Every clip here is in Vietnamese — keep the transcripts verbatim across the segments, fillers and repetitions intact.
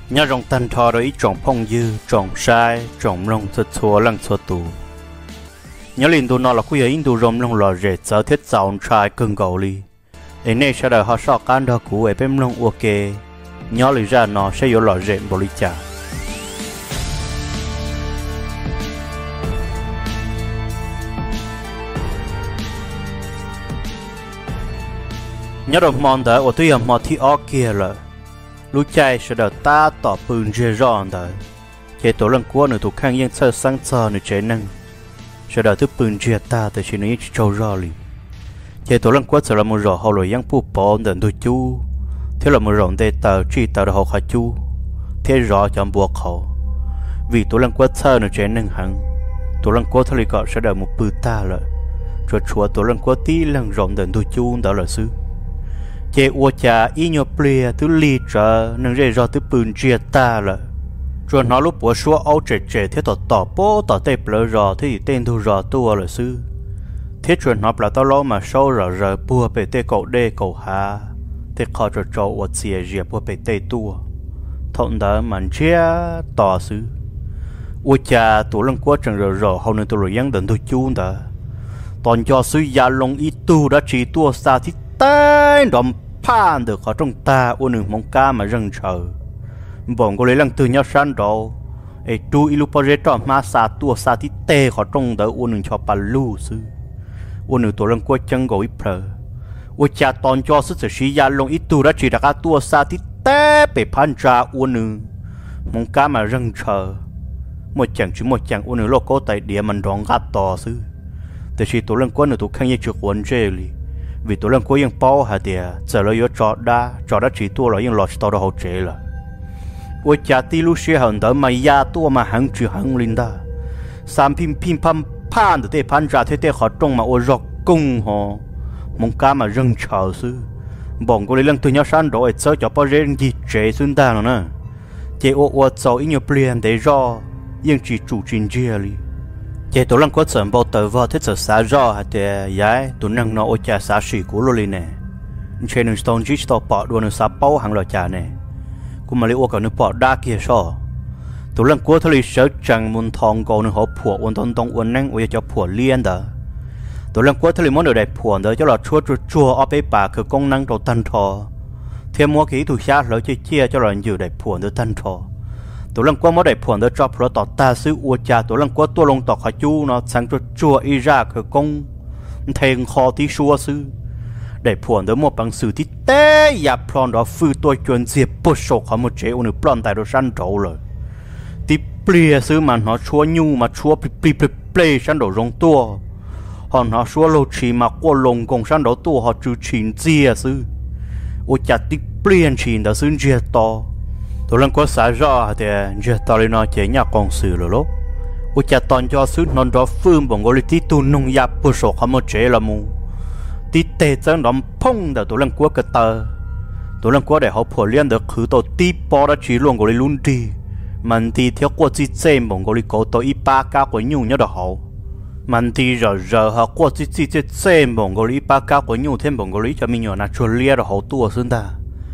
nhớ rong tan thò rồi ít trồng phong dư trồng sai trồng rong sơ xua lăng xua tù nhớ liền tụ nó là quy in tụ rong rong lò rễ giờ thiết giàu trai cưng gầu li ấy nay sau đó họ sọ can đó cũ ấy bên rong ok nhớ lý ra nó sẽ có lò rễ bồ li chả nhớ đồng mòn đó ở tuy là mò thi ó kia là lúc chạy sẽ đợi ta tỏ bừng dễ ròn đó chế tổ lần qua nữa thuộc khang yên sơ sáng sơ nữa chế năng sẽ đợi thứ bừng dễ ta từ khi nó chỉ trâu rò li chế tổ lần qua sẽ là một rò hậu lối yang pu bò đợn đôi chú thế là một rò để tàu chỉ tàu được hậu khá chú thế rò chọn buộc hậu vì tổ lần qua sơ nữa chế năng hẳn tổ lần qua thôi gọi sẽ đợi một bự ta là rồi chúa tổ lần qua tí lần rò đợn đôi chú đó là sư chế ua cha y nhọ plea tu li trở nâng rê do tu bùn chia ta là rồi nó lúc bữa xua áo trẻ trẻ thế tỏ tỏ bố tỏ tê plơ rò thế thì tên thu rò tua là sư thế rồi nó là tao lo mà sâu rò rò bùa bề tê cậu đê cậu hà thế khó cho cho ua xìa rìa bùa bề tê tua thọn đó mình chia tỏ sư ua cha tụ lăng quá chẳng rò rò hầu nên tụ rồi dân đần tôi chú đó toàn cho sư gia long y tu đã chỉ tua xa thì tên đom phan được ở trong ta uốn nương mong ca mà rừng chờ bọn cô lấy lăng từ nhau san đồ ấy tu ilu pore trọ ma sa tua sa tí tê ở trong đó uốn nương cho palu sư uốn nương tổ lăng qua chân gối phở uốn cha toàn cho sức sự sĩ gia long ít tu đã chỉ đặt cả tua sa tí tê bị phan ra uốn nương mong ca mà rừng chờ một chẳng chỉ một chẳng uốn nương lo cố tại địa mình đón gạt to sư từ khi tổ lăng qua nương tổ khang ye chụp uốn rê li vì tụi lần cuốiยังbao hạt địa giờ là yếu trọ đa trọ đã chỉ tua làยังlọt tàu đó hậu chế là ôi cha ti lu xe hận đó mà ya tua mà hăng chữ hăng linh da sam pin pin pam pan để pan ra thế thế họ trong mà ôi rọc cung họ mong cá mà rừng chờ sư bọn cô lấy lần từ nhau san rồi sơ cho bao rên gì chế xuyên ta nữa nè chế ô ô sầu ít nhiều plan để do nhưng chỉ chủ trình chia li chế tổ lăng quất sờn bao tờ vợ thích sợ xa rõ hả thì giải tụi năng nó ôi cha xa xỉ của lô nè trên đường stone chỉ tao bỏ đua nó xa bao hàng lò cha nè cũng mà lấy ô cả nó bỏ đa kia so tụi lăng quất thôi sợ chẳng muốn thong cầu nó họ phủa ôn tông tông ôn năng ôi cho phủa liên đó tụi lăng quất thôi muốn được đẹp phủa đó cho là chua chua chua ở bên bàคือcông năng đầu tan thò thêm mua kỹ tụi xa lỡ chia chia cho là nhiều đẹp phủa được tan thò tụi lăng qua mỗi đại phượng đó cho pro tọt ta sư ua cha tụi lăng qua tua lông tọt khá chú nó sáng cho chua y ra khởi công thèn kho tí xua sư đại phượng đó một bằng sự tí tế ya plon đó phư tôi chuẩn diệp bớt sổ khó một chế unu plon tại đó săn trâu rồi tí plia sư mà nó chua nhu mà chua pli pli pli pli săn đổ rong tua họ nó chua lô chỉ mà qua lông cùng săn đổ tua họ chữ chín chia sư ua cha tí plia chín đó sư chia to tụi lần có xả rõ thì giờ tao lên nói chế nhà con sư rồi lúc, ôi cha toàn cho sư non đó phương bọn gọi tí tu nông nghiệp bớt sổ không một chế là mù, tí tê chân đom phong đầu tụi lần có cái tờ, tụi lần có để họ phổ liên được khử tổ tí bỏ ra chỉ luôn gọi luôn đi, mình thì theo qua chỉ xem bọn gọi có tổ ít ba cá của nhung nhớ được họ, mình thì giờ giờ họ qua chỉ chỉ xem bọn gọi ít ba cá của nhung thêm bọn gọi cho mình nhỏ là chua lia được họ tua xứng ta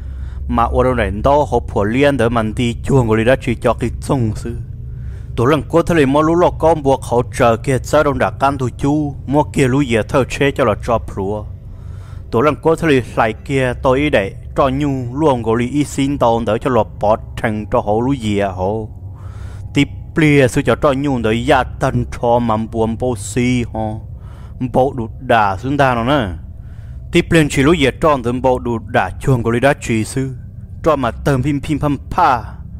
mà ở đâu này đó họ phổ liên để mình đi chuồng người đã chỉ cho cái trông sư tụi lần cuối thời mà lũ lọ con buộc họ chờ kia sao đông đã can tụi chú mua kia lũ dẻ thơ chế cho là cho phùa tụi lần cuối thời lại kia tôi để cho nhu luôn người đi xin tàu để cho lọ bọt thành cho họ lũ dẻ họ tiếp lia sư cho cho nhu để gia tân cho mắm buồn bố xì họ bộ đụt đà xuống ta nó nè tiếp lên chỉ lối dệt tròn tấm bộ đủ đã chuồng của lý đã chỉ sư cho mà tầm phim phim phim pa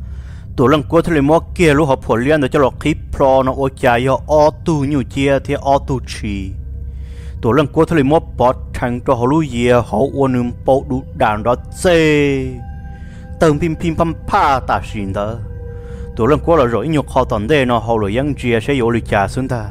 tổ lăng cuối thời mua kia lúa họ phổ liên để cho lọ clip pro nó ôi chạy yo auto nhiều chia thì auto chỉ tổ lăng cuối thời mua bot thành cho họ lúa dìa họ uốn nương bộ đủ đàn đó xe tầm phim phim phim pa ta xin đó tổ lăng cuối là rồi nhiều khó tận đây nó họ rồi yang chia sẽ có lý trả xuống ta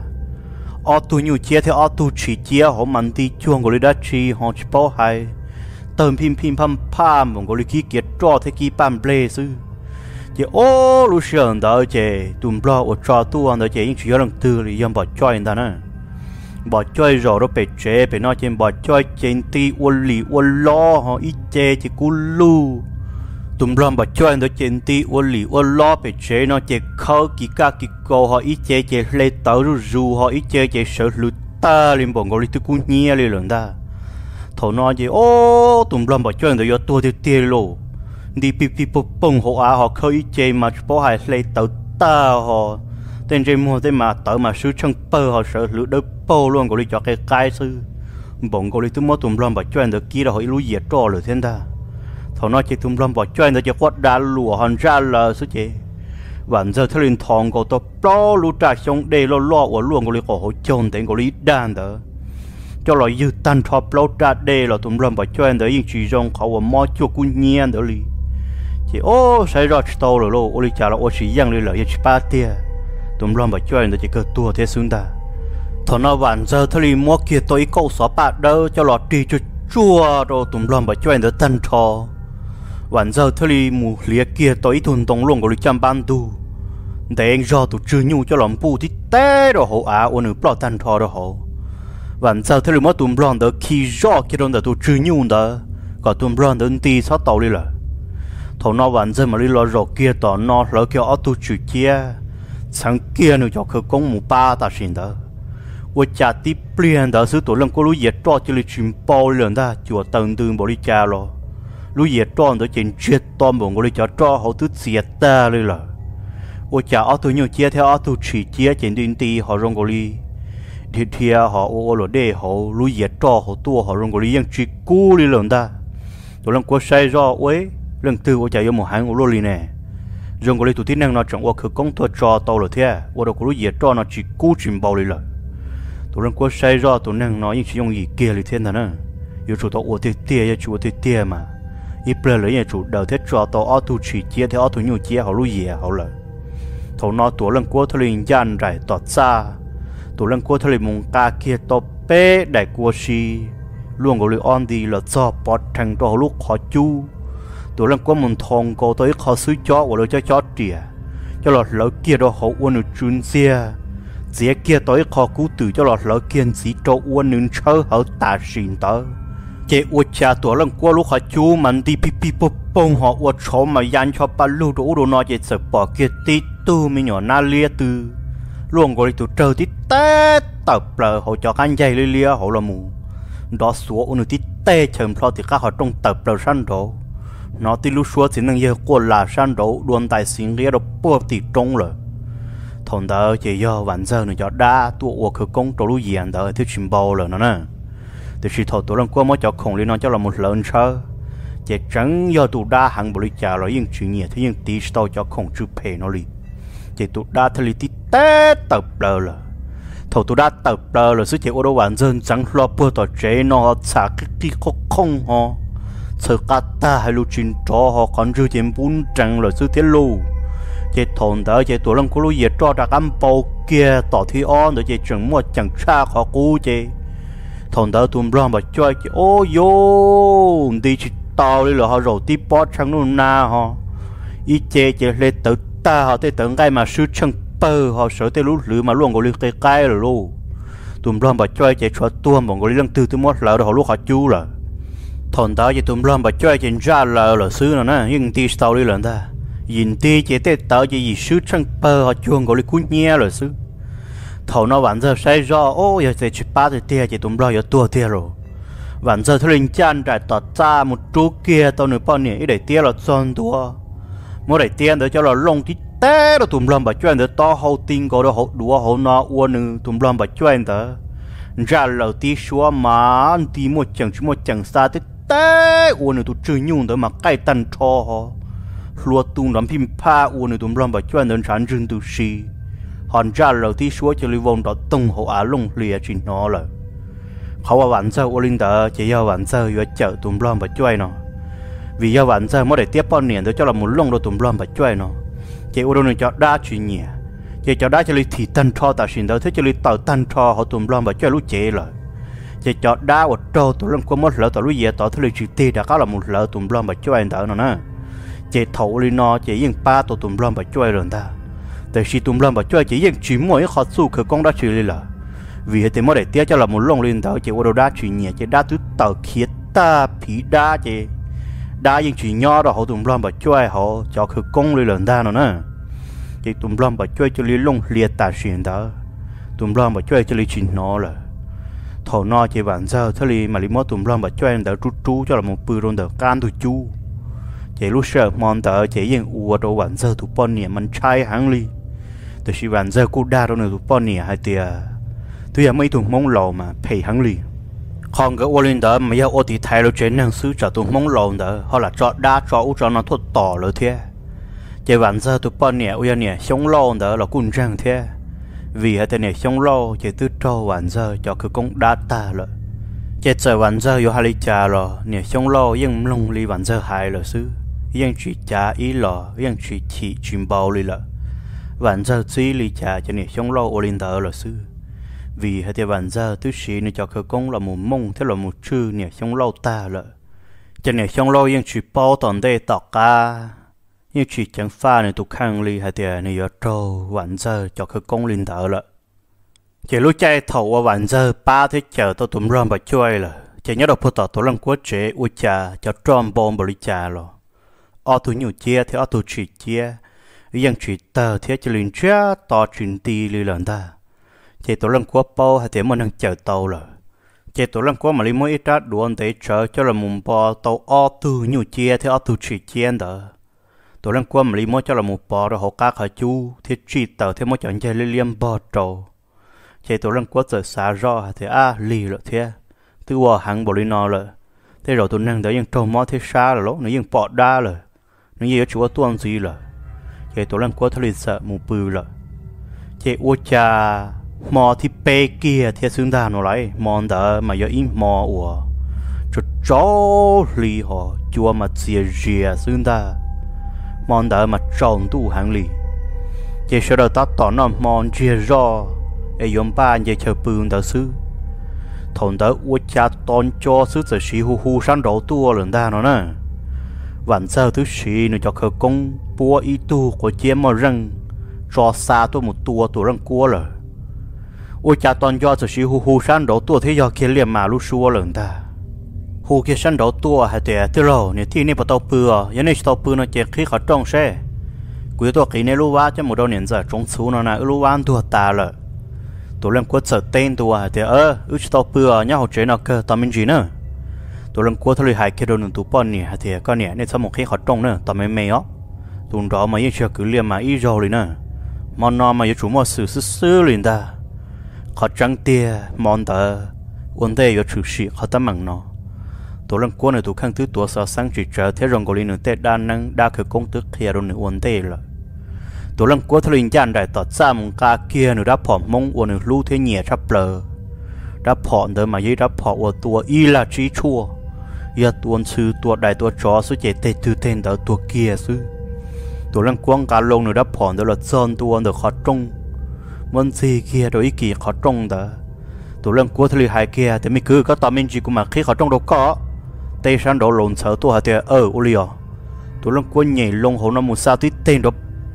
auto nhiều chia thì auto chỉ chia họ mình đi chuồng của đã chỉ họ chỉ bảo hay tầm phim phim phim phim một cái kia kiệt cho thế kia bàn play sư chỉ ô lúc sáng đó chỉ tụm lo ở cho tuần đó chỉ những chuyện lần từ thì em bỏ chơi người ta nè bỏ chơi rồi đó bị chế bị nói trên bỏ chơi trên ti uốn lì uốn lo họ ít chế chỉ cú lu tụm lom bà cho anh đó trên tí ô lì ô lo về chế nó chế khâu kí ca kí cô họ ít chế chế lê tớ ru ru họ ít chế chế sợ lụt ta lên bọn gọi tôi cũng nhia lên lần ta thầu nó chế ô tụm lom bà cho anh đó do tôi tiêu tiêu lô đi pi pi bông bông họ à họ khâu ít chế mà bỏ hai lê tớ ta họ tên chế mua tên mà tớ mà sư chân bơ họ sợ lụt đỡ bô luôn gọi cho cái cái sư bọn gọi tôi mua tụm lom bà cho anh đó kia là họ lú dệt trò rồi thế ta thầu nó chỉ tụm lom bỏ cho anh cho quát đá lùa hòn ra là số chếวันเจอทะเลทองก็ตัวปลอลูจ่าชงเดลล้อว่าล่วงก็เลยขอโจนแต่ก็เลยด้านเด้อเจ้าลอยยืดตันทอปลอจ่าเดลตุ่มลมบ่ช่วยเด้อยิ่งจีจงเขาว่ามอจัวกุญเงียนเด้อเลยจีโอ้ใช้รอดโตเลยโลโอลิจ่าเราโอชิยังเลยเหรอยังชิปาเตียตุ่มลมบ่ช่วยเด้อจะเกิดตัวเทสุนดาทอนวันเจอทะเลมัวเกียตัวอีกสอปาเด้อเจ้าหลอดตีจุดจัวโดตุ่มลมบ่ช่วยเด้อตันทอวันเจอทะเลหมู่เลียเกียตัวอีทุนตรงล่วงก็เลยจำบ้านดูแต่เองรอตัวจืดยูจะหลอมปูที่เต้ดอกหัวอาวันหนึ่งปลอดตันทอดอกหัววันเจ้าทะเลมาตุ่มบลอนเดอขี้รอกี่โดนแต่ตัวจืดยูเดอก็ตุ่มบลอนเดินตีซอต่อเลยล่ะทอนวันเจ้ามาลีรอรอเกียต่อนอแล้วเกี่ยวเอาตัวจืดเกียสังเกียหนูจะคือกงหมูป้าตาสินเดอว่าจะตีเปลี่ยนเดอซื้อตัวเรื่องก็รู้เหยียดจอจะเลยชิมปอเรื่องได้จัวตึงตึงบริจาครอรู้เหยียดจอเดอเจนเจ็ดตอมบ่งบริจาคจอเขาตื้อเสียตาเลยล่ะว่าจะเอาตัวnhiều chia theoเอาตัวchỉ chia trên điện tì họ rong goli thì thì họ ô lô đê họ lùi giật trò họ tua họ rong goliยังchỉ cú đi lần taตัวlần qua sai do ấy lần tưว่าจะ有một hàng ô lô li nè rong goli tụi tí năng nó chẳng quaคือcôngตัวtrò tàu rồi thếว่าเราก็lùi giật trò nó chỉ cú chìm bao đi rồiตัวlần qua sai do tụi năng nóยังchỉ dùng gì kia li thế nào nữa yêu chủ tàu ô tê tê yêu chủ tê tê mà ít bữa lấy yêu chủ đầu thế trò tàu ở tu chỉ chia theo ở tu nhiều chia họ lùi giật họ là thầu nóตัวเรื่องกัวทะเลยันไรต่อซ่าตัวเรื่องกัวทะเลมุงกาเกียตเป้ได้กัวชีล่วงก็เลยอ่อนดีแล้วจอบปอดแทงตัวลูกขอจูตัวเรื่องกัวมุนทองก็ตัวขอซื้อจ่อว่าเราจะจ่อเตี่ยจะหลอดเหลาเกียร์เราเขาอ้วนจุนเสียเสียเกียร์ตัวขอกู้ตื่นจะหลอดเหลาเกียร์สีโจอ้วนนึงเชื่อเขาตาสินเตอเจ้าอวดชาตัวเรื่องกัวลูกขอจูมันดีพิพิปปงhọอวดชมมายันชอบปลาลูกตัวน้อยจะสืบปอเกียร์ติtu mi nhỏ na lia từ luôn gọi tụi trời tí té tập là họ cho anh dây lia lia họ là mù đó số ôn tí té chầm lo thì các họ trong tập là săn đổ nó tí lúc số thì năng giờ qua là săn đổ luôn tại xin lia đó bơ thì trong rồi thằng đó chỉ do vạn giờ nữa cho đa tụi ủa khởi công trổ lúa diện đó thứ chim bò rồi nó nè từ khi thằng tụi lần qua mới cho khổng lên nó cho là một lần sau chỉ chẳng do tụi đa hàng bồi trả rồi nhưng chuyện nhẹ thế nhưng tí sau cho khổng chữ phe nó đi chỉ tụi đa thề li tí té tập lờ là thầu tụi đa tập lờ là sự chỉ ô tô hoàn dân chẳng lo bơ tỏ chế nó xả cái tí khó không họ sợ cả ta hay lu chín cho họ còn chưa chém bún chẳng là sự tiết lu chỉ thồn đó chỉ tụi lăng cô lu nhiệt cho ra cam bầu kia tỏ thi on để chỉ chẳng mua chẳng xa họ cú chỉ thồn đó tụi lăng mà chơi chỉ ô yo đi chỉ tao đi là họ rồi tí bó chẳng luôn na họ ít chế chỉ lên tự ta họ tới tận cái mà sư chân bơ họ sợ tới lú lử mà luôn gọi liên tới cái rồi luôn tụm lom bà chơi chạy cho tua mà gọi liên từ từ mót lỡ rồi họ lúc họ chú là thằng đó chạy tụm lom bà chơi chạy ra lỡ là sư nào nè nhưng tí sau đi lần ta nhìn tí chạy tới tao chạy gì sư chân bơ họ chuông gọi liên cún nhẹ rồi sư thằng nó vẫn giờ say do ô giờ chạy chụp ba thì tia chạy tụm lom giờ tua tia rồi vẫn giờ thôi linh chan trải tọt ra một chỗ kia tao nửa bao nhiêu để tia là son tua mỗi đại tiên để cho là lông tí té rồi tụm lom bà chuyên để to hậu tin có đó hậu đũa hậu nó uốn nữa tụm lom bà chuyên đó ra lầu tí xóa mà tí một chẳng chỉ một chẳng xa tí té uốn nữa tụi chơi nhung đó mà cái tan cho họ lúa tung làm phim pa uốn nữa tụm lom bà chuyên đến sản sinh từ xì hòn ra lầu tí xóa cho livon đó tung hậu á lông lìa chỉ nó làเขาว่าวันเจ้าโอลินเดอร์จะยาววันเจ้าอยู่เจอตุ่มล้อมไปช่วยเนาะvìยาววันเจ้าไม่ได้เตี้ยป้อนเนี่ยเดี๋ยวจะเราหมุนลงเราตุ่มล้อมไปช่วยเนาะเจ้าโอลินจะได้chuyện nhẹเจ้าจะได้จะเลยถีตันทอแต่สิ่งเดียวที่จะเลยต่อตันทอเขาตุ่มล้อมไปช่วยรู้เจเลยเจ้าจะได้ว่าโตตัวเรื่องความมั่นเหลือต่อรู้เยอะต่อที่เลยจีตีแต่เขาเราหมุนเหลือตุ่มล้อมไปช่วยเนาะนะเจ้าเขาโอลินเนาะเจ้ายิ่งป้าตัวตุ่มล้อมไปช่วยเลยนะแต่สิ่งตุ่มล้อมไปช่วยเจ้ายิ่งจีมวยเขาสู้คือกองได้ช่วยเลยล่ะvì thế mới để tiếc cho là một lông lên đó chỉ ô đá chuyện nhẹ chỉ đá thứ tàu khiết ta phí đá chỉ đá những chỉ nhỏ đó họ tụm lon bà chơi họ cho khử công lên lần ta nó nè chỉ tụm lon bà chơi cho lý lông liệt tà xuyên đó tụm lon bà chơi cho lý chín nó là thầu nó chỉ bản giờ thế lý mà lý mót tụm lon bà chơi đỡ trú trú cho là một bự rồi đỡ can tụi chú chỉ lúc sợ mòn đỡ chỉ những ua đồ bản giờ tụi bọn nhẹ mình trai hàng lý từ khi bản giờ cô đa đâu nữa tụi bọn nhẹ hai tia tôi giờ mấy tụi mông lầu mà phải hàng lý còn cái ô linh đó mà giờ ô thì thay rồi chuyện năng sư cho tụi mông lầu đó hoặc là cho đa cho u cho nó thuật tỏ rồi thế chỉ bản giờ tụi bọn nhẹ ui nhẹ sống lâu đó là cũng chẳng thế vì hai tên này sống lâu chỉ từ trâu bản giờ cho cái công đa ta rồi chỉ giờ bản giờ có hai lý cha rồi nhẹ sống lâu nhưng lông lý bản giờ hai rồi sư nhưng chỉ cha ý lò nhưng chỉ thị chim bao lý là bản giờ chỉ lý cha cho nhẹ sống lâu ô linh đó rồi sư vì hai tên bản giờ tứ sĩ này cho cái công là một mông thế là một chữ nhẹ sống lâu ta rồi cho nhẹ sống lâu nhưng chỉ bao toàn đây tọt ca nhưng chỉ chẳng pha này tụi khang li hay tiền này ở trâu vạn giờ cho cái công linh thở了chỉ lúc chạy thầu qua vạn giờ ba thế chờ tôi tụm rơm và chơi là chỉ nhớ đọc phụ tỏ tôi làm quá chế u cha cho tròn bom bồi cha rồi ở tụi nhiều chia thì ở tụi chỉ chia nhưng chỉ tờ thế chỉ liền chia to chuyện ti li lần ta chỉ tôi làm quá bao hay tiền mình đang chờ tàu rồi chỉ tôi làm quá mà li mỗi ít ra đuôn để chờ cho là mùng bò tàu ở tụi nhiều chia thì ở tụi chỉ chia đó tôi đang qua mà lý mỗi cho là một bò rồi họ cá khởi chú thì chỉ tờ thêm mỗi chọn chơi liêm bò trâu chạy tôi đang qua giờ xa rõ thì à lì rồi thế từ qua hàng bò lý nó rồi thế rồi tôi đang đợi những trâu mò thế xa rồi nó những bò đa rồi nó như chúa tuôn gì rồi chạy tôi đang qua thôi lịch sợ một bự rồi chạy ô cha mò thì bê kia thì xứng đà nó lại mòn đỡ mà giờ in mò ủa cho chó lì họ chúa mà chia rìa xứng đà mòn đỡ mà tròn tu hàng lì chỉ sau đó ta tỏ nó mòn chia rõ để dùng ba anh chờ bươn đỡ xứ thôn đỡ uất cha tôn cho xứ giờ xí hu hu sang đầu tua lần ta nó nè vạn giờ thứ xí nó cho khởi công bùa ý tu của chiếm mà răng cho xa tôi một tua tôi răng cua rồi uất cha tôn cho giờ xí hu hu sang đầu tua thế do kia liền mà lúc xua lần ta hồ kia sân đầu tua hay thế thế rồi nếu thì này bắt đầu bừa, giờ này bắt bừa nó chỉ khi họ trồng xe, cuối tuần khi này lúa vá cho một đầu年giờ trồng số nó là lúa vá tua ta rồi, tôi làm quất sợ tên tua hay thế ơ, ước bắt bừa nhá họ chế nó cơ, tao mình gì nữa, tôi làm quất thôi hai cái đầu nương tụ bón nè hay thế con nè nên sau một khi họ trồng nữa, tao mới mày ó, tụi đó mà những chuyện cứ liền mà ít rồi nữa, món nó mà những chủ mua xử xử xử liền ta, họ trắng tia món tờ, vấn đề có chủ sĩ họ tâm mặn nó tôi lần qua này tôi khăng thứ tôi sao sáng chỉ chờ thế rồi có lý nữa tết đa năng đa khởi công tức kia rồi nữa vấn đề là tôi lần qua thời gian đại tọt xa một ca kia nữa đã phỏng mong của nữa lưu thế nhẹ sắp lờ đã phỏng đỡ mà giấy đã phỏng của tôi y là trí chua giờ tuần sư tôi đại tôi chó số chế tết từ tên đỡ tôi kia sư tôi lần qua cả lâu nữa đã phỏng đỡ là sơn tôi được khó trông vấn gì kia rồi ý kỳ khó trông đỡ tôi lần qua thời hai kia thì mình cứ có tao mình chỉ cũng mà khi khó trông đâu có tây sang độ lộn sợ tôi hả thì ở Olio tôi lần qua nhảy lông hồ nó một sao tí tên đó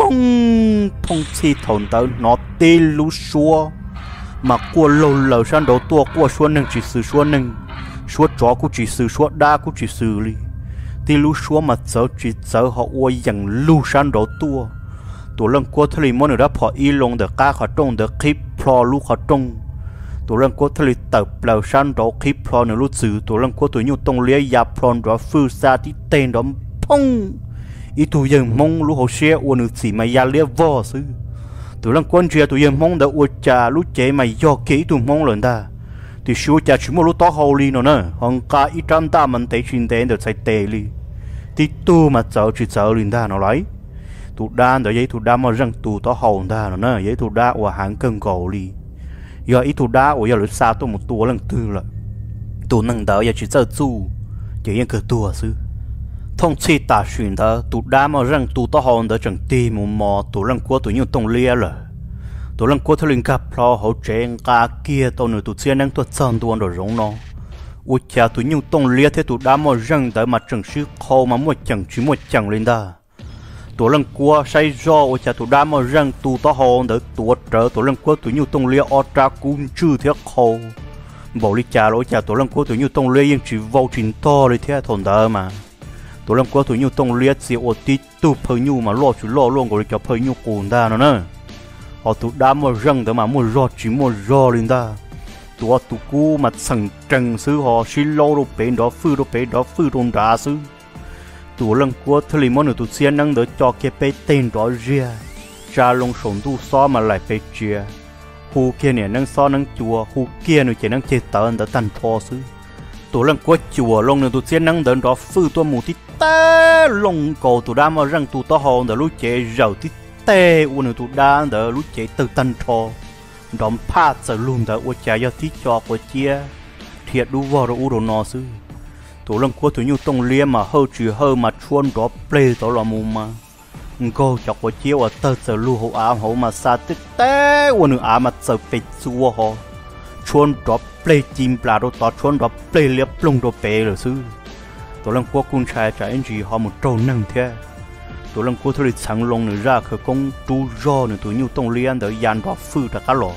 bông phong chi thồn tới nó tê lú xua mà qua lộn lờ sang độ tua qua xua nâng chỉ xử xua nâng xua chó cũng chỉ xử xua đa cũng chỉ xử li tê lú xua mà sợ chỉ sợ họ uo dần lú sang độ tua tôi lần qua thời mỗi người đã bỏ y lông được cá khó trông được clip pro lú khó trông tôi lần qua thời tập lầu sang đó khi pro nữa lúc xử tôi lần qua tôi nhung tông lia ya pro đó phư sa tí tên đó pong ý tôi dừng mong lúc họ xe uốn được gì mà ya lia vò xứ tôi lần qua chuyện tôi dừng mong đã uốn trà lúc chế mà do kỹ tôi mong lần ta thì số trà chỉ một lúc to hậu li nó nè hằng cả ít trăm ta mình thấy chuyện đến được sai tệ li thì tôi mà sợ chỉ sợ liền ta nó lấy tôi đan rồi giấy tôi đan mà răng tôi to hậu ta nó nè giấy tôi đan và hàng cân cầu li giờ ít thu đá của giờ lúc xa tôi một tua lần tư rồi tôi nâng đỡ giờ chỉ giờ chu chỉ những cái tua sư thông chi ta xuyên đó tôi đá mà răng tôi to hòn đỡ chẳng tìm một mò tôi răng qua tôi nhiều tông lia rồi tôi răng qua tôi linh gặp lo hỗ trợ cả kia tôi nữa tôi chia năng tôi chân tôi rồi rong nó ui cha tôi nhiều tông lia thế tôi đá mà răng đỡ mà chẳng sư khâu mà một chẳng chỉ một chẳng lên đó tôi lần qua say do ôi cha tôi đã mà răng tôi to hòn đỡ tôi trở tôi lần qua tôi nhiều tông lia ở tra cũng chưa thiết khâu bảo lý cha lỗi cha tôi lần qua tôi nhiều tông lia nhưng chỉ vô trình toเลยthế thôn đỡ mà tụi lâm quá tụi nhu tông liệt gì ô tí tu phơi nhu mà lo chú lo luôn rồi cho phơi nhu cuốn ta nó nè họ tụi đám mà răng đó mà mua rò chỉ mua rò lên ta tụi tụi cú mà sẵn trăng xứ họ xí lâu đồ bể đó phư đồ bể đó phư đồ đá xứ tụi lâm quá thôi li món tụi xe năng đỡ cho cái bể tên đó ra cha lông sống tu xó mà lại bể chia khu kia nè năng xó năng chùa khu kia nữa chỉ năng chơi tận đỡ tan thò xứ tụi lâm quá chùa lông nữa tụi xe năng đỡ đó phư tụi mù tí té lông cầu tụi đám mà răng tụi to hòn đỡ lúc chơi rầu tí té u nữa tụi đám đỡ lúc chơi từ tan thò đom pha giờ luôn đỡ u chạy cho tí cho của chia thiệt đủ vào rồi u đồ nọ xứ tụi lâm quá tụi nhu tông liêm mà hơi chửi hơi mà chuôn đó play đó là mù mà cô chọc của chiếu ở tơ giờ lưu hộ ám hộ mà xa tích té u nữa ám mà giờ phải xua họ chuôn đó play chim plà đó tỏ chuôn đó play liếp lông đó bể rồi xứ tụi lâm quá con trai trả anh gì họ một trâu nâng thế tụi lâm quá thôi sáng lông nữa ra khởi công tu do nữa tụi nhu tông liêm đỡ dàn đó phư đã cá lò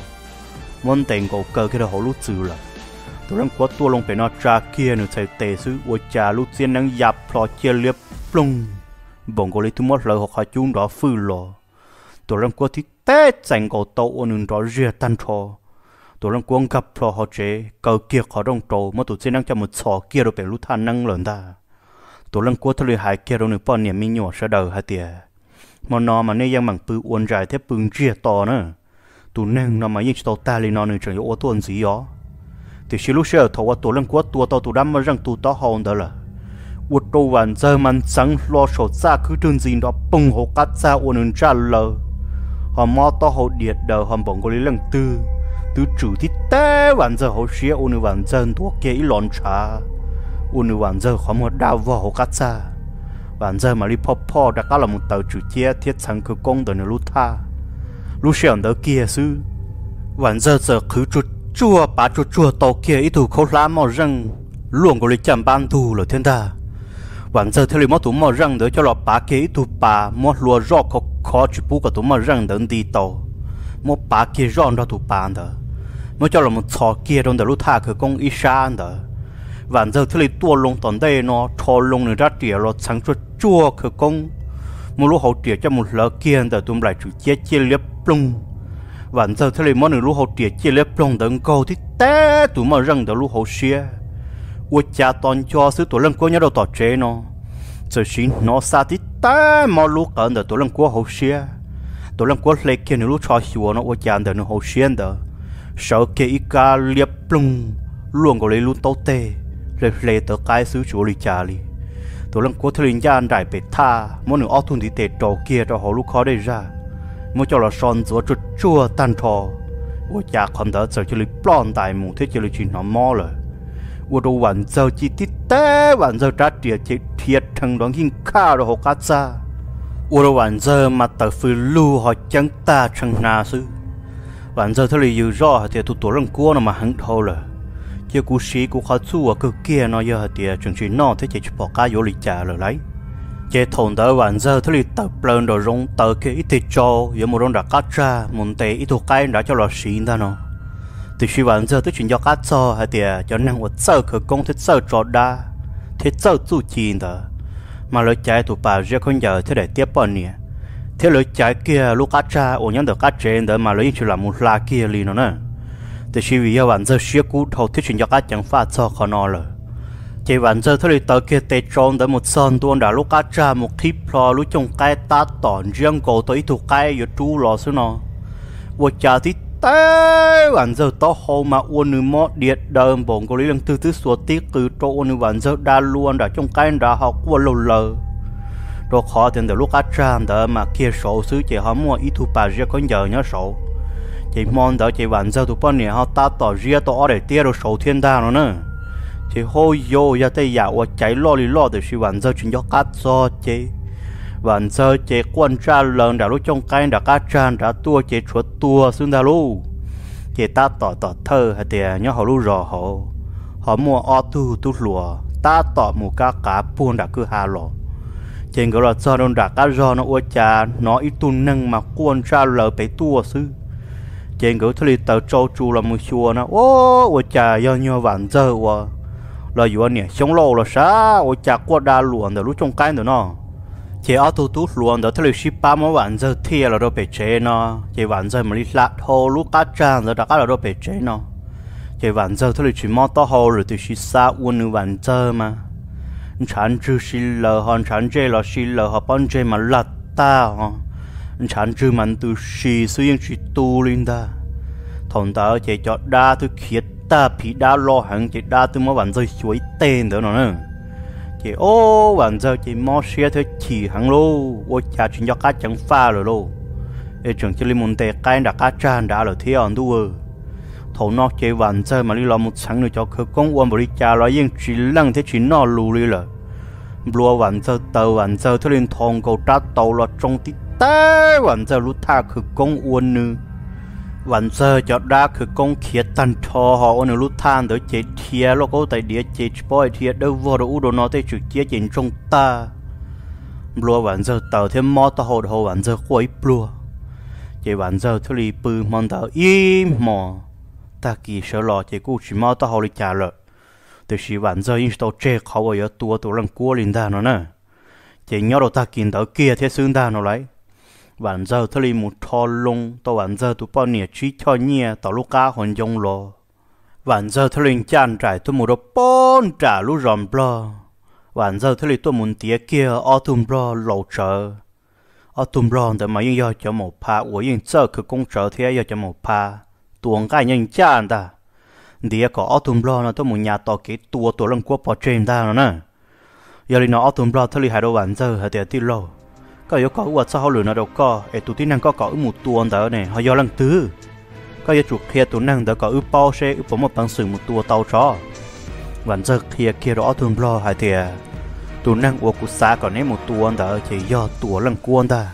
món tiền cổ cơ cái đó họ lút dữ là tụi lâm quá tua lông phải nó tra kia nữa chạy tệ xứ u trà lút xiên năng dạp lò chia liếp lông bỗng có lấy thứ mất lời hoặc hai chung đó phư lò tụi lâm quá thì té dành cổ tàu nương đó rìa tan thò tụi lâm quá gặp lò họ chế cầu kia họ đông trầu mà tụi xiên năng cho một sọ kia rồi phải lút than năng lớn ta tụi lâm quá thôi hai kia rồi nửa bao niệm minh nhỏ sẽ đầu hai tiề mà nó mà nên yang bằng bự uốn dài thế bự rìa to nữa tụi nâng nó mà những tàu ta lên nó nửa chẳng có tuần gì đó thì khi lúc xưa thầu tụi lâm quá tua tàu tụi đám mà răng tụi đó hòn đó là uất đồ vạn giờ mình sáng lo sổ ra cứ đơn gì đó bung hồ cắt ra uốn ứng ra lờ họ mò to hồ điệt đầu họ bỗng có lý lần tư tư chủ thì té vạn giờ hồ xía uốn vạn giờ thuốc kia ít lon trà uốn vạn giờ họ một đào vào hồ cắt ra vạn giờ mà đi pop pop đã có là một tàu chủ chia thiết sáng cơ công từ nơi lúc tha lúc xưa đó kia sư vạn giờ giờ cứ chuột chua bà chua chua tàu kia ít thủ khâu lá màu răng luồng của lịch chạm ban thù rồi thiên ta vạn giờ theo lịch mốt thủ màu răng để cho lọ bà kia ít thủ bà mốt lùa rõ khó khó chỉ bù cả thủ màu răng đến đi tàu mốt bà kia rõ đó thủ bà đó mốt cho là một thọ kia trong đó lúc thaคือcông ít sáng đó vạn giờ theo lịch tua lông tòn đây nó thò lông nữa ra tỉa rồi sáng chua chuaคือcông một lúc hậu tỉa cho một lỡ kia để tụm lại chủ chia chia liếp plung vạn giờ thế này món người lúa hậu tiệt chia lép plong đằng câu thì té tụi mà răng đằng lúa hậu xia, uất cha toàn cho xứ tụi lâm cố nhớ đâu tọt chế nó, giờ xin nó xa thì té mà lúa cẩn đằng tụi lâm cố hậu xia, tụi lâm cố lấy kia người lúa cho xùa nó uất cha đằng nó hậu xia đằng, sợ kia ít cá lép plong luôn có lấy lúa tấu tê, lấy lấy tờ cái xứ chúa lì cha lì, tụi lâm cố thấy nhà anh đại bể tha, món người ở thôn thì tệ trò kia cho họ lúa khó đây ra. Mỗi cho là son rửa chuột chua tan thò, u cha còn đỡ giờ cho lịch plon đại mù thế cho lịch chuyện nó mò rồi, u đồ vạn giờ chỉ tít té vạn giờ trả tiền chỉ thiệt thằng đó hin khá rồi họ cắt ra, u đồ vạn giờ mà tờ phơi lưu họ chẳng ta chẳng na sư, vạn giờ thôi là dù rõ thì tụi tụi răng cua nó mà hăng thâu rồi, chứ cú sĩ cú khó chua cực kia nó giờ thì chẳng chỉ nó thế chỉ bỏ cá vô lịch trả rồi lấy. Chế thôn đó vạn giờ thôi tập lên đồ rong tờ kia ít thì cho, giờ một rong đã cắt ra, một tệ ít thuộc cái đã cho lò xịn ta nó. Từ khi vạn giờ tới chuyện cho cắt cho hay thì cho năng vật sơ khởi công thích sơ trò đa, thích sơ tu chín đó, mà lời trái tụ bà riêng con giờ thế để tiếp bọn nè, thế lời trái kia lúc cắt ra, ổn nhận được cắt trên đó mà lời chỉ là một la kia liền nó nè. Từ khi vì vạn giờ xưa cũ thầu thích chuyện cho cắt chẳng phát cho khó nó rồi. Chỉ vạn giờ thôi tờ kia tê tròn tới một son tuôn đã lúc cá tra một kíp lo lúc trong cái ta tỏn riêng cổ tới thuộc cái giờ chú lo xứ nó, vợ cha thì té vạn giờ to hồ mà uốn nửa mót điện đờm bổng có lý lần từ từ số tiết từ chỗ uốn vạn giờ đa luôn đã trong cái đã học uốn lâu lờ, rồi khó thì từ lúc cá tra đó mà kia sổ xứ chỉ họ mua ít thu bà riêng có giờ nhớ sổ, chỉ mong đó chỉ vạn giờ tụi bọn này họ ta tỏ riêng tỏ để tia rồi sổ thiên đa nó nữa. Chỉ hôi vô ra tay giả và cháy lo li lo để suy vạn giờ chuyện cho cắt do chế vạn giờ chế quan tra lần đã lúc trong cái đã cắt tràn đã tua chế chuột tua xương đà lu chế ta tỏ tỏ thơ hay tiền nhớ họ lu rò họ họ mua ô tu tu lùa ta tỏ một cá cá buôn đã cứ hà lò trên cái là do đông đã cá do nó uất trà nó ít tu nâng mà quan tra lờ bé tua xứ trên cái thứ tờ châu chu là một chùa nó ô uất trà do nhau vạn giờ và là dù anh nè sống lâu là sao ôi chả qua đa luồn được lúc trong cái nữa nó chỉ ở tu tu luồn được thế là ship ba mươi vạn giờ thiê là đâu bị chế nó chỉ vạn giờ mà đi lát hồ lúc cá tràn rồi đã cá là đâu bị chế nó chỉ vạn giờ thế là chỉ mò to hồ rồi từ ship xa uốn nửa vạn giờ mà chẳng chữ xí lờ hòn chẳng chê là xí lờ họ bọn chê mà lát ta hả chẳng chữ mình từ xí sử dụng chỉ tu lên ta thằng ta chỉ cho đa thứ khiết ta bị đa lo hẳn chỉ đa thứ mà bạn rơi suối tên đó nữa chỉ ô bạn rơi chỉ mò xe thứ chỉ hẳn lô ô cha chuyện cho cá chẳng pha rồi lô để trường chỉ muốn tệ cái đã cá tràn đã là thế on đua thầu nó chỉ bạn rơi mà đi lo một sáng nữa cho cơ công quan bồi cha lo yên chỉ lăng thế chỉ nó lù đi là lúa bạn rơi tàu bạn rơi thứ lên thòng cầu trát tàu là trong tí té bạn rơi lú tha cơ công uốn nữaวันเจอจอดได้คือก้องเขียดตันทอหอวันรุ่งท่านเดี๋ยวเจเทียแล้วก็แต่เดี๋ยวเจปอยเทียเดี๋ยววัวเราอุดรนอได้จุดเจี๊ยจินจงตาบลัววันเจอเต่าเทียมมอตะหดหวันเจอควายบลัวเจวันเจอทุลีปืนมันเต่าอีหมอตากีเชลอเจกูชิมอตะหดลิจ่าเลยแต่ชีวันเจอยิ่งโตเจเขาว่าเยอะตัวตัวรังกัวลินดาเนาะเจเงาเราตากินเต่าเกียเทียซึ่งดาเนาะไรวันเจ้าทะเลมุดทอลงตัววันเจ้าตัวป้อนเนี่ยชี้ช่อเนี่ยต่อลูกค้าหอนยงรอวันเจ้าทะเลจานจ่ายตัวมุดป้อนจ่าลูกรอมปลาวันเจ้าทะเลตัวมุนเตี้ยเกียอตุมปลาเหล่าเจออตุมปลาแต่มายังยอดจะหมกพาหัวยังเจ้าคือกงเจอเทียยอดจะหมกพาตัวง่ายยังจานตาเดี๋ยวก็อตุมปลาเนาะตัวมุนยาต่อเกตัวตัวลังกัวปอเจมได้แล้วนะยาลีเนาะอตุมปลาทะเลหายตัววันเจ้าหายแต่ที่โลก็ยกก็ว่าเจ้าหรือนะเราก็ไอตัวที่นั่งก็ก่อหมุดตัวเด้อเนี่ยเขายอลังตื้อก็ยจุกเคลียตัวนั่งเด้อก็อึปเป้าเช่อึปผมมาปังสื่อหมุดตัวเตาจ้อวันเจอเคลียเคลียรอทุนรอหายเถี่ยตัวนั่งอวกุศาก่อนให้หมุดตัวเด้อจะย่อตัวลังกวนตา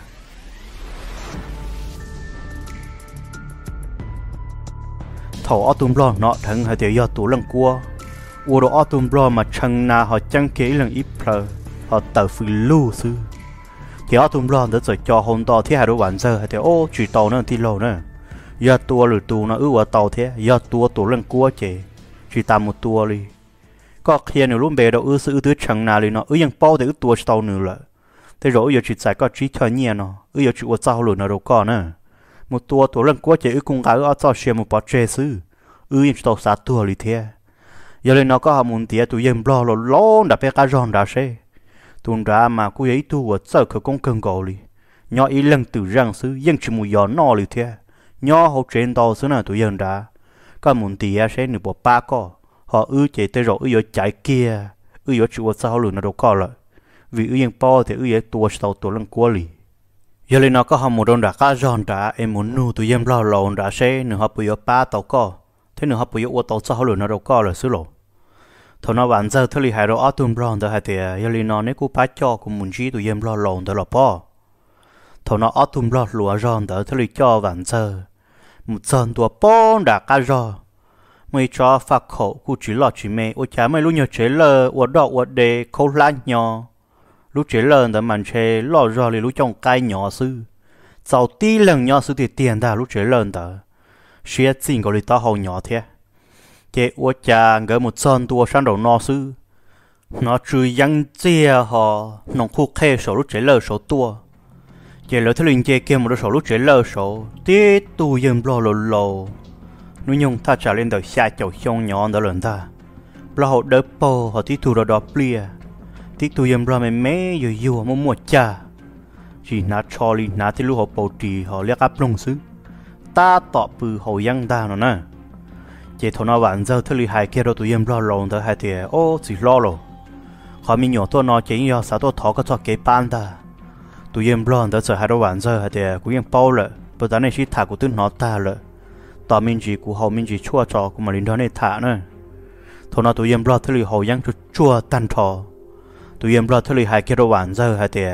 ถออตุนรอเนาะทั้งหายเถี่ยย่อตัวลังกัววัวรอตุนรอมาชังนาเขาจังเกยลังอิเพลเขาเต่าฟิลูซื้อthì ở thùng lon đã rồi cho hôn to thế hai đứa bạn giờ thì ô chỉ tàu nó thì lâu nữa giờ tua rồi tù nó ư vào tàu thế giờ tua tù lần cua chế chỉ tạm một tua đi có khi nếu lúc về đâu ư sự ư chẳng nào đi nó ưยังbao để ư tua tàu nữa lại thế rồi giờ chỉ giải có chỉ cho nhẹ nó ư giờ chỉ vào tàu rồi nó đâu có nữa một tua tù lần cua chế ư cùng cái ư ở tàu xe một bao chế xứ ưยังtàu sát tua đi thế giờ lên nó có hàm muốn tiệt tụiยังbao rồi lon đã phải cá giòn đã xe tuần ra mà cô ấy tu ở sở khởi công cần gò li nhỏ ý lần từ răng xứ dân chỉ mùi gió nọ li thế nhỏ hậu trên to xứ nào tụi dân ra có muốn tía sẽ nửa bộ ba co họ ư chạy tới rồi ư ở chạy kia ư ở chịu sao lừa nó đâu có lại vì ư dân po thì ư ở tua sau tua lần qua li giờ lên nó có họ một đòn đã cá giòn đã em muốn nu tụi dân lo lòn đã sẽ nửa họ bùi ở ba tàu co thế nửa họ bùi ở tàu sao lừa nó đâu có là xứ lộ thằng nó bạn giờ thưa li hai rồi autumn brown đó hai thì giờ li nó nếu cú bắt cho cũng muốn chỉ tụi em lo lòn đó là po thằng nó autumn brown lúa giòn đó thưa li cho bạn giờ một giòn tua po đã cá giò mấy cho phạt khẩu cú chỉ lọt chỉ mê ôi chả mấy lúc nhớ chế lờ uất đọ uất đề khâu lan nhỏ lúc chế lờ đó mình chế lọt giò li lúc trong cái nhỏ sư giàu tí lần nhỏ sư thì tiền đã lúc chế lờ đó xia chín có li to hậu nhỏ thế chế uất cha gỡ một son tua sang đầu nọ sư nó chui yang chia họ nông khu khe số lúc chế lờ số tua chế lỡ thứ linh chế kia một số lúc chế lờ số tít tu dân lo lồ lồ nó nhung ta trả lên đời xa chậu sông nhỏ đó lần ta lo họ đỡ po họ tít tu đó đó plia tít tu dân lo mẹ mẹ dù dù mua mua cha chỉ nát cho li nát thì lúc họ bầu trì họ liếc áp lông xứ ta tọt bự họ yang ta nó nè chế thằng nó bạn giờ thứ li hai kia đâu tụi em lo lòn đó hai thì ô chỉ lo rồi họ mình nhỏ tôi nó chỉ do sao tôi thọ cái cho cái ban ta tụi em lo đó giờ hai đứa bạn giờ hai thì cũng em bao rồi bây giờ này chỉ thả của tôi nó ta rồi tao mình chỉ của họ mình chỉ chua cho của mà linh đó này thả nữa thằng nó tụi em lo thứ li họ yang chua chua tan thọ tụi em lo thứ li hai kia đâu bạn giờ hai thì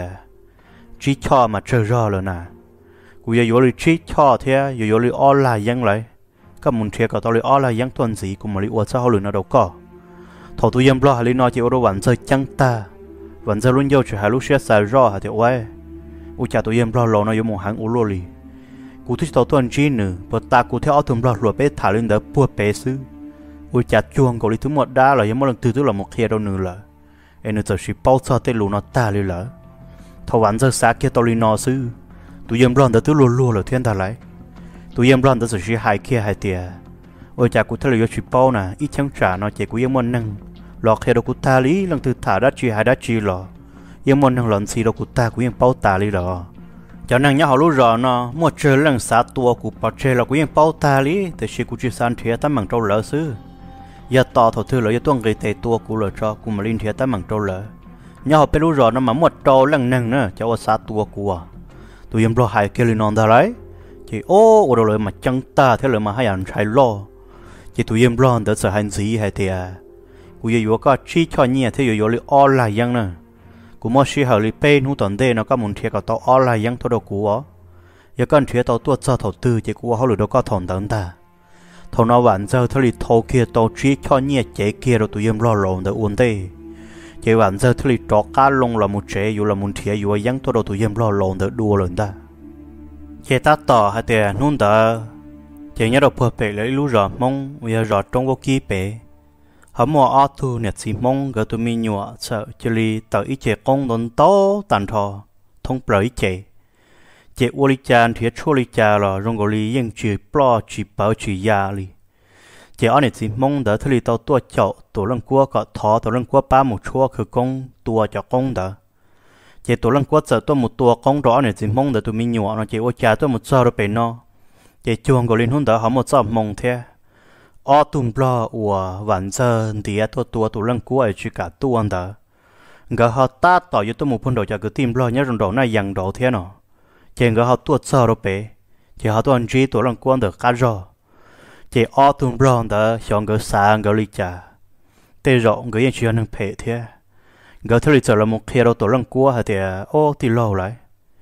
chỉ cho mà chơi rõ rồi nè của giờ vô chỉ cho thế giờ vô onlineยังไรก็มุนเทียก็ตอเลยอ้อละยังต้นสีกุมาริอวดเจ้าหรือนาดก็ถอดตัวยังปลาหาลินอจีโอรวันเจอจังตาวันเจอรุ่นเยาว์จะหาลูกเชียสายรอหาเดียวไว้อุจจาตัวยังปลาหลอนอยู่หมู่หางอุโรลีกูที่ตัวต้นจีนหนึ่งปตากูที่อ้อตุ่มปลาหลวงไปถ่ายลินเดอร์ปวดเปซื้อ ôi chả chuông của lý thứ một đá là giống một lần từ từ là một kia đâu nữa là em nữa chỉ bao giờ tên lù nó ta đi lỡ thầu ván giờ sáng kia tao đi nó sư tụi em lần đó tụi lùa lùa là thiên ta lại tụi em lần đó chỉ hai kia hai tiề ôi chả cụ thấy là chỉ bao nè ít chẳng trả nó chỉ cụ em muốn nâng lọt kia đâu cụ ta lý lần từ thả đá chi hai đá chi lò em muốn nâng lần gì đâu cụ ta cụ em bao ta lý lò cho nên nhớ họ lúc rồi nó mua chơi lần sát tua cụ bảo chơi là cụ em bao ta lý thì chỉ cụ chỉ san thiệt tấm bằng trâu lỡ sư giờ tỏ thầu thư lợi tuông gây tệ tua cụ lỡ cho cụ mà linh thiệt tấm bằng trâu lỡ nhớ họ biết lúc rồi nó mà một trâu lần nâng nữa cho họ sát tua cụ à tụi em lo hai kia lên non ta đấy chỉ ô ô đồ lợi mà chẳng ta thế lợi mà hai anh trai lo chỉ tụi em lo đỡ sợ hành gì hay thì à cụ giờ vừa có chi cho nhẹ thế giờ vừa lấy all lạiยังnè cụ mua xí hở lấy pe nu tuần đây nó có muốn thiệt có tao all lạiยังthôi đâu cụ á giờ con thiệt tao tuột cho thầu tư chỉ cụ họ lừa đâu có thòng tận ta thầu nó vẫn giờ thôi lấy thầu kia tao chi cho nhẹ chế kia rồi tụi em lo lộn đỡ uốn đây chỉ vẫn giờ thôi lấy trọ cá lông là một chế dù là một thiệt dùยังthôi đâu tụi em lo lộn đỡ đua lên ta chỉ ta tỏ hay thì nôn đỡ chỉ nhớ được phơi bể lấy lú rọ mông bây giờ trong vô kí bể họ mua ô tô nẹt xì mông gỡ tụi mình nhọ sợ chỉ li tờ ít chế công đồn to tàn thọ thông bờ ít chế chế ô li chan thì chua li cha là rong gò li yên chỉ plo chỉ bảo chỉ ya li chế ở nẹt xì mông đỡ thili tàu tua chậu tổ lăng cua cọ thọ tổ lăng cua ba một chua khử công tua cho công đỡ chế tổ lăng cua sợ tua một tua công rõ nẹt xì mông đỡ tụi mình nhọ nó chế ô cha tua một sao rồi bể no chế chuông gò linh hôn đỡ họ một sao mông thế ô tùm blo ủa vạn giờ thì tua tua tụ lăng cua chỉ cả tua đỡ gỡ họ ta tỏ cho tôi một phần đồ cho cái tim blo nhớ rồng đồ này dằng đồ thế nào chế gỡ họ tua sao rồi bể chế họ tua anh chỉ tụ lăng cua đỡ cá rò chế ô tùm blo đỡ chọn gỡ sáng gỡ li trà tê rộng gỡ yên chuyện nâng phê thế gỡ thứ lịch sử là một khi đâu tụ lăng cua hay thì ô thì lâu lại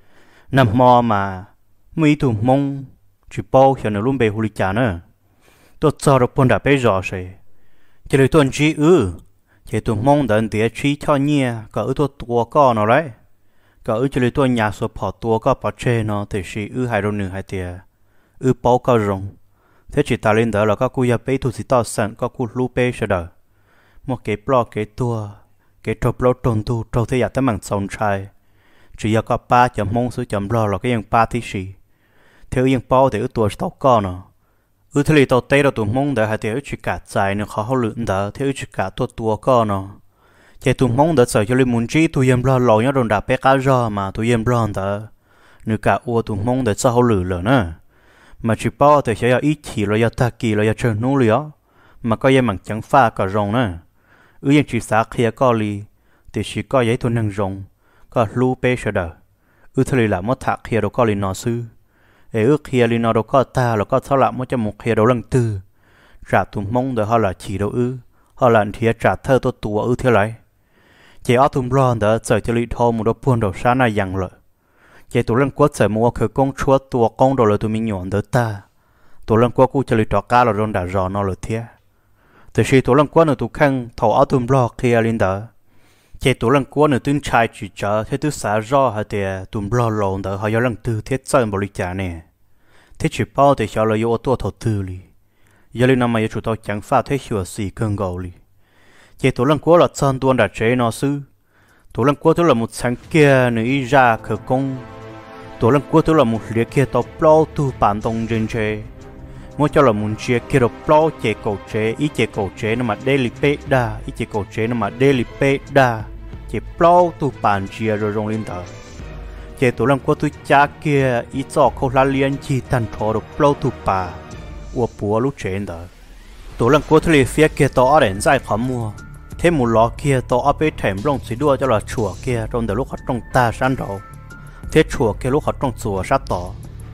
nằm mò mà mấy tụm mông chỉ bao hiện ở luôn bề hồ li trà nữa tôi cho được bốn đã bây giờ rồi chỉ là tuần chỉ ư chỉ tụm mông đợt để chỉ cho nhẹ cả ư tôi tua co nó đấy cả ư chỉ là tôi nhà số bỏ tua co bỏ chơi nó thì chỉ ư hai đôi nửa hai tiề ư bao cao rồng thế chỉ ta lên đó là các cô nhà bé thu sĩ to sẵn các cô lu bé sẽ đỡ một cái blo cái tua cái trâu blo tròn tu trâu thế giả tới mảng sòng trai chỉ có ba chấm mông số chấm blo là cái dạng ba tí xì theo dạng bao thì ư tua tao co nó ư thế thì tao tây đâu tụi mông để hai tiề ư chỉ cả dài nữa khó luyện đó theo ư chỉ cả tua tua co nó chỉ tụi mông để sợ cho lên muốn chi tụi em blo lòi nhá đồn đạp bé cá rò mà tụi em blo đó nữa cả ua tụi mông để sao lử lử nữa mà chỉ bao thì sẽ là ít chỉ là ta kỳ là chơi nô lió mà có em bằng trắng pha cả rồng nữa ư yên chỉ sáng kia có li thì chỉ có giấy thôn năng rồng có lu bê sẽ đỡ ư thôi là mất thạc kia đâu có li nọ sư ê ư kia li nọ đâu có ta là có sao lại mất cho một kia đâu lần tư trả tụm mông để họ là chỉ đâu ư họ là thiệt trả thơ tôi tua ư thế lại chỉ ở tụm lon để chờ cho li thô một đôi buôn đầu sáng này dằng lợi chỉ tụi lần quất sẽ mua khởi công chúa tua công đồ là tụi mình nhọn đỡ ta tụi lần quất cũng cho li trọ cá là rôn đã rò nó là thiệt từ khi tụi lần quất nữa tụi khăn thầu ở tụm lon kia lên đỡ chỉ tụi lần quất nữa tụi trai chỉ chờ thế tụi xã rò hay thì tụm lon lộn đỡ họ do lần tư thiết sơn bảo lý trả nè thế chỉ bao thì cho là yêu tua thầu tư li giờ lên năm mai chủ tao chẳng pha thế sửa xì cơn gầu li chỉ tụi lần quất là sơn tuôn đã chế nó sư tụi lần quất là một sáng kia nữa ý ra khởi công tụi lần quất là một liệt kia tao plau tu bản tông trên chế mỗi cho là một chia kia tao plau chế cổ chế ý chế cổ chế nó mà daily pay đa ý chế cổ chế nó mà daily pay đa chế plau tu bản chia rồi rong lên tờ chế tụi lần quất tu cha kia ý cho khâu la liên chi thành thọ được plau tu bà uo bùa lúc chế tờ tụi lần quất thì phía kia tao ở đến dài khó mua thêm một lọ kia tao ở bên thềm lông chỉ đua cho là chùa kia trong từ lúc họ trong ta san đầu thế chùa kia lúc họ trong chùa sát tỏ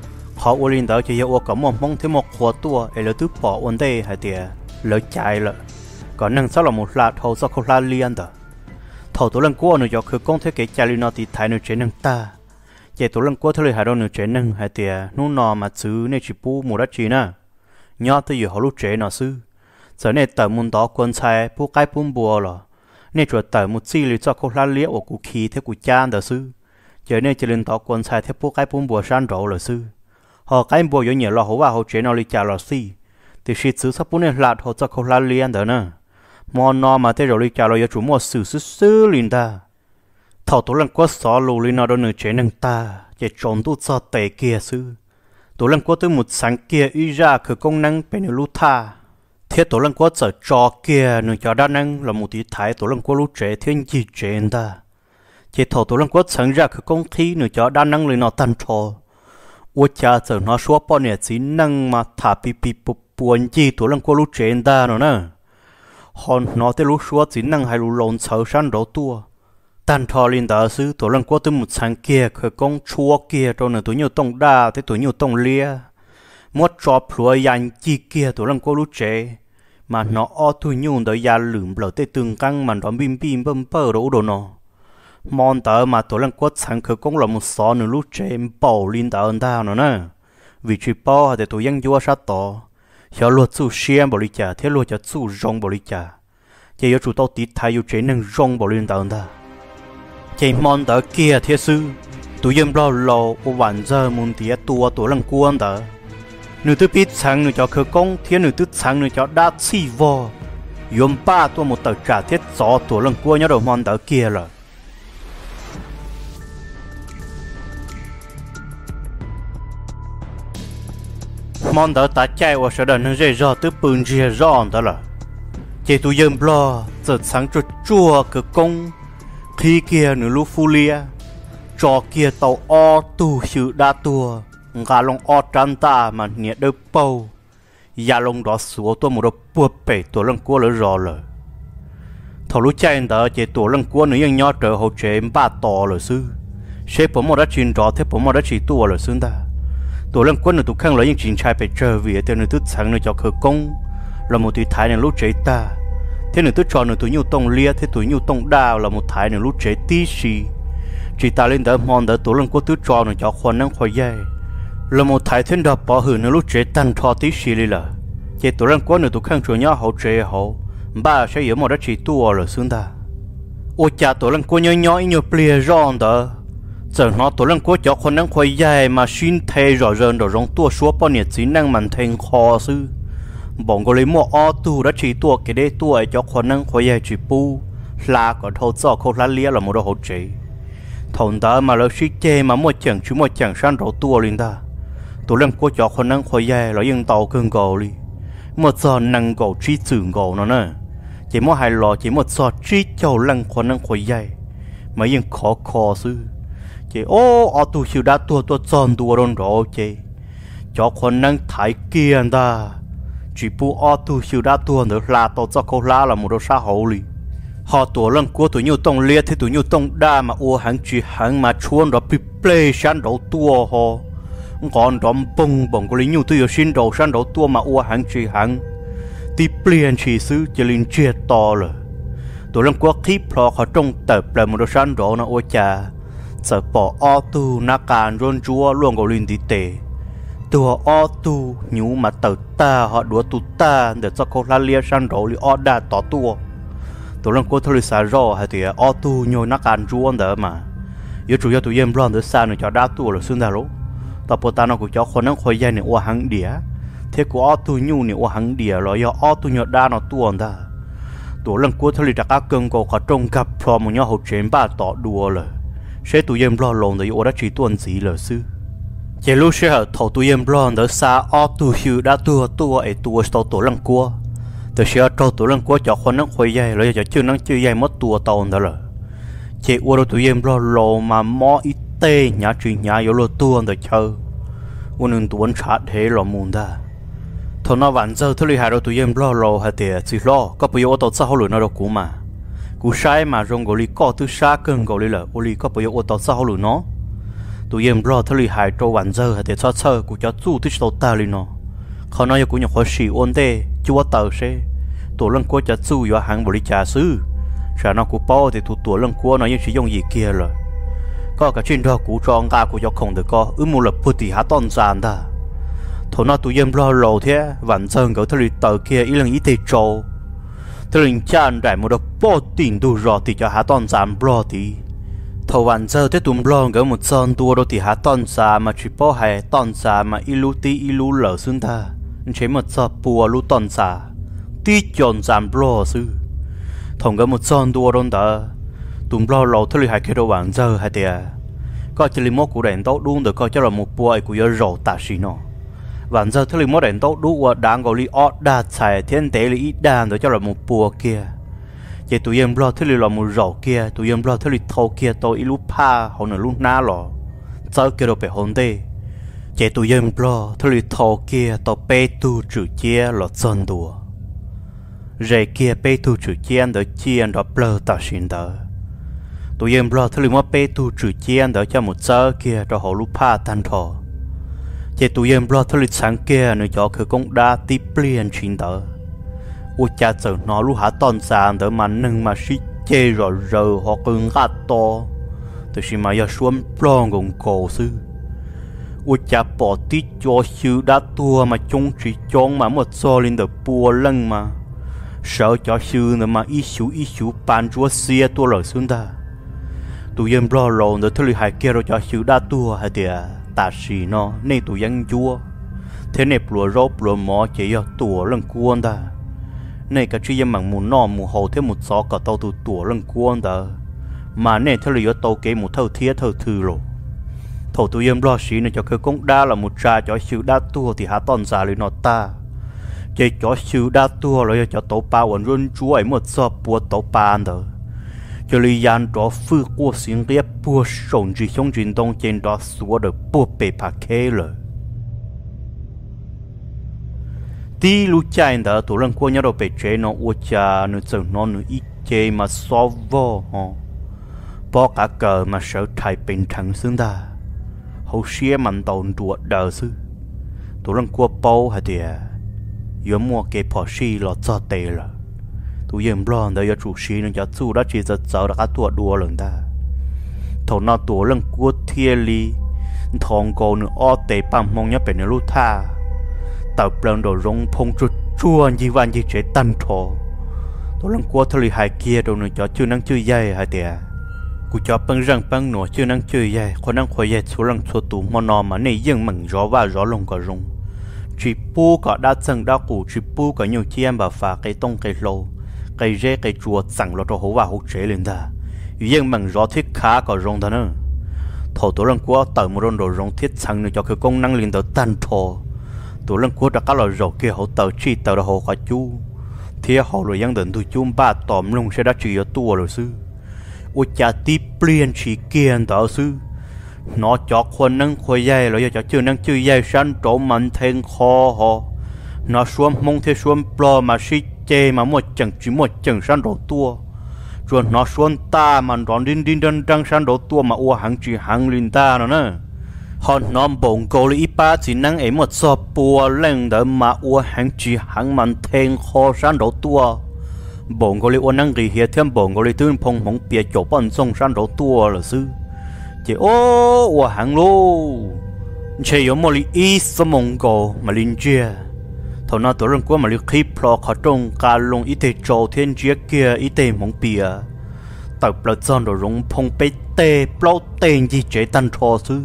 họ uốn lên đó chỉ uốn có một mông thêm một khóa tua để lỡ tứ bỏ uốn đây hay tiệt lỡ chạy lỡ còn năng sau là một lạt thầu sau không la liên đó thầu tổ lần qua nữa cho khởi công thế cái chạy lên nó thì thay nữa chế năng ta chạy tổ lần qua thế là hai đôi nữa chế năng hay tiệt nô nọ mà xứ này chỉ bu một đất chỉ nè nhớ tới giờ họ lúc chế nó xứ giờ này tờ muốn đó quân sai bu cái bún bùa rồi nên chuột tờ một xí lý cho không la liễu của cụ khí thế cụ chan đó xứ giờ này chỉ lên đó quân sai thế bu cái bún bùa san rộ rồi xứ họ cái bùa có nhiều lo hổ vào hỗ trợ nó lý trả là xí thì sĩ xứ sắp bún lạt họ cho khâu lá liên đó nè mò nọ mà thế rồi đi chào rồi chủ mua xử xử xử liền ta thầu tổ lần quá xó lù lên nó đâu nửa chế nâng ta chế trốn tu cho tệ kia sư tổ lần quá tới một sáng kia ý ra khởi công năng bên nửa lút tha thiết tổ lần quá trở trò kia nửa cho đa năng là một tí thái tổ lần quá lút chế thiên gì chế ta chế thầu tổ lần quá sáng ra khởi công khí nửa cho đa năng lên nó tan trò ủa cha giờ nó xóa bao nhiêu chỉ năng mà thả pi pi bụp buồn gì tổ lần quá lút chế ta nữa nè hòn nó tới lút xóa chỉ năng hay lút lộn sợ san đổ tua tan thò lên đó sư tổ lần qua tới một sáng kia khởi công chúa kia rồi nửa tuổi nhiều tông đa tới tuổi nhiều tông lia mót chọp lúa yàn chi kia tổ lần qua lút chế mà nó o tuổi nhiều đợi ya lửng lở tới từng căng mà nó bim bim bơm bơ đồ đồ nó mòn tờ mà tổ lần qua sáng khởi công là một xó nửa lút chế bảo lên đó ơn ta nữa nè vì chỉ bảo để tổ dân vua sát tỏ hiểu luật chủ xem bảo lý trả thế luật cho chủ rong bảo lý trả chỉ có chủ tao tít thay yêu chế năng rong bảo lên đó ơn ta chạy mòn đó kia thiết sư tụi em lo lo của bạn giờ muốn tía tua tụi lần cuốn đó nữ tư biết sáng nữ cho khởi công thiên nữ tư sáng nữ cho đa chi vò yếm ba tua một tờ trả thiết gió tụi lần cuốn nhớ đầu mòn đó kia rồi mòn đó ta chạy qua sẽ đợi nó dễ dò từ bưng dễ dò đó là chạy tụi em lo giờ sáng cho chua khởi công khi kia nửa lúc phu lia cho kia tàu o tu sự đa tua ngà lông o trăn ta mà nhẹ đôi bầu ya lông đó xuống tôi một đôi bùa bể tổ lăng cua lỡ rò lỡ thầu lúc chạy đó chỉ tổ lăng cua nữa nhỏ trở hậu chế ba to lỡ sư xếp bỏ một đất chín rõ thế bỏ một đất chỉ tua lỡ xương ta tổ lăng cua nữa tụ khang lấy những chuyện trai phải trở về từ nửa tức sáng nữa cho khởi công là một thứ thái này lúc chế ta thế nữa tôi chọn nữa tôi nhiều tông lia thế tôi nhiều tông đào là một thái nữa lúc chế tí xì chỉ ta lên đó mòn đó tôi lần có tôi chọn nữa cho khoan năng khoai dây là một thái thiên đập bỏ hử nữa lúc chế tan thọ tí xì đi là chế tôi lần có nữa tôi khang chuột nhau hậu chế hậu ba sẽ yếu một đất chỉ tua là xương ta ôi cha tôi lần có nhỏ nhỏ nhiều bìa ròn đó giờ nó tôi lần có cho khoan năng khoai dây mà xin thay rõ ràng rồi rong tua số bao nhiêu chỉ năng mạnh thành kho sư bọn cô lấy mua ô tô đã chỉ tua cái đấy tua cho con năng khối dây chỉ pu là còn thâu cho khâu lá lia là một đồ hỗ trợ thằng đó mà nó suy chê mà mua chẳng chú mua chẳng sang đầu tua lên ta tôi làm cô cho con năng khối dây là yên tàu cơn gò đi một giờ năng gò trí trưởng gò nó nè chỉ mua hai lò chỉ một giờ trí châu lăng con năng khối dây mà yên khó khó sư chỉ ô ô tô siêu đã tua tua tròn tua đòn rõ chứ cho con năng thái kia ta chỉ bu ô tô siêu đã tua nữa là tàu cho cô la là một đồ xã hội li họ tua lần của tụi nhiều tông liệt thì tụi nhiều tông đa mà ô hàng chỉ hàng mà chuồn đó bị play sang đầu tua họ còn đom bông bông có lý nhiều tụi xin đầu sang đầu tua mà ô hàng chỉ hàng thì play chỉ xứ chỉ linh chia to rồi tụi lần của clip họ họ trong tập là một đồ sang đầu nó ô cha sợ bỏ ô tô na càn rôn chúa luôn có linh đi tệ tua ô tô nhú mà tờ ta họ đùa tụ ta để cho cô la lia sang đầu li ô đa tỏ tua tụi lần cô thôi xả rõ hay thì ô tô nhồi nát ăn chuông đó mà yếu chủ yếu tụi em lo được xa nữa cho đa tua là xương đà lố tập bộ ta nó cũng cho con năng khôi dây này ô hàng đĩa thế của ô tô nhú này ô hàng đĩa rồi do ô tô nhồi đa nó tua đó tụi lần cô thôi đặt các cơn cô có trong gặp pro một nhau hậu chuyện ba tỏ đùa rồi sẽ tụi em lo lồng thì ô đã chỉ tuần gì là sư chỉ lúc sẽ ở thầu tụi em lo được xa ô tô hiu đã tua tua ấy tua sau tụi lần cô từ sẽ cho tụi lần cô cho con năng khôi dây rồi cho chưa năng chưa dây mất tua tàu đó rồi chỉ ô tụi em lo lồ mà mò ít tê nhà chuyện nhà yếu lo tua để chơi ô nên tụi anh chát thế là muốn ta thằng nó vẫn giờ thôi hai đứa tụi em lo lồ hay thì chỉ lo có bây giờ ô tô sao lười nó đâu cũ mà cú sai mà rong gọi li có từ xa cơn gọi li là ô li có bây giờ ô tô sao lười nó tụi em lo thôi hai trâu vẫn giờ hay thì sao sao cú cho chú thích số ta li nóเขาnói cú nhóc khó xì ôn tê chúa tờ xe tụi lần qua cho chú vào hàng bồi trà sư sao nó cú bao thì tụi tụi lần qua nóยังsử dụng gì kia rồi có cả chuyện đó cú cho ngã cú cho không được có ư một lập bút thì há toàn giàn ta thằng nó tụi em lo lầu thế vẫn giờ cậu thôi tờ kia ý lần ý tê trâu thôi lần chán đại một đợt bao tiền đủ rồi thì cho há toàn giàn lo thì thầu vẫn giờ thế tụi lo cậu một son tua đâu thì há toàn giàn mà chỉ bao hay toàn giàn mà ilu ti ilu lở xuống ta chế một giờ bùa lú tòn xả tí chọn giảm blo sư thằng cái một son đua đón ta tụm blo lâu thôi li hai cái đồ vàng giờ hai tiệt có chỉ li mốt của đèn tấu đúng được coi cho là một bùa của giờ rổ ta xí nó vàng giờ thôi li mốt đèn tấu đúng và đang gọi li ót đa xài thiên tế li ít đàn được cho là một bùa kia chỉ tụi em blo thôi li là một rổ kia tụi em blo thôi li thâu kia tôi ilu pa họ nở lúc ná lò giờ kia đồ bị hôn tê chỉ tụi em blo thôi li thâu kia tôi bê tu chữ chia là chân đùa rễ kia bê tu chữ chia đỡ chia đó blo ta xin đỡ tụi em lo thứ mà bê tu chữ chia đỡ cho một giờ kia cho họ lúc pa tan thọ chỉ tụi em lo thứ sáng kia nữa cho cứ cũng đã tiếp liền chuyện đỡ u cha giờ nó lúc hả toàn sàn đỡ mà nâng mà xí chê rồi rồi họ cưng gạt to từ khi mà giờ xuống plong cùng cổ sư u cha bỏ tí cho sư đã tua mà chúng chỉ chọn mà một so lên được bùa lưng mà sợ cho sư nữa mà ít xíu ít xíu bàn chúa xia tua lời xuống ta tụi em lo lộn để thôi hai kia rồi cho sư đã tua hay thì ta xì nó nên tụi em chúa thế này bùa rốt bùa mỏ chỉ cho tua lần cuốn ta này cả chuyện bằng mù nọ mù hồ thêm một gió cả tàu tụi tua lần cuốn ta mà này thôi là tàu kế một thâu thiết thâu thư rồi thầu tụi em lo xí này cho cái cũng đa là một trà cho sư đã tua thì há toàn giả lên nó ta chỉ cho sư đã tua rồi cho tàu ba vẫn run chúa ấy một gió bùa tàu ba nữa cho lý do đó phư qua xin ghép bùa sống chỉ trong truyền động trên đó xua được bùa bể phá khế rồi tí lúc chạy đó tụi lần qua nhau đâu bể chế nó ua cha nó chẳng nó nó ít chế mà xóa vô hả bỏ cả cờ mà sợ thầy bình thẳng xứng ta hậu xế mạnh tồn đuột đờ sư tụi lần qua bao hả thì yếu mua cái phỏ xì lọt cho tê rồi tụi em lo để cho chủ sĩ nó cho chú đã chỉ giật giật đã tua đua lần ta thầu nó tua lần cua thiên li thòng cổ nữa o tê bám mong nhá bên lú tha tập lần đồ rong phong chuột chua như van như chế tan thò tụi lần cua thali hai kia đồ nữa cho chưa năng chơi dây hai tiệt cú cho băng răng băng nọ chưa năng chơi dây khó năng khoe dây số lần số tụ mà nọ mà này dương mừng gió và gió lông cả rong chỉ pu cả đa chân đa cụ chỉ pu cả nhiều chiêm và phá cái tông cái lô cái rễ cái chuột sẵn lo cho hổ và hổ chế lên ta, nhưng bằng gió thiết khá có rong ta nữa, thổ tổ lần qua tờ một đồn đồ rong thiết sẵn nữa cho cái công năng lên tới tan thổ, tổ lần qua đã các loại rổ kia hổ tờ chi tờ là hổ cả chú, thì hổ rồi yang đến tụi chúng ba tóm lông sẽ đã chỉ ở tua rồi sư, ôi cha tiếp liền chỉ kiên tờ sư, nó choคนnăng khôi dây rồi cho chưa năng chưa dây sẵn trổ mạnh thêm khó họ, nó xuống mông thế xuống plo mà xí chê mà một chẳng chỉ một chẳng san đổ tua rồi nó xuân ta mà đón đinh đinh đinh đăng san đổ tua mà ua hàng chỉ hàng linh ta nữa nè họ nó bồng cầu lý ba chỉ năng ấy một số bùa lên đỡ mà ua hàng chỉ hàng mà thêm khó san đổ tua bồng cầu lý ua năng gì hiện thêm bồng cầu lý tương phong phong bịa chỗ bọn sông san đổ tua là sư chỉ ô ua hàng lô chỉ có một lý ít số mông cầu mà linh chia thầu nào tổ lần qua mà liệt clip pro khó trông cả lông ít tê trâu thiên chiếc kia ít tê mong bìa tập là dân đồ rung phong bê tê plau tên gì chế tan thò sư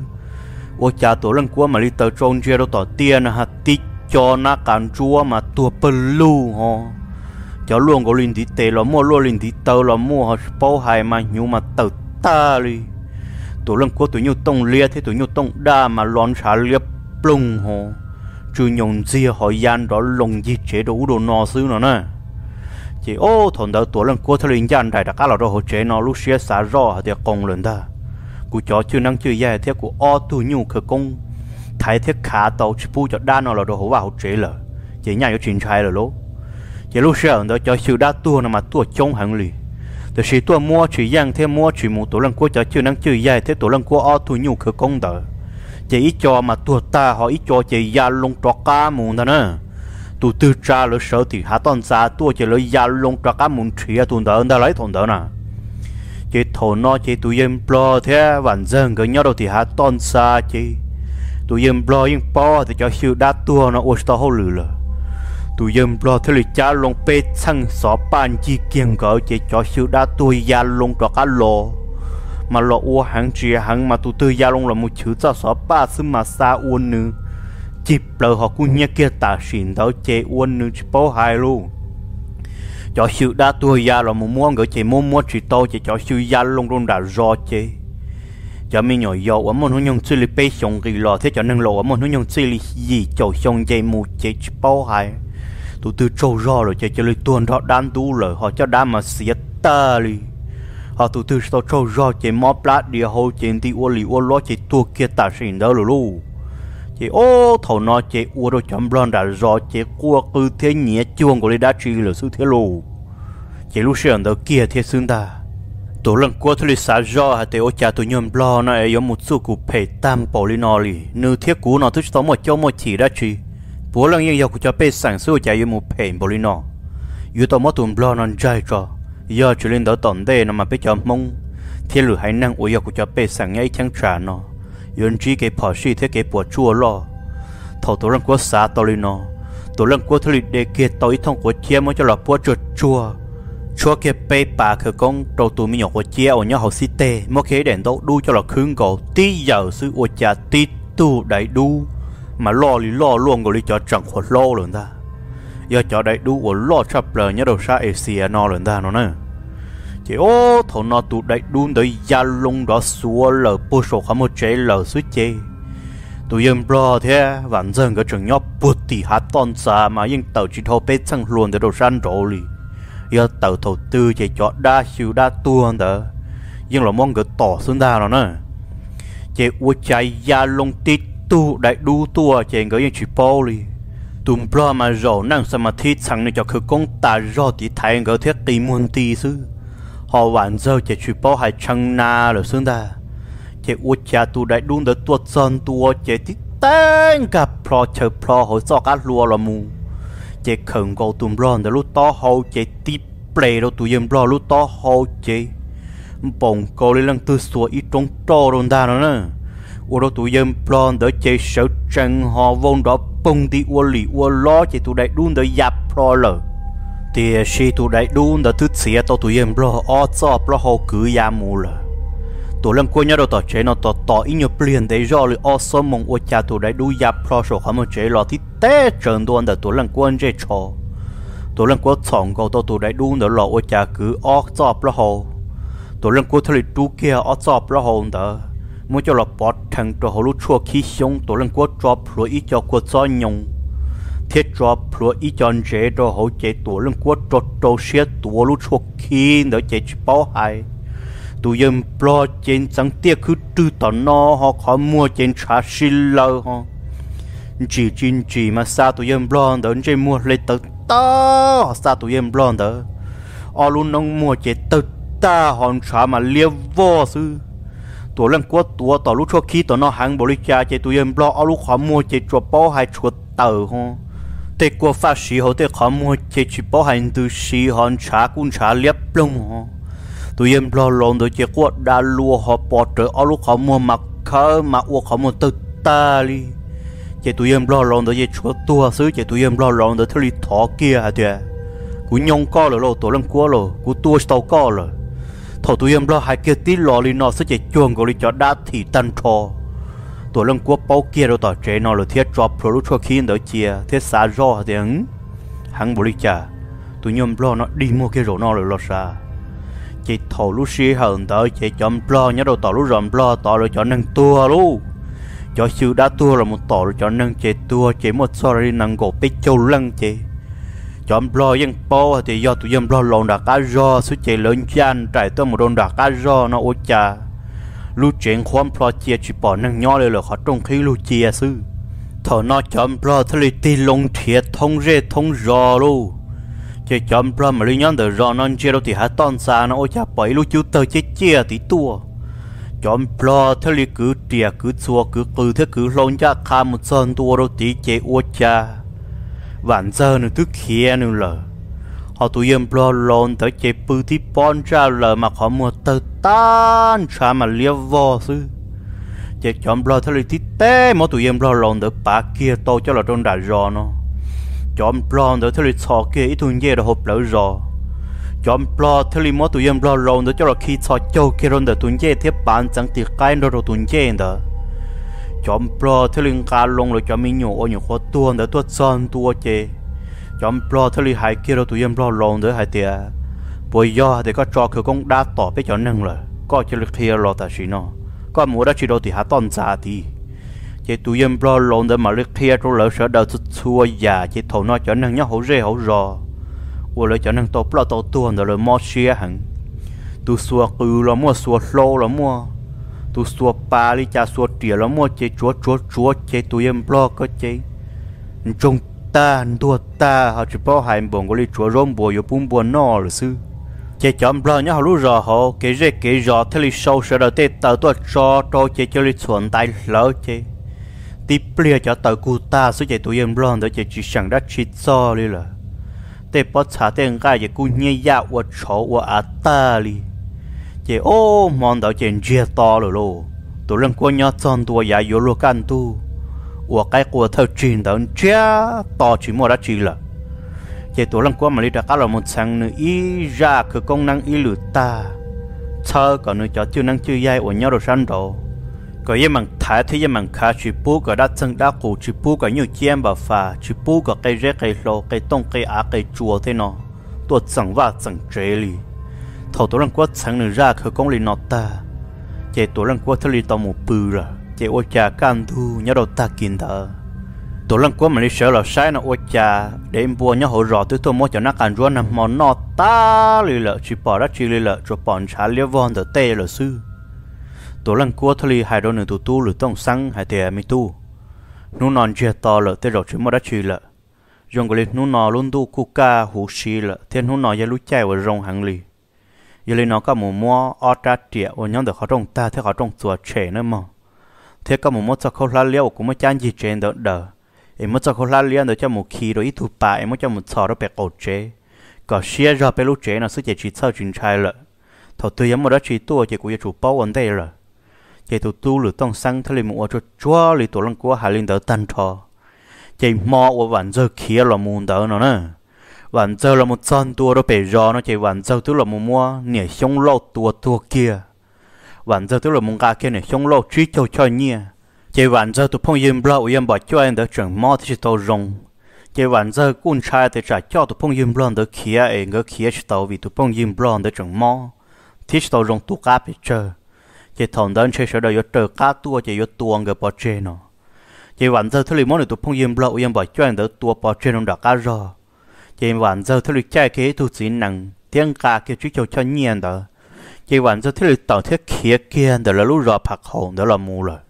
ô cha tổ lần qua mà liệt tờ trông chia đâu tỏ tiền hả tí cho na cản chúa mà tua bần lưu ho cháu luôn có linh tí tê là mua luôn linh tí tờ là mua họ bao hài mà nhiều mà tờ ta đi tổ lần qua tụi nhiều tông lia thế tụi nhiều tông đa mà lon xả liếp plung ho chú nhung gì hỏi gian đó lồng gì chế đủ đồ nọ xứ nó nè chỉ ô thằng đó tuổi lần qua thời gian gian đại đã cả là đồ hỗ trợ nó lúc xưa xả rõ thì công lên ta cú chó chưa năng chơi dài thế cú o tu nhu khởi công thái thế khá tàu chỉ bu cho đa nó là đồ hỗ vào hỗ trợ là chỉ nhà có chuyện trai rồi lố chỉ lúc xưa đó cho sự đa tua mà tua chống hàng lì từ khi tua mua chỉ giang thêm mua chỉ một tuổi lần qua cho chưa năng chơi dài thế tuổi lần qua o tu nhu khởi công đó chỉ ít cho mà tụi ta họ ít cho chỉ gia lông trọ cá mùng đó nè tụi tư cha lỡ sợ thì hạ toàn xa tụi chỉ lỡ gia lông trọ cá mùng chia tụi đó đã lấy thằng đó nè chỉ thầu nó chỉ tụi em lo thế vạn dân cái nhau đâu thì hạ toàn xa chỉ tụi em lo nhưng po thì cho siêu đa tua nó ôi sao hậu lử lờ tụi em lo thế là cha lông pê xăng xỏ pan chi kiêng cỡ chỉ cho siêu đa tua gia lông trọ cá lò mà lọ ua hàng chia hàng mà tụi tư gia long là một chữ cho xóa ba xứ mà xa uôn nữ chịp lời họ cũng nhớ kia ta xin đó chế uốn nữ chỉ bao hai luôn cho sự đa tuổi già là một món người chế mua mua chỉ to chế cho sự già lông lông đã rõ chế cho mình nhỏ giàu ở một hướng nhung xử lý bê xong kỳ lò thế cho nên lộ ở một hướng nhung xử lý gì cho xong chế một chế chỉ bao hai tụi từ trâu rõ rồi chế cho lấy tuần họ đan đủ lời họ cho đam mà xịt ta đi họ tụi từ sau trâu rõ chế móp lát địa hồ chế đi uốn lì uốn ló chế tua kia ta xin đó rồi luôn chế ô thầu nó chế uốn rồi chấm blon đã rõ chế cua cứ thế nhẹ chuông của lấy đá chi là sự thế luôn chế lúc sáng đó kia thế xương ta tổ lần qua thôi xả rõ hạt tiêu cha tụi nhom blon nó ấy một số cụ phải tam bảo li nó li nữ thiết cũ nó thức tao một chỗ một chỉ đã chi bố lần như giờ cụ cho bé sản xuất cha yêu một phải bảo li nó yêu tao một tuần blon nó chạy cho giờ chỉ lên đó tận đây nó mà bé chấm mông thiên lửa hay năng ủi giờ cụ cho bé sản ngay chẳng trả nó yon chỉ cái bỏ xí thế cái bỏ chua lo thầu tổ lần qua xả tao li nó tổ lần qua thôi để kia tao ít thông của chia mới cho là bỏ chua chua chua kia bay bà khởi công đầu tụi mình nhỏ của chia ở nhau học sĩ tê mỗi khi đèn đâu đu cho là khương cổ tí giờ sự ô cha tí tu đại đu mà lo li lo luôn rồi cho chẳng khỏi lo rồi ta giờ cho đại đu ở lo chập lời nhớ đầu xa Asia nó rồi ta nó nè chỉ ô thằng nó tụi đại đu tới gia lông đó xua lờ bô sổ không một chế lờ suýt chế tụi em lo thế vẫn dần cái trường nhóc bút tỉ hát ton xa mà nhưng tàu chỉ thâu bê sang luôn để đầu san rồi giờ tàu đầu tư chỉ cho đa siêu đa tuôn đó nhưng là mong cái tỏ xuống đa rồi nè chỉ uống trái gia lông tít tu đại đu tua chỉ cái những chỉ bao đi tụm pro mà rồi năng xem mà thi thằng này cho khởi công ta rồi thì thay cái thiết kỳ muôn tỷ sư họ vẫn giờ chỉ chỉ bao hai trăm na rồi xuống đa chỉ uống trái tu đại đu được tuột son tua chỉ tí tên cả pro chờ pro họ cho cá lúa là mù chế khẩn cầu tụm ron để lúc to hậu chế tiếp play đâu tụi em ron lúc to hậu chế bồng cầu lên lần từ xua ít trong to rồi ta nữa nè u đâu tụi em ron để chế sợ chân họ vốn đó bông đi u lì u lo chế tụi đại đun để dập pro lờ thì khi tụi đại đun để thứ xía tao tụi em ron ở cho pro hậu cứ ya mù lờ tụi lần qua nhớ đâu tao chế nó tao tao ít nhiều liền để do là ở số mong u cha tụi đại đu dập pro số không một chế lo thì té trơn đuôn để tụi lần qua chế cho tụi lần qua chọn cầu tao tụi đại đu để lo u cha cứ ở cho pro hậu tụi lần qua thay đu kia ở cho pro hậu đó muốn cho là bớt thằng cho họ lúc chua khí sống tụi lần qua cho pro ít cho qua cho nhung thiết cho pro ít cho chế cho họ chế tụi lần qua cho cho xe tụi lúc chua khí để chế bao hai tụi em lo trên trắng tia cứ tư tận nó họ khó mua trên trả xin lâu họ chỉ chỉ chỉ mà sao tụi em lo đến trên mua lấy tờ ta sao tụi em lo đó ở luôn nông mua trên tờ ta họ trả mà liêu vô sư tụi lần qua tụi tao lúc cho khi tụi nó hàng bồi cha trên tụi em lo ở lúc khó mua trên chuột bao hai chuột tờ họ thế qua phát sĩ họ thế khó mua trên chuột bao hai từ sĩ họ trả cũng trả liếp lông họ tụi em lo lon được chỉ có đa lúa họ bỏ trở ở lúc họ mua mặc khờ mà uống họ mua từ ta đi chỉ tụi em lo lon được chỉ chúa tua xứ chỉ tụi em lo lon được thứ thọ kia hả thế cú nhông co rồi lo tụi em qua rồi cú tua tàu co rồi thọ tụi em lo hai kia tí lo đi nó sẽ chỉ chuông của đi cho đá thì tan thọ tụi em qua bao kia rồi tao chế nó rồi thiết drop rồi lúc cho khi đó chia thiết xả rõ thì hắn hắn bồi cha tụi em lo nó đi mua kia rồi nó rồi lo xa chỉ thầu lúc xí hơn tới chỉ chọn lo nhớ đầu tàu lúc rộn lo tàu rồi chọn nâng tua luôn cho sự đã tua là một tàu rồi chọn nâng chỉ tua chỉ một số rồi nâng cổ bị châu lăng chỉ chọn lo dân po thì do tụi dân lo lộn đặt cá rò số chỉ lớn chan trải tới một đồn đặt cá rò nó ôi cha lúc chuyện khoan lo chia chỉ bỏ nâng nhỏ lên là họ trong khi lúc chia sư thầu nó chọn lo thế thì lông thiệt thông rê thông rò luôn chỉ chọn pro mà lý nhon từ rò non chia đâu thì hả ton xa nó ôi cha bảy lúc chú tơ chết chia tí tua chọn pro thế li cứ tiề cứ xua cứ cứ thế cứ lon cha kham một sơn tua đâu tí chế ôi cha vạn giờ nữa tức kia nữa lờ họ tụi em pro lon tới chế bự tí pon cha lờ mà họ mua tơ tan cha mà liêu vo sư chỉ chọn pro thế li tí té mà tụi em pro lon tới bả kia to cho là trong đại rò nó chọn plan để thay cho kia ít thùng dê để hộp lỡ rò chọn plan thay mỗi tụi em plan lon để cho là khi cho châu kia rồi để thùng dê tiếp bán chẳng thì cái đó rồi thùng dê đó chọn pro thế liên ca lông rồi chọn mình nhổ nhổ khó tuôn để tuốt son tua chế chọn pro thế liên hai kia rồi tụi em pro lông để hai tia bây giờ thì có choคือcông đã tỏ với chọn năng rồi có chỉ lực kia rồi ta chỉ nó có mua đã chỉ đâu thì hạ tòn giá thì chế tụi em pro lông để mà lực kia rồi lỡ sợ đầu chua già chế thầu nó chọn năng nhá hậu rê hậu rò và lỡ chọn năng tàu pro tàu tuôn rồi lỡ mót xia hẳn tụi xua cừ là mua xua lô là mua tụi xua pa đi cha xua tỉa là mua chế chúa chúa chúa chế tụi em lo có chế trong ta tua ta họ chỉ bao hai bọn có đi chúa rôm bùa yêu bún bùa nọ là sư chế chọn lo nhá họ lúc giờ họ cái gì cái giờ thế li sâu sợ đầu tết tàu tua cho cho chế cho li chuẩn tay lỡ chế tiếp lia cho tàu cụ ta số chế tụi em lo để chế chỉ sang đất chỉ cho đi là tết bắt trả tiền cái gì cũng nhẹ dạ và chó và à ta đi chế ô mòn đó chế chia to rồi lô tụi lần qua nhớ chọn tụi nhà yếu lô can tu và cái của thợ truyền đó chia to chỉ mua đã chỉ là chế tụi lần qua mà đi đặt cả là một sáng nữa ý ra cái công năng ý lử ta chờ còn nữa cho chưa năng chưa dai của nhau rồi sanh rồi có những mảng thái thì những mảng khác chỉ bố cái đất chân đất cổ chỉ bố cái nhiều chiêm bảo phà chỉ bố cái cây rễ cây lô cây tông cây á cây chùa thế nó tôi chẳng và chẳng chế li thầu tôi lần qua sáng nữa ra cái công lý nọ ta chế tôi lần qua theli tao một bự rồi chế ô cha can thu nhớ đầu ta kín thở tôi lần qua mà đi sợ là sai nó ô cha để em buồn nhớ hỗ trợ tôi tôi muốn cho nó càng ruộng nằm món nọ ta lì lợ chỉ bỏ ra chỉ lì lợ cho bọn trả liêu von từ tê là sư tôi lần qua theli hai đôi nửa tụ tu lửa tông sáng hai tiề mi tu nụ non chia to lợ tê rồi chỉ mua đã chỉ lợ dùng cái nụ nọ luôn tu cu ca hú xì lợ thiên nụ nọ giờ lú chạy vào rong hàng lì giờ lên nó có một mua ở tra tiệt và nhóm được họ trong ta thế họ trong chùa trẻ nữa mà thế có một mua choเขาlá liêu cũng mới chán gì trên đó đỡ em mới choเขาlá liêu để cho một khi rồi ít thụ bà em mới cho một sọ đó bị cổ chế có xia ra bị lũ chế nó sẽ chỉ sau chuyện trai lợ thầu tôi giống một đó chỉ tua chỉ của chủ bao vấn đề rồi chỉ tụ tu lửa tông sang thế là một chỗ chúa lì tụ lăng của hải linh đỡ tan thọ chỉ mò và vạn giờ kia là muôn đỡ nó nè vạn giờ là một con tua đó bể gió nó chỉ vạn giờ tức là một mua nhảy sông lâu tua tua kia vạn giờ tức là một gà kia nhảy sông lâu truy châu cho nhia chỉ vạn giờ tụ phong yếm lâu yếm bỏ cho anh đỡ trưởng mò thì chỉ tàu rồng chỉ vạn giờ quân trai thì trả cho tụ phong yếm lâu đỡ kia ấy ngỡ kia chỉ tàu vì tụ phong yếm lâu đỡ trưởng mò thì chỉ tàu rồng tụ cá bị chờ chỉ thằng đơn chơi sở đời yếu chờ cá tua chỉ yếu tuồng cái bỏ chơi nó chỉ vạn giờ thứ lì món này tụ phong yếm lâu yếm bỏ cho anh đỡ tua bỏ chơi nó đã cá rò chỉ vạn giờ thứ lì chạy cái tu sĩ năng tiếng ca kia chú châu cho nhiên đó chỉ vạn giờ thứ lì tàu thiết kia kia đó là lúc rò phật hồn đó là mù rồi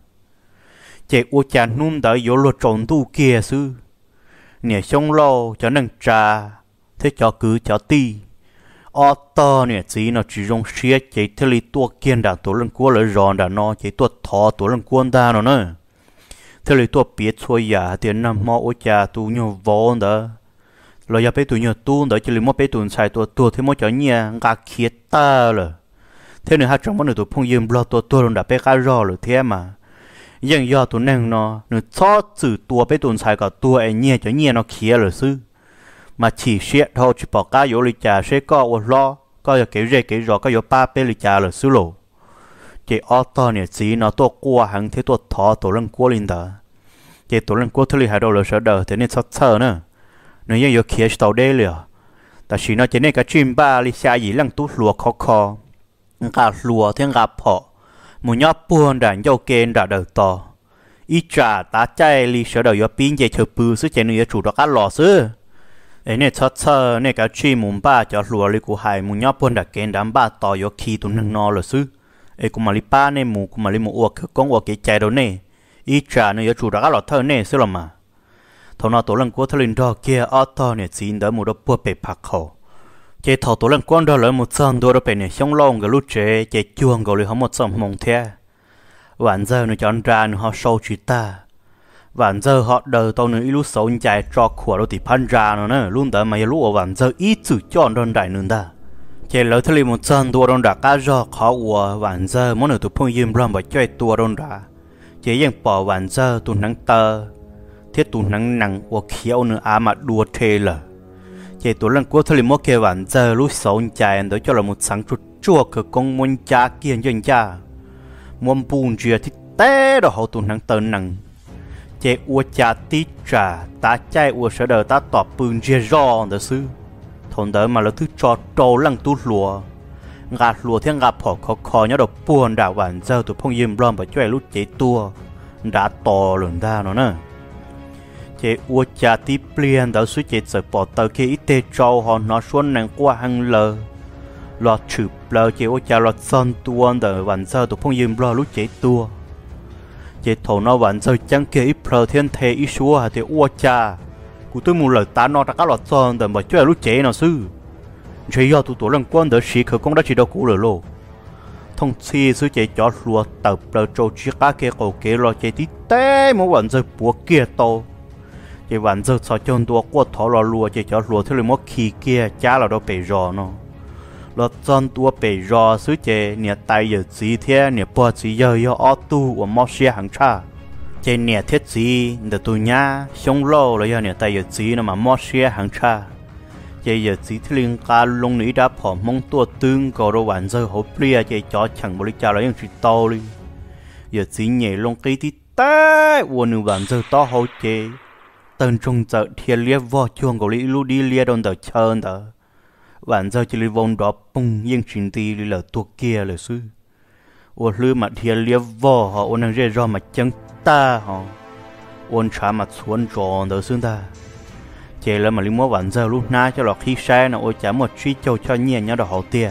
chỉ u chán nung đó yếu luật trộn tu kia sư nè sông lâu cho năng trà thế cho cứ cho ti ở to nè chỉ nó chỉ dùng xía chỉ thứ lì tua kiên đã tổ lần cua lại ròn đã nó chỉ tua thọ tổ lần cuốn ta nó nữa thứ lì tua biết xuôi giả tiền nằm mò u cha tu nhiều vốn đó rồi giờ bé tụi nhiều tu đỡ chỉ lấy một bé tụi xài tua tua thêm một chỗ nhà gà kia ta rồi thế nữa hai trong một nửa tụi phong yếm lo tua tua rồi đã bé cá rò rồi thế mà nhưng do tụi nàng nó nửa chó chữ tua bé tụi xài cả tua ấy nhẹ cho nhẹ nó kia rồi sư mà chỉ xét thôi chỉ bỏ cá vô lịch trà sẽ có một lo có giờ kiểu gì kiểu rõ có vô ba bé lịch trà rồi sư lộ chỉ ở to nè chỉ nó tua qua hàng thế tua thọ tụi lần qua linh đó chỉ tụi lần qua thứ li hai đầu là sợ đời thế nên sắp sờ nữa nếu như có kia tàu đê liền,แต่สิ่งนั้นจะเนี่ยก็จิ้มบ้าลิซาหยีหลังตู้หลัวคอคอกาหลัวเที่ยงกาพอมุญยปวนด่านโยเกนด่าเดือดต่ออีจ่าตาใจลิเสด็จยปีนเจเชปือซื้อเจนุยจุดรักหล่อซื้อไอเนี่ยชัดเชอเนี่ยก็จิ้มมุมบ้าจะหลัวลิกูหายมุญยปวนด่าเกนด่านบ้าต่อยคีตุนนึงนอหรือซื้อไอกูมาลิป้าเนี่ยหมูกูมาลิหมูอ้วกคือกงอ้วกใจโดนเนี่ยอีจ่าเนี่ยจุดรักหล่อเท่าเนี่ยซื้อหรอมาthầu nào tổ lần qua thằng linh đó kia ở to nè xin đỡ một đôi bùa bể phạc khẩu chế thầu tổ lần quan đó lấy một trăm đô đó bể nè xong lông cái lúc chế chế chuông gọi là họ một trăm mông thế vạn giờ nó chọn ra nó họ sâu chỉ ta vạn giờ họ đời tao nữa lúc xấu chạy cho khỏa đâu thì pan ra nó nè luôn đỡ mà lúc ở vạn giờ ít chữ chọn đơn đại nữa ta chế lấy thằng linh một trăm đô đơn đã cá do khó của vạn giờ món ở tụi phong yếm làm bởi chơi tua đơn đã chếยังbỏ vạn giờ tụi nắng tơ thiết tụ nắng nắng và khéo nữa à mà đua thề là chỉ tụ lần cuối thôi một cái vạn giờ lúc sáu chạy đó cho là một sáng chút chua cái con muốn cha kia dân cha muốn buồn chuyện thì té đồ hậu tụ năng tờ năng chế ua cha tí trà ta chạy ua sợ đời ta tọt bừng dê rò đó sư thôn đó mà là thứ cho trâu lăng tu lùa ngạt lùa thiên ngạt phỏ khó khó nhớ đồ buồn đảo vạn giờ tụ phong yếm lom và chơi lút chế tua đã to lần ta nó nè chế ua cha tí plien đó suy chế sợ bỏ tờ kia ít tê trâu họ nó xuống nàng qua hăng lờ lọt chụp lờ chế ua cha lọt son tuôn đó vạn giờ tụ phong yếm lom lút chế tua chế thầu nó vẫn giờ chẳng kể ít phở thiên thế ít xúa hả thì ua cha cụ tôi muốn lời ta nó đã các lọt son để mà chơi lúc chế nó sư chế do tụi tổ lần quan đỡ sĩ khởi công đã chỉ đâu cũ rồi lô thông chi sư chế cho lùa tập lờ trâu chiếc cá kia cổ kế lo chế tí té mà vẫn giờ buộc kia to chế vẫn giờ sao cho tôi qua thọ lò lùa chế cho lùa thế là mất khi kia cha là đâu bể rò nó lọt son tua bể rò sư chế nè tay giờ gì thế nè bỏ gì giờ giờ ở tu và mót xe hàng cha chế nè thiết gì để tôi nhá xong lâu rồi giờ nè tay giờ gì nó mà mót xe hàng cha chế giờ gì thì liên ca lông nỉ đã bỏ mong tua tương cầu đồ bản giờ hộp lia chế cho chẳng bồi cha lại những chuyện to đi giờ gì nhẹ lông cây tí té uốn nửa bản giờ to hậu chế tân trung giờ thiệt lia vò chuông cầu lý lu đi lia đòn đờ chơi đờ bạn giờ chỉ vòng đó bung yên chuyện ti là tua kia là sư ôn lư mặt thiệt lia vò họ ôn đang rơi ra mặt chân ta họ ôn trả mặt xuống tròn đó xương ta chỉ là mà linh mua bạn giờ lúc na cho lọt khi sai nó ôi chả một truy châu cho nhẹ nhá đó họ tia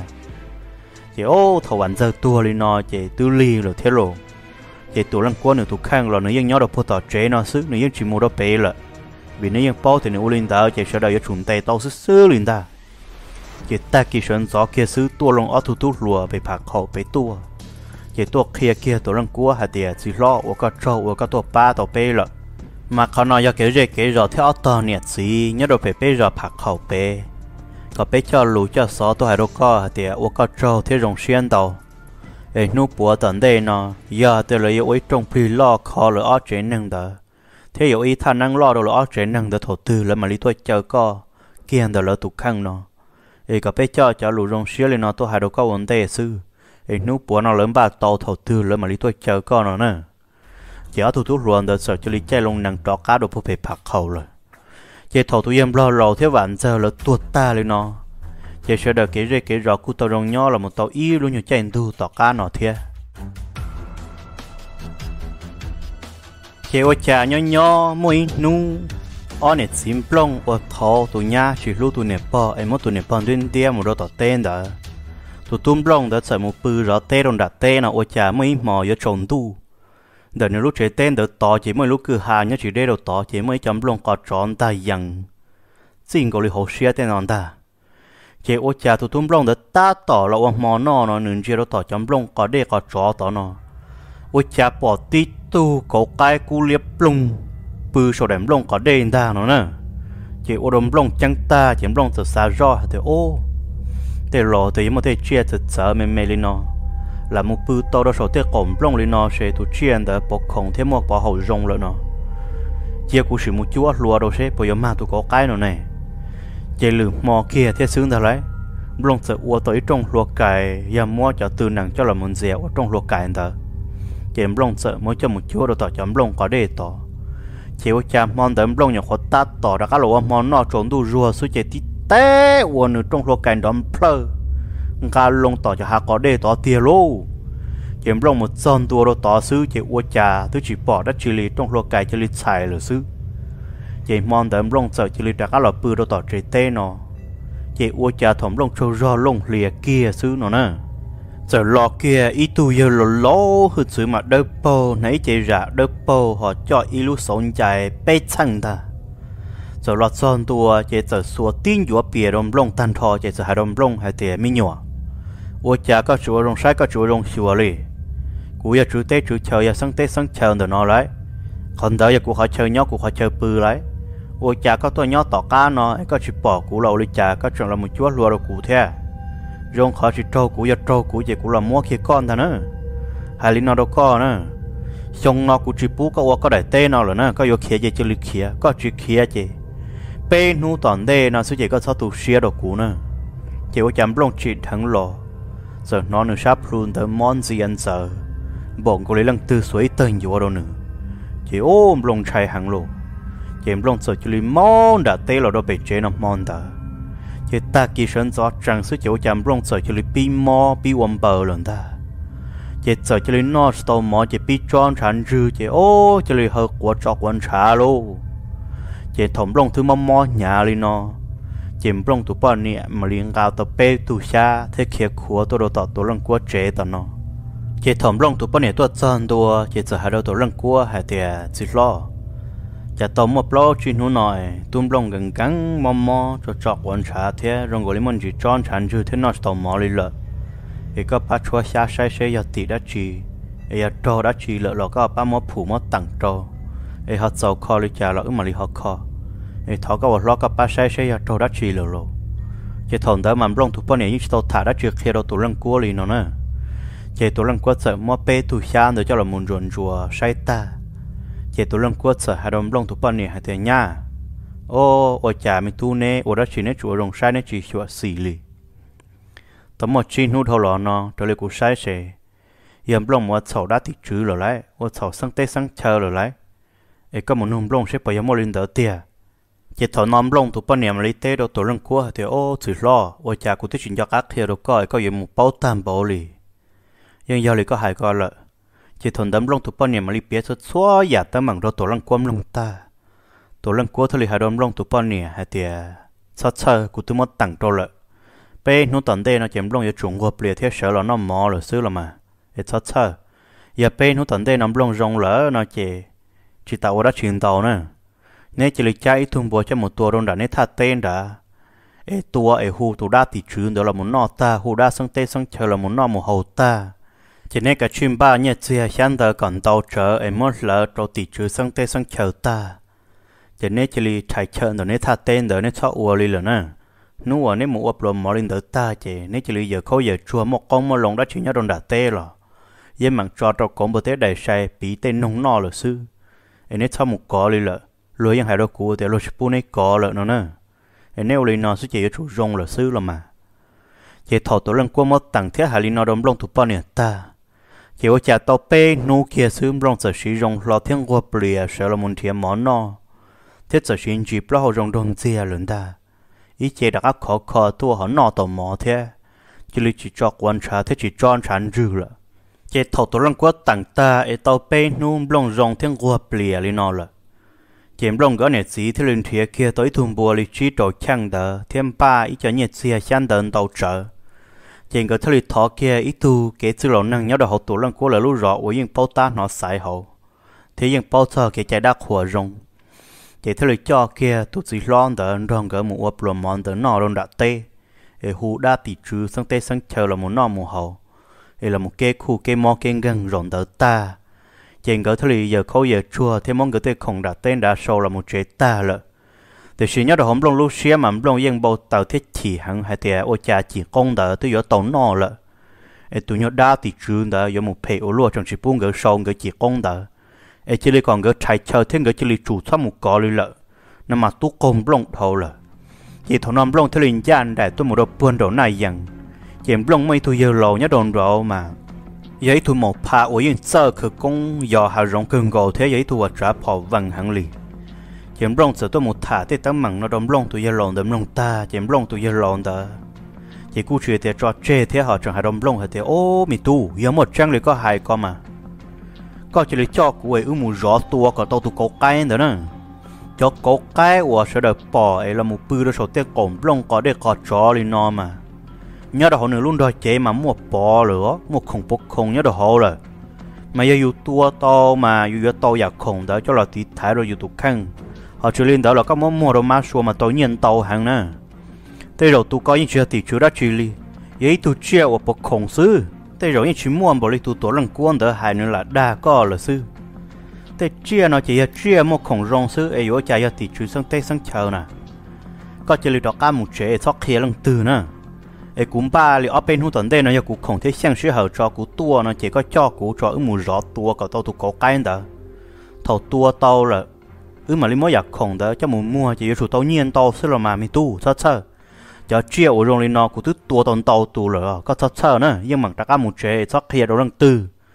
chỉ ô thầu bạn giờ tua lên nó chỉ tư li rồi thế rồi chỉ tụ lăng quân nữa tụ khang rồi nó yên nhớ được phụ tỏ chế nó sức nó yên chỉ mua đó bể là vì nó yên bao thì nó lên ta chỉ sợ đời chúng tay tao sức sư lên ta chỉ ta kỳ sơn gió kia xứ tua lông ở thủ tu lùa về phạt khẩu về tua chỉ tua kia kia tổ lăng cua hạt địa chỉ lo ở cái trâu ở cái tua ba tàu bê lợ màเขาnói cho cái gì cái rồi theo tao nhiệt gì nhớ đồ phải bê rồi phạt khẩu bê có bê cho lù cho gió tôi hay đâu có hạt địa ở cái trâu theo rồng xuyên tàu để nụ bùa tận đây nó giờ tôi lấy ở trong phi lo khó lỡ ở trên năng đó thế yếu ý thằng năng lo đồ lỡ ở trên năng đó thổ tư là mà lý tôi chờ co kia đó lỡ tụ khăn nó ấy có bé cho cho lũ rong xía lên nó tôi hay đâu có vấn đề sư ấy núp bùa nó lớn ba tàu thầu tư lớn mà lý tôi chờ con nó nè chỉ ở thủ tục luôn được sợ cho lý chạy lông năng trọ cá đồ phụ phải phạt khẩu rồi chỉ thầu tụi em lo lầu thế vạn giờ là tuột ta lên nó chỉ sợ được cái gì cái rõ của tàu rong nhỏ là một tàu y luôn như chạy tu tàu cá nó thế chỉ ở trà nhỏ nhỏ mũi nu ở nè xím plong ở thọ tụi nhá chỉ lúc tụi nè bỏ em mất tụi nè bỏ đến đĩa một đôi tọt tên đó tụi tụm plong đã sợ một bự rõ tên đồng đặt tên nào ở chả mấy mò ở trồng tu đợt này lúc chế tên đợt tỏ chỉ mới lúc cứ hà nhá chỉ để đầu tỏ chỉ mới chấm plong có tròn ta dằng xin gọi là hồ sơ tên non ta chỉ ở chả tụi tụm plong đã ta tỏ là ở mò nọ nó nương chỉ đầu tỏ chấm plong có để có trò tỏ nó ở chả bỏ tít tu có cái cú liệp plong bự sổ đệm lông có đen ta nó nè chỉ ô đom lông trắng ta chỉ lông từ xa rõ thì ô để lò thì mà để chia từ sợ mềm mềm lên nó là một bự to đó sổ để cổng lông lên nó sẽ tụ chia để bọc khổng thế một bỏ hậu rong rồi nó chia của sự một chúa lùa đâu sẽ bây giờ mà tụ có cái nó này chỉ lử mò kia thế xứng ta lấy lông sợ ô tới trong lùa cài giờ mua cho từ nặng cho là một dẻo trong lùa cài ta chỉ lông sợ mới cho một chúa đâu tỏ chấm lông có để tỏ chiếu cha mòn đấm lông nhà khó ta tỏ ra các lỗ mòn nọ trốn đu rùa suy chế tí té uốn ở trong lỗ cảnh đấm plơ cá lông tỏ cho hạ có để tỏ tiền lô chiếm lông một son tua đồ tỏ xứ chế uốn cha thứ chỉ bỏ đất chỉ lì trong lỗ cảnh chỉ lì xài lửa xứ chế mòn đấm lông sợ chỉ lì ra các lỗ bự đồ tỏ chế tê nọ chế uốn cha thẩm lông trâu rò lông lìa kia xứ nọ nè giờ lò kia ý tu giờ lò lò hư sự mà đỡ po nãy chạy ra đỡ po họ cho ý lu sống chạy bê chăng ta giờ lò son tua chạy giờ xua tin dũa bìa đồng lông tan thò chạy giờ hai đồng lông hai tiền mi nhỏ ô cha có chúa rong sai có chúa rong xua li cú giờ chú tết chú chờ giờ sáng tết sáng chờ được nó lấy còn đợi giờ cú họ chờ nhóc cú họ chờ bự lấy ô cha có tôi nhóc tỏ cá nó có chịu bỏ cú lầu li cha có chuyện là một chúa lùa rồi cú thế rong khó chỉ trâu cú giờ trâu cú giờ cú làm mua kia con ta nữa hai linh nó đâu có nữa xong nó cú chỉ bú có có đại tê nó rồi nữa có vô kia giờ chỉ lịch kia có chỉ kia chứ bên nu toàn đây nó sẽ chỉ có sáu tụ xia đồ cú nữa chỉ có chấm lông chỉ thằng lò giờ nó nữa sắp luôn tới món gì ăn giờ bọn cô lấy lăng tư suối tên vô đâu nữa chỉ ôm lông chạy hàng lộ chỉ lông sợ chỉ lấy món đã tê là đâu bị chế nó món đã chỉ ta kỳ sơn gió trăng sức chỗ chạm lông sợ chỉ lấy pi mò pi quầm bờ lần ta chỉ sợ chỉ lấy nó tàu mò chỉ pi tròn tràn dư chỉ ô chỉ lấy hơi của trọc quần trà lô chỉ thòng lông thứ mò mò nhà lên nó chỉ lông tụ bao nhiêu mà liền gạo tụ bê tụ xa thế kia khua tụ đồ tọt tụ lông của chế tao nó chỉ thòng lông tụ bao nhiêu tụ chân tụ chỉ sợ hai đồ tụ lông của hai tiệt chỉ lo chỉ tao một lo chuyện nó nói tụm lông gần cắn mò mò cho trọc quần trà thế rồi gọi mình chỉ tròn tràn dư thế nó tàu mò lên lợ cái có bắt chua xa say say giờ tị đã chỉ ấy trâu đã chỉ lợ lọ có ba mỏ phủ mỏ tặng trâu ấy họ giàu kho đi trả lợ mà đi họ kho ấy thọ có một lọ có ba say say giờ trâu đã chỉ lợ lọ chỉ thằng đó mà lông tụi bọn này như tàu thả đã chỉ khi đâu tụi lăng cua liền nó nè chỉ tụi lăng cua sợ mỏ bê tụi xa để cho là muốn ruộng rùa say ta chỉ tụi lăng cua sợ hai đồng lông tụi bọn này hai tiền nha ô ôi chả mình tu nè ô đã chỉ nè chùa rồng sai nè chỉ chùa xì lì tấm một chi nút thâu lọ nó trở lại cuộc sai sẽ yếm lông một sầu đã thị trừ rồi lại một sầu sang tây sang chờ rồi lại ấy có một nôm lông sẽ phải yếm một lần đỡ tia chỉ thọ nôm lông tụi bọn niệm lấy tê đâu tụi lông cua thì ô chỉ lo ôi cha của tôi chuyện cho các thì đâu có có yếm một bao tam bao lì nhưng giờ lì có hai con lợ chỉ thọ nôm lông tụi bọn niệm lấy bía xuất xóa giả tới mảng đâu tụi lông quâm lông ta tụi lông cua thôi lì hai nôm lông tụi bọn niệm hai tia sát sơ của tôi mất tặng trâu lợ bé nó tận đây nó chém lông giờ trúng qua bìa thiết sợ là nó mò rồi xứ là mà để sát sơ giờ bé nó tận đây nó lông rong lỡ nó chỉ chỉ tàu đã chuyển tàu nữa nếu chỉ lấy trái thùng bò cho một tua đông đã nên thà tên đã ê tua ê hu tụ đa tỷ trứng đó là muốn nọ ta hu đa sang tây sang chờ là muốn nọ một hậu ta chỉ nên cả chim ba nhẹ chia sáng đỡ còn tàu chở ê mất lỡ trâu tỷ trứng sang tây sang chờ ta chỉ nên chỉ lấy trái chờ đó nên thà tên đó nên cho ua đi rồi nè nếu ở nên một ấp lồng mỏ lên đỡ ta chứ nếu chỉ giờ khâu giờ chua một con mỏ lồng đã chỉ nhớ đòn đã tê rồi với mảng trò trò con bờ tê đầy say bị tên nông nọ rồi sư em nên sau một cỏ đi lợ lúa yang hai đôi cua thì lúa spu này cỏ lợ nó nè em nếu lên nó sẽ chỉ chủ rong rồi sư là mà chỉ thọ tổ lần qua mất tặng thế hai lên nó đom lông tụ bao nhiêu ta chỉ ở nhà tàu pe nu kia sư lông sợ sử dụng lò thiên qua bìa sợ là muốn thiệt món nó thế sợ sử dụng chỉ bao rong đông dìa lớn ta ý chế đặc khó khó tua họ nọ tàu mò thế chỉ lấy chỉ cho quan sát thế chỉ cho chán dư了chế thầu tổ lăng quất tặng ta ở tàu pe nôm lông rong thiên qua bìa lên nó了chế lông cái này chỉ thế lên thiệt kia tới thùng bùa lấy chỉ trội chăng đỡ thêm ba ý cho nhiệt xe xanh đợn tàu chở chế cái thế thọ kia ý tu cái chữ lồng năng nhớ được họ tổ lăng quất là lúc rõ của những bao ta nó sai hậu thế những bao thơ cái trái đá khỏa rong chỉ thấy cho kia tụt gì lon đỡ rong gỡ một ấp lồng mòn đỡ nọ rong đã tê, ấy hú đa tỷ trừ sang tê sang chờ là một nọ một hậu, ấy là một cái khu cái mò cái gần rong đỡ ta, chỉ gỡ thấy giờ khâu giờ chua thêm món gỡ tê không đã tên đã sâu là một chế ta lợ, từ khi nhớ được hôm lông lúc xưa mà lông yên bao tàu thiết chỉ hẳn hay thì ô cha chỉ công đỡ tôi giờ tàu nọ lợ, ấy tụi nhớ đa tỷ trừ đỡ giờ một phe ô lúa trong chỉ buông gỡ sâu gỡ chỉ công đỡ ấy chỉ lấy còn cái trái chờ thêm cái chỉ lấy chủ thoát một cỏ lên lợ, nằm mà tú công lông thầu lợ, chỉ thằng nằm lông theo linh gian đại tôi một đôi buôn đồ này rằng, chỉ lông mấy tôi giờ lầu nhớ đồn rõ mà, giấy tôi một pha ở yên sơ khử công dò hà rong cường gò thế giấy tôi trả phò vàng hàng lì, chỉ lông sợ tôi một thả thế tấm măng nó đom lông tôi giờ lồng đom lông ta, chỉ lông tôi giờ lồng đó, chỉ cú chuyện thì cho chê thế họ chẳng hà đom lông hay thế ô mi tu giờ một trang liền có hai con mà có chỉ lấy cho của ấy mù gió tua có tàu tụ cổ cái nữa nè cho cổ cái của sẽ được bỏ ấy là một bự đó số tiền cổng lông có để có chó lên nó mà nhớ đó họ nửa luôn đòi chế mà mua bỏ nữa mua khổng bốc khổng nhớ đó họ rồi mà giờ yêu tua to mà yêu tàu giặc khổng đó cho là tí thái rồi yêu tụ khăn họ chỉ lên đó là các món mua đồ má xua mà tàu nhiên tàu hàng nè thế rồi tụ có những chuyện thì chưa đã chỉ li ấy tụ chia của bốc khổng sư thế rồi những chuyện mua bỏ đi tụ tổ lần cuốn đỡ hai nữa là đa có là sư thế chia nó chỉ là chia một khổng rong sư ấy ở chạy thì chú sang tây sang chờ nè có chỉ là đọc cả một chế sót kia lần từ nè ấy cũng ba li ở bên hông tuần đây nó giờ cũng khổng thế sang sư hậu cho cũng tua nó chỉ có cho cũng cho ứng một rõ tua có tàu tụ có cái đó thầu tua tàu là ứng mà li mới giặc khổng đó cho muốn mua chỉ số tàu nhiên tàu sư là mà mi tu sao sao cho chia ở trong lên nó cũng tức tua tàu tàu tụ rồi có sao sao nữa nhưng mà tất cả một chế sót kia đó lần từ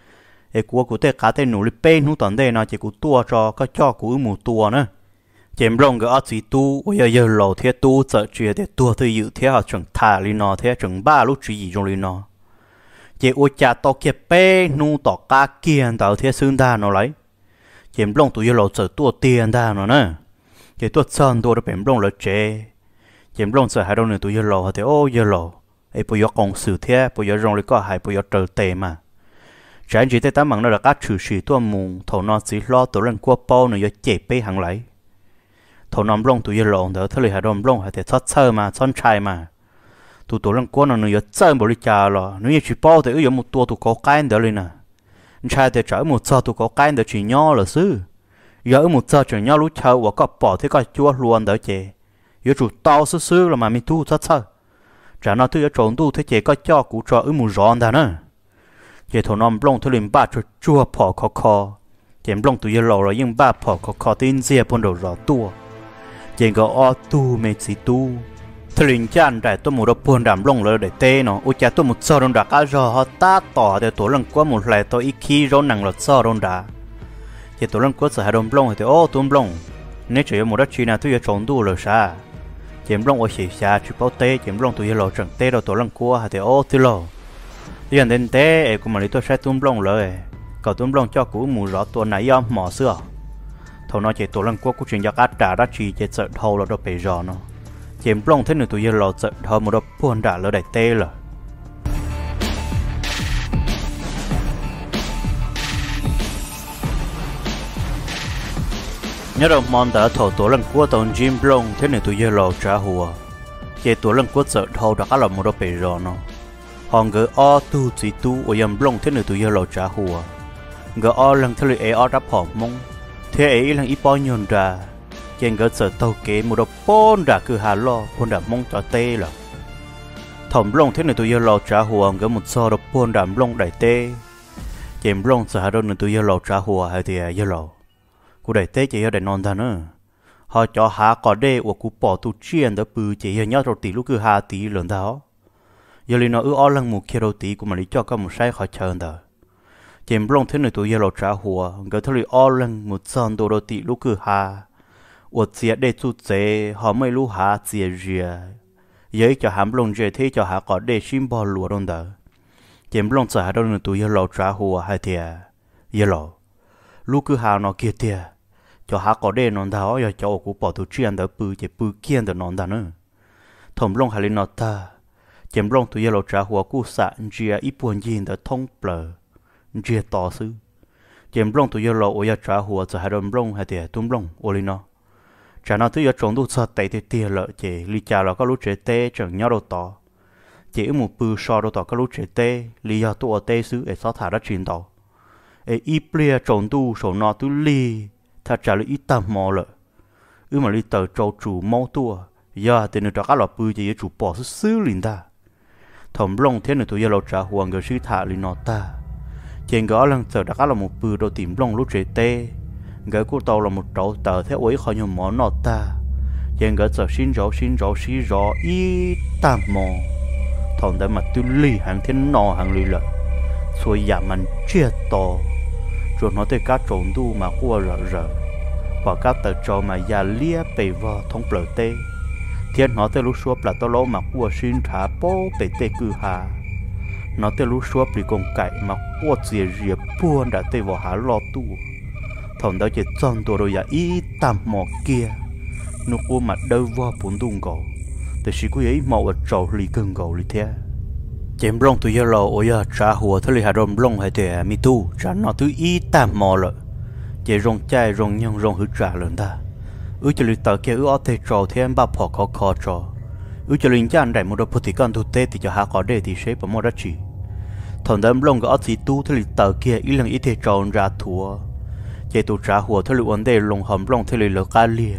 ê của của tê cá tê nụ li bên hú tòn tê nó chỉ của tua cho có cho của mù tua nữa chém rong cái ớt gì tu ôi giờ giờ lầu thế tu sợ chuyện để tua từ dự thế họ chẳng thả li nó thế chẳng ba lúc chỉ gì trong li nó chỉ ôi cha to kia bé nu tỏ cá kia tao thế xương ta nó lấy chém rong tụi giờ lầu sợ tua tiền ta nó nè chỉ tua sơn tua được bém rong là chế chém rong sợ hai đâu nữa tụi giờ lầu thế ô giờ lầu ấy bây giờ còn xử thế bây giờ rong li có hai bây giờ trở tệ mà trái chỉ tới tám bằng nó là các trừ sĩ tua mùng thầu nó chỉ lo tụi lần qua bao nữa giờ chế bé hàng lấy thầu nằm rong tụi giờ lồng đó thôi là nằm rong hay để thoát sơ mà thoát trai mà tụi tụi lần qua nó nữa chơi một lịch trà rồi nếu chỉ bao thì có một tua tụi có cái đó lên nè trai thì trở một giờ tụi có cái đó chỉ nhau là xứ giờ một giờ chỉ nhau lúc chơi và có bỏ thế có chua luôn đó chị giờ chủ tao xứ xứ là mà mình tu thoát sơ trả nó thứ giờ trốn tu thế chị có cho cụ trò ở một giòn đó nữa chị thầu nằm rong thôi liền ba chua chua bỏ khó khó chị rong tụi giờ lồng rồi nhưng ba bỏ khó khó tin gì bên đầu rõ tua chỉ có ô tu mấy chỉ tu, thời linh chan đại tôi một đôi buồn đàm lông lơ để tê nó, ôi cha tôi một sao đông đá cá rò họ ta tỏ để tôi lần qua một lại tôi ít khi rau nặng lọt sao đông đá, chỉ tôi lần qua sợ hai đông lông thì ô tôi lông, nếu chỉ một đất chi nào tôi giờ trốn tu rồi sao, chỉ lông ở xì xa chỉ bao tê, chỉ lông tôi giờ lò chẳng tê đâu tôi lần qua thì ô tôi lò, bây giờ đến tê, cũng mà lấy tôi sai tôi lông rồi, cậu tôi lông cho cú mù rõ tôi nãy yom mỏ xưa thầu nó chỉ tổ lần qua cũng chuyện giặc át trả đã chỉ chỉ sợ thầu là đồ bể giò nó chém plong thế nữa tụi giờ lò sợ thầu một đồ buồn đã lỡ đại tê rồi nhớ đâu mòn đã thầu tổ lần qua tàu Jim plong thế nữa tụi giờ lò trả hùa chỉ tổ lần qua sợ thầu đã cả là một đồ bể giò nó hòn gỡ o tu chỉ tu ở yam plong thế nữa tụi giờ lò trả hùa gỡ o lần thế này o đã phỏng mông thế ấy là ít bao nhiêu ra trên cơ sở tàu kế một đợt bốn đã cứ hà lo bốn đã mong cho tê là thẩm long thế này tôi giờ lo trả huồng cái một so đợt bốn đã long đại tê chém long sợ hà đâu nữa tôi giờ lo trả huồng hay thì giờ lo cú đại tê chỉ giờ để non ta nữa họ cho hà có đê của cú bỏ tu chiên đó bự chỉ giờ nhớ đầu tí lúc cứ hà tí lớn đó giờ li nó ư o lăng một kia đầu tí của mà lý cho có một sai khỏi chờ đó chém long thế này tôi giờ lo trả hùa cái thứ o lần một son đồ đồ tị lúc cứ hà, ở chia để chút chế họ mới lúc hà chia rìa, giấy cho hàm long rìa thế cho hà có để sim bò lúa đông đó, chém long sợ hà đâu nữa tôi giờ lo trả hùa hai thìa, giờ lo, lúc cứ hà nó kia thìa, cho hà có để non đó giờ cho cụ bỏ tụi chiên đó bự chỉ bự kiên đó non đó nữa, thầm long hà lên nó ta, chém long tôi giờ lo trả hùa cụ sạ rìa ít buồn gì đó thông bờ chia tỏ sư chém rong tụi giờ lò ôi giờ trả hùa giờ hai đôi rong hai tiệt tụm rong ôi nó trả nó tụi giờ trồng tụi sao tệ tiệt tiệt lợ chỉ li cha là có lúc chế tê chẳng nhau đâu tỏ chỉ một bự so đâu tỏ có lúc chế tê li giờ tụi tê sư để sao thả ra truyền tỏ ấy ít bia trồng tụi sổ nó tụi li thà trả lại ít tầm mò lợ ư mà li tờ trâu chủ máu tụi giờ thì nó trả các loại bự chỉ chủ bỏ sư sư liền ta thầm rong thế này tụi giờ lò trả hùa người sư thả li nó ta trên gõ lần giờ đã là một bự đồ tìm long lúc chế tê gỡ của tàu là một trâu tờ theo ấy khỏi nhiều món nọ ta trên gỡ giờ xin rõ xin rõ xin rõ y tam mò thằng đã mặt tôi lì hàng thiên nọ hàng lì lợ xuôi giảm mình chia to rồi nó tới các trộn tu mà qua rợ rợ và các tờ trâu mà già lia bề vò thông bờ tê thiên nó tới lúc suốt là tao lỗ mà qua xin thả bố bề tê cư hà nó tới lúc suốt bị con cậy mà quật dìa dìa buồn đã tới vào há lo tu thằng đó chỉ chọnตัวrồi ya ý tam mò kia nó qua mặt đâu vào bốn tung gòแต่สิกูấy mò ở trâu lì cưng gò lì thế chém rong tụi giờ lo ôi ya trả hùa thôi lì hà rong rong hay thế mi tu trả nó tụi ý tam mò lợ chỉ rong chai rong nhông rong hư trả lớn ta ư cho lì tờ kia ư ở thế trâu thế em ba phò khó khó trò ư cho lì chan đại một đôi phật con tu tê thì cho hà có đề thì sẽ bằng một đất chỉ thằng đám lông có gì tu thì tờ kia ít lần ít thể tròn ra thua chạy tu trả hùa thì vấn đề lông hầm lông thì lỡ cá lia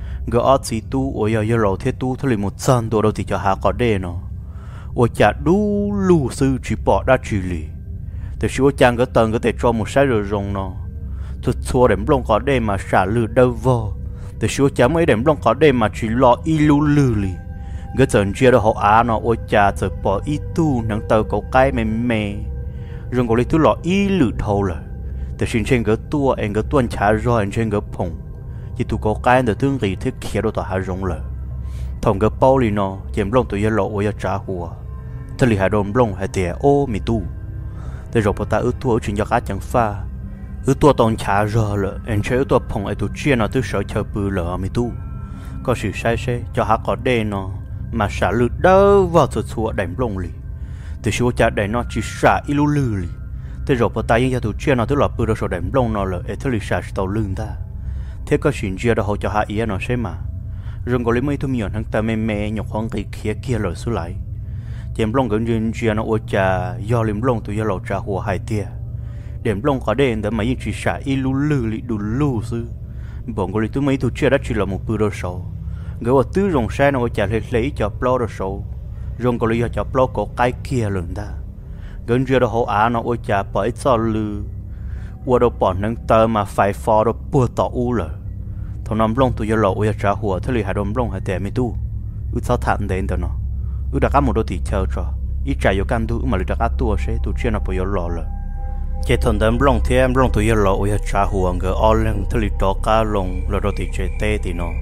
có gì tu ôi giờ giờ rồi thế tu thì một san đồ đâu thì cho hà có đề nó ôi chả đủ lù sư chỉ bỏ ra chỉ lì thì số chàng có tầng có thể cho một sai rồi rồng nó thực xua đếm lông có đề mà xả lử đâu vô thì số chàng mấy đếm lông có đề mà chỉ lo y lù lử lì cái trận chia đó họ á nó ôi cha giờ bỏ ít tu nắng tàu có cái mềm mềm rừng có lấy thứ lọ ý lử thâu làแต่ชินเชงก็ตัวเองก็ต้วนช้ารอเองเชงก็พงที่ตัวก็กลายแต่ตึงรีที่เขียนตัวหารงเลยทงก็เป้าลีนอเจ็บลงตัวยาหล่อวยาจ้าหัวทะเลหาดมลงหาเตียโอมีตู้แต่เราพอตาอื้อตัวชินยากัดจังฟ้าอื้อตัวตอนช้ารอเลยเองเชื่อตัวพงไอตัวเชี่ยนอตัวเสือเชอปืนเลยมีตู้ก็สื่อใช่ใช่จะหากอดเดนอมาสาลุดเด้อว่าตัวชัวได้ลงเลยแต่ชัวจะได้นอจีสาอิลุลือเลยแต่เราพอตายยังจะถูกเชื่อเราตัวหลับปืนเราสดได้ลงนอเลยเอทลิชาสตอลึงได้เท่ก็สินเจียเราเขาจะหาเอียนอใช่ไหมเรื่องก็เลยไม่ทุ่มหย่อนทั้งแต่ไม่เมย์หยกของกีเขียเกียเลยสุดไหลเจมลงกันยืนเจียนอจะยอลิมลงตัวยาเราจะหัวหายเตี้ยเดี๋ยวลงก็ได้แต่มายิ่งจีสาอิลุลือลิดูลูซื้อบอกก็เลยตัวไม่ถูกเชื่อได้จีเราหมดปืนเราโซ่เกี่ยวกับตื้อรงแซ่นอจะเลยเลยจะปล้อเราโซ่เรื่องก็เลยจะปล้อก็ใกล้เกียเลยได้gần giờ đó họ ăn nó ôi chả bởi sao lư, qua đâu bỏ nâng tơ mà phải phò đó bùa tỏ u rồi, thằng nằm lông tụi giờ lộ ôi chả hùa thế li hạt đom lông hạt tè mi tu, ư sao thản đến đó nó, ư đã có một đôi tỷ chờ cho, ít trái vô cam tu mà lư đã có tua sẽ tụi chia nó bây giờ lò rồi, cái thằng đom lông thì em lông tụi giờ lộ ôi chả hùa ngờ o lên thế li đó cá lông là đôi tỷ chơi tê thì nó.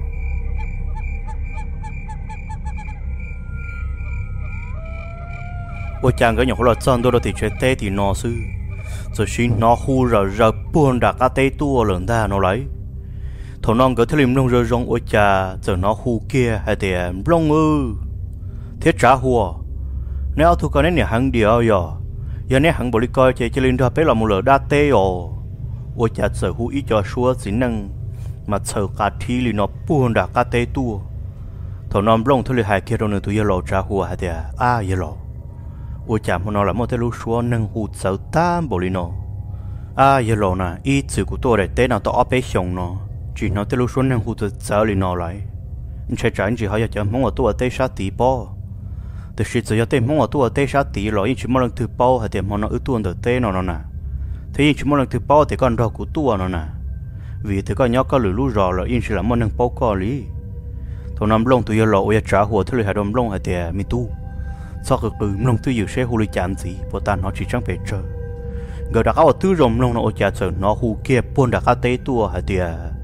Ôi chàng cái nhỏ là chân tôi thì chơi tê thì nó sư rồi xin nó hu rồi rồi buồn đặt cái tê tua lớn ta nó lấy thằng non cái thằng lông rồi rong ôi chà giờ nó hu kia hay thì lông ư thiết trả hùa nếu thu cái này hàng điều giờ giờ này hàng bồi coi chơi chơi lên đó bé là một lửa đa tê ồ ôi chà giờ hu ít cho xua xin năng mà chờ cả thi li nó buồn đặt cái tê tua thằng non lông thằng hai kia đâu nữa tụi giờ lò trả hùa hay thì à giờ lò ôi chạm họ nói là một cái lúa xua nâng hụt sáu tám bộ lì nó à giờ lò nè ít sự của tôi để tên nào tôi áp bế xong nó chỉ nói cái lúa xua nâng hụt sáu lì nó lại chạy chạy chỉ hỏi cho mong ở tôi tê sát tí bao từ khi giờ tê mong ở tôi tê sát tí rồi chỉ mong lần thứ bao hay tìm họ nói ước tuần từ tê nó nó nè thế chỉ mong lần thứ bao thì con đau của tôi nó nè vì thế con nhóc có lửa lúa rò rồi chỉ là mong lần bao co lý thằng nằm lông tôi giờ lò ôi trả hồ thế hai đom lông hay tìm mi tu sau khi từ nông tư dự sẽ huli chán gì, bộ ta nó chỉ chẳng phải chờ. Người đã có tư rồng nông nó ở nhà chờ nó hù kia buôn đã có tế tua hả tiề.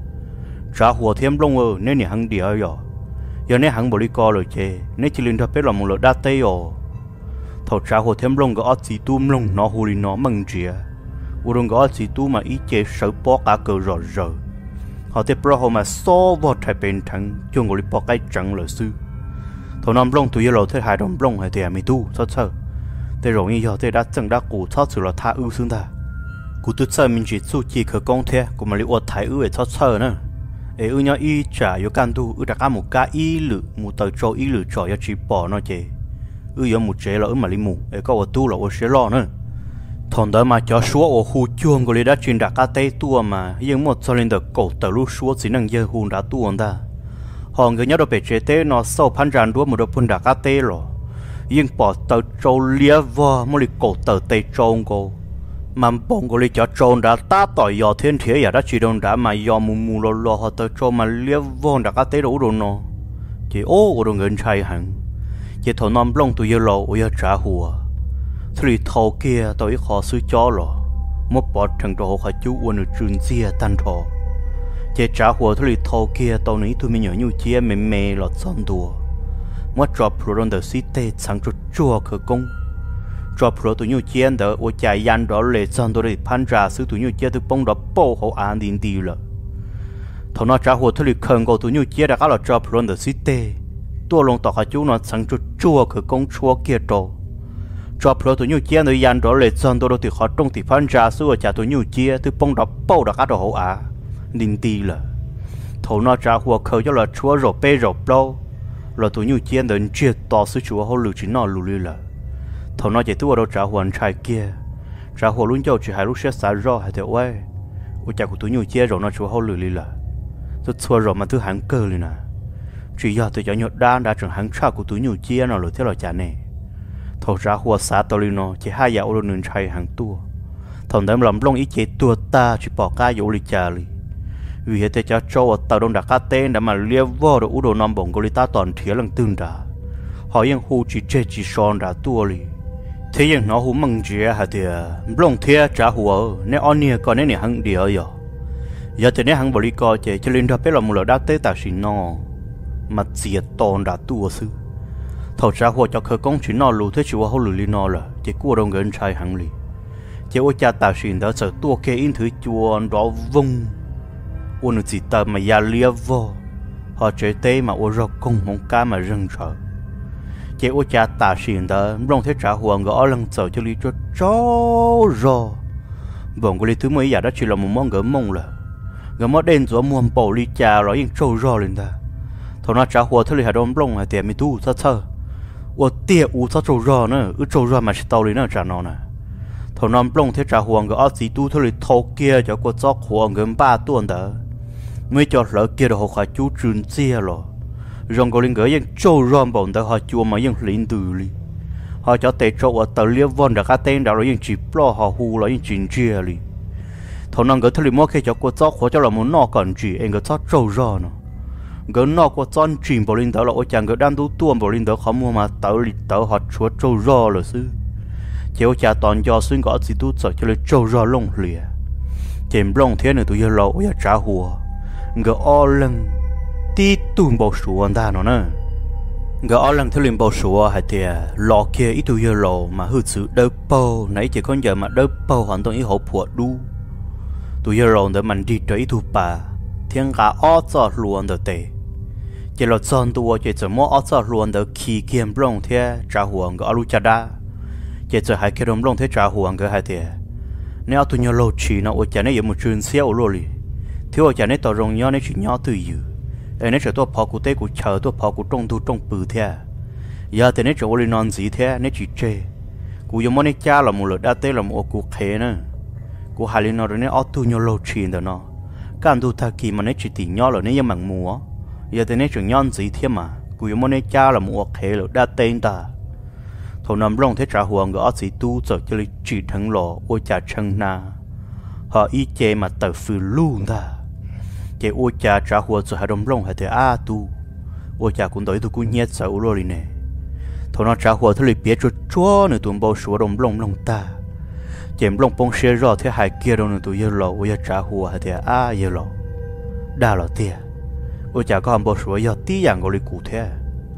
Trả hùa thêm lông ơ nên nhà hàng địa rồi. Giờ nên hàng bồ đi co rồi chê, nên chỉ liên thập biết là một lượt đa tế rồi. Thầu trả hùa thêm lông có gì tùm lông nó huli nó mừng chìa. U đông có gì tùm mà ý chê sợ bó cả cờ rõ rồi. Họ tiếp pro họ mà so vào thái bên thắng, chung ngồi bó cái trắng lời sư. thằng nằm lông tụi giờ thấy hai đồng lông hay thì mi tu sao sao,แต่容易要对他增大骨超出了他优生的，骨头侧面只做几颗光贴，我们里我抬二超超呢，诶，二鸟一trả有干度，二大家một cá一lử，một tờ trâu一lử trò要chỉ bỏ nó chè，二有một chế là ở mà li mù，诶，có我tu là我sẽ lo nữa，thằng đó mà cho số ở khu chuông của li đã truyền đạt cá tây tua mà，nhưng một số lên được cổ tờ lu số chỉ năng giờ hùn đã tua ta. họ người nhớ đồ bể chế tế nó sâu phán ràn đua một đồ phun đá cá tế rồi nhưng bỏ tờ trâu lia vò một lịch cổ tờ tây trâu cô mà bông của lịch cho trâu đã ta tỏi dò thiên thế ya đã chỉ đồng đã mà dò mù mù lò lò họ tờ trâu mà lia vò đá cá tế đủ đồ nó chỉ ô đồ ngân trai hẳn chỉ thầu nằm lông tụi giờ lò ôi trả hùa thì thầu kia tôi khó sư cho rồi một bọt thằng đồ họ chú uốn được trường chia tan thọ chế trả hùa thôi thâu kia tàu này tụi mình nhớ như chia mềm mềm lọt son đùa mất drop pro dans the city sang cho chua khởi công drop pro tụi như chia đó ở chạy yan đó lệ son đùa để pan ra sư tụi như chia tụi bông đó bao hậu an đi đi了thằng nó trả hùa thôi khởi công tụi như chia đã có là drop pro dans the city tua lông tàu chú nó sang cho chua khởi công chua kia đồ drop pro tụi như chia nơi yan đó lệ son đùa thì họ trong thì pan ra sư ở chạy tụi như chia tụi bông đó bao đã có đồ hậu an đình tì là thầu nó trả hùa khởi cho là chúa rồi bê rồi bao là tụi nhiều chiến đến chia to sự chúa họ lựa chỉ nó lù lù là thầu nó chỉ tôi đâu trả hùa trai kia trả hùa luôn cho chỉ hai lúc sẽ xả rõ hay thế ơi ôi chả của tụi nhiều chiến rồi nó chúa họ lù lù là tôi xua rồi mà tôi hàng cơ liền à chỉ giờ tôi cho nhột đan đã trưởng hàng cha của tụi nhiều chiến nó lựa thế là chả nè thầu trả hùa xả tao liền nó chỉ hai dạo luôn trai hàng tua thầu đám làm lông ý chế tua ta chỉ bỏ cái dụ lì chả lì vì hệ cho châu tàu đông đặc cá tên đã mà lia vò đồ u đồ nằm bổng của ta toàn thiệt lần tương đã họยัง hu chỉ chơi chỉ son đã tua li thế nhưng nó hú măng chia hả thì long thế trả hùa nếu anh nia còn nếu này hăng đi ở giờ giờ thì nếu hăng bỏ đi coi chứ cho nên đó biết là một lần đã tới ta xin nó mà diệt toàn đã tua sư thầu trả hùa cho khởi công chuyện nó lù thế chịu hậu lù li nó là chỉ cua đông gần trai hăng li chỉ ôi cha ta xin đó sợ tua kê in thứ chuồn đó vung ôn chỉ ta mà ya lia vô họ chơi tê mà ôi rau công mong cá mà rừng sợ chỉ ôi cha ta xin đó long thế trả hùa ngõ lần sợ cho li cho chó rò vòng cái li thứ mấy giờ đó chỉ là một món gỡ mông là gỡ mót đen rồi muôn bầu li cha rồi yên trâu rò lên ta thằng nó trả hùa thôi li hà đông long hay tiệm mi tu sao sao ôi tiệm u sao trâu rò nữa ư trâu rò mà chỉ tàu li nữa trả nó nè thằng nó long thế trả hùa ngõ chỉ tu thôi li thâu kia cho cô chó hùa ngỡ ba tuần đó mới cho lỡ kia được họ khai chú truyền chia rồi rong có linh gỡ những trâu ròm bồn tới họ chua mà những lính từ li họ cho tệ trâu ở tờ liêu von đã cá tên đã rồi những chỉ lo họ hu là những chuyện chia li thằng nó gỡ thôi li mua khi cho cô chó khó cho là muốn nọ còn chỉ anh gỡ chó trâu rò nó gỡ nọ cô chó chìm bồn linh tới là ôi chàng gỡ đan tú tuôn bồn linh tới khó mua mà tới li tới họ chúa trâu rò rồi sư chiếu cha toàn do xuyên gõ chỉ tu sợ cho lấy trâu rò lông lìa chìm lông thế này tụi giờ lâu giờ trả hùa gỡ o lần tí tuôn bao sủa ta nó nè gỡ o lần thứ liền bao sủa hay thì lọ kia ít tụi giờ lâu mà hư sự đỡ bao nãy chỉ con giờ mà đỡ bao hoàn toàn ý hậu phụ đu tụi giờ lâu để mình đi tới ít tụi bà thiên cả o cho luôn được tệ chỉ là chọn tụi chỉ chỉ mua o cho luôn được khi kiếm lông thế trả hùa gỡ lu cha đa chỉ chỉ hai cái đồng lông thế trả hùa gỡ hai thì nếu tụi giờ lâu chỉ nó ở chỗ này một chuyện xéo rồi thiếu ở chỗ này tao rong nhớ này chỉ nhớ từ từ ấy này chỉ tôi phá cụ tê cụ chờ tôi phá cụ trong tu trong bự thế giờ thì này chỉ ôn non gì thế này chỉ chơi cụ giống như cha là một lượt đã tê là một cụ khé nữa cụ hai lần nó rồi này ở tu nhớ lâu chuyện đó nó càng tu thà kỳ mà này chỉ tìm nhớ là nàyยังmặn mùa giờ thì này chỉ nhớ gì thế mà cụ giống như cha là một khé lượt đã tên ta thầu nằm rong thế trả huồng gõ sĩ tu giờ cho lịch chỉ thằng lò ôi cha chân na họ y chê mà tự phừ luôn ta chê ôi cha trả huồng rồi hai đồng rong hay thế a tu ôi cha cũng tới tu cũng nhét sợ rồi nè thầu nó trả huồng thế lịch biết cho chúa nữa tụi bao số đồng rong long ta chém rong bông xe rõ thế hai kia đâu nữa tụi giờ lò ôi trả huồng hay thế a giờ lò đa lò tia ôi cha có hàm bao số giờ tí dạng gọi cụ thế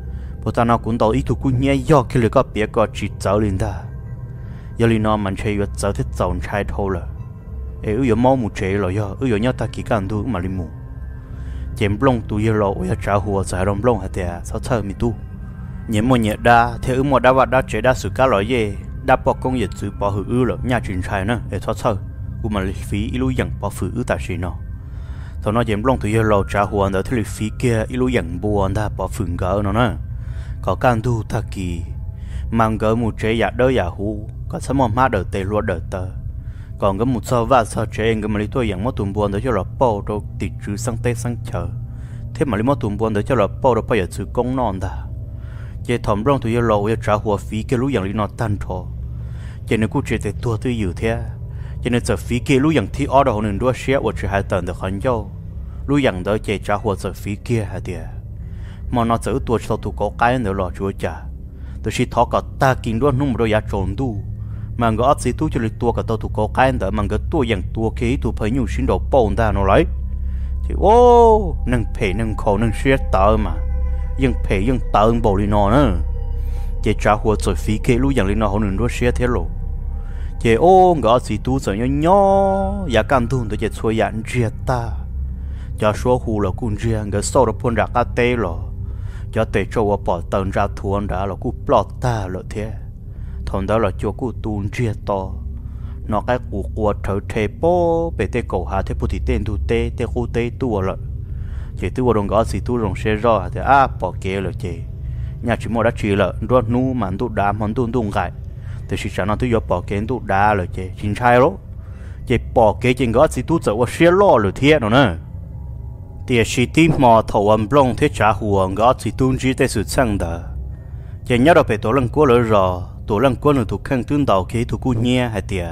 bộ ta nào cũng tao ít thuộc cũng nhẹ do khi lừa có biết có chỉ cháu lên ta giờ li nó mình chơi vật cháu thích cháu trai thôi là ấy ư máu một chế rồi do ư nhau ta chỉ cần tu mà li mù chém lông tu giờ lo ôi trả hùa giải đồng lông hả thế sao chơi mi tu nhẹ một nhẹ đa thế ư một đa vật đa chế đa sự cá loại gì đa bỏ công việc chữ bỏ hư ư rồi nhà truyền trai nữa để sao chơi cũng mà phí ilu dặn bỏ phứ ư tại gì nó thằng nó chém lông tu giờ lo trả hùa đó thế phí kia ilu dặn buồn ta bỏ phứ gỡ nó nữa có can tu ta kỳ mang gỡ một chế giả đỡ giả hú có sớm một má đỡ tê luôn đỡ tờ còn có một sao và sao chế anh cái mà lấy tôi dạng mất tuần buồn để cho là bao đâu tịt chữ sang tê sang chờ thế mà lấy mất tuần buồn để cho là bao đâu bây giờ chữ công non ta chế thầm rong tụi lộ để trả hùa phí cái lũ dạng lấy nó tan thọ chế nếu cứ chế tê tua tư nhiều thế chế nếu giờ phí kia lũ dạng thi ở đâu nên đua xe ở chế hai tầng được hoàn châu lũ dạng đó chế trả hùa giờ phí kia hả tiệt mà nó giữ tuổi sau tụ có cái nữa là chúa trả tôi chỉ thọ cả ta kinh luôn nung rồi giá trộn tu mà ngõ gì tu cho lịch tua cả tao tụ có cái nữa mà ngõ tua dạng tua kia tụ phải nhiều xin đồ bồn ta nó lấy thì ô nâng phê nâng khổ nâng xe tờ mà nhưng phê nhưng tờ bầu đi nó nữa chỉ trả hùa rồi phí kia lúc dạng lên nó họ nâng đua xe thế lộ chỉ ô ngõ gì tu rồi nhỏ nhỏ giá cam tu tôi chỉ xua dạng chia ta cho số hù là cũng riêng cái sau đó phun ra cá tê rồi cho tê cho bỏ tận ra thuần đã là cú plot ta rồi thế thằng đó là cho cú tuôn chia to nó cái cú quật thở thề bố bị tê cổ hạ thế bút thì tên tu tê tê khu tê tu rồi chỉ tu đồng gõ gì tu đồng xe rõ thì à bỏ kế rồi chị nhà chỉ mua đã chỉ là đốt nu mà tu đá món tu tu gãi thì chỉ cho nó tu vô bỏ kế tu đá rồi chị chính sai đó chị bỏ kế trên gõ gì tu走xe lo rồi thế rồi nè địa chỉ tìm mò thầu âm bông thế trả hùa ngõ chỉ tuôn chỉ để sự sang đó chỉ nhớ được về tổ lăng qua lỡ rò tổ lăng qua lỡ thuộc khang tương đầu kế thuộc cu nhẹ hay tiệt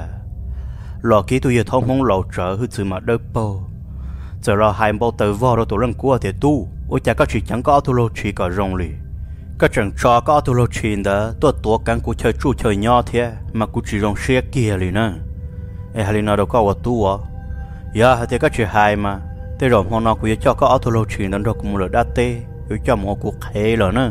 lò kế tụi giờ thông mong lầu trở hư sự mà đỡ bao giờ là hai bao tờ vò rồi tổ lăng qua thì tu ôi chả có chỉ chẳng có auto chỉ có rong lì cái trận trò có tôi lo chuyện đó tôi tổ cán của chơi chu chơi nhỏ thế mà cũng chỉ rong xe kia liền nè ai hay nào đâu có vào tua giờ thì cái chuyện hay mà thế rồi hôm nào cũng cho có tôi lo chuyện đó cũng một lần đã tê rồi cho một cuộc hệ rồi nè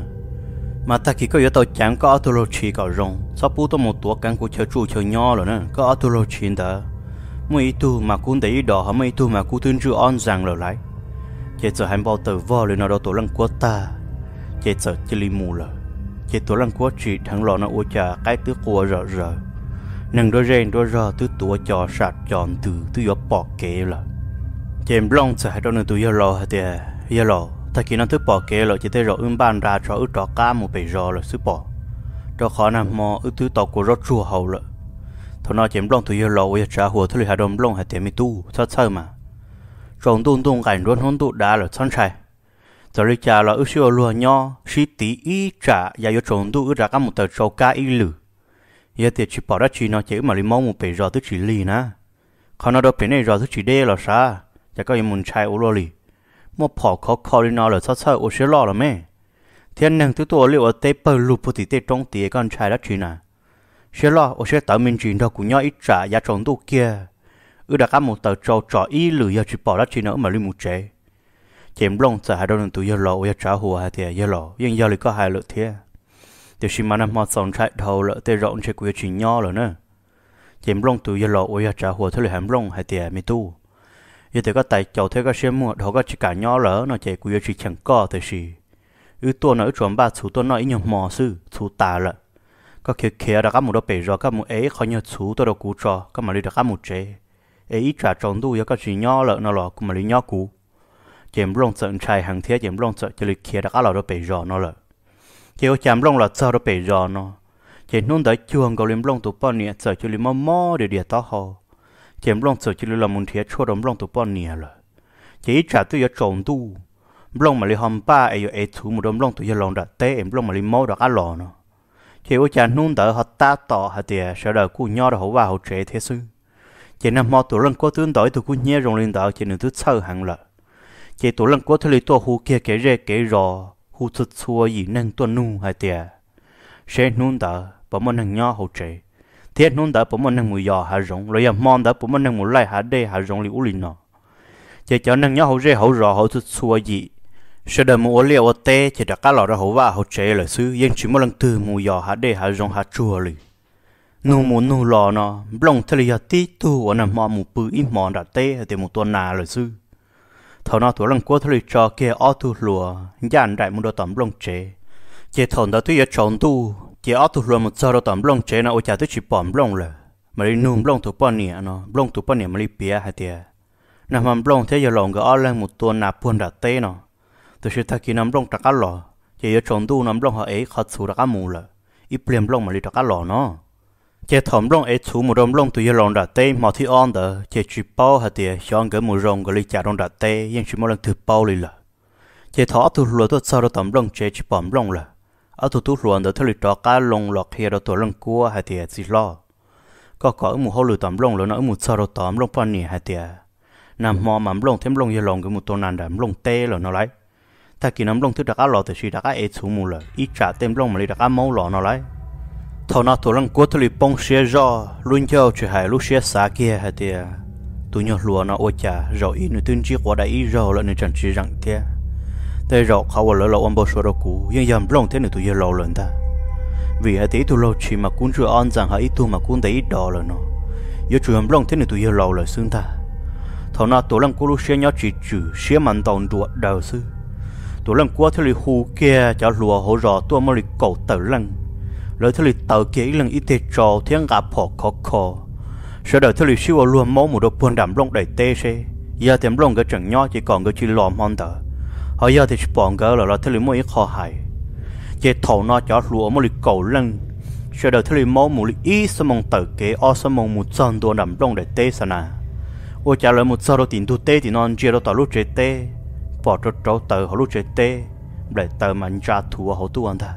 mà ta chỉ có yếu tôi chẳng có tôi lo chuyện cả rong sau bữa tôi một tổ cán của chơi chu chơi nhỏ rồi nè có tôi lo chuyện đó mấy tu mà cũng để đỏ hay mấy tu mà cũng tuyên truyền on rằng rồi lại chỉ giờ hành bao tử vò lên nào đâu tổ lăng của ta chỉ giờ chỉ li mù là chỉ tổ lăng của chị thằng lò nó uống trà cái tứ của rợ rợ nâng đôi rèn đôi rợ tứ tổ trò sạt tròn từ tứ gió bỏ kế là chém long sẽ hai đôi nửa tứ gió lò thì gió lò ta khi nó tứ bỏ kế là chỉ thấy rõ ưm ban ra cho ứ trò cá một bể rò là xứ bỏ cho khó nằm mò ứ tứ tàu của rót chua hầu là thằng nó chém long tứ gió lò uống trà hùa thứ hai đom long hai tiền mi tu sát sơ mà trồng tung tung cảnh luôn hôn tụ đá là son trai giờ lấy trà là ước siêu lúa nho xí tí ý trà và yêu trồng tụ ước ra các một tờ trâu cá ý lử giờ thì chỉ bỏ ra chỉ nó chỉ mà lấy máu một bể rò tức chỉ lì na còn nó đâu bể này rò tức chỉ đê là sao giờ có những muốn trai ô lô lì một bỏ khó khó đi nó là sao sao ô xí lo là mẹ thiên năng thứ tôi liệu ở tây bờ lụp thì tây trong tía con trai đó chỉ nè xí lo ô xí tạo mình chuyện đâu cũng nho ít trà và trồng tụ kia ước ra các một tờ trâu trò ý lử giờ chỉ bỏ ra chỉ nó mà lấy một chế chém lông sẽ hai đôi lần tụi giờ lò giờ trả hùa hai thì giờ lò nhưng giờ lại có hai lợ thế từ khi mà năm họ sống chạy đầu lợ tê rộng chơi quê chỉ nho rồi nữa chém lông tụi giờ lò giờ trả hùa thế là hàm lông hai thì mi tu giờ thì có tài chầu thế có xem mua họ có chỉ cả nho lỡ nó chạy quê chỉ chẳng có thế gì ư tua nó chuẩn ba số tua nó ít nhiều mò sư số tà lợ có kia kia đã có một đôi bể rồi có một ấy khỏi nhớ số tôi đâu cú trò có mà đi đã có một chế ấy trả tròn tu giờ có chỉ nho lợ nó lò cũng mà đi nho cú chém lông sợ trai hàng thế chém lông sợ cho lịch kia đã có lò đó bể giò nó lợ chiều chém lông là sao đó bể giò nó chém nôn tới chuồng cầu liếm lông tụ bao nhiêu sợ cho liếm mò mò để địa to ho chém lông sợ cho liếm làm muốn thiệt chua đom lông tụ bao nhiêu lợ chỉ trả tôi giờ trộn tu lông mà liếm hầm ba ấy giờ ấy thú một đom lông tụ giờ lông đặt té em lông mà liếm máu đã có lò nó chiều chém nôn tới họ ta tỏ hạt địa sợ đời cu nho đó hậu vào hậu chế thế sư chỉ nằm mò tụ lông có tương đối tụ cu nhẹ rong lên đó chỉ nửa thứ sâu hàng lợ chỉ tổ lần qua thời tổ hú kia kể rê kể rò hú xuất xua gì nên tuần nu hay tiề xe nôn đỡ bỏ món hàng nho hậu chế thiết nôn đỡ bỏ món hàng mùi giò hà rong rồi yam mòn đỡ bỏ món hàng mùi lai hà đê hà rong li u lin nọ chỉ cho hàng nho hậu rê hậu rò hậu xuất xua gì sau đó mua liều tê chỉ đặt cá lò ra hậu va hậu chế là xứ yên chỉ một lần từ mùi giò hà đê hà rong hà chua li nu muốn nu lò nọ lồng thời giờ tí tu ở nằm mò mù bự im mòn đặt tê thì một tuần nà là xứ thầu nó tuổi lần qua thời trò kia ở tu lùa dàn đại một đồ tẩm lông chế chỉ thầu đó tuy ở tròn tu chỉ ở tu lùa một giờ đồ tẩm lông chế nó ôi chả tôi chỉ bỏm lông rồi mà đi nung lông tu bao nhiêu nó lông tu bao nhiêu mà đi bia hay tiệt nằm mầm lông thế giờ lồng cái ở lên một tuần nạp buôn đặt tê nó từ khi ta kia nằm lông đặt cá lò chỉ ở tròn tu nằm lông họ ấy khó xử đặt cá mù rồi ít liềm lông mà đi đặt cá lò nó chỉ thầm lông ấy chú một đom lông tụi giờ lồng đặt tê mà thì on đó chỉ chỉ bao hạt tiệt chọn cái một rồng cái lấy chả lông đặt tê nhưng chỉ một lần thử bao liền là chỉ thọ tụi lúa tụi sau đó tầm lông chỉ chỉ bỏm lông là ở tụi tụi lúa đó thôi cho cá lông lọt kia đó tụi lông cua hạt tiệt gì lo có có ở một hồ lúa tầm lông rồi nó ở một sau đó tầm lông pan nè hạt tiệt nằm mò mắm lông thêm lông giờ lồng cái một tuần nàn đầm lông tê rồi nó lấy ta kỳ nắm lông thứ đặc cá lọt thì chỉ đặc cá ấy chú một là ít trả thêm lông mà lấy đặc cá máu lọ nó lấy thầu nào tụi lăng quất thì bông xe do luôn cho chỉ hai lúc xe xa kia hay thì tụi nhỏ lúa nó ôi chả rồi ít nữa tin chiếc qua đây ít rồi lại nữa chẳng chỉ rằng thế đây rồiเขาว่าเราอมบสระกูยังยำลงเท่านี้ตัวยังเราเลยta vì hai tí tụiเราchỉ mà cuốn chưa on rằng hai tụi mà cuốn đấy ít đỏ rồi nó giờ chỉ yếm lông thế này tụiยังเราเลยxương ta thầu nào tụi lăng quất lúc xe nhỏ chỉ chữ xe mặn tòn đuột đầu sư tụi lăng quất thì hù kia cho lúa hỗ trợ tụi mới cầu tử lăng lời thưa lịch tàu kia lần ít tê trò thiên gặp họ khó khó sau đó thưa lịch siêu luôn máu một đôi buồn đầm lông đầy tê xe giờ tìm lông cái chẳng nhỏ chỉ còn cái chỉ lòm hòn tờ họ giờ thì bọn cái là là thưa lịch mỗi khó hại chỉ thầu nó cho lúa một lịch cầu lưng sau đó thưa lịch máu một lịch ít sớm mong tờ kế ở sớm mong một chân đua đầm lông đầy tê sao nè ôi trả lời một sau đó tiền tu tê thì non chia đó tàu lúc chế tê bỏ cho cháu tờ họ lúc chế tê để tờ mình ra thua họ tu anh ta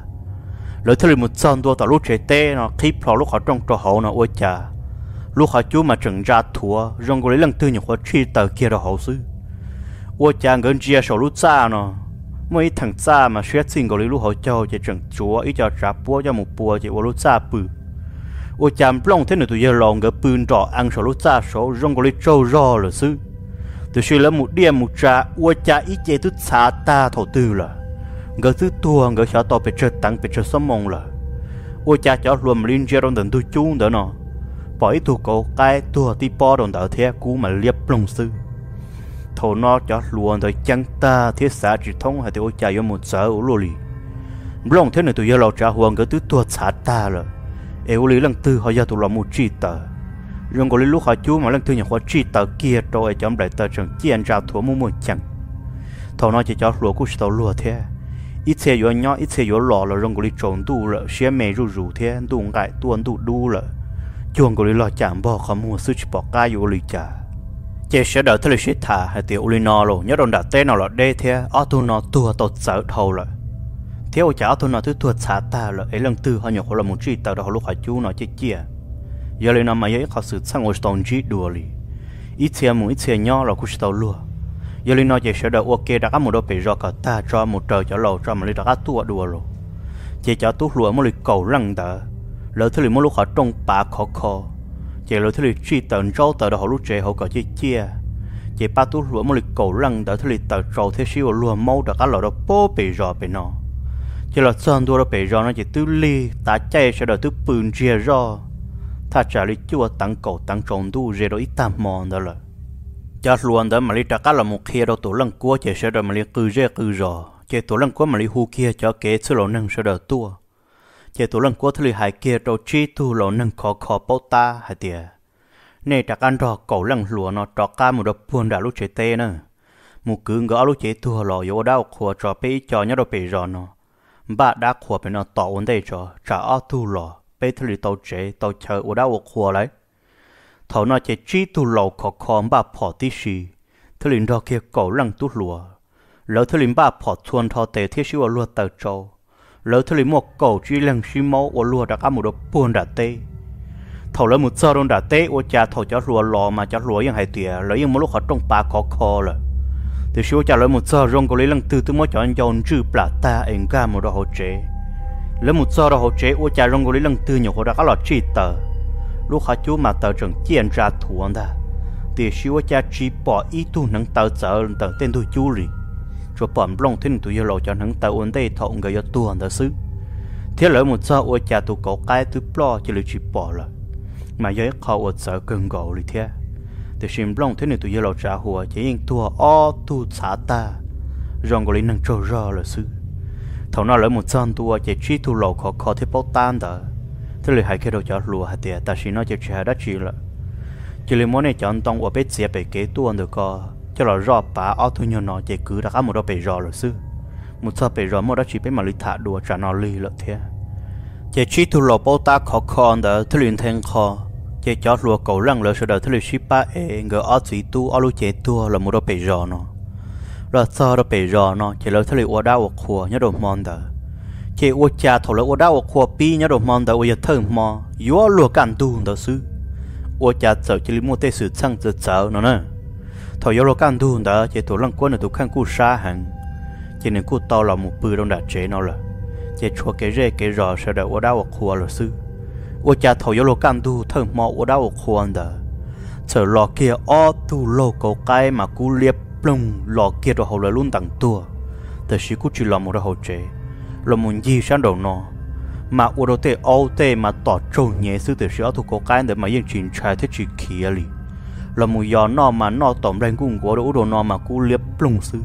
lỡ thôi một chân đua tao lúc chơi tê nó khi phò lúc họ trong trò hậu nó ôi chà lúc họ chú mà chừng ra thua rong lấy lần tư nhiều họ chi tờ kia đó hậu sư ôi chà ngân chia sổ lúc xa nó mấy thằng cha mà xét xin của lý lúc họ cho chỉ chẳng chúa ít cho trả búa cho một búa chỉ vào lúc cha bự ôi chạm plong thế này tụi giờ lòng cái bươn trọ ăn số lúc cha số rong của lý trâu ro là sư từ khi là một điểm một trà ôi cha ít chế tụt xa ta thổ tư là người thứ tua người sợ to bị chơi tăng bị chơi sớm mong là ôi cha cho luôn linh chơi trong tận tôi chú đỡ nó bỏ ít tu cổ cái tua tí po đồng đỡ thế cú mà liệp plong sư thổ nó cho luôn tới chân ta thiết xã chỉ thông hay thì ôi cha yêu một giờ ủ lô lì plong thế này tụi giờ lâu trả huang người thứ tua xa ta là eo lý lần tư họ giờ tụi làm một chi tờ rồi có lý lúc họ chú mà lần tư nhà họ chi tờ kia rồi chấm lại tờ trường chiên ra thua mua mua chẳng thầu nó chỉ cho lúa cũng tàu lúa thế ít xe yếu nhỏ ít xe yếu lò là rồi có lý trộn tu là xe mè rù rù thế tu ngại tuôn tu đu là chuồng có lý lò chạm bỏ khó mua sức bỏ cá yếu lý trả chế sẽ đợi thế là sẽ thả hay tiểu lý nó rồi nhớ đồn đặt tên nào là đê thế ở tu nó tua tột sợ thầu là theo cháu tôi nói thứ tuột xả ta là ấy lần tư họ nhớ họ là một chi tàu đó họ lúc họ chú nó chết chia giờ lên năm mà ấy họ sử sang ngồi tàu chi đùa li ít xe một ít xe nhỏ là cũng tàu lúa giờ lên nói chỉ sẽ đợi ok đã có một đôi bể giò cả ta cho một trời cho lầu cho mà lấy đã có tua đùa rồi chỉ cho tú lúa một lịch cầu răng tờ lỡ thứ lịch một lúc họ trông bà khó khó chỉ lỡ thứ lịch chi tàu trâu tờ đó họ lúc trẻ họ có chết chia chỉ ba tú lúa một lịch cầu răng tờ thứ lịch tờ trâu thế siêu lúa mau đã có lầu đó bố bể giò bể nó chỉ là chân đua đó bể giò nó chỉ tư ly ta chạy sẽ đợi tư bùn chia giò ta trả lý chua tăng cầu tăng tròn đu rồi ít tam mòn đó là cho luôn đó mà lý trả cá là một kia đâu tổ lăng cua chỉ sẽ đợi mà lý cư dê cư giò chỉ tổ lăng cua mà lý hu kia cho kế sư lỗ nâng sẽ đợi tua chỉ tổ lăng cua thứ lý hai kia đâu chi tu lỗ nâng khó khó bao ta hai tiề này trả ăn rò cầu lăng lúa nó trọ cá một đợt buồn đã lúc chế tê nữa một cứ ngỡ lúc chế tua lò yếu đau khua trò bê cho nhớ đâu bể giò nó bà đã khua bên nó tỏ ổn đây cho trả ở tu lò bê thứ lý tàu chế tàu chờ ở đâu khua lấy thầu nó chế chi tu lò khó khó bà bỏ tí xì thứ lý đó kia cầu lăng tu lùa lỡ thứ lý bà bỏ chuồn thọ tệ thiết xíu ở lùa tàu trâu lỡ thứ lý một cầu chi lăng xí máu ở lùa đã có một đợt buồn đã tê thầu lỡ một giờ đông đã tê ở cha thầu cho lùa lò mà cho lùaยัง hai tỉa lỡยังmột lúc họ trong bà khó khó là từ xưa cha lỡ một giờ rong có lấy lăng từ từ mới cho anh dọn chữ bả ta anh ca một đồ hỗ trợ lỡ một giờ đồ hỗ trợ ô cha rong có lấy lăng từ nhiều họ đã có lọt chi tờ lúc họ chú mà tờ trường chiên ra thủ anh ta từ xưa cha chỉ bỏ ý tu nâng tờ giờ tờ tên tôi chú đi rồi bỏ lông thêm tụi giờ lộ cho nâng tờ ổn đây thọ người cho tu anh ta xứ thế lỡ một giờ ô cha tụi cậu cái tụi lo chỉ là chỉ bỏ là mà giờ họ ở giờ cần gạo đi thế từ xin long thế này tụi giờ trả hùa chỉ những tua o tu xả ta rong có lý năng trâu ra là sư thầu nó lấy một chân tua chỉ chi tu lầu khó khó thế bao tan đó thế là hai cái đầu cho lùa hạt tiền ta xin nó chỉ trả đất chỉ là chỉ là món này chọn tông ở bếp dẹp bể kế tuôn được co cho là rò bả ở thu nhau nó chỉ cứ đã có một đôi bể rò là sư một sao bể rò một đó chỉ biết mà lý thả đùa trả nó lì là thế chỉ chi tu lầu bao ta khó khó đó thế liền thành khó chế cho lúa cầu lăng lỡ sau đó thứ ship ba e người ở chỉ tu ở lúa chế tua là một đôi bể giò nó rồi sau đó bể giò nó chế lỡ thứ lì ở đau ở khua nhớ đồ mòn đó chế ở cha thầu lỡ ở đau ở khua pi nhớ đồ mòn đó ở giờ thơm mò yếu lúa cạn tu đó xứ ở cha sợ chế li mua tê sử sang giờ sợ nó nè thầu yếu lúa cạn tu đó chế tổ lăng quân là tổ khăn cu sa hàng chế nên cu to là một bự đông đạt chế nó là chế chua cái rễ cái giò sau đó ở đau ở khua là xứ我家头有罗干度，头毛我到我看的，这老kia ở tu lô cầu cái mà cú liệp plong lò kia rồi hậu lại luôn tặng tua,แต่是กู只làm một hậu chế, làm một gì sang đầu nó, mà ở đầu tê ao tê mà tỏ trâu nhẹ sư từ sự tu cầu cái để mà yên chuyện trái thế chỉ kia li, làm một giò nó mà nó tóm lên cung của đồ đồ nó mà cú liệp plong sư,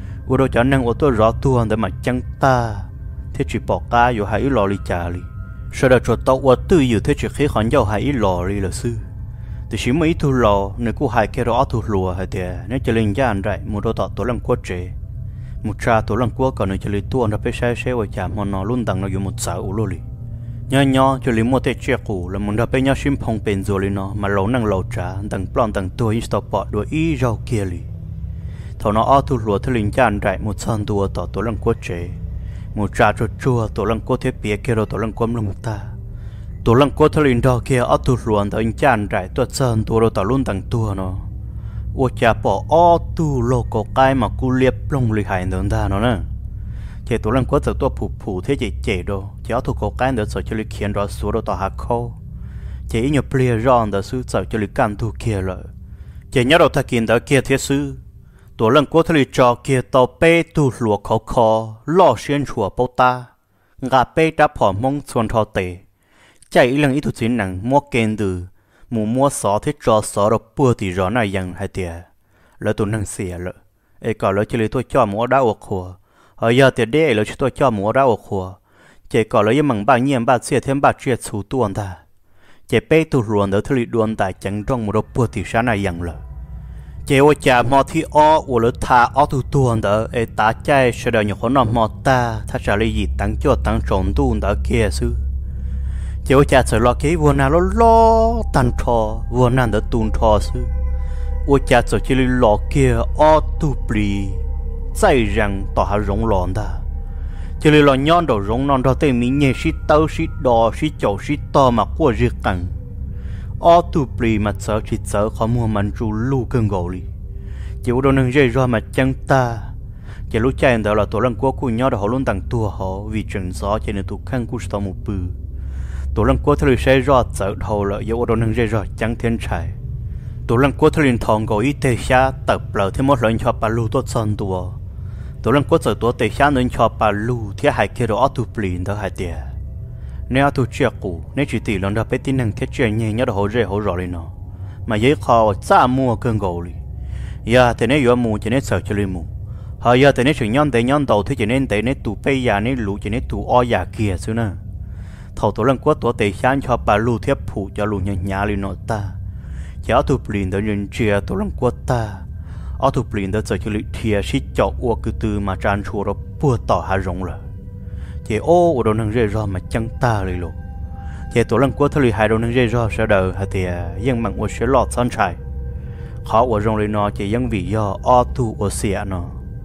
ở đầu cho nên ở tôi rõ tua để mà chẳng ta, thế chỉ bỏ cái rồi hãy lò li trả li. Sau đó cho tao qua tư dự thế chỉ khi hắn giàu hãy lò đi là sư, thì chỉ mấy thu lò nếu cô hai cái đó thu lùa hay thế nếu chỉ linh gian vậy một đôi tọt tổ lăng quất chế, một cha tổ lăng quất còn nếu chỉ linh tuôn ra phải xe xe vào chạm mà nó luôn đằng nó dùng một sáu lô li, nhớ nhớ chỉ linh một thế chia cũ là một đôi phải nhớ sim phong bền rồi li nó mà lâu năng lâu trả đằng plon đằng tua in stop bọt đuôi y rau kia li, thầu nó thu lùa thế linh gian vậy một san tua tọt tổ lăng quất chế một trà chua chua tổ lăng cô thế bia kia rồi tổ lăng quâm lông ta tổ lăng cô thằng linh đó kia ở tu luồn tới chăn trải tuột sơn tu rồi tổ luôn tặng tua nó ô cha bỏ ở tu lô cổ cái mà cú liệp lông lì hải nương ta nó nè chế tụi lần quá giờ tôi phụ phụ thế chế chế đồ chế áo thuộc cổ cái nữa sợ cho lịch khiển đó số đồ tao hạ khô chế ít nhiều plea rong đó sư sợ cho lịch can thu kia lợi chế nhớ đầu ta kiến đó kia thế sư tụi lần quá thời trò kia tàu bê tu lúa khó khó lo xuyên chùa bao ta ngã bê đã bỏ mông xuân thọ tệ chạy lần ít tụi chính năng mua kén từ mù mua xó thế trò xó rồi bùa thì rõ nàyยังhay tiệt lỡ tụi năng xỉa lỡ ấy còn lỡ chỉ lấy tôi cho mua đá ốc khua ở giờ tiệt đế lỡ chỉ tôi cho mua đá ốc khua chỉ còn lỡ những mảng bao nhiêu bao xỉa thêm bao chuyện xù tuôn ta chỉ bê tu luồn đỡ thời luồn tại chẳng trong một bùa thì sáng nàyยังlỡ chỉ ở nhà mò thì ở ở lỡ thà ở tu tuôn đỡ ấy ta chạy sẽ đợi những con nọ mò ta ta trả lời gì tăng cho tăng trộn tuôn đỡ kia sư chỉ ở nhà sợ lo cái vua nào lo lo tan thò vua nào đỡ tuôn thò sư ở nhà sợ chỉ lo kia ở tu bìใจrằng tỏ hà rong lòn ta chỉ lo nhon đầu rong non đầu tay mình nhẹ xí tao xí đò xí chậu xí to mà qua riết cẳng ở tu bì mà sợ chỉ sợ khó mua mình trụ lu cơn gầu đi chỉ ở đâu nâng dây ra mà chẳng ta chỉ lúc chạy đó là tổ lần qua cu nhau đó họ luôn tăng tua họ vì chuyện gió cho nên tụ khăn cu sao một bự tổ lần qua thời xe ra sợ đầu là ở đâu nâng dây ra chẳng thiên chạy tổ lần qua thời thòng gọi ít tê xa tập lỡ thêm một lần cho bà lu tốt son tua tổ lần qua giờ tua tê xa nên cho bà lu thì hai kia đó tu bì đó hai tiệt nếu tu chia cũ nếu chỉ tỷ lần đó bé tin năng thiết chuyện nhẹ nhớ đó hỗ trợ hỗ trợ lên nó mà giấy kho xa mua cơn gầu đi giờ thì nếu vừa mua chỉ nên sợ cho lên mua họ giờ thì nếu chuyện nhon để nhon đầu thì chỉ nên để nếu tụ bây giờ nếu lũ chỉ nên tụ o già kia xíu nè thầu tổ lần qua tổ tê xa cho bà lu thiết phụ cho lũ nhà nhà lên nó ta cháu tu bền đó nhân chia tổ lần qua ta ở tu bền đó giờ cho lịch thiệt xí chậu uo cứ từ mà tràn chùa đó bùa tỏ hà rong rồi chị ô ở đâu nâng rơi ra mà chẳng taเลยlộ chị tổ lần qua thời hai đâu nâng rơi ra sẽ đời hả thì dân mạng uo sẽ lọt san trái khó uo rongเลยnó chị dân vì do ở tu uo xỉa nó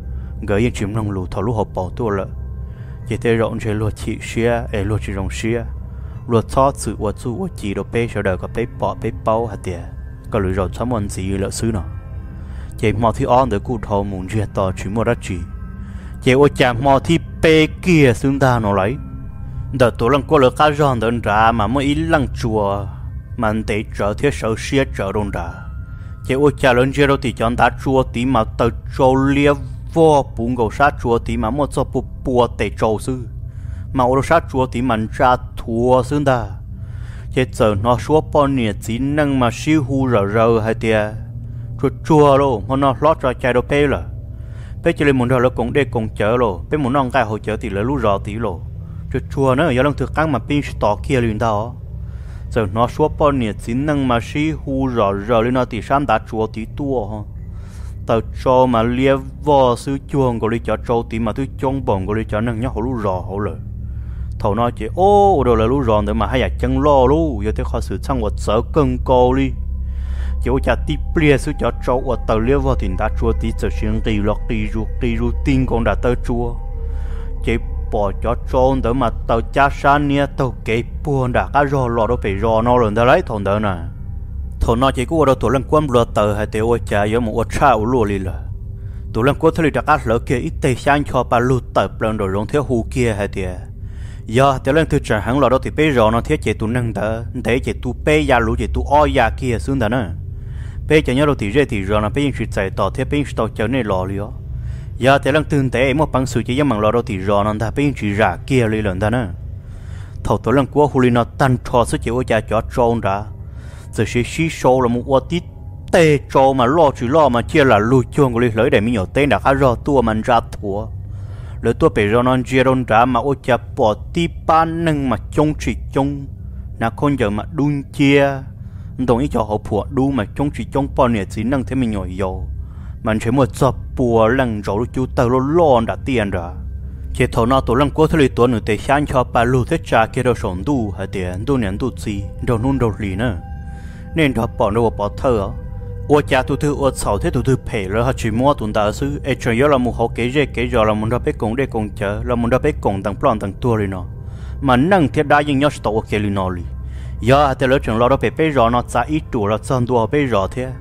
gửi dân chìm nông lù thầu lú hộp bỏ tua lợ chị tê rộng chị lùa chị xía ấy lùa chị rong xía lùa thoát sự uo chu uo chị đâu bé sẽ đời có bé bỏ bé bao hả thì có lùi rồi sớm ăn gì lợ xứ nó chị mò thì on để cụ thầu muốn chia tỏ chỉ mua đất chỉ chị ở chạm mò thì bê kia xứng ta nó lấy đợt tổ lần qua lỡ cá giòn đơn ra mà mới ít lăng chùa mà để trở thiết sở xia trở đông ra chị ở chạm lớn chia đâu thì chọn đá chùa tí mà tờ trâu lia vô bún gầu sát chùa tí mà một số bùa bùa để trâu sư mà ở sát chùa tí mà ra thua xứng ta chị giờ nó số bao nhiêu chỉ năng mà siêu hu rờ rờ hay tiệt chùa chùa luôn mà nó lót ra chạy đâu bê rồi bé chỉ lên muốn rồi cũng để cùng chở rồi bé muốn nong cái hỗ trợ thì là lú rò tí rồi chùa chùa nữa giờ lần thực căng mà pin tỏ kia liền đó giờ nó số bao nhiêu chỉ năng mà siêu hu rờ rờ lên nó thì sáng đã chùa tí tua ha tờ cho mà lia vò sư chuông gọi đi chợ trâu tí mà thứ chông bồng gọi đi chợ năng nhá hổ lú rò hổ lời thầu nói chị ô đồ là lú rò nữa mà hay là chân lo lú giờ tới khó xử sang một sở cân cô đi chỗ cha tí bia sư cho trâu ở tàu liêu vào thì đã chua tí giờ xuyên kỳ lọt kỳ ruột kỳ rutin còn đã tới chua chị bỏ cho trâu đỡ mà tàu cha san nia tàu kế buồn đã cá rò lọt đâu phải rò nó lần đó lấy thằng đó nè thằng nó chỉ có ở đâu tụi lần quan lừa tàu hay tiêu cha giống một cha ở lùa đi là tụi lần quan thời đã cá lỡ kia ít tây sang cho ba lù tập lần rồi rong theo hù kia hay tiệt giờ tụi lần thứ trả hàng lọt đâu thì bây giờ nó thiết chế tụi nâng đỡ để chế tụi bây giờ lũ chế tụi o ya kia xuống đó nè bây giờ nhớ đầu thì rơi thì rồi là bây giờ chuyện chạy tỏ thế bây giờ tàu chở này lò lió giờ thế lần tương tế một bằng sự chỉ giống bằng lò đầu thì rồi nó ta bây giờ chuyện rạ kia lên lần ta nữa thầu tối lần qua huli nó tan trò sức chịu cha chó trâu đã giờ sẽ xí sâu là một quả tít tê trâu mà lo chỉ lo mà chia là lùi chuông của lấy lấy để mình nhỏ tên đã khá rõ tua mình ra thua lấy tua bị rồi nó chia đôn đã mà ô cha bỏ tí ban nâng mà trông chỉ trông là con giờ mà đun chia đồng ý cho họ phụ đu mà trong chỉ trong bao nhiêu chỉ năng thế mình nhỏ dầu mình chỉ một giờ bùa lần rồi chú tao lo lo đã tiền rồi chỉ thầu nào tổ lần qua thời tuổi nữa để sáng cho bà lu thế cha kia đâu sống đủ hay tiền đủ年度gì đâu nôn đâu lì nữa nên đó bỏ đâu bỏ thơ ô cha tụi thứ ô sầu thế tụi thứ phê rồi họ chỉ mua tụi ta xứ ấy chuyện đó là một họ kể ra kể rồi là một đứa bé cùng để cùng chờ là một đứa bé cùng tăng plan tăng tua rồi nó mà năng thiết đa những nhau tàu kia lì nó lì giờ thì lỡ chừng lo đó phải bây giờ nó trả ít tuổi là chân đua bây giờ thế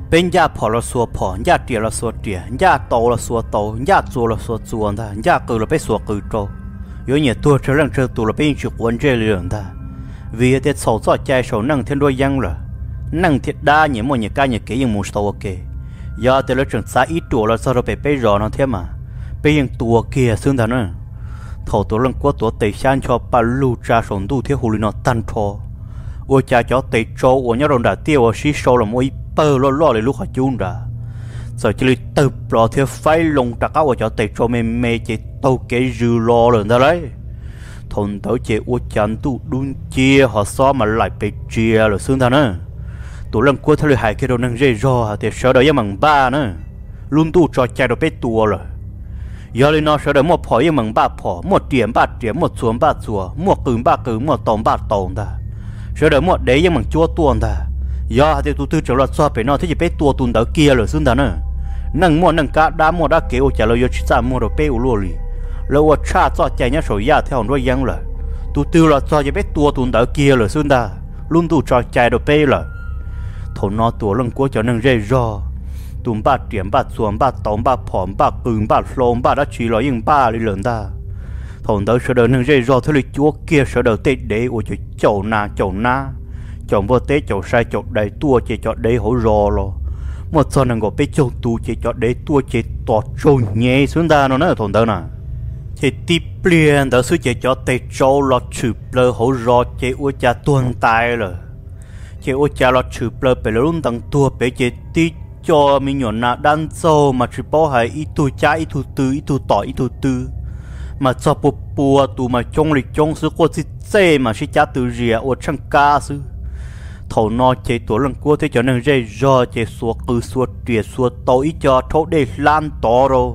bên nhà phò là xua phò nhà tiền là xua tiền nhà tàu là xua tàu nhà chùa là xua chùa ta nhà cử là bên xua cử trâu有年多这人这多了边去关这里人的，vì thế sầu cho chạy sầu năng thiên đôi dân rồi, năng thiệt đa nhiều mọi nhiều cái nhiều cái những muốn sầu ok, giờ từ lúc trường xã ít tuổi là sau đó bị bây giờ nó thế mà, bây giờ tuổi kia xương thần nữa, thầu tuổi lần qua tuổi tây san cho ba lu cha sầu tu thế hồ nó tan thọ, ôi cha cho tây châu ôi nhớ rồi đã tiêu ở xí sầu là mỗi bơ lo lo để lúc họ chun ra. Giờ chỉ lấy tập lo theo phải lồng đặt áo cho tây cho mẹ mẹ chỉ tàu cái dư lo rồi đó đấy thôn tới chỉ uất chán tu đun chia họ xóa mà lại bị chia rồi xương ta nữa tụi lần cuối thay hai cái đồ năng dây ro thì sợ đợi bằng ba nữa luôn tu cho chạy được biết tua rồi giờ lên nó sợ đợi một phổi bằng ba phỏ một điểm ba điểm một xuống ba chùa một cứng ba cứng một tòng ba tòng ta sợ đợi một đấy bằng chúa tuôn ta giờ thì tụi tư trở lại xóa bị nó thế chỉ biết tua tuôn tới kia rồi xương ta nữa năng mua năng cá đá mua đá kéo trả lời cho cha mua đồ bê u lùi lâu cha cho chạy nhá sổ ya theo đuôi giang rồi tu tư là cho cái bé tua tuần tới kia rồi xuân ta luôn tu cho chạy đồ bê rồi thầu nó tua lưng của cho năng dây ro tuần ba điểm ba xuồng ba tống ba phỏm ba cứng ba lông ba đã chỉ là những ba đi lớn ta thầu tới sợ đời năng dây ro thế lịch chúa kia sợ đời tết để ôi trời chậu na chậu na chậu vô tết chậu sai chậu đầy tua chỉ chậu đầy hổ rò rồi một số năng có biết châu tu chỉ cho để tua chỉ tọt trâu nhẹ xuống ta nó nói thằng đó nè chỉ tiếp liền đó số chỉ cho tây châu lọt chụp lơ hậu rò chỉ uống trà tuôn tai rồi chỉ uống trà lọt chụp lơ bị luôn tăng tua bị chỉ tí cho mình nhọn nà đan châu mà chỉ bảo hay ít tu cha ít tu tư ít tu tỏi ít tu tư mà cho bùa bùa tu mà trong lịch trong sự qua chỉ xe mà chỉ cha từ rìa uống chăng ca sư thầu nó chế tổ lần cuối thế cho nên dây do chế xua cứ xua triệt xua tối cho thấu để lan to rồi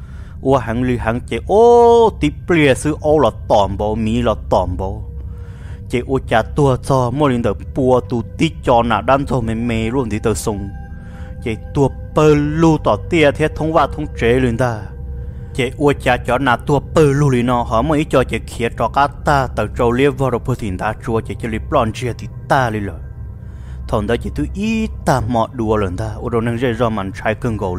ua hàng lì hàng chế ô tí bìa sư ô là tỏm bộ mì là tỏm bộ chế ô cha tua cho mỗi lần được bùa tụ tí cho nà đan cho mê mê luôn thì tờ sung chế tua bơ lưu tỏ tia thế thông qua thông chế lên ta chế ô cha cho nà tua bơ lưu lì nó họ mới cho chế khía cho cá ta tờ trâu liếp vào rồi bơ thìn ta chua chế chế lì plon chia thì ta lì lời thằng đó chỉ tôi ít ta mọt đùa lần ta, ở đâu năng dây do mình trái cơn gầu đi,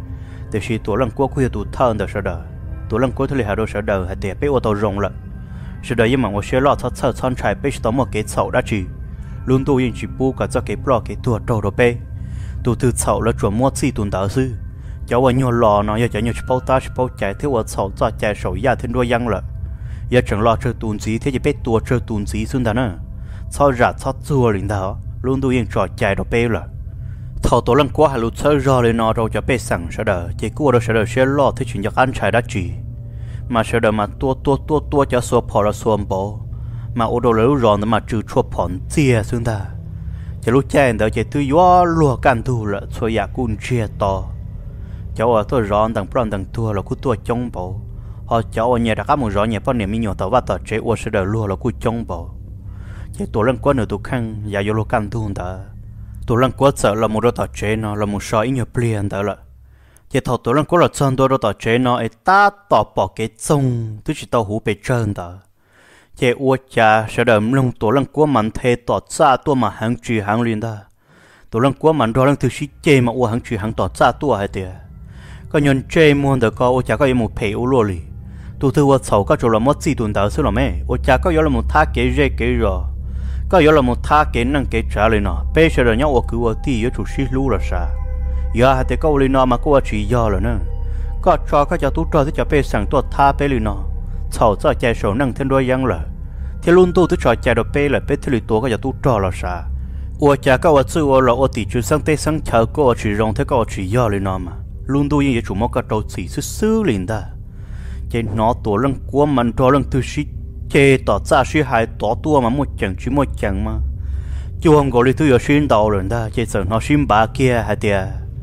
từ khi tuổi lần cuối cuối tuổi thơ đó sợ đời, tuổi lần cuối thôi là đâu sợ đời, hay để bé ô tô rồng lại, sợ đời nhưng mà tôi sẽ lo thắt thắt thắt trái bé tóm một cái sậu đã chỉ, luôn tôi yên chỉ bu cả cho cái blo cái tuổi trâu đó bé, tôi từ sậu là chuẩn mua xì tuần đạo sư, cháu ở nhiều lò nó giờ cháu nhiều bao ta bao chạy theo ở sậu cho chạy sậu ya thêm đôi răng lại, giờ chẳng lo chơi tuần gì thế chỉ bé tuổi chơi tuần gì xuân ta nữa, sau ra sau chua liền đó luôn tôi yên trò chạy đồ bê rồi thầu tổ lần qua hai lúa chơi rò lên nó rồi cho bê sẵn sợ đỡ chỉ cua đâu sợ đỡ sẽ lo thế chuyện cho ăn trái đã chỉ mà sợ đỡ mà tua tua tua tua cho xua phò là xua bò mà ô đồ lỡ rò nó mà trừ chua phòn chia xuống ta chỉ lúc chạy đỡ chỉ tôi gió lùa can thu là xua giả cun chia to cháu ở tôi rò đằng plon đằng tua là cú tua trong bò họ cháu ở nhà đã có một rò nhà bao niệm mi nhỏ tàu và tàu chế ô sợ đỡ lùa là cú trong bò chỉ tổ lần qua nửa tụ khăn giả vô lô can thu ta tổ lần qua sợ là một đôi tàu chế nó là một sợi ít nhiều pliên ta lại chỉ thầu tổ lần qua là chân đôi đôi tàu chế nó ấy ta tỏ bỏ cái sông tức chỉ tàu hú bị trơn ta chỉ uất cha sẽ đợi lông tổ lần qua mình thề tỏ xa tua mà hàng trì hàng liền ta tổ lần qua mình đôi lần thứ sĩ chê mà uất hàng trì hàng tỏ xa tua hay tiệt có nhân chê muốn được có uất cha có một phê u lô lì tụ thư uất sầu có chỗ là mất gì tuần tàu xứ là mẹ uất cha có yếu là một thác kế rê kế rồi có yếu là một thá kiến năng kế trả lời nó bây giờ là nhau ở cứ ở tí yếu chủ sĩ lưu là sao giờ hãy để câu lời nó mà cô chỉ do là nữa có cho các cháu tú cho thì cho bây sang tuột tha bây lời nó chầu cho chạy sổ năng thêm đôi giang là thì luôn tu thì cho chạy được bây là bây thì lời tua các cháu tú cho là sao ở cha các ở chữ là ở tỷ chữ sang tây sang chờ cô chỉ rong thế cô chỉ do lời nó mà luôn tu như chủ một cái đầu chỉ xứ xứ liền ta trên nó tổ lăng của mình cho lăng thứ sĩ chế tỏ ra suy hại tỏ tua mà một chẳng chỉ một chẳng mà chú không có lý thứ ở xuyên đầu rồi ta chế sợ nó xuyên bà kia hay tiệt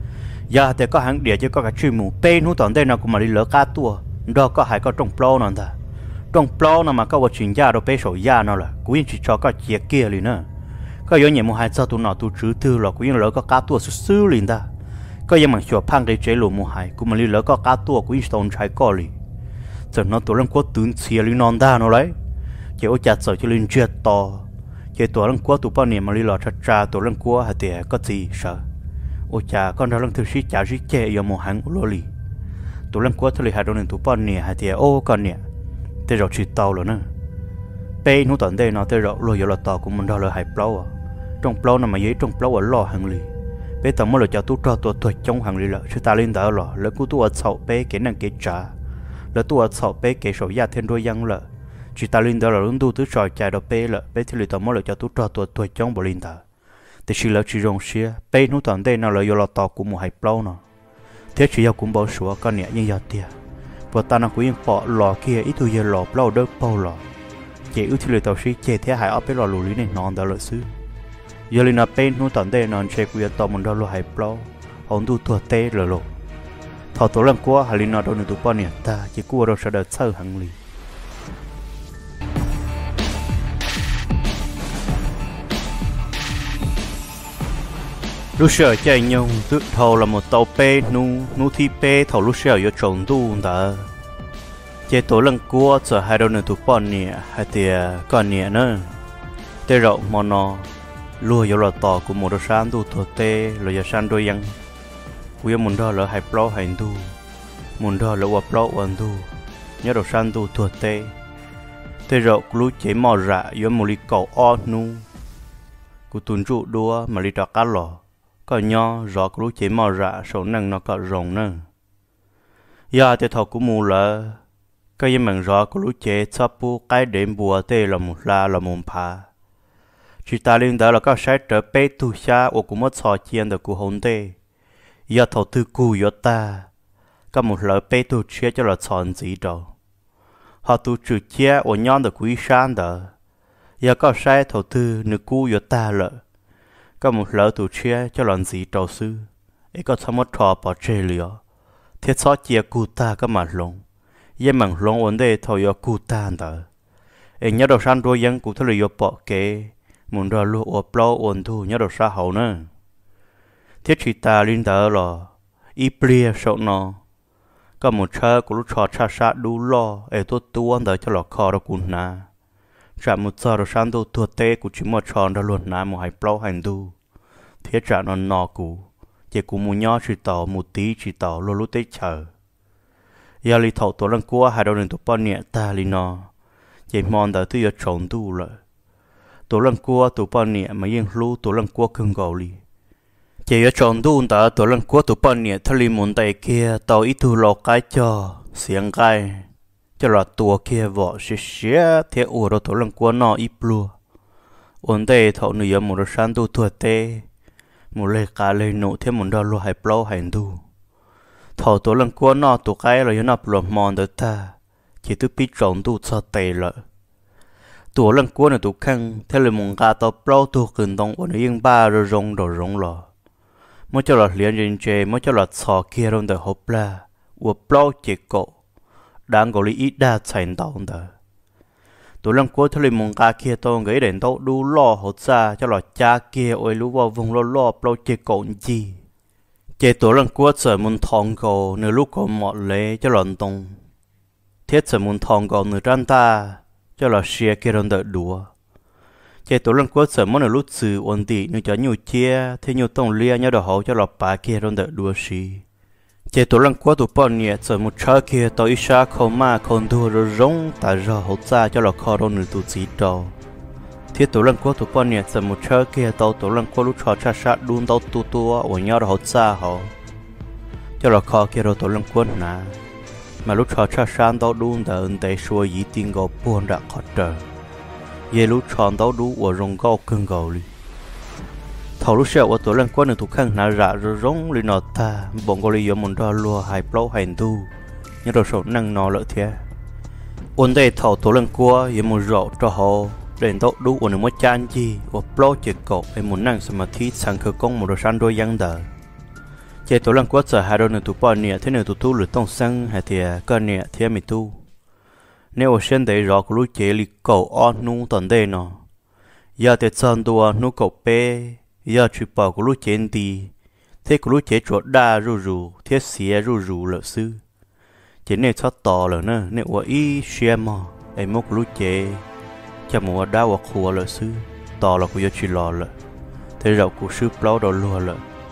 giờ thì có hàng địa chứ có cái chuyên mù bên hút toàn đây nào cũng mà đi lỡ cá tua đó có hai có trong plo nữa ta trong plo nào mà có một chuyện gia đâu bé sổ gia nó là cũng chỉ cho có chia kia liền nữa có yếu nhẹ một hai sao tụ nọ tụ chữ tư là cũng lỡ có cá tua xứ liền ta có những mảng chuột phăng cái chế lùa một hai cũng mà đi lỡ có cá tua cũng chỉ tồn trái co liền giờ nó tụi lần qua tướng xìa lên non ta nó đấy chỉ ở chặt sợ cho lên chuyện to chỉ tụi lần qua tụi bao niệm mà đi lọt chặt ra tụi lần qua hạt tiền có gì sợ ô cha con đó lần thứ sĩ cha sĩ chè yêu một hàng lô lì tụi lần qua thôi hai đôi nên tụi bọn nè hai tiệt ô con nè thế rồi chỉ tàu rồi nè pe nó tận đây nó thế rồi lôi vô là tàu của mình đó là hai plau à trong plau nằm mà dưới trong plau ở lò hàng lì pe tao mới là cho tụi trò tụi tụi trong hàng lì là chứ ta lên đó lò lỡ cú tụi ở sau pe cái năng cái trả lỡ tụi ở sau pe cái sầu gia thêm đôi giang lợ chỉ ta lên đó là luôn tụi tụi trò chạy đó pe lợ pe thì tao mới là cho tụi trò tụi tụi trong bộ lên đó thì chỉ là chỉ rong xia pe nó tận đây nó là vô là tàu của một hai plau nó thế chỉ yêu cũng bảo số con nhẹ như giờ tiệt và ta nó cũng yên bỏ lò kia ít thôi giờ lò bao đỡ bao lò chỉ ưu tiên tàu sĩ chế thế hại ở bên lò lù lý này non đó là xứ giờ lên là bên nó tận đây non chế quy tàu mình đó là hại bao hòn tu thua tê là lò thọ tổ làm qua hại lên nó đâu nữa tụ bao nhẹ ta chỉ qua đâu sẽ đợi sơ hàng lì lúc sợ chạy nhau tự thầu là một tàu pe nu nu thi pe thầu lúc sợ vô trồng tu đã chế tổ lần cua giờ hai đôi nửa tụ bọn nè hai tia con nè nữa tê rộng mà nó lùa vô là tàu của một đôi san tu thua tê rồi giờ san đôi yang quý muốn đó là hai plau hai tu muốn đó là một plau one tu nhớ đôi san tu thua tê tê rộng lúc chế mò rạ vô một ly cầu o nu của tuần trụ đua mà ly trà cá lò có nhỏ rõ cái lũ chế màu rạ sổ năng nó có rồng nữa giờ thì thầu của mù là cái gì mình rõ cái lũ chế sắp bu cái đệm bùa tê là một la là một phá chỉ ta liên đó là các sai trở bê tu xa ở cũng mất sò chiên được của hồn tê giờ thầu tư cù yo ta có một lời bê tu chia cho là chọn gì đâu họ tu trừ chia ở nhon được quý san đó giờ có sai thầu tư nữ cù yo ta lợ có một lỡ tụ chia cho lần gì trâu sư ấy có tham một trò bỏ chơi liều thiết xóa chia cụ ta có mặt lông yên mảng lông ổn đề thầu yo cụ ta đó ấy nhớ đầu san đôi dân cụ thưa liều bỏ kế muốn đòi lúa ở plau ổn thu nhớ đầu sa hậu nữa thiết chỉ ta linh đó là y plia sợ nó có một chơi của lúc trò cha sa đu lo ấy tốt tuôn đó cho lọ kho đó cũng na chạm một giờ rồi sáng tu tua tê của chỉ một tròn đã luôn nãy một hai plau hành tu thiết trả nó nọ cũ chỉ của một nhỏ chỉ tàu một tí chỉ tàu lô lú tê chờ giờ li thầu tổ lần qua hai đầu đường tổ bao nhẹ ta li nọ chỉ mòn đã tôi giờ trồng tu rồi tổ lần qua tổ bao nhẹ mà yên lú tổ lần qua cưng gầu li chỉ giờ trồng tu đã tổ lần qua tổ bao nhẹ thà li muốn tay kia tàu ít tu lọ cái cho xiềng cái cho là tua kia vợ xí xí thế ủa rồi tổ lần qua nọ ít lúa ổn đây thầu nửa một đôi san tu thua tê một lê cá lê nụ thêm một đôi lúa hai plau hai tu thầu tổ lần qua nọ tổ cái rồi nó lột mòn được ta chỉ tu biết trồng tu cho tê lợi tổ lần qua nửa tổ khăn thế là một cá tàu plau tu cần đông ổn yên ba rồi rong rồi rong lò mới cho là liền trên chè mới cho là sò kia rồi được hộp la ủa plau chỉ cổ đang gọi là ít đa thành tàu đó tụi lần cuối thôi mong cá kia tôi nghĩ đến đâu đu lo hỗ trợ cho là cha kia ôi lú vào vùng lo lo bao chơi cộn gì chơi tụi lần cuối giờ muốn thong cầu nửa lúc còn mọt lệ cho lần tông thiết giờ muốn thong cầu nửa trăn ta cho là xe kia đang đợi đùa chơi tụi lần cuối giờ muốn nửa lúc sự ổn định nửa cho nhiều chia thế nhiều tông lia nhau đầu hậu cho là bà kia đang đợi đùa xí chế tổ lần qua tổ bọn nhẹ giờ một trái kia tao ít xa không mà không đua rồi rong tại giờ hỗ trợ cho là kho đâu nửa tụ gì đâu thiết tổ lần qua tổ bọn nhẹ giờ một trái kia tao tổ lần qua lúc trò cha sát đun tao tu tu ở nhau rồi hỗ trợ họ cho là kho kia rồi tổ lần qua nè mà lúc trò cha sát tao đun đã ấn tay xua ý tin gạo buồn đã khó trở về lúc trò tao đu ở rong gạo cưng gạo đi thầu lúc sau ở tổ lần qua nửa thuộc khăn nã rạ rồi rong lên nọ ta bọn cô lấy một đôi lúa hai plau hai tu nhớ đồ sổ năng nọ lợi thế ổn đây thầu tổ lần qua với một rổ cho họ để tao đu ở một chan chi ở plau chỉ cột để một năng xem mà thi sang khởi công một đồ san đôi giang đờ chế tổ lần qua giờ hai đôi nửa tụ bao nè thế nửa tụ tu lửa tông xăng hay thì con nè thế mi tu nếu ở trên đấy rõ của lũ chế li cầu on nu tận đây nọ giờ thì chân đua nu cầu pe giờ chỉ bảo của lũ chén đi thế của lũ chế chuột đa ru ru thế xía ru ru lợ sư chế này thoát tò lợ nè nếu ở ý xem mà em mốc lũ chế cho mùa đa hoặc khua lợ sư tò là của giờ chỉ lò lợ thế rau của sư plau đồ lùa lợ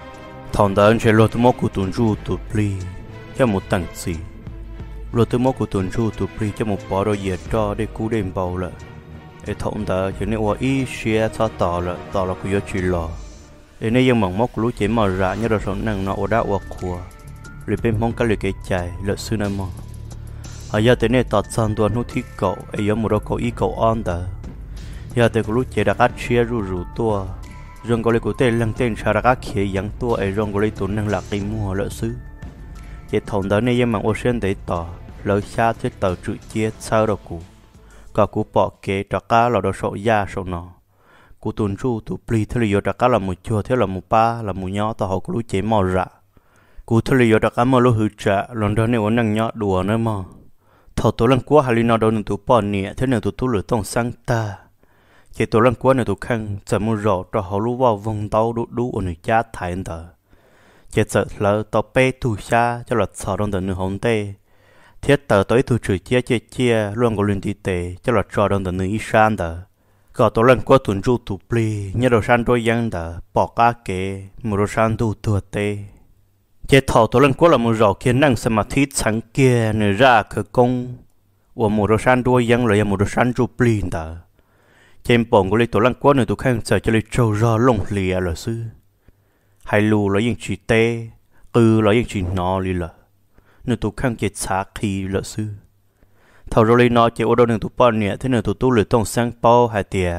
thằng đó anh chơi lô tôi mốt của tuần ru tụ pli cho một tầng gì lô tôi mốt của tuần ru tụ pli cho một bó đôi dệt cho để cú đêm bầu là để thằng đó cho nên qua ý xe cho tỏ là tỏ là của chuyện lò để nên dân mỏng mốc lú chế màu rạ nhớ được sống năng nó ở đã qua khua rồi bên mong cái lời kể chạy lợi sư nam mò họ giờ tới này tọt sang tuần hút thi cậu ấy giống một đôi cậu ý cậu on đó giờ tới của lú chế đã cắt chia rù rù tua rong có lấy của tên lăng tên sao đã cắt khía dẫn tua ấy rong có lấy tuần năng lạc cây mua lợi sư chế thằng đó này dân mỏng ocean để tỏ lợi xa chết tờ chữ chia sao đâu cụ cả cụ bỏ kế trả cá là đồ sổ da sổ nọ cụ tuần ru tụ pli thế là trả cá là một chua thế là một ba là một nhỏ tao học lú chế màu rạ cụ thế là trả cá mà lú hư trả lần đó này vẫn năng nhỏ đùa nữa mà thầu tổ lần quá hay là đâu nên tụ bỏ nhẹ thế nào tụ tụ lửa tông sang ta cái tổ lần quá này tụ khăn chờ mua rổ cho họ lú vào vòng tàu đu đu ở nơi cha thái anh ta cái sợ là tàu pe tụ xa cho là sợ trong tận nửa hồng tê thiết tờ tới thu trừ chia chia chia luôn có liên tỷ tệ cho là cho đồng tận nữ isan đó có tổ lần qua tuần ru tụ pli nhớ đồ san đôi giang đó bỏ cá kế một đồ san tu tua tê chế thọ tổ lần qua là một rổ kia năng xem mà thít sáng kia nửa ra khởi công và một đồ san đôi giang là một đồ san ru pli đó trên bồn của lấy tổ lần qua nửa tụ khang sợ cho lấy trâu ra lông lìa là sư hai lù là những chỉ tê ừ là những chỉ nọ lì là nửa tụ khang chết xả khí lợi sư thầu rồi nó chỉ ở đâu nửa tụ bao nhẹ thế nửa tụ tu lửa tông sang bao hai tiề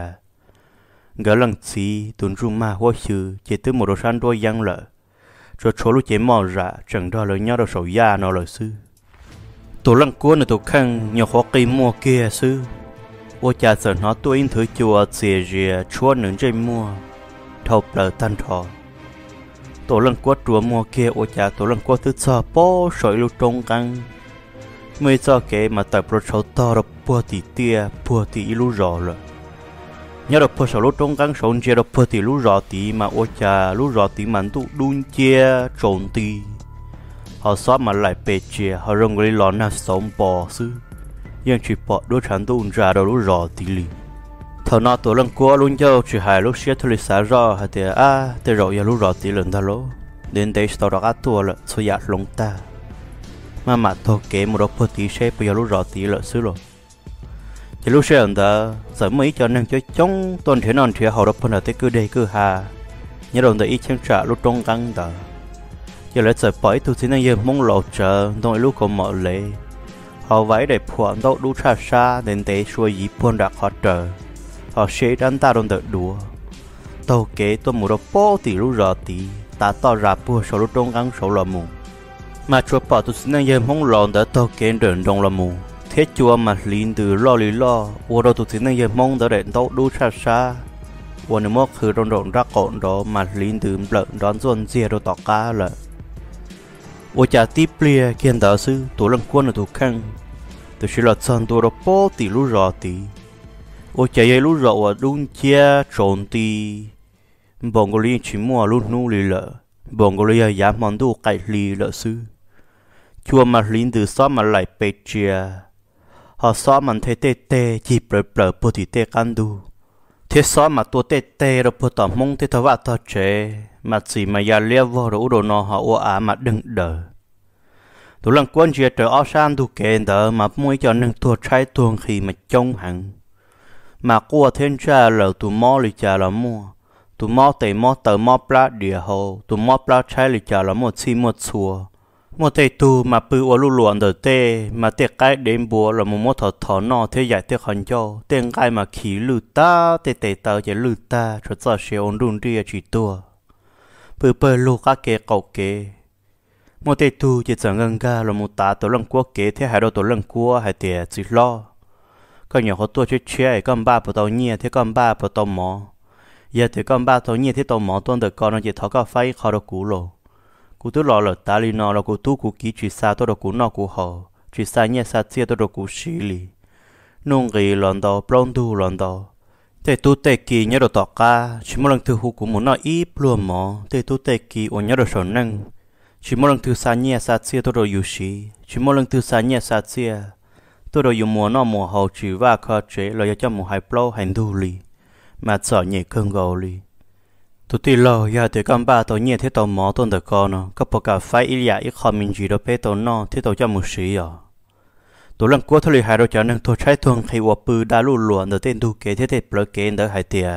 gỡ lần xí tuần rum ma hoa sư chỉ từ một đồ san đôi giang lợi rồi chỗ lúc chỉ mò rạ chẳng đo lời nhau đâu sầu da nó lợi sư tụ lần cuối nửa tụ khang nhiều khó cây mua kia sư ô cha sợ nó tôi in thử chùa xìa rìa chúa nướng dây mua thầu lỡ tan thọ tổ lần qua chùa mua kia ô cha tổ lần qua thứ sao bó sợi lưu trông căng mấy sao kể mà tại pro sầu to rồi bùa tỉ tia bùa tỉ lưu rõ rồi nhớ được bùa sầu lưu trông căng sầu chia được bùa tỉ lưu rõ tỉ mà ô cha lưu rõ tỉ mà tụ đun chia trộn tỉ họ xóa mà lại bề chia họ rong cái lon na sống bò sư nhưng chỉ bỏ đôi chán tụ ra đâu lưu rõ tỉ lì thợ nó tổ lần qua luôn cho chỉ hai lúc xưa thôi xả ra hay thì à thì rồi giờ lúc rõ tí lần ta lố đến đây sau đó các tua là số giặt lông ta mà mà thôi kể một đôi tí xe bây giờ lúc rõ tí là xứ rồi chỉ lúc xưa anh ta giờ mấy cho nên chơi chống tuần thế non thì họ đọc phân ở tới cứ đây cứ hà nhớ đồng tới ít xem trả lúc trong căng ta giờ lại giờ bởi tôi xin anh giờ mong lộ trợ đôi lúc còn mở lệ họ vẫy để phượng đâu đủ xa xa đến đây xuôi dĩ buôn đặc họ chờ họ sẽ đánh ta đồng tự đùa tàu kế tôi mua được bó tỷ lúc rõ tí ta to ra bùa số lúc trong găng số là mù mà chúa bỏ tôi xin anh em không lòn đã tàu kế đơn trong là mù thế chúa mà lín từ lo lý lo ua đâu tôi xin anh em mong đã để tàu đủ xa xa ua nếu mốc khứ trong rộng ra cộn đó mà lín từ lợn đón dồn dìa đồ tỏ cá là ua chả tiếp lia kiên đạo sư tổ lần quân ở thủ khăn tôi chỉ là chân tôi được bó tỷ lúc rõ tí ô chạy dây lú rậu ở đun chia trộn tì bọn cô li chỉ mua lú nu lì lợ bọn cô li giá món đồ cải lì lợ sư chua mà lính từ xóa mà lại bê chia họ xóa mà thấy tê tê chỉ bờ bờ bờ thì tê can đu thế xóa mà tua tê tê rồi bờ tỏ mông tê thọ vạ thọ chế mà chỉ mà già lia vào rồi đồ nó họ ô á mà đừng đờ tụi lần quân chia trở ao san tu kề đờ mà mỗi cho nên tua trái tuồng khi mà trông hẳn mà qua thiên cha là tụi mò lì cha là mua tụi mò tây mò tờ mò pla địa hồ tụi mò pla trái lì cha là một xi một xùa một tây tu mà bự ở lù luồn đời tê mà tê cái đêm bùa là một mò thọ thọ nọ thế giải tê khẩn cho tên cái mà khí lư ta tê tê tờ chỉ lư ta cho cho xe ôn đun ria chỉ tua bự bự lù các kê cầu kê một tây tu chỉ chẳng ngân ga là một tá tổ lăng quốc kê thế hai đôi tổ lăng quốc hai tê chỉ lo có nhiều họ tua chết chết con ba bữa tàu nhẹ thế con ba bữa tàu mỏ giờ thì con ba tàu nhẹ thế tàu mỏ tuần được con nó chỉ tháo cái phai khó được cú lồ cú tu lò lờ ta li nó là cú tu cú kỹ chỉ xa tôi được cú nọ cú họ chỉ xa nhẹ xa chia tôi được cú xí li nông gì lòn đầu plon tu lòn đầu thế tu tê kỳ nhớ được tọt ca chỉ một lần thứ hú cú muốn nói ít luôn mỏ thế tu tê kỳ ổn nhớ được sầu năng chỉ một lần thứ xa nhẹ xa chia tôi được yêu xí chỉ một lần thứ xa nhẹ xa chia tôi rồi dùng mùa nó mùa hậu chỉ và khó chế là cho mùa hai plo hành du li mà sợ nhẹ cơn gầu li tụi tì lò giờ tụi con ba tụi nhẹ thế tụi mỏ tụi tụi con nó có bao cả phải ý là ít khó mình chỉ được bé tụi nó thế tụi cho một sĩ à tụi lần cuối thôi hai đôi cho nên tụi trái thuần khi qua bự đã lù lùa được tên tu kế thế thế bờ kế đỡ hai tiề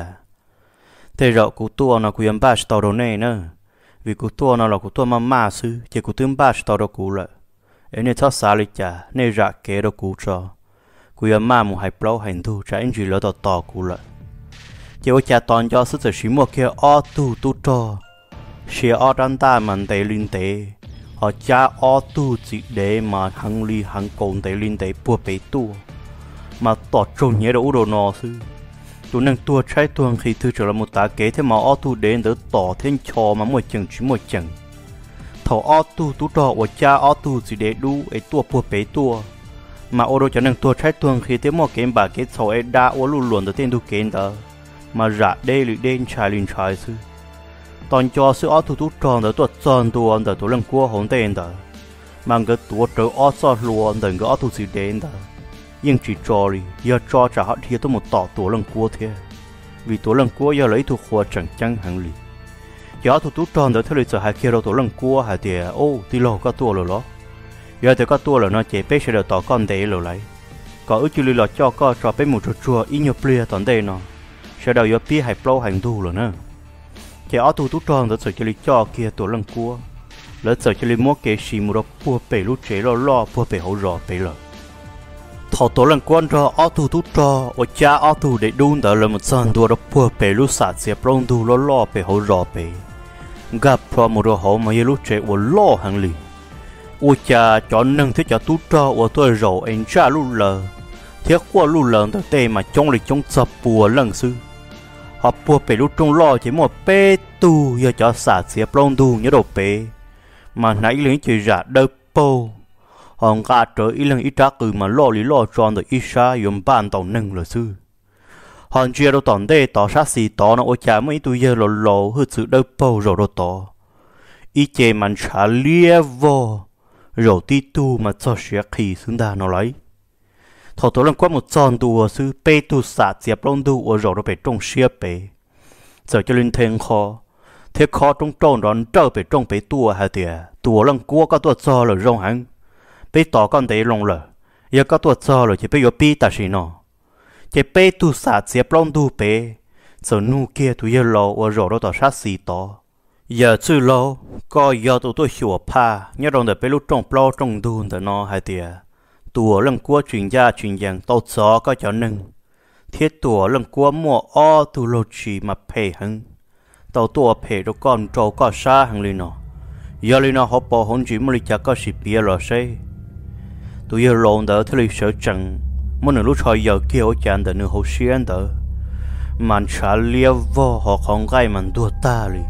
thế rồi cụ tua nó cụ yếm ba tàu đồ này nữa vì cụ tua nó là cụ tua mà ma sư chỉ cụ tương ba tàu đồ cụ lại ấy nên tháo xa lịch trả nên rạ kế đồ cụ cho cụ yếm ma một hai bao hành thu trái anh chỉ lỡ tàu tàu cụ lại chỉ có cha toàn cho sức chỉ một kia o tu tu cho xe o đan ta mình tệ linh tệ họ cha o tu chỉ để mà hàng ly hàng cồn tệ linh tệ bùa bể tu mà tọt trôn nhớ đâu đồ nọ sư tụi năng tua trái tuồng khi thư trở là một tá kế thế mà o tu đến đỡ tỏ thêm trò mà một chừng chỉ một chừng thầu o tu tu trò của cha o tu chỉ để đu ấy tua bùa bể tua mà ô đồ cho năng tua trái tuồng khi thế một cái bà cái thầu ấy đã ô luôn luôn đỡ tên tu kế đó mà rạ đê lì đen trái linh trái sư toàn cho sự ở thủ tú tròn đỡ tuột tròn tuột đỡ tụi lần qua hỗn tên đỡ mang cái tuột trở ở sọt luôn đỡ cái ở thủ sĩ đen đỡ nhưng chỉ cho đi giờ cho trả họ thì tôi một tỏ tụi lần qua thế vì tụi lần qua giờ lấy thuộc hoa chẳng chẳng hàng lì giờ thủ tú tròn đỡ theo lịch sử hai kia đâu tụi lần qua hai thì ô thì lo có tua rồi đó giờ thì có tua rồi nó chỉ biết sẽ được tỏ con đế rồi lấy có ước chỉ là cho có cho biết một chút chua ít nhiều bia toàn đây nó sẽ đầu giờ bia hay plau hành thu rồi nữa chỉ ở tụ tụ tròn rồi cho lý cho kia tổ lăng cua lỡ sợ cho lý mua cái xì mua đó bùa bể lúc chế lo lo bùa bể hậu rò bể lợ thọ tổ lăng quan cho ở tụ tụ trò ở cha ở tụ để đun đó là một sàn đua đó bùa bể lúc sạt xếp rong đu lo lo bể hậu rò bể gặp pro một đồ hậu mà như lúc chế ở lo hàng lì ở cha cho nâng thế cho tụ trò ở tôi rổ anh cha lúc lờ thiết qua lúc lờ đó tê mà trong lịch trong sập bùa lăng sư họ bùa bể lúc trong lo chỉ một bê tu giờ cho xả xếp rong đu nhớ đồ bể mà nãy lính chỉ giả đơ bô họ gạt trở ý lần ít trác từ mà lo lý lo tròn được ít xa dùng bàn tàu nâng là sư họ chia đâu tòn đây tỏ sát xì tỏ nó ôi chả mấy tôi giờ lò lò hơi sự đơ bô rồi đâu tỏ ý chê mình trả lia vô rồi tí tu mà cho xe khí xứng đà nó lấy thọ tổ lần qua một tròn đùa sư bê tu xả xếp rong đu ở rồi nó phải trong xe bể giờ cho linh thiên khó thế khó trong tròn đón trở về trong bể tua hay tiệt tua lần qua có tua cho là rong hắn bê tỏ con đấy lòng lờ giờ có tua cho rồi chỉ bê yo pi ta xí nó chỉ bê tu xả xếp rong đu bể giờ nu kia tu giờ lò ở rồi nó tỏ sát xì tỏ giờ chưa lâu có giờ tụi tôi sửa pa nhớ rằng để bê lúc trong plo trong đu để nó hay tiệt tua lần qua chuyển gia chuyển dạng tàu gió có cho nâng thiết tua lần qua mua o tu lô chỉ mà phê hăng tàu tua phê đồ con trâu có xa hăng lên nó giờ lên nó họ bỏ hôn chỉ mới chắc có xịt bia rồi say tụi giờ lộn đỡ thế lịch sở chẳng muốn lúc hồi giờ kia ở chán đỡ nửa hồ xuyên đỡ màn trả lia vô họ không gai màn đua ta đi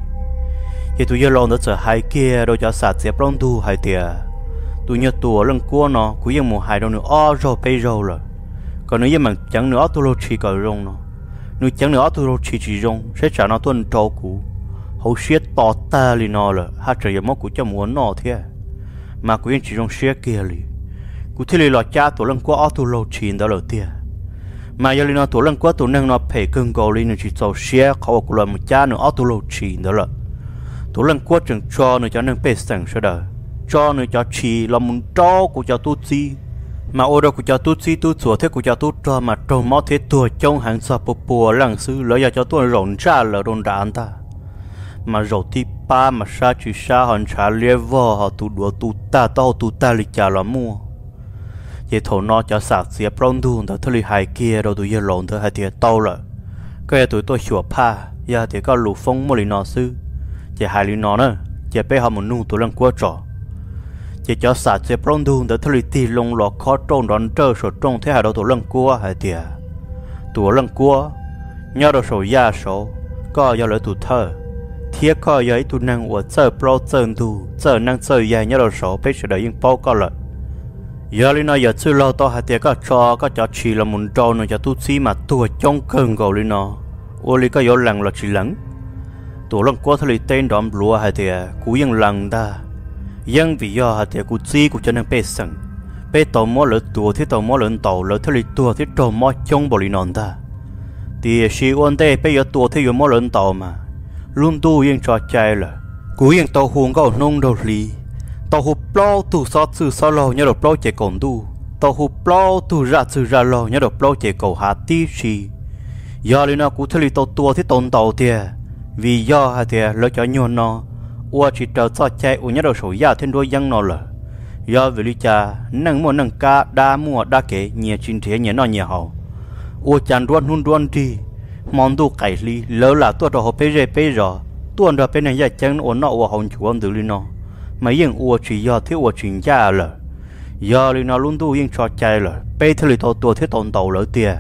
thì tụi giờ lộn đỡ sợ hai kia đồ cho sạt xếp rong đu hai tiệt tụi nhớ tua lần qua nó cũngยังmột hai đâu nữa o rồi bây rồi rồi còn nếu như mà chẳng nữa tôi lo chỉ có rong nó nếu chẳng nữa tôi lo chỉ chỉ rong sẽ trả nó tuần trâu cũ hậu xếp tỏ ta li nó rồi hát trời mốt của cho muốn nó thế mà cũng chỉ rong xếp kia li cũng thế li lo cha tôi lần qua tôi lo chỉ đó là thế mà giờ li nó tôi lần qua tôi nâng nó phải cưng cầu li nó chỉ cho xếp họ cũng là một cha nữa tôi lo chỉ đó là tôi lần qua chẳng cho nữa cho nâng phải sẵn sẽ đời cho nữa cho chỉ là muốn cho của cho tu chi mà ô đâu của cho tu chi tu sửa thế của cho tu cho mà trâu mót thế tua trong hàng sập bùa bùa lăng sư lỡ giờ cho tôi rộn ra lỡ đồn đạn ta mà rồi thì ba mà sa chỉ sa hòn trả lia vò họ tu đùa tu ta tao tu ta lịch trả là mua vậy thổ nó cho sạc xếp rong đun đó thôi hai kia đâu tụi giờ lộn thôi hai thì tao rồi cái tụi tôi sửa pa giờ thì có lục phong mua lì nó sư vậy hai lì nó nữa vậy bây họ muốn nuôi tụi lần qua trò chỉ cho sạch sẽ prong đun để thay tì lông lọ khó trông đón trơ sổ trông thế hà đâu tụi lần cua hay tiệt tụi lần cua nhớ đâu sổ ya sổ có giờ lấy tụi thơ thiết có giờ tụi năng của chơi pro chơi tụ chơi năng chơi ya nhớ đâu sổ biết sẽ đợi những bao có lợi giờ lên nó giờ chơi lo to hay tiệt có cho có cho chỉ là muốn trâu nó cho tụi xí mà tụi trong cơn gầu lên nó ô li có giờ lần là chỉ lắng tụi lần cua thay tên đón lúa hay tiệt cú yên lần ta dân vì do hạt của chi của cho nên bê sừng bê tàu mỏ lợn tua thiết tàu mỏ lợn tàu lợn thay tua thiết tàu mỏ trong bò lì non ta thì si ôn tê bê giờ tua thiết giờ mỏ lợn tàu mà luôn tu yên trò chạy là cú yên tàu huồng có nông đầu lì tàu hụp plau tu sót sư sót lo nhớ được plau chạy còn tu tàu hụp plau tu ra sư ra lo nhớ được plau chạy cầu hạ tí xì giờ lên nó cú thấy tàu tua thì tồn tàu tiề vì do hai tiề lỡ cho nhon nó ua chỉ chờ cho chạy u nhớ được sổ ya thêm đôi dân nó là do vì lý cha nâng mua nâng cá đa mua đa kể nhiều chuyện thế nhớ nó nhiều hậu ua chăn ruột hun ruột đi món đồ cải li lỡ là tôi đồ hộp bê rê bê rò tuần đó bên này giờ chân ổn nọ ua hồng chủ ông từ li nó mấy yên ua chỉ do thiếu ua chuyện gia là giờ li nó luôn tu yên cho chạy là bê thứ li tàu tua thiếu tồn tàu lỡ tiề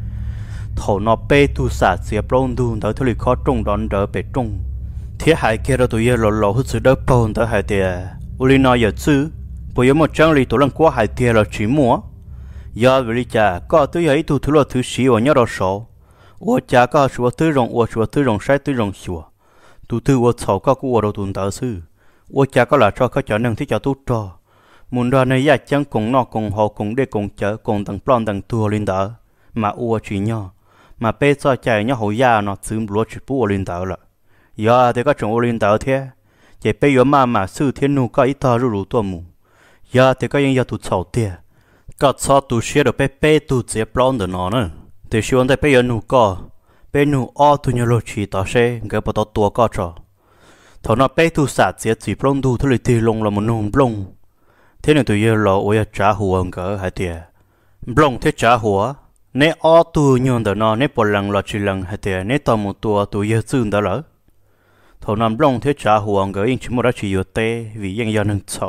thầu nó bê tu sạt xìa plon tu đỡ thứ li khó trung đón đỡ bê trung thiết hại kia đó tụi giờ lò lò hết sự đỡ plon đỡ hại tiề u li nó giờ chứ bây giờ một trang li tụi lần qua hại tiề là chỉ mua giờ vì lý cha có tôi ấy tu thứ lo thứ sĩ ở nhớ đó số我家个说对容，我说对容晒对容说，tu tu 我操个กู我都打死，我家个来做个叫能ที่叫tu做，门段呢也将共闹共好共的共者共等 plan 等ตัว领导，嘛我去nhau，嘛被做ใจnhau好呀喏，只罗去不我领导了，呀这个中我领导贴，也被有妈妈四天努个一套入入多母，呀这个人要tu 操的，个操 tu 学的被被 tu 直接 plan 的喏呢。từ xưa tới bây giờ nụ co, bây nụ o tu nhớ lo chỉ tao sẽ cái bắt đầu tua co cho, thằng nó bây tu sạt chỉ chỉ plong tu thứ thì lông là một nụ plong, thế nên tụi giờ lo ôi trả hùa cái hai tiệt, plong thế trả hùa, nè o tu nhớ đó nó nè bỏ lần là chỉ lần hai tiệt nè tao một tua tụi giờ chừng đó lỡ, thằng nó plong thế trả hùa cái nhưng chỉ một đó chỉ vừa tê vì dân dân nâng sầu,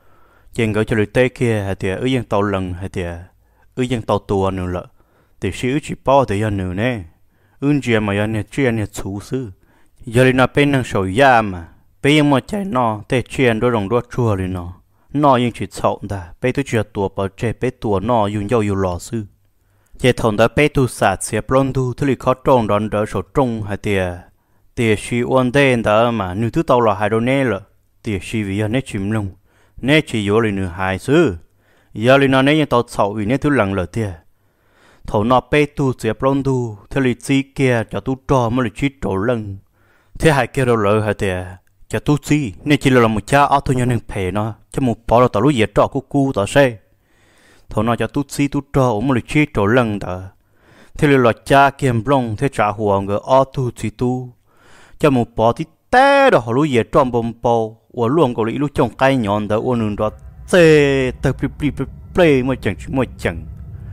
dân cái cho lưỡi tê kia hai tiệt, ở dân tàu lần hai tiệt, ở dân tàu tua nữa lỡ. Thì sĩ chỉ bao thì anh nữa nè, ưng chia mà anh này chia này chủ sư, giờ này nó bên năng sầu ya mà, bây giờ mà chạy nó, để chia đôi đồng đôi chua rồi nó, nó nhưng chỉ xạo ta, bây tôi chia tua bảo chế bây tua nó dùng dâu dùng lò sư, giờ thằng đó bây tu sạt xếp lon tu, thứ li khó trông đón đỡ sầu trông hay tiề, tiề sĩ ôn đen đó mà, nếu thứ tàu là hai đôi nè rồi, tiề sĩ vì anh ấy chìm lông, nè chỉ vô lại nửa hai sư, giờ này nó nè nhưng tàu xạo vì nè thứ lằng lờ tiề. Thầu nó bê tu xếp lon tu, thế li chi kia cho tu trò mới li chi trổ lưng, thế hai kia đâu lỡ hai tiề, cho tu chi, nên chỉ là một cha ở thôi nhân phê nó, cho một bỏ là tao lúc dễ trọ của cu tao xe, thầu nó cho tu chi tu trò mới li chi trổ lưng đó, thế li là cha kiềm lông thế trả huồng người ở tu chi tu, cho một bỏ thì té đó họ lúc dễ trọ bom bò, ở luôn có lý lúc trồng cây nhọn đó, ở nương đó tê tê pli pli pli pli mới chẳng mới chẳng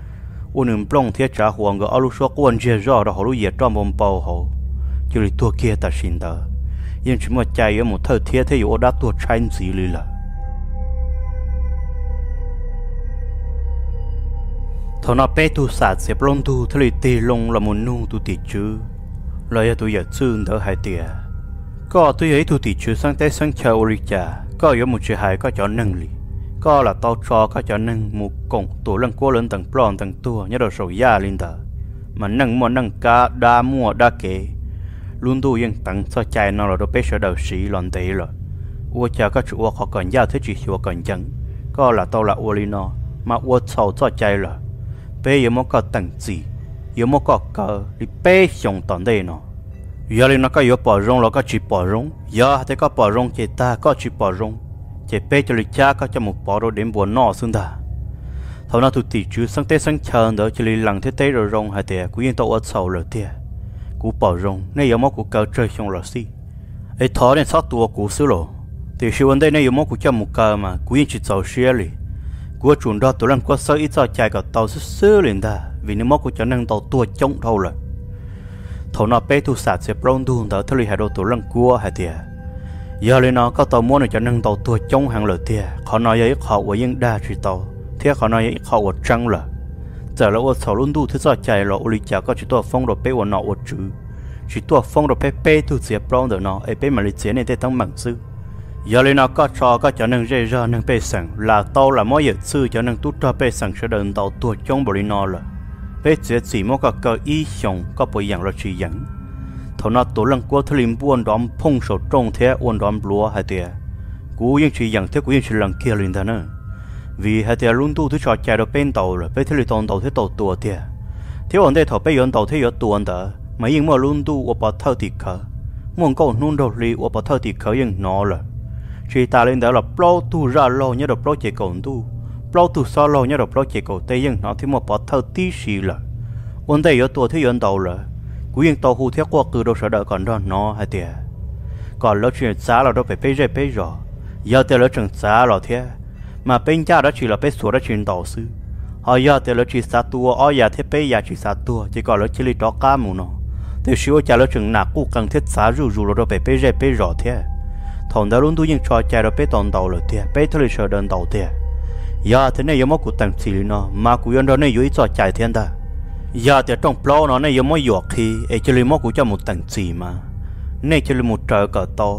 ôn nương plong thiết trả hoàng người ở lúc số quan chia rõ đó họ lúc giờ trong bom bao họ chỉ là tua kia ta xin đó nhưng chỉ một chạy ở một thời thiết thế ở đã tua trái gì lì là thằng nó bé tu sạt sẽ plong tu thế là tì lông là một nu tu tì chứ lời tu giờ xương đỡ hai tiề có tu ấy tu tì chứ sang tết sang chờ ori cha có có một chuyện hay có cho nâng lì có là tao cho có cho nâng một cổng tổ lần qua lên tầng plon tầng tua nhớ đầu sầu ya lên đó mà nâng mua nâng cá đa mua đa kể luôn tu yên tầng sao chạy nó là đồ bé sợ đầu sĩ lòn tệ rồi ua cha có chủ họ còn giao thế chỉ chùa còn chẳng có là tao là ua li nó mà ua sầu sao chạy rồi bé giờ mới có tầng gì giờ mới có cờ đi bé xong tận đây nó giờ lên nó có giờ bỏ rong nó có chỉ bỏ rong giờ thì có bỏ rong chị ta có chỉ bỏ rong chỉ bé cho lịch cha có cho một bỏ đồ đến buồn nọ xương ta, thằng nào tụi tỷ chú sang tết sang chờ đó chỉ lì lằng thế tết rồi rong hai tiệt, cú yên tàu ở sầu rồi tiệt, cú bỏ rong, nay giờ mốt cú cờ chơi xong rồi xí, ấy thọ nên sát tua cú xứ rồi, thì siêu vấn đề nay giờ mốt cú cho một cờ mà cú yên chỉ sầu xía lì, cú chuẩn đó tụi lần qua sơ ít cho chạy cả tàu xứ xứ liền ta, vì nếu mốt cú cho nâng tàu tua chống thôi rồi, thằng nào bé tu sạt sẽ plong tu đó thôi lì hai đồ tụi lần cua hai tiệt. Giờ lên nó có tàu mua này cho nâng tàu tua trong hàng lửa tia, họ nói vậy họ của những đa chỉ tàu, thế họ nói vậy họ của trăng là, giờ là ô sầu luôn tu thứ sao chạy là ô lịch chả có chỉ tua phong đồ bé ô nọ ô chữ, chỉ tua phong đồ bé bé tu xếp plong đồ nọ, ấy bé mà lịch xếp này để tăng bằng sư, giờ lên nó có cho có cho nâng dây ra nâng bé sẵn là tàu là mỗi giờ sư cho nâng tu cho bé sẵn sẽ đợi tàu tua trong bờ nọ là, bé chỉ chỉ mỗi cái cơ ý xong có bộ dạng là chỉ dẫn. Thằng nó tổ lần qua thlim buôn đóm phong sầu trông thế ôn đóm lúa hai tiệt, cú yên chỉ dạng thế cú yên chỉ lần kia liền ta nữa, vì hai tiệt luôn tu thứ trò chạy được bên tàu rồi, bên thế li tàu tàu thế tàu tua tiệt, thế ổn đây thầu bên yon tàu thế yon tuần đó, mà yên mà luôn tu ở bờ thâu tiệt cả, muốn câu nôn đầu lì của bảo thơ thì khởi yên nó là chỉ ta lên đó là bao tu ra lo nhớ được bao chế cầu tu bao tu sao lo nhớ được bao chế cầu tây yên nó thì một bảo thơ tí xì là vấn đề ở tuổi thì yên đầu là cú yên tàu hù theo qua cử đâu sợ đợi còn đó nó hay tiệt còn lỡ chuyện giá là đâu phải bê rê bê rõ giờ thì lỡ chuyện giá là thế mà bên cha đó chỉ là bê số đó chuyện đầu sư họ giờ thì lỡ chỉ sát tua ở nhà thế bê nhà chỉ sát tua chỉ còn lỡ chỉ lấy đó cá mù nó thì xíu cha lỡ chuyện nạc cú cần thiết giá rù rù là đâu phải bê rê bê rõ thế thằng đó luôn tu những trò chơi đó bê toàn đầu rồi thế bê thôi sợ đơn đầu thế giờ thế này giống một cuộc tàng chỉ nó mà cú yên đó này dưới trò chơi thiên ta giờ thì trong plo nó này giống một giọt khi ấy chỉ lấy một cú cho một tàng chỉ mà này chỉ là một trời cờ to,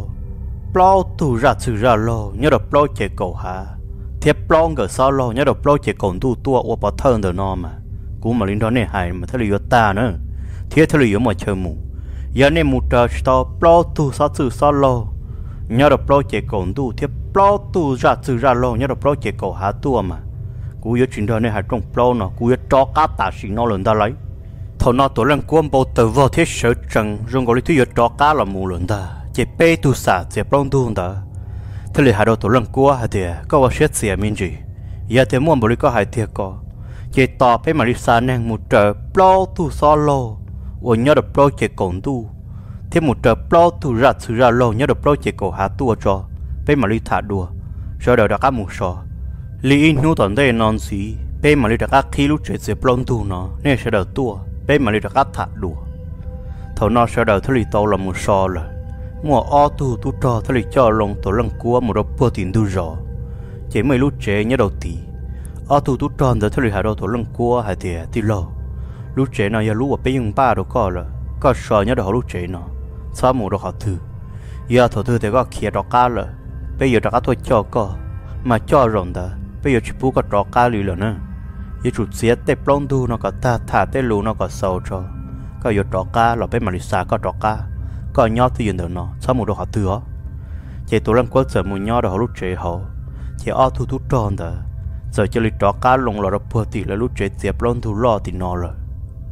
plo tu ra tu ra lo, nhớ được plo chế cầu hà, thiệp plo cờ sao lo, nhớ được plo chế cầu tu tua, và bảo thơ được nó mà, cú mà linh đó này hay mà thấy là ta nữa, thiệt thấy là mà chơi mù, giờ này một trời to, plo tu sao tu sao lo, nhớ được plo chế cầu tu, thiệp plo tu ra tu ra lo, nhớ được plo chế cầu hà tua mà, cú giờ chuyện đó này hay trong plo nó, cú giờ cho cá tạ xí nó lên ta lấy. Thằng nó tổ lần cuốn bộ tử vào thiết sở trần rồi gọi thứ cho cá là mù lớn ta chỉ bê tu xả chỉ plong tu ta thế là hai đầu tổ lần cuốn hai tiệt có vào xét xỉa mình gì giờ thì muốn bồi có hai tiệt có chỉ tỏ bê mà đi xa nè một trời plong tu solo và nhớ được plong chỉ cổng tu thêm một trời plong tu ra tu ra lo nhớ được plong chỉ cổ hạ tu cho bê mà đi thả đùa rồi đầu đã cá mù sò li in nu toàn đây non xí bê mà đi đã cá khi lúc chỉ plong tu nó nên sẽ đầu tua bé mà đi đặt thả đùa, thầu nó sau đầu thằng lì tàu là một sò rồi, mua ô tu tu trò thằng lì cho lồng tổ lăng cua một đôi bơ tiền tu rõ, chỉ mấy lúc trẻ nhớ đầu tì, ô tu tu tròn rồi thằng lì hai đầu tổ lăng cua hai tiệt tì lo, lúc trẻ nào giờ lúc ở bên yung ba đâu có rồi, có sò nhớ đầu lúc trẻ nó, sao một đồ họ thư, giờ thầu thư thì có kia đỏ cá rồi, bây giờ đặt thôi cho có, mà cho rồi đó, bây giờ chỉ bu có đỏ cá lì rồi nữa. Giờ chủ xe tép plong tu nó có ta thả tép lù nó có sâu cho, có giờ trọ cá là bên Malaysia có trọ cá, có nhớ thì giờ nó, sao một đồ họ thừa, chỉ tụi lần cuối giờ một nhớ đồ họ lúc trẻ họ, chỉ ở thu thu tròn đó, giờ chỉ lấy trọ cá lồng là bữa thì là lúc trẻ tép plong tu lo thì nó rồi,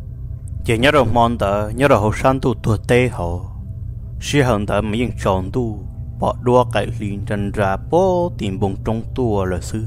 chỉ nhớ đồ mòn đó, nhớ đồ họ san tu tua tê họ, xí hơn đó mấy những tròn tu, bỏ đua cái liền chân ra bố tìm bông trong tua là sư.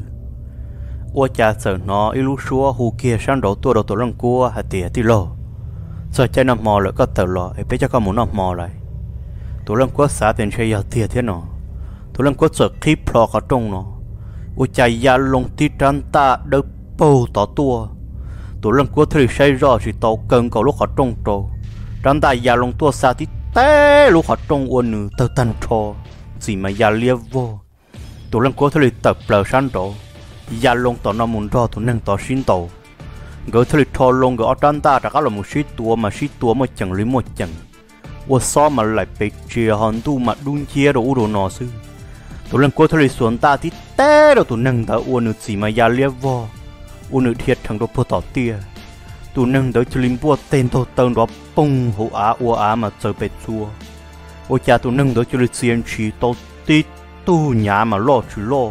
Ủa cha sợ nó ilu xua hù kia sang đầu tua đầu tổ lăng cua hạt tỉa tì lô sợ cha nằm mò lại có tờ lò ấy bây giờ có muốn nằm mò lại tổ lăng cua xả tiền chơi giờ tỉa thế nó tổ lăng cua sợ khi plò có trong nó ủa cha ya lông tí trăn ta đỡ bầu tỏ tua tổ lăng cua thì say rõ chỉ tàu cần cầu lúc họ trong trâu trăn ta ya lông tua xả tí té lúc họ trong uốn nữ tơ tan trò gì mà ya lia vô tổ lăng cua thì tập lờ sang trâu ya lông tỏ nó muốn cho tụi nâng tỏ xin tàu gỡ thử thò lông gỡ trăn ta đã có là một shit tua mà shit tua mà chẳng lấy một chẳng và so mà lại bị chia hòn tu mà đun chia đồ đồ nọ sư tụi lần qua thử xuống ta thì té đồ tụi nâng ta uốn nữ gì mà ya liếc vo uốn nữ thiệt thằng đồ po tỏ tia tụi nâng đỡ chlim bua tên tô tên đó bung hổ á uo á mà chơi bệt chua ôi cha tụi nâng đỡ chlim xiên chỉ tô tí tu nhà mà lo chú lo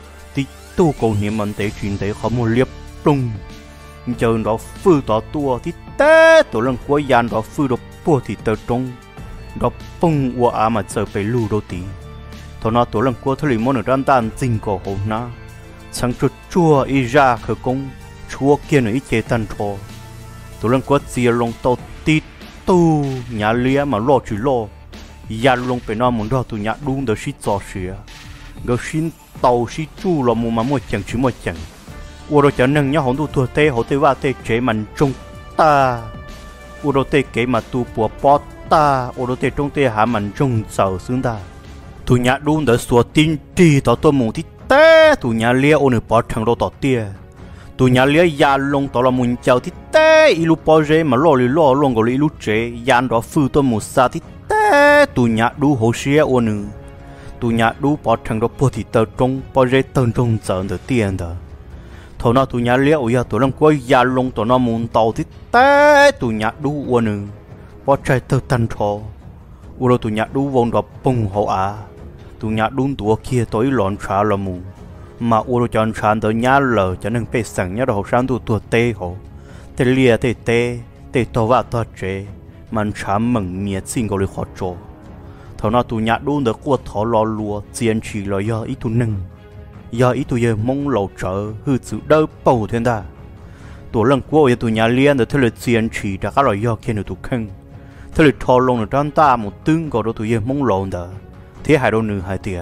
tu cầu niệm mình để chuyện để họ muốn liệp tung chờ đó phư đó tua thì té tổ lần cuối gian đó phư đó bùa thì tờ trong đó bung ua à mà chờ phải lù đô tí thọ nó tổ lần cuối thôi muốn ở đan tan dinh cổ hồn na sáng chuột chua y ra khởi công chua kia nữa ít chế tan thọ tổ lần cuối chia lông tàu tí tu nhà lia mà lo chỉ lo ya lông phải nó muốn đó tụi nhà đúng đó xí cho xía gỡ xin tàu xí chu là một mà một chẳng chỉ một chẳng, u đồ chẳng nâng nhá hòn tu thua tê hổ tê va tê chế mình trung ta, u đồ tê kế mà tu bùa bót ta, u đồ tê trung tê hạ mình trung sầu xứng ta, tu nhã đun đỡ xua tin trì tỏ tôi mù thì té, tu nhã lia u nửa bó thằng đồ tỏ tia, tu nhã lia ya lông tỏ là muốn chào thì té, ilu bó rê mà lo li lo lông gọi ilu chế, yan đó phư tôi mù sa thì té, tu nhã đu hổ xía u nửa tụi nhà đu bỏ thằng đó bỏ thì tờ trong bỏ rễ tờ trong giờ được tiền đó thầu nó tụi nhà liễu giờ tụi nó có gia lông tụi nó muốn tàu thì té tụi nhà đu uốn nữa bỏ trái tờ tan thò u rồi tụi nhà đu vòng đó bung hậu à tụi nhà đu tụi kia tối lòn trả là mù mà u rồi chọn chán tới nhà lờ cho nên phải sẵn nhá đầu sáng tụi tụi tê hậu tê lia tê tê tê to và to chế mình chán mừng miệt xin gọi là khó trò thầu nó tụ nhạt đun được qua thọ lò lùa chiến chỉ là do ít tụ nâng do ít tụ giờ mong lầu trở hư sự đỡ bầu thiên ta tụ lần qua giờ tụ nhà liên được thế là chiến chỉ đã có là do kia được tụ khăn thế là thọ lông được trong ta một tương có đó tụ giờ mong lầu đó thế hai đôi nữ hai tia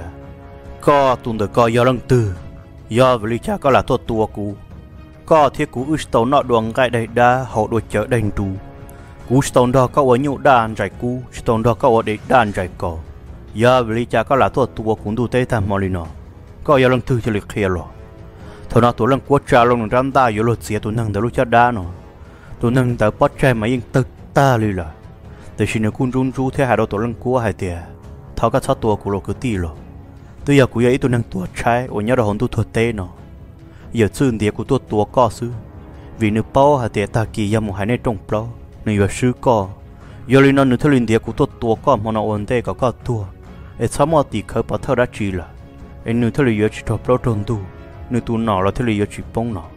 có tụ được có do lần từ do vì cha có là tốt tua cũ có thiết cũ ước tàu nọ đoàn gai đầy đa hậu đôi chợ đầy đủ cú stone đó có ở nhiều đàn giải cú stone đó có ở để đàn giải cỏ giờ vì cha có là tua tua cũng đủ tê tham molino có giờ lần thứ cho lịch kia rồi thôi nó tụi lần quất cha lần rắn ta giờ luật xía tụi nâng đã lúc cha đá nó tụi nâng đã bắt trai mà yên tức ta đi là để xin được cung run rú thế hai đôi tụi lần quất hai tia tháo các sát tua của lô cứ tì rồi tôi giờ cú ấy tụi nâng tua trái ở nhà đó hồn tụi thuật tê nó giờ xương địa của tua tua co xứ vì nước bao hai tia ta kỳ giờ một hai nơi trồng bao nơi vừa xứ co giờ lên nó nước thưa liên địa của tua tua co mà nó ổn tê có co tua để sao mà tì khởi bảo thơ đã chỉ là anh nữ thưa liên chỉ thọ bao tròn tu nữ tu nọ là thưa liên chỉ bông nọ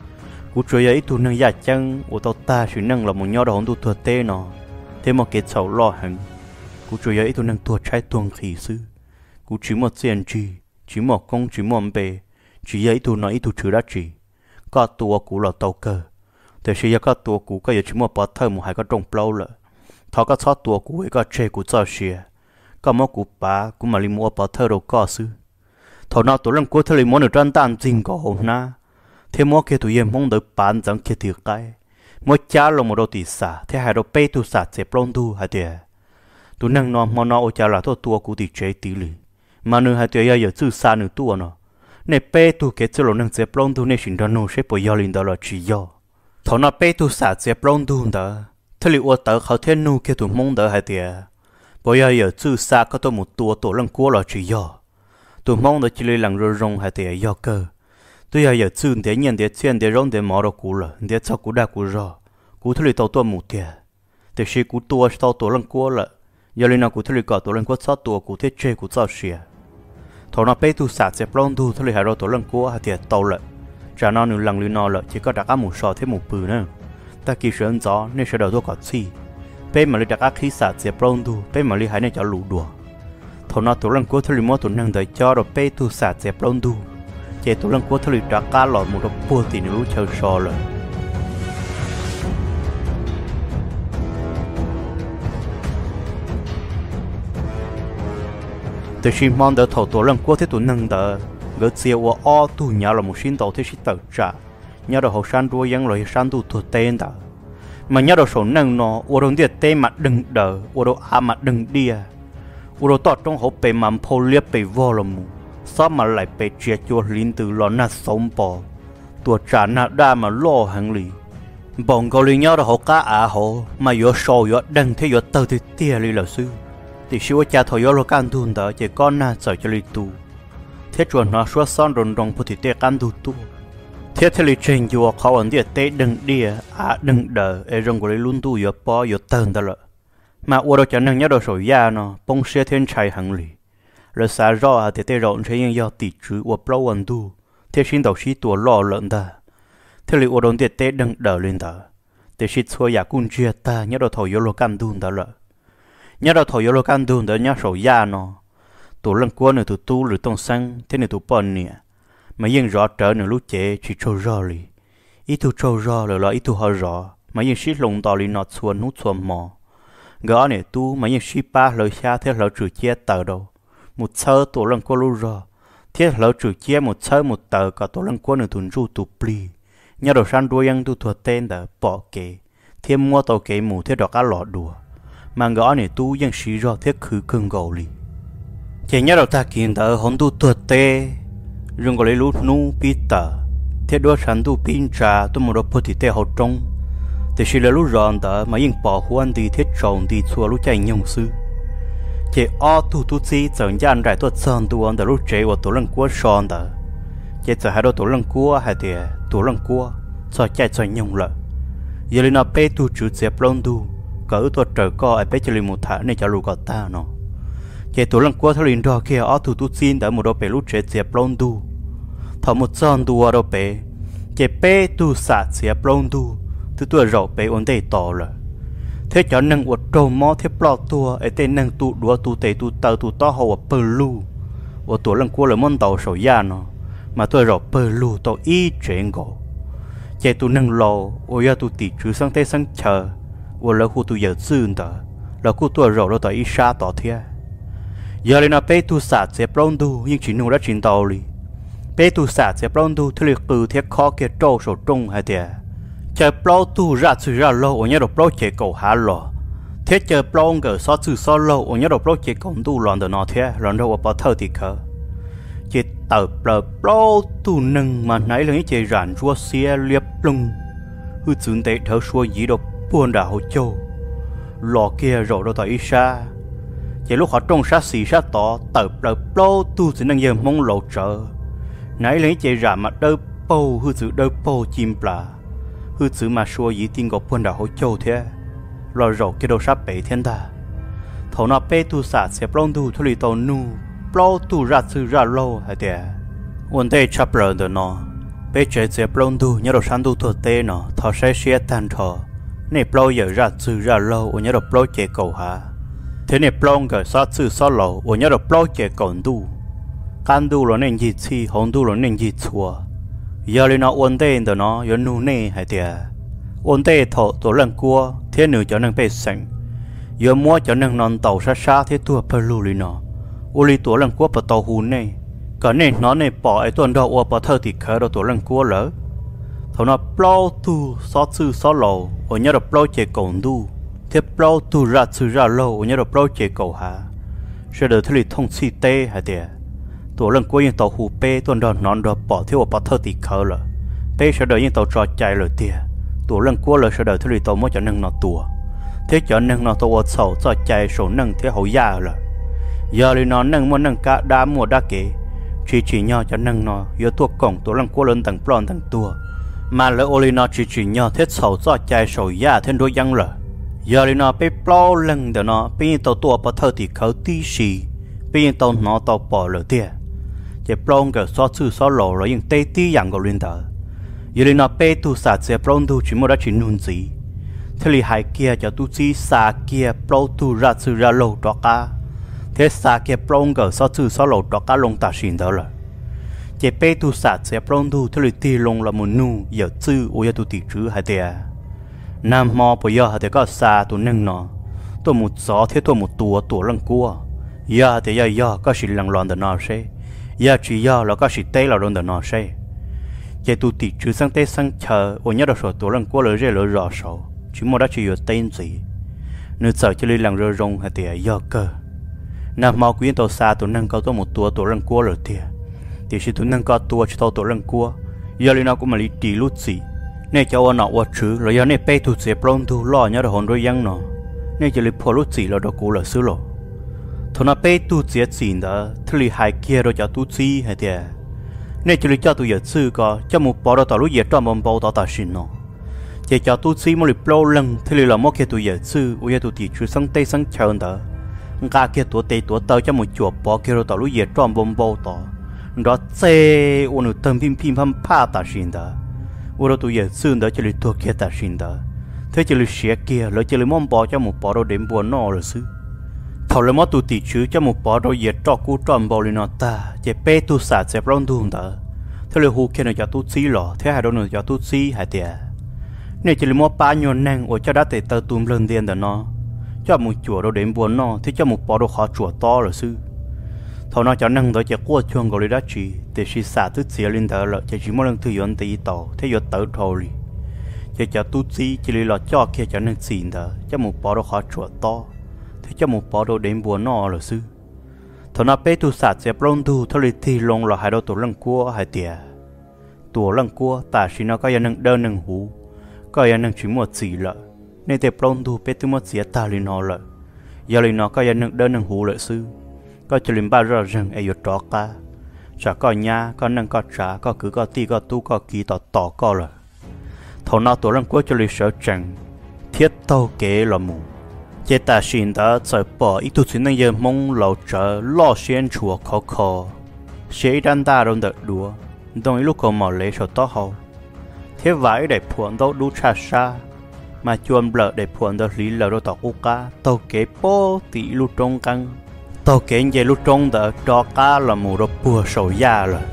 cú chơi ấy tu nâng giả chăng của tao ta chỉ nâng là một nhau đó hồn tu thuật tê nọ thế mà kết sầu lo hẳn cú chơi ấy tu nâng tua trái tuồng khỉ sư cú chỉ một tiền chi chỉ một công chỉ một bề chỉ ấy tu nói ít tu chữ đã chỉ có tua cú là tàu cơแต่เชียก็ตัวกูก็อย่าชิมว่าปอเธอหมูหายก็ตรงเปล่าเลยทอก็ชอบตัวกูก็เชกูเจ้าเชียก็มอกูป้ากูมาลิมัวปอเธอเราก็ซื้อทอนอตัวเรื่องกูเธอลิมัวหนึ่งจันตันจริงก็โหนะเทมัวเกตัวเยี่ยมมองเดือปานจังเกติไกมัวจ้าลงมาโดติสาเทหายเราเป้ตัวสาเจ็บลงดูหายเดียตัวนั่งนอนมอนอโอจาละตัวตัวกูติเจตีเลยมาหนึ่งหายเดียอย่าซื่อซาหนึ่งตัวเนาะในเป้ตัวเกจิโลนั่งเจ็บลงดูในสินดานูเชปยอลินดาลจียอthọ nó bé tu sạ dẹp lông đun đó, thế liệu ở tờเขาเทียนนูkia tu mong đỡ hai tia, bây giờ giờ chữ sạ có tôi một tua tổ lăng cua là chỉ do, tu mong đỡ chỉ lấy lăng rong rong hai tia do cơ, tôi giờ giờ chữ để nhận để tiền để rong để mỏ đồ cũ là, để cho cũ đa cũ rồi, cũ thế liệu tàu tua một tia, để khi cũ tua tàu tổ lăng cua là, giờ lên nào cũ thế liệu cả tổ lăng cua sáu tua cũ thế chơi cũ sáu xìa, thọ nó bé tu sạ dẹp lông đun thế liệu hai đồ tổ lăng cua hai tia tàu lại trả nó nửa lần lưỡi nó lại chỉ có đặt áp một sò thêm một bự nữa ta kỳ sơn gió nên sẽ đầu tôi có chi bên mà lấy đặt áp khí sạt dẹp lông tu bên mà lấy hai này cho lũ đùa thầu nó tụi lần cuối thưa mua tụi năng đợi cho rồi bên tu sạt dẹp lông tu chỉ tụi lần cuối thưa đặt cá lọt một đống bùa thì lũ chờ sò rồi từ khi mong đợi thầu tụi lần cuối thì tụi năng đợi gỡ chiều và o tu nhà là một sinh tàu thế sĩ tự trả nhà đồ hậu san đua dân rồi san tu thuộc tên đó mà nhà đồ số năng nó ô đồ địa tên mặt đừng đỡ ô đồ a mặt đừng đi ô đồ tọt trong hộp bề mắm phô liếp bề vô là mù sao mà lại bề chia chua linh từ lò nát sống bò tua trả nát đa mà lo hàng lì bọn cầu lì nhà đồ hậu cá à hậu mà yếu sầu yếu đằng thế yếu tơ thì tia lì là sư thì siêu cha thổi yếu lo can thun đó chỉ con na sợ cho lì tu thế chuẩn nó xóa son rồng rồng phụ thị tê can tu tu thế thế lịch trình chùaเขาอันเดียเตดึงเดียอ่ะดึงเดอเอรงกุลีลุ้นตู้อยู่ปออยู่เตินตลอดมาอวดจะนั่งยัดโสยาเนาะปงเสียเทียนชัยหังลีแล้วสารรอเตเตรอนใช้ยังยอติดจื้ออวดเปล่าวันดูเทชินดอกชีตัวล่อเลินตาเทลิอวดเดียเตดึงเดอลินตาเตชิชัวอยากกุนเจียตายัดถอยโยโลกันดูนตลอดยัดถอยโยโลกันดูนเดยัดโสยาเนาะตัวเรื่องกวนหนึ่งตัวตู้หรือต้องสั่งเท่หนึ่งตัวปอนเนี่ยmà yên rõ trở nửa lúc chế chỉ trâu rõ li, ít tu trâu rõ rồi là ít tu hơi rõ, mà yên xí lồng tàu li nọt xuân nút xuân mò, gõ nè tu mà yên xí ba lời xa thế lỡ trừ chia tờ đâu, một sơ tổ lần qua lu rõ, thế lỡ trừ chia một sơ một tờ cả tổ lần qua nửa tuần ru tu pli, nhà đồ san đuôi yang tu thuật tên đã bỏ kề, thêm mua tàu kề mù thế đỏ cá lọ đùa, mà gõ nè tu yên xí rõ thế khử cưng gầu li, chỉ nhà đồ ta kiện tờ hồn tu thuật tê rừng có lấy lút nu pita thế đôi sản tu pin trà tôi một đôi phật thì tê hậu trong thì chỉ là lút ròn đó mà yên bỏ hoan đi thế tròn đi xua lút chạy nhung sư chỉ o tu tu si chẳng gian đại tuột sơn tu on đó lút chế và tổ lăng cua sòn đó chỉ giờ hai đôi tổ lăng cua hai thì tổ lăng cua cho chạy cho nhung lợi giờ lên nó pe tu chữ dẹp lon tu cỡ tuột trời co ai pe chỉ lên một thả này cho lù gọt ta nó chỉ tổ lăng cua thôi liền đó kia ở thủ tu xin đã một đôi bể lút chế dẹp lon tu thọ một son tu ở đôi bể chỉ pe tu sạ dẹp lon tu tu tu rậu bể ổn định tỏ rồi thế cho nâng uất trâu mó thế plo tua ấy tên nâng tụ đua tụ tệ tụ tờ tụ to hậu bờ lu ở tuổi lần qua là món tàu sầu ya nó mà tôi rồi bờ lu tàu y chuyện gỗ chạy tụ nâng lò ở ya tụ tỉ chứ sang tây sang chờ ở lỡ khu tụ giờ dưng đó là khu tôi rồi nó tàu y sa tỏ thế giờ lên nó bé tụ sạt sẽ plon tụ nhưng chỉ nung đã chín tàu đi bé tụ sạt sẽ plon tụ thứ liệt từ thế khó kia trâu sầu trung hay thế chờ plon tụ ra sự ra lâu ở nhà đồ plon chạy cầu há lò thế chờ plon cái xóa sự xóa lâu ở nhà đồ plon chạy cầu tụ loạn từ nó thế loạn đâu ở bao thơ thì khờ chỉ tờ plon plon tụ nâng mà nãy là những chạy rạn rùa xe liệp lung hư chứng tế thở xua dĩ đồ buồn đảo hồ châu lò kia rồi đâu tại xa chỉ lúc họ trông sát xì sát tỏ tờ plon plon tụ chỉ nâng giờ mong lộ trợ nãy lấy chạy rạn mà đơ bầu hư giữ đơ bầu chim plà hư giữ mà xua dĩ tin có buồn đảo hồ châu thế lò rổ kia đồ sắp bể thiên ta thầu nó bê tu sạt sẽ plon tu thu lì tàu nu plon tu ra sư ra lâu hay thế vấn đề chấp lờ được nó bê chế sẽ plon tu nhớ đồ san tu thuộc tê nó thọ sẽ xe tan thọ nè plon giờ ra sư ra lâu nhớ đồ plon chế cầu hả thế nè plon cái sát sư sát lâu nhớ đồ plon chế cầu tu can tu là nên gì chi hồng tu là nên gì chua giờ lên nó vấn đề được nó giờ nu nè hay thế vấn đề thọ tổ lần cua thế nữ cho nên bê sành giờ mua cho nên non tàu xa xa thế tua bờ lù lì nó u lì tổ lần cua bờ tàu hù này cả này nó này bỏ ấy tuần đầu bờ thơ thì khởi đầu tổ lần cua lỡ thầu nó plau tu xót sư xót lầu ở nhà được plau chế cầu tu thế plau tu ra sư ra lâu ở nhà được plau chế cầu hà sẽ được thế thông si tê hay thế tổ lần cua những tàu hù bê tuần đầu non đầu bỏ theo bờ thơ thì khởi lỡ bê sẽ được những tàu trò chạy lỡ tiền tổ lần qua lời sau đời thứ tàu mới cho nâng nó tua thế cho nâng nó tàu sầu cho chạy số nâng thế hậu gia rồi giờ thì nó nâng muốn nâng cả đá mua đá kế chỉ chỉ nhau cho nâng nó giờ tua cổng tổ lần qua lớn tầng plon tầng tua mà lỡ ô nó chỉ chỉ nhau thế sầu cho chạy số gia thêm đôi dân rồi giờ thì nó bị plon lần để nó bị tàu tua bắt thơ thì khởi tí xì bị tàu nó tàu bỏ lỡ tiền chỉ plon cái xóa chữ xóa lỗ rồi những tê tí dạng của liên tờ giờ lên nó bê tu sạt sẽ plon tu chỉ một đã chỉ nôn gì thế thì hai kia cho tu chỉ sa kia plon tu ra sự ra lâu đó cả thế sa kia plon cái sao chữ sao lâu đó cả lông ta xin đó rồi chỉ bê tu sạt sẽ plon tu thế thì ti lông là một nu giờ chữ ôi tu ti chữ hai thế nam mô bây giờ hai thế có sa tu nâng nó tu một gió thế tu một tua tua lăng cua giờ thì giờ giờ có sự lăng loạn đó nó sẽ giờ chỉ giờ là có sự tê là loạn đó nó sẽ chạy tụ tỉ chứ sang tây sang chờ ở nhà đó số tổ lần qua lỡ rơi lỡ rõ số chỉ một đã chỉ có tên gì nếu sợ cho lên làng rơi rong hay thì do cơ nam mau quyến tàu xa tổ nâng cao tổ một tua tổ lần qua lỡ thì thì chỉ tổ nâng cao tua chỉ tàu tổ lần qua giờ lên nào cũng mà lý tỷ lút gì nên cháu anh nọ qua chứ rồi giờ nên pe tụt sẽ plon tu lo nhớ được hồn đôi giang nọ nên chỉ lý phô lút gì là đồ cũ là xứ lộ thằng nào pe tụt sẽ gì đó thì hai kia rồi cho tụt gì hay thì nên chỉ cho tôi giờ sư có cho một bộ đồ tàu lúa dệt trong một bộ tàu tàu xin nó chỉ cho tôi xí một lịch lâu lần thì là một cái tôi giờ sư bây giờ tôi chỉ chú sang tây sang chờ đó cả kia tôi tây tôi tàu cho một chuột bỏ kia đồ tàu lúa dệt trong một bộ tàu đó xe ô nụ tâm phim phim phim pa tàu xin đó ô đồ tôi giờ sư đó chỉ tôi kia tàu xin đó thế chỉ là xe kia rồi chỉ là món bỏ cho một bộ đồ đệm buồn nọ rồi sư thầu là mất tu tỷ chứ cho một bộ đồ dệt cho cú tròn bò lên nó ta chỉ bé tu sạt sẽ plon tu đó thế là hú kia nó cho tu xí lọ thế hai đứa nó cho tu xí hai tiệt nên chỉ là mua ba nhon nang ở cho đã tệ tơ tùm lên tiền đó nó cho một chùa đồ đệm buồn nó thế cho một bộ đồ khó chùa to rồi sư thầu nó cho năng đó chỉ qua chuông gọi đó chỉ để chỉ sạt tu xí lên đó là chỉ chỉ một lần thứ yon tì tàu thế giờ tới thôi chỉ cho tu xí chỉ là cho kia cho năng xịn đó cho một bộ đồ khó chùa to thế cho một bộ đồ đệm buồn nó là sư thằng nào bé tu sạt sẽ plon tu thôi thì lông là hai đôi tổ lăng cua hai tiệt tổ lăng cua ta chỉ nó có những nâng đơn nâng hú có những nâng chỉ một gì lợ nên để plon tu bé tu một gì ta liền nó lợ giờ liền nó có những nâng đơn nâng hú lợi sư có chỉ liền ba giờ rằng ai được trọ cả chả có nhà có nâng có trả có cứ có ti có tu có kỹ tỏ tỏ có lợ thằng nào tổ lăng cua cho liền sợ chẳng thiết tàu kế là mù chế ta xin đã giải bỏ ít tu chuyện này giờ mong lâu trở lo xuyên chùa khó khó sẽ đan ta đông đợt đùa đồng ý lúc còn mở lấy sổ to hậu thế vải để phuận đâu đu cha xa mà chuồn bờ để phun đó lý là đồ tàu cú cá tàu kế bó tỷ lúc trong căng tàu kế về lúc trong đó cho cá là một đồ bùa sầu da rồi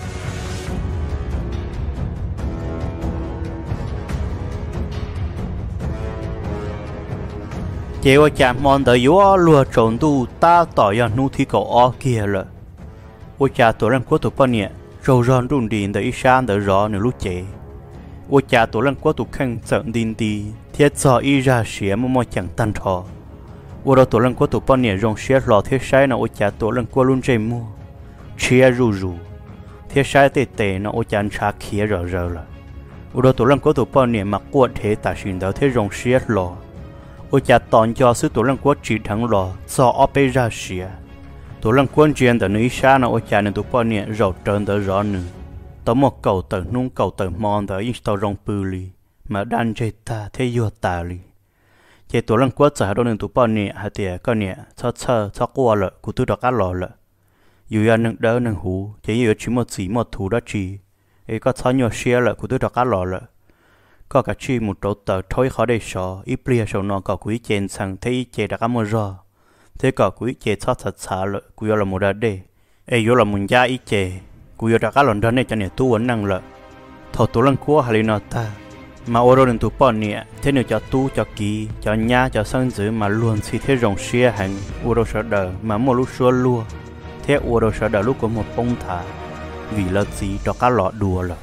chế ở chạm mòn tới yếu lùa trốn tu ta tỏ ra nu thi cổ o kia rồi ở cha tổ lần của tụi con nhẹ rồi ròn run điện tới sáng tới rõ nửa lúc chế ở cha tổ lần của tụi khăn giận điện đi thiết cho y ra xía mà mà chẳng tan thọ ở đó tổ lần của tụi con nhẹ rong xía lò thiết sai nó ở cha tổ lần của luôn chơi mua chia rù rù thiết sai tệ tệ nó ở cha trả kia rồi rồi là ở đó tổ lần của tụi con nhẹ mặc quần thế ta xin đó thiết rong xía lò ở cha tòn cho sự tổ lần của chỉ thắng lò cho ở bên ra xía tổ lần quân chiến từ núi xa nó ở cha nên tụi con nhẹ rầu trơn tới rõ nữa tao một cầu từ nung cầu từ mòn tới ít tao rong bự li mà đan chơi ta thế vô ta li chế tổ lần quân trả đôi nên tụi con nhẹ hạt tiề con nhẹ cho cho cho qua lợ của tôi đã cá lò lợ dù anh nâng đỡ nâng hú chế dù chỉ một chỉ một thủ đó chỉ ấy có cho nhiều xe lợ của tôi đã cá lò lợ có cả chi một chỗ tờ thôi khó để sợ ít bia sầu nó có quý chén sang thấy chế đã cá mua rò thế cả quý chế cho thật xa lợ quý là một đợt đề ấy yếu là một gia ít chế quý đã cá lần đó này cho nên tu vấn năng lợ thầu tu lần của hai nó ta mà ô đô nên tu bọn nè thế nên cho tu cho kỹ cho nhà cho sân dưới mà luôn xí thế rồng xia hành ô đô sợ đờ mà một lúc xua lua thế ô đô sợ đờ lúc có một bông thả vì là gì cho cá lọ đùa lợ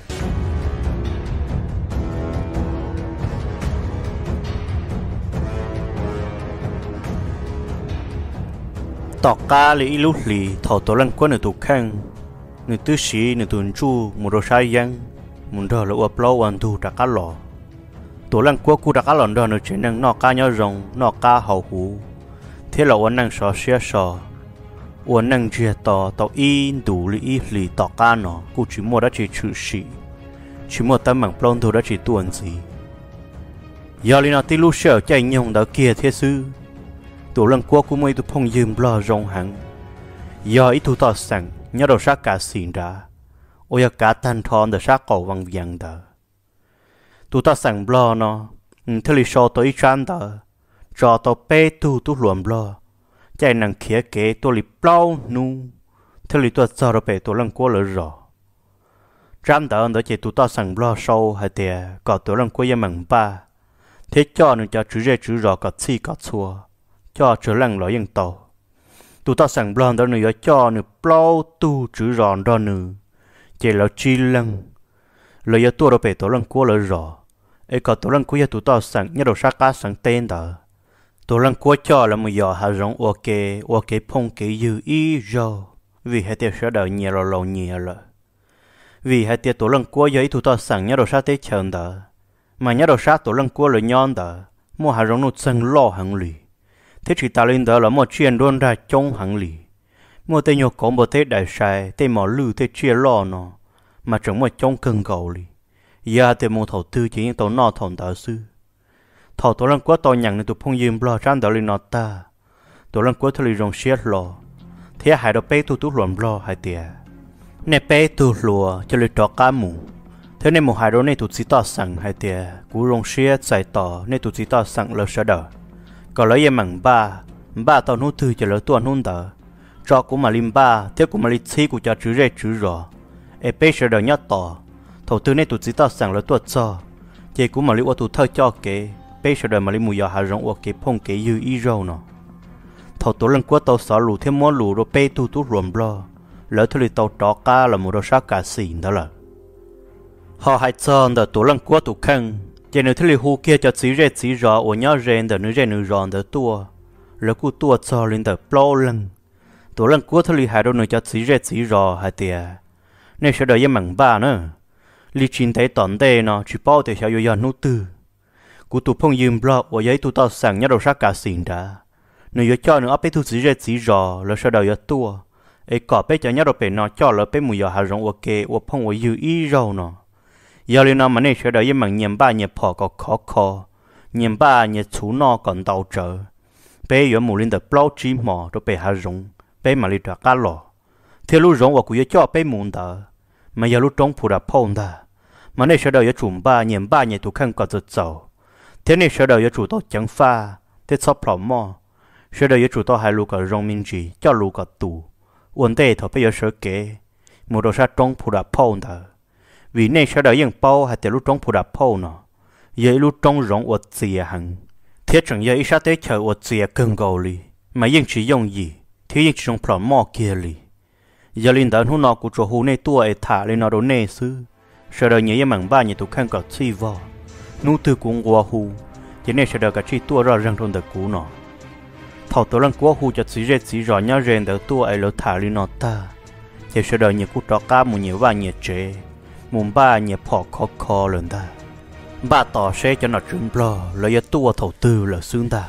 tọt cá lì lúc lì thầu tổ lần quân ở tụ khang người tư sĩ người tuần chu một đồ sai dân muốn đỡ là uập lâu hoàn thu trả cá lò tổ lần quân cu trả cá lò đó nó chỉ năng nọ cá nhau rồng nọ cá hậu hú thế là uốn năng sò xia sò uốn năng chia tò tàu in đủ lì lì tọt cá nó cu chỉ mua đã chỉ chữ sĩ chỉ mua tấm bằng plon thôi đã chỉ tuần gì giờ lì nào tí lúc sợ chạy nhung đó kia thế sư tổ lần qua của mấy tụi phong dìm lo rong hẳn giờ ít tụi tao sẵn nhớ đầu sát cả xỉn ra ôi cả tan thon để sát cầu văng vàng đó tụi tao sẵn lo nó thế là so tới chán đó cho tao bé tu tu luồn lo chạy năng khía kế tôi lì bao nu thế là tụi giờ rồi bé tổ lần qua lỡ rõ chán đó đó chỉ tụi tao sẵn lo sâu hay tiề có tổ lần qua yên mặn ba thế cho nên cho chữ rẻ chữ rõ có chi có chua cho trở lăng lõi yên tàu tụi ta sẵn blon đó nữa cho nữa plau tu chữ ròn đó nữa chỉ là chi lăng lời yêu tua đó về tổ lăng của lời rõ ấy có tổ lăng của tụi ta sẵn nhớ đồ sát cá sẵn tên đó tổ lăng của cho là một giờ hà rong ok ok phong kỹ dư ý rồi vì hai tiệt sẽ đợi nhẹ rồi lâu nhẹ rồi vì hai tiệt tổ lăng của giấy tụi ta sẵn nhớ đồ sát tế chờn đó mà nhớ đồ sát tổ lăng của lời nhon đó mua hà rong nút sân lo hàng lì thế chỉ ta lên đó là một chuyện đôn ra trong hàng lì mua tên nhau có một thế đại sai tên mỏ lư thế chia lo nó mà chẳng một trong cơn cầu lì giờ thì một thầu tư chỉ những tàu nọ thòng đạo sư thầu tổ lần quá to nhận nên tụi phong diêm lo trang đạo lên nọ ta tổ lần quá thôi rong xiết lo thế hai đầu bé tụi tụi luồn lo hai tiề nè bé tụi lùa cho lên trọ cá mù thế nên một hai đầu này tụi chỉ tỏ sẵn hai tiề cú rong xiết giải tỏ nên tụi chỉ tỏ sẵn là sợ đỡ có lấy em mảng ba ba tao nút thư cho lỡ tuần hôn tờ cho cũng mà lim ba thế cũng mà lịch chi của cha chữ rẻ chữ rõ em bé sẽ đợi nhát tỏ thầu tư này tụi chỉ tao sẵn lỡ tuần cho chị cũng mà lịch qua tụi thơ cho kế bé sẽ đợi mà lịch mùi giờ hà rong qua kế phong kế dư ý râu nó thầu tụi lần qua tao xỏ lù thêm món lù rồi bé tụi tụi ruộng lo lỡ thôi lịch tao trọ cá là một đồ sát cả xỉn đó là họ hay cho đợt tụi lần qua tụi khăn chỉ nếu thấy hú kia cho chỉ rẻ chỉ rõ ở nhau rèn đỡ nữa rèn nữa ròn đỡ tua lỡ cú tua cho lên đỡ plau lưng tổ lần cuối thấy hai đôi nữa cho chỉ rẻ chỉ rõ hai tiề nên sẽ đợi yên mảng ba nữa li chín thấy tòn tê nó chỉ bao để sao yo nút tư cú tụ phong dìm blo ở giấy tụ tao sẵn nhớ đầu sát cả xỉn đã nếu yo cho nữa áp bé tụ chỉ rẻ chỉ rõ lỡ sẽ đợi yo tua ấy cọ bé cho nhớ đầu bé nó cho lỡ bé mùi yo hà rong ok ở phong ở dư ý rau nó giờ lên nó mà nên sẽ đợi với mảng nhầm ba nhầm phò có khó khó nhầm ba nhầm chú nó còn đau trở bé giờ mù lên được bao chim mò rồi bé hà rong bé mà lên được cá lò thế lúc rong và cũng cho bé muốn đó mà giờ lúc trống phụ đã phong đó mà nên sẽ đợi với chủng ba nhầm ba nhầm tụ khăn có giật dầu thế này sẽ đợi chủ tao chẳng pha thế sắp lỏng mò sẽ đợi chủ tao hai lũ cả rong minh gì cho lũ cả tù vấn đề thôi bây giờ sẽ kể một đồ sa trong phụ đạp phâu đó vì này sẽ đợi những bao hay để lũ trong phụ đạp phâu nó vậy lũ trong rong vật gì hằng thế chẳng vậy sao tới chờ vật gì cần cầu li mà những chỉ dùng gì thì những chỉ trong lỏng mò kia li giờ linh đàn hôn nó của chỗ hồ này tuổi thả lên nó đồ nề sư sẽ đợi nhớ mảng ba như tụ khăn cọt chi vò nụ từ cũng qua hồ chỉ nên sẽ đợi cả chi tua ra răng thôn được cũ nó thầu tổ lăng qua hồ cho chỉ rệt chỉ rõ nhớ rèn được tua ấy lỡ thả lên nó ta chỉ sẽ đợi nhớ cú trọ cá một nhiều và nhiều chế mùng ba nhiều phò khó khó lần ta ba tỏ sẽ cho nó trứng bò lấy giờ tua thầu tư là xương ta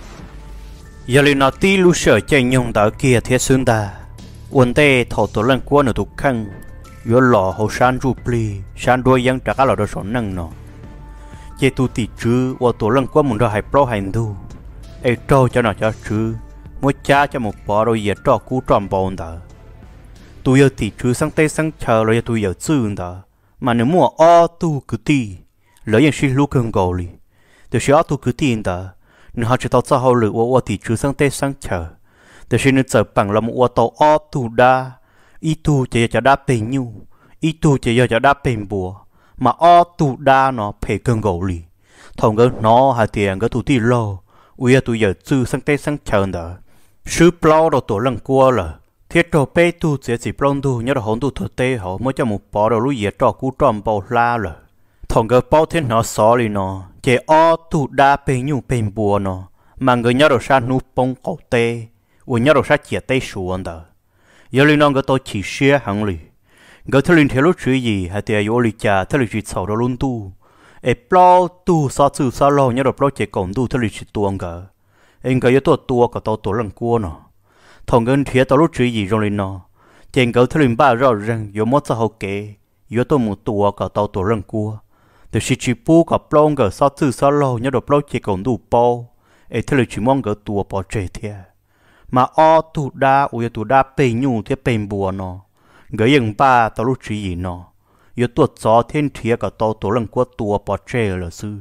giờ linh nó tí lu sợ chạy nhung đỡ kia thiết xương ta vấn đề thầu tổ lăng qua nó tụ khăn yo lò hồ san ru pli san đôi yang trả lò đồ sọn năng nó chế tu tỉ chứ và tổ lăng qua muốn ra hai pro hành tu ai trâu cho nó cho chứ mua cha cho một bò rồi giờ trò cú tròn bồn đó tu giờ tỉ chứ sang tây sang chờ rồi tu giờ chữ đó mà nếu mua o tu cứ tỉ lấy những xin lúc cần cầu li từ khi o tu cứ tỉ đó nếu họ chỉ tao cho họ lựa o tỉ chứ sang tây sang chờ từ khi nó trở bằng là một tàu o tu đa ít tu chỉ cho đáp bền nhu ít tu chỉ cho đáp bền bùa mà o tu đa nó phải cần gầu lì thằng cái nó hà tiền cái tu ti lo ui tu giờ chữ sang tây sang chờ đó sư plau đồ tổ lần qua là thiết đồ bê tu chỉ chỉ plau tu nhớ đồ hồn tu thật tê họ mới cho một bò đồ lúi trò cú tròn bầu la là thằng cái bao thế nó xó lì nó chỉ o tu đa bền nhu bền bùa nó mà người nhớ đồ sa nu bông cổ tê ui nhớ đồ sa chia tê xuống đó giờ linh non cái tôi chỉ share hàng lì cái thứ linh theo lúc chuyện gì hay thì ở lì cha theo lì chuyện sầu đó luôn tu ấy plau tu sao chữ sao lo nhớ được plau chỉ còn tu theo lì chuyện tuồng cả anh cái tôi tua cả tôi tôi lần cua nó thằng cái thiệt tôi lúc chuyện gì trong linh nó trên cái thứ linh ba rõ ràng có một sao kể có tôi một tua cả tôi tôi lần cua từ khi chỉ pu cả plau cái sao chữ sao lo nhớ được plau chỉ còn tu bao ấy theo lì chuyện mong cái tua bao chơi thiệt mà o tu đa ui tu đa bê nhu thế bền bùa nó người dân ba tao lúc chỉ gì nó yếu tuột gió thiên thiệt cả tao tổ lần qua tua bỏ chơi là sư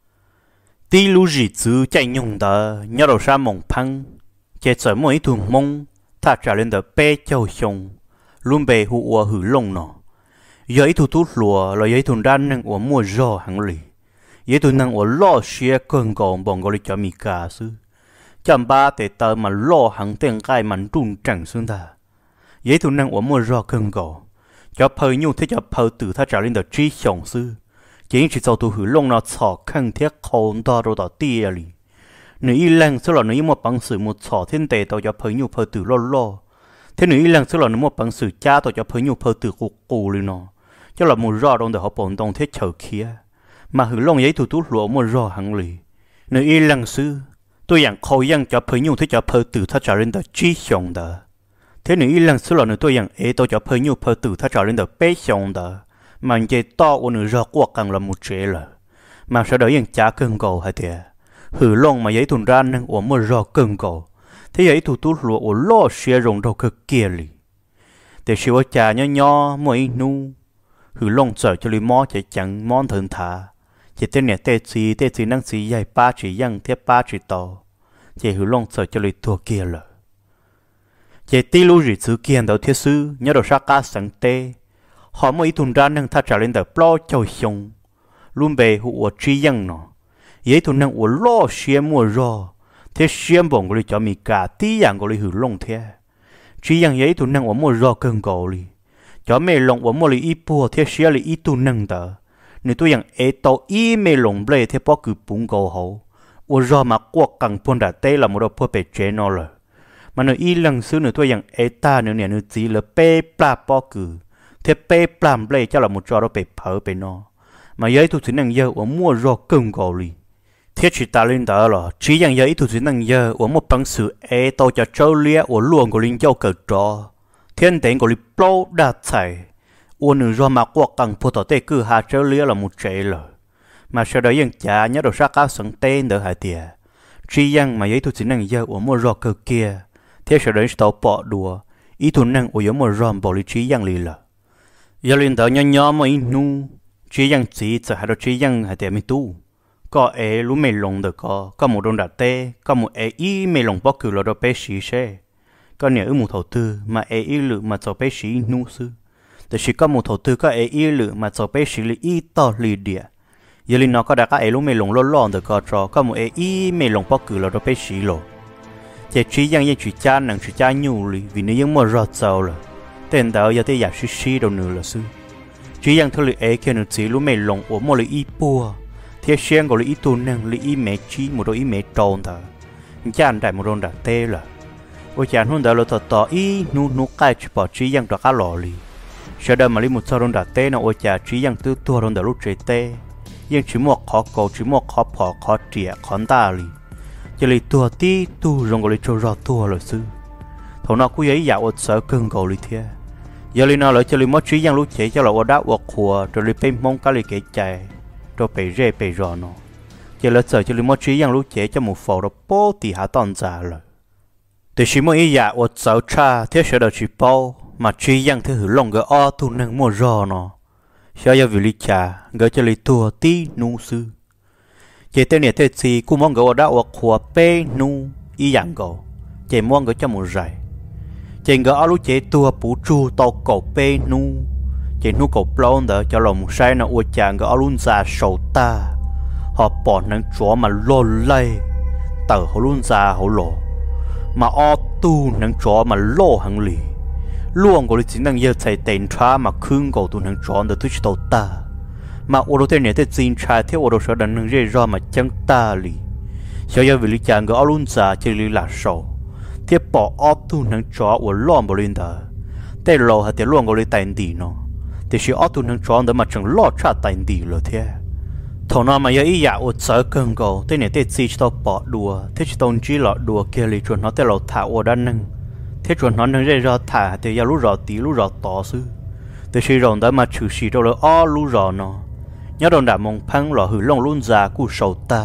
tí lu gì chứ chạy nhung đó nhớ đầu sa mỏng phăng chạy sợi mỗi thùng mông ta trả lên đó bê châu sông luôn bề hụ ua hử lông nó giờ ít thu tú lùa là giờ thùng đan năng ua mua giò hàng lì giờ thùng năng ua lo xia cơn gòn bỏng gọi cho mi cả sư chăm ba để tờ mà lo hàng tiền gai mà trung chẳng xương ta giấy thu năng của mua rò cơn gò cho phơi nhu thế cho phơi từ ta trả lên được trí sống sư chỉ chỉ sau tu hử lông nó xỏ khăn thiết khôn to rồi đó tia li nữ y lăng số là nữ một bằng sự một xỏ thiên tề tao cho phơi nhu phơi từ lo lo thế nữ y lăng số là nữ một bằng sự cha tao cho phơi nhu phơi từ cục cù li nó cho là một rò trong để họ bổn đồng thế chờ kia mà hử lông giấy thu tú lụa một rò hàng li nữ y lăng sư tôi rằng khâu yang cho phơi nhu thế cho phơi từ ta trả lên được trí sống đó thế nữ lần số lần nữa tôi rằng ấy tôi cho phơi nhu phơi từ ta trả lên được bé sống đó mà cái to của nữ rõ quá càng là một chế là mà sau đó rằng trả cơn cầu hay thế hử lông mà giấy thùng ra năng của một rõ cơn cầu thế giấy thủ tú lụa của lo xe rồng đầu cực kia li để siêu trả nhỏ nhỏ mỗi nu hử lông sợ cho li mò chạy chẳng món thường thả chỉ tên này tê gì tê gì năng gì dài ba chỉ yang thế ba chỉ to chỉ hữu long sợ cho lấy thua kia了chỉ tí lú rỉ chữ kia đầu thiết sư nhớ đầu sát cá sáng tê họ mới thùng ra năng ta trả lên đầu plo châu sông luôn bề hữu trí yang nó vậy thùng năng hữu lo xia mua rò thế xia bổng của lấy cho mi cả tí yang của lấy hữu long thế trí yang vậy thùng năng hữu mua rò cơn cầu li cho mẹ long hữu mua lấy ít bùa thế xia lấy ít tu năng đó nếu tôi rằng ấy tàu y mê lồng bể thế bao cứ bung cầu hậu, ở do mà qua càng phun đã tê là một đồ phơi bể chế nó rồi, mà nếu y lần xưa nếu tôi rằng ấy ta nếu nè nếu chỉ là bể pla bao cứ, thế bể pla bể cho là một trò đồ bể phở bể nó, mà giấy tôi chỉ năng giờ ở mua rò cưng cầu li, thế chỉ ta lên đó là chỉ rằng giấy tôi chỉ năng giờ ở một bằng sự ấy tàu cho châu lia ở luồng của linh châu cờ trò, thiên đỉnh của linh plau đã chạy. Uốn nửa do mà qua càng phô tỏ tê cứ hà trở lia là một chế rồi mà sau đó dân trả nhớ đồ sát cá sẵn tên đỡ hại tiệt chỉ dân mà giấy thu chỉ năng giờ uống mua rò cơ kia thế sau đó tàu bỏ đùa ý thu năng uống mua rò bỏ lý chỉ dân lì là giờ lên tàu nhỏ nhỏ mà in nu chỉ dân chỉ sợ hai đồ chỉ dân hại tiệt mi tu có ấy lú mày lồng được có có một đồn đặt tê có một ấy ý mày lồng bóc cử là đồ bé xí xe có nhiều ư một thầu tư mà ấy ý lự mà cho bé xí nu sưแต่chỉ có một thầu tư có ấy ý lự mà cho bé xí lì ý to lì địa giờ lì nó có đã có ấy lú mày lồng lo lo được có cho có một ấy ý mày lồng bóc cử là đồ bé xí lộ chỉ chỉ yang yang chỉ cha năng chỉ cha nhu lì vì nóยังmua rót giàu rồi tên đó giờ tới giả xí xí đâu nữa là sư chỉ yang thôi lì ấy kia nó chỉ lú mày lồng ở mua lì ý bùa thế xem gọi là ít tu năng là ít mẹ chi một đôi ít mẹ tròn thà chán đại một đôi đặt tê là ôi chán hôm đó là thật tỏ ít nu nu cái chỉ bỏ chi yang đặt cá lò lì sau đó mà lấy một số đôi đặt tê nó ôi chán chi yang tư tua đôi đặt lúc chơi tê nhưng chỉ một khó cầu chỉ một khó bỏ khó trịa khó ta lì chỉ lì tua tí tu rồi gọi là cho rõ tua là sư thầu nó cũng ấy dạo ở sở cơn cầu lì thế giờ lì nó lại cho lì mất chi yang lúc chơi cho là ở đá ở khua rồi lì pin mong cá lì kể chạy cho bể rê bể rò nó giờ lỡ sợ cho lì mất trí yang lúc chế cho một phổ đó bố thì hạ toàn giả rồi để chỉ một ý dạ ở sáu cha thế sẽ được chỉ bao mà trí yang thế hử lòng cái o tu năng mua rò nó sao giờ vì lý cha gỡ cho lì tua tí nu sư chế tên này thế gì cũng mong gỡ ở đó ở khua bê nu ý dạng gỡ chế mong gỡ cho một giải chế gỡ ở lúc chế tua bù chu tàu cổ bê nu chỉ nu cổ plon đó cho lòng say nó uất chàng cái alun già sầu ta họ bỏ năng chúa mà lô lay tờ họ luôn già họ lô mà o tu năng chúa mà lô hàng lì luôn có lý chính năng yêu chạy tiền tra mà khương cầu tu năng chúa được thích tàu ta mà ô tô này thế chính trai theo ô tô sở đàn năng rê ra mà chẳng ta lì cho yêu vì lý chàng cái alun già chỉ lì là sầu thế bỏ o tu năng chúa ở lon bờ linh đó thế lô hay thế luôn có lý tiền đi nó thì chỉ ở tu năng chọn để mà chẳng lo trả tiền đi rồi thế, thằng nào mà giờ ý giả ở sở cơn cầu, thế này thế chỉ cho bỏ đùa, thế chỉ tôn chỉ lọ đùa kia li chuẩn nó thế lọ thả ở đan năng, thế chuẩn nó năng ra thả thì giờ lú rò tí lú rò tỏ sư, thì chỉ rồng đó mà chữ chỉ đâu là o lú rò nó, nhớ đồn đã mong phăng lọ hử long luôn già cu sầu ta,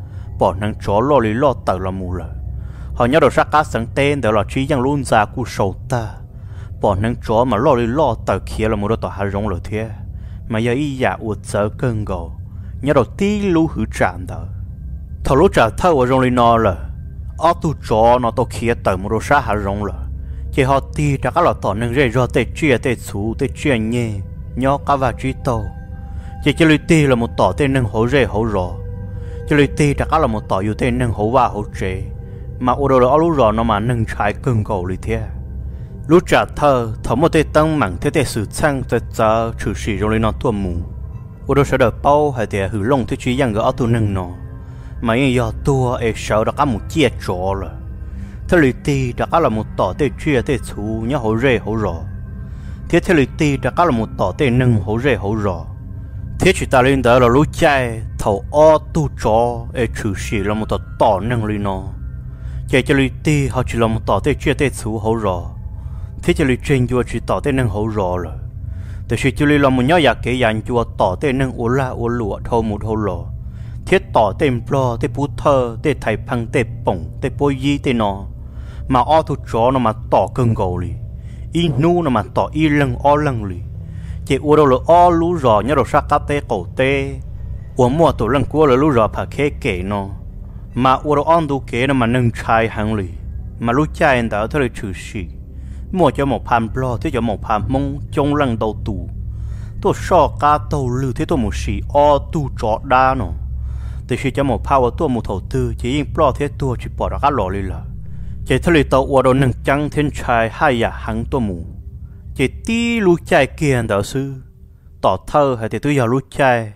bỏ năng chó lo li lo tờ là mù rồi, họ nhớ đồ sắc cá sáng tên đó là chỉ yang luôn già cu sầu ta. Bỏ năng chó mà lo đi lo tờ kia là một đôi tòa hà rong rồi thế mà giờ ý giả uất sợ cơn gầu nhớ đầu tí lú hử tràn đó thầu lú trả thâu ở rong đi nó là ở tu chó nó tao kia tờ một đôi sa hà rong rồi chỉ họ tí đã các loại tỏ năng rơi ra tê chia tê xú tê chia nhẹ nhó cá và trí tàu chỉ chỉ lùi tí là một tỏ tê năng hổ rơi hổ rò chỉ lùi tí đã các là một tỏ yêu tê năng hổ và hổ chế mà ở đâu đó lú rò nó mà năng trái cơn gầu đi thế lúc trả thơ thấu một tay tăng mảng thế để sử sang tới giờ trừ sĩ trong lấy nó tua mù ô đâu sẽ đợi bao hay để hử lông thế chỉ yang gỡ tu nâng nó mà những giờ tua ấy sợ đã có một chia trọ rồi thế lì ti đã có là một tỏ tê chia tê xú nhớ hổ rê hổ rò thế thế lì ti đã có là một tỏ tê nâng hổ rê hổ rò thế chỉ ta lên đó là lúc chạy thấu o tu chó ấy trừ sĩ là một tỏ tỏ nâng lên nó chạy cho lì ti họ chỉ là một tỏ tê chia tê xú hổ rò thế cho lý trên chùa chỉ tỏ tên năng hậu rõ rồi,แต่chỉ cho lý là một nhóm giả kế dàn chùa tỏ tên năng ố la ố lụa thâu một hậu lò, thiết tỏ tên plo tên bút thơ tên thầy phăng tên bổng tên bôi di tên nó, mà o thu chó nó mà tỏ cơn gầu lì, y nu nó mà tỏ y lăng o lăng lì, chỉ ố đâu là o lú rõ nhớ đâu sắc cá tê cổ tê, ố mua tổ lăng cua là lú rõ phá khé kể nó, mà ố đâu on tu kế nó mà nâng chai hàng lì, mà lú chai anh ta thôi là trừ sĩ mua cho một pan plo thế cho một pan mông trong lăng đầu tù tôi so cá tàu lư thế tôi một xì o tu chó đa nó thì khi cho một power tôi một thầu tư chỉ in plo thế tôi chỉ bỏ ra cá lò đi là chỉ thay tàu ở đâu nâng trắng thiên trai hai nhà hàng tôi mù chỉ tí lú chai kia đạo sư tỏ thơ hay thì tôi giờ lú chai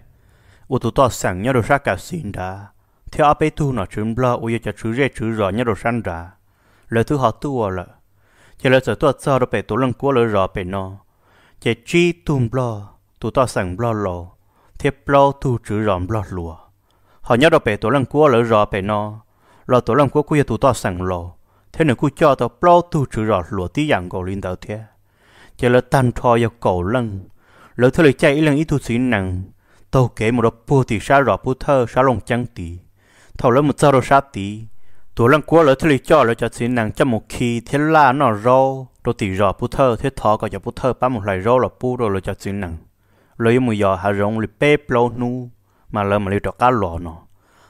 ô tôi tỏ sẵn nhớ đồ sát cả xin đã theo áp ấy tu nó chừng plo ô giờ cho chữ rê chữ rõ nhớ đồ sẵn đã lời thứ họ tu là chỉ là giờ tôi cho được về tôi lần qua lời rõ về nó chỉ chi tum blo tôi to sẵn blo lò thế blo tu chữ rõ blo lùa họ nhớ được về tôi lần qua lời rõ về nó là tôi lần qua cũng tôi to sẵn lò thế nên cũng cho tôi blo tu chữ rõ lùa tí dạng cầu linh đầu thế chỉ là tan thoi vào cầu lăng lỡ thôi lời chạy lần ít tu sĩ nặng tôi kể một đợt bùa thì sa rõ bùa thơ sa lồng trắng tí thầu lấy một sao đồ sa tí tôi lần qua lỡ thôi cho lỡ cho sĩ nặng cho một khi thế là nó rau rồi tỉ rõ bùa thơ thế thọ có cho bùa thơ bán một lại rau là bùa rồi lỡ cho sĩ nặng lỡ một giờ hà rong lì bếp lâu nu mà lỡ mà lì trọ cá lò nó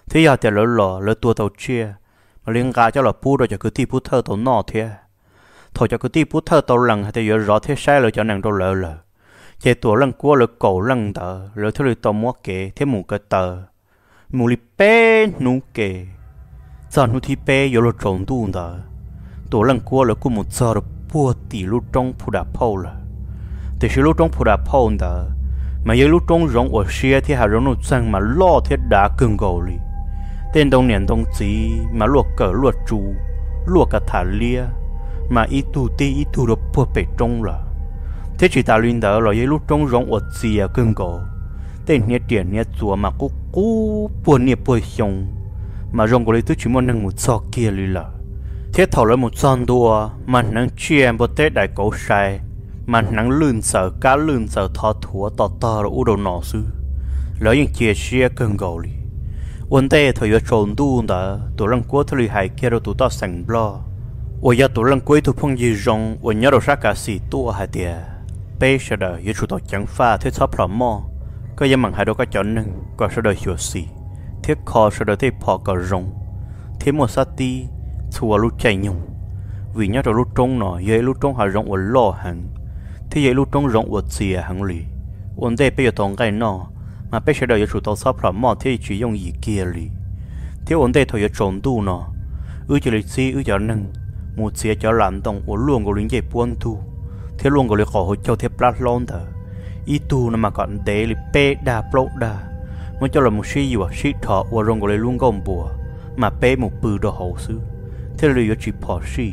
thế giờ thì lỡ lò lỡ tua tàu chia mà liên gà cho là pu rồi cho cứ ti pu thơ tàu nọ thế thôi cho cứ ti pu thơ tàu lần thì giờ rõ thế sai lỡ cho nàng tàu lỡ lỡ chạy tua lần cua lỡ cổ lần tờ lỡ thứ lỡ tàu mua kệ thế mù cái tờ mù li bé nú kệ giờ nú thi bé giờ lỡ trộn tu tờ tua lần cua lỡ cua một giờ rồi bua tỉ lúc trong phụ đạp phâu lỡ thì khi lúc trong phụ đạp phâu tờ mà giờ lúc trong rong ở xe thì hà rong nó sang mà lo thế đã cưng gầu li tên đông niên đông chí mà luộc cờ luộc chú luộc cả thả lia mà ít tu ti ít tu được bùa bể trong là thế chỉ ta liên đó là giờ lúc trong rong ở xìa cưng gầu tên nhẹ tiền nhẹ chùa mà cú cú buồn nhẹ buồn xong mà rong của lấy tôi chỉ muốn nâng một so kia li là thế thầu lấy một son đua mà nâng chia một tết đại cổ sai mà nắng lươn sợ cá lươn sợ thọ thua tọt to rồi u đầu nọ sư lỡ những chia sẻ cơn gầu li vấn đề thời gian trốn tu đó tụi lần cuối thời hải kia rồi tụi ta sành lo ôi giờ tụi lần cuối tụi phong gì rong ôi nhớ đâu sát cả xì tua hai tiề bây giờ đời giờ tụi ta chẳng pha thế sắp lắm mò có giờ bằng hai đôi cái chọn nâng qua sau đời hiểu xì thế kho sau đời thế phò cờ rong thế một sát ti chùa lúc chạy nhung vì nhớ đâu lúc trống nọ giờ lúc trống hải rong ôi lo hàng thế giờ lúc trong rộng vật gì à hàng lì, vấn đề bây giờ toàn cái nọ, mà bây giờ đời chủ tàu sắp làm mỏ thế chỉ dùng gì kia lì, thế vấn đề thời giờ trốn tu nọ, ư chỉ lịch sử ư cho nâng, một xe cho làm đồng ở luôn của lính dây buôn tu, thế luôn của lính họ cho thế plat lon đó, ít tu nó mà còn để lì pe đa plot đa, mới cho là một sĩ vừa sĩ thọ ở luôn của lính luôn gom bùa, mà pe một bự đồ hậu sư, thế là chỉ bỏ sĩ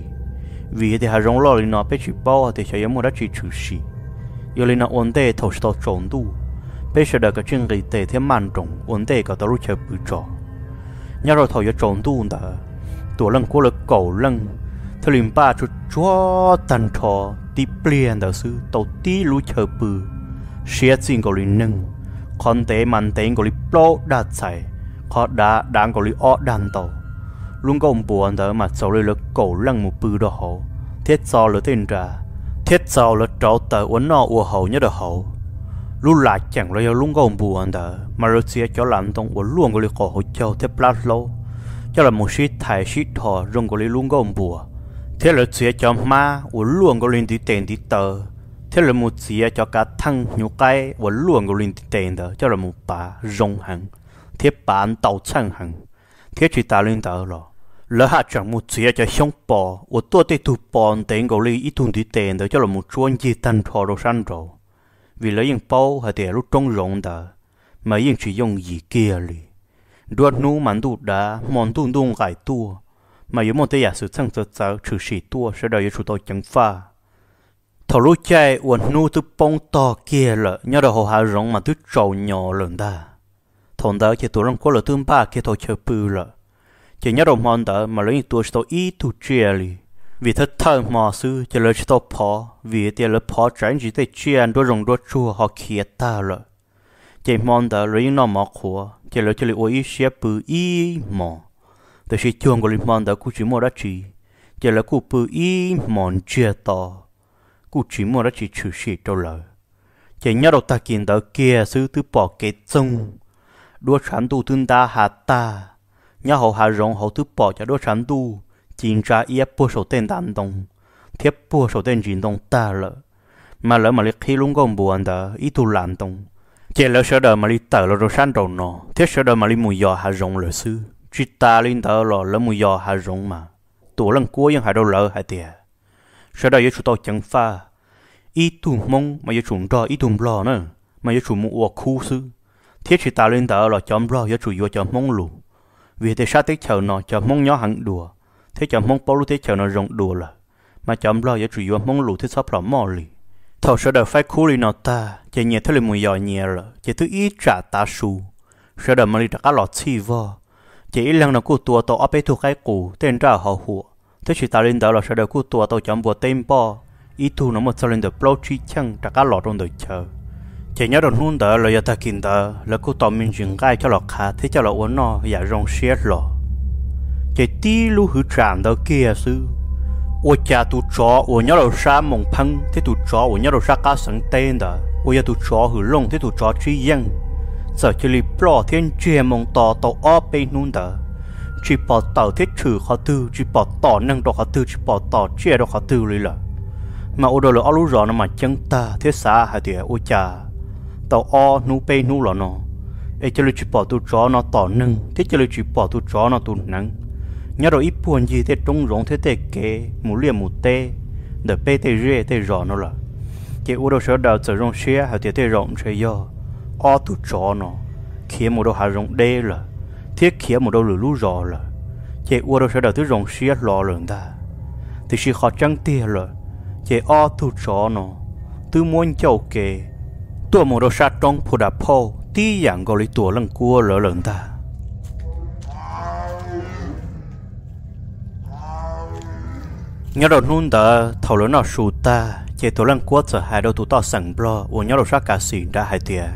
vì thì hà rong lo lên nó bé chỉ bao thì sẽ có một chỉ trừ sĩ, giờ lên nó ổn định thầu tàu trốn tu, bé sẽ được cái chuyện gì để thêm man trọng ổn định cái tàu lúc chơi bự trò, nhớ rồi thầu giờ trốn tu đó,ตัวlần qua là cổ lần, thì liền ba chút chúa tàn thọ đi pliên đó sư tàu tí lúc chơi bự, xe chính có liền nâng, con té man té có liền plo đát chạy, khó đá đạn có liền ót đạn tàu luôn có ông buồn đó mà sau là cổ lăng một bự đó hậu thiết sao là tên ra thiết sao là trâu tờ uốn nọ uốn hậu nhớ được hậu luôn lại chẳng là luôn có ông buồn đó mà rồi sẽ cho làm tông uốn luôn có lý cổ hậu châu thiết plat lâu cho là một sĩ thải sĩ thọ rong có lý luôn có ông buồn thế là sẽ cho ma uốn luôn có liên tí tiền tí tờ thế là một sẽ cho cả thăng nhiều cái uốn luôn có liên tí tiền đó cho là một bà rong hàng thiết bản tàu chăng hàng thế chỉ ta lên tờ rồi lỡ hạ chẳng một gì cho xong bò, ở tôi tây tụ bò tiền gọi đi ít tuần đi tiền đó cho là một chuỗi gì tan thọ rồi san rồi, vì lấy những bao hay để lúc trong rộng đó, mà những chỉ dùng gì kia đi, đuôi nú mặn đu đá, mòn đu đu gãi tua, mà nếu một cái giả sử sang giờ giờ trừ sĩ tua sẽ đợi cho tôi chẳng pha, thầu lúc chạy uốn nú từ bông to kia là nhớ đầu hồ hà rộng mà từ trâu nhỏ lớn ta, thằng đó chỉ tụi nó có là tương ba kia thôi chơi bự là chỉ nhớ đồng mòn đó mà lấy tuổi số ít tu chia li vì thật thơ mò sư chỉ lấy số phò vì tiền lấy phò tránh chỉ để chia đôi rồng đôi chua họ kia ta rồi chỉ mòn đó lấy nó mò khua chỉ lấy chỉ lấy ôi xếp bự ít mòแต่是ช่วงก็เลยมองแต่กูchỉ mua đó chỉ chỉ làกูbự ít mòn chia toกูchỉ mua đó chỉ chữ sĩ đâu lời chỉ nhớ đầu ta kiến đó kia sư từ bỏ cái chung đua sản tu tương ta hạ ta nhớ hậu hạ rộng hậu thứ bỏ cho đôi sản tu chính ra yếp bùa sổ tên đàn đông thiếp bùa sổ tên chính đông ta lỡ mà lỡ mà lịch khi luôn gồm buồn đó ít tu làn đông chỉ lỡ sợ đời mà lịch tờ là rồi sản đầu nọ thiết sợ đời mà lịch mùi giò hạ rộng lỡ sư chỉ ta linh tờ là lỡ mùi giò hạ rộng mà tổ lần cuốiยังhạ đâu lỡ hạ tìa sợ đời chúng tôi chẳng pha ít tu mong mà chúng ra ít tu lo nữa mà chúng mua uổng khu sư thiết chỉ ta linh tờ là chấm lo cho chủ yếu chấm mong lù vì thế sát tích chờ nó cho mong nhỏ hẳn đùa thế cho mong bao lúc thế chờ nó rộng đùa là mà chấm lo cho chủ yếu mong lù thế sắp lắm mò lì thầu sợ đời phải khu lì nó ta chỉ nhẹ thế là mùi giò nhẹ là chỉ thứ ít trả ta su sợ đời mà lì đã cá lọt xì vò chỉ ít lần nó cụ tua tàu áp thuộc cái cụ tên ra họ hùa thế chỉ ta lên đó là sợ đời cụ tua tàu chấm bùa tên bo ít tu nó một sao lên được bao chi chăng đã cá lọt trong đời chờ chỉ nhớ đồn hôn đó là giờ ta kinh đó là cô tao mình dừng gai cho lọ khá thế cho lọ uốn nó giả rong xé lọ chỉ tí lu hư tràn đó kia sư ôi cha tụ chó ôi nhớ đầu sa mông phăng thế tụ chó ôi nhớ đầu sa cá sẵn tên đó ôi giờ tụ chó hư lông thế tụ chó truy dân giờ chỉ li bỏ thiên chia mong tỏ tàu ó bên nún đỡ chỉ bỏ tàu thiết trừ khó tư chỉ bỏ tỏ năng độ khó tư chỉ bỏ tỏ chia độ khó tư lý là mà ô đồ là ô lú rõ nó mà chân ta thiết xa hay thì ô cha tàu ó nú bên nú là nó ấy chỉ li chỉ bỏ tu chó nó tỏ năng thiết chỉ li chỉ bỏ tu chó nó tu năng nhớ rồi ít buồn gì thế trung rộng thế thế kế mù liềm mù tê để bê tê rê tê rõ nó là cái ô đồ sở đào trở rộng xe hay thì tê rộng chơi do ó tu chó nó kia một đồ hà rộng đê là thiết kia một đồ lử lú rõ là cái ô đồ sở đào thứ rộng xe lò lớn ta thì chỉ khó trăng tia là cái ó tu chó nó từ muốn châu kề tua một đồ sát trong phù đạp phô tí dạng gọi lý tua lần cua lỡ lớn ta nhớ đầu nôn đã thầu lớn nào sụt ta chế tổ lăng quất giờ hai đầu tụ to sẵn blo uống nhớ đầu sát cả xỉn đã hai tia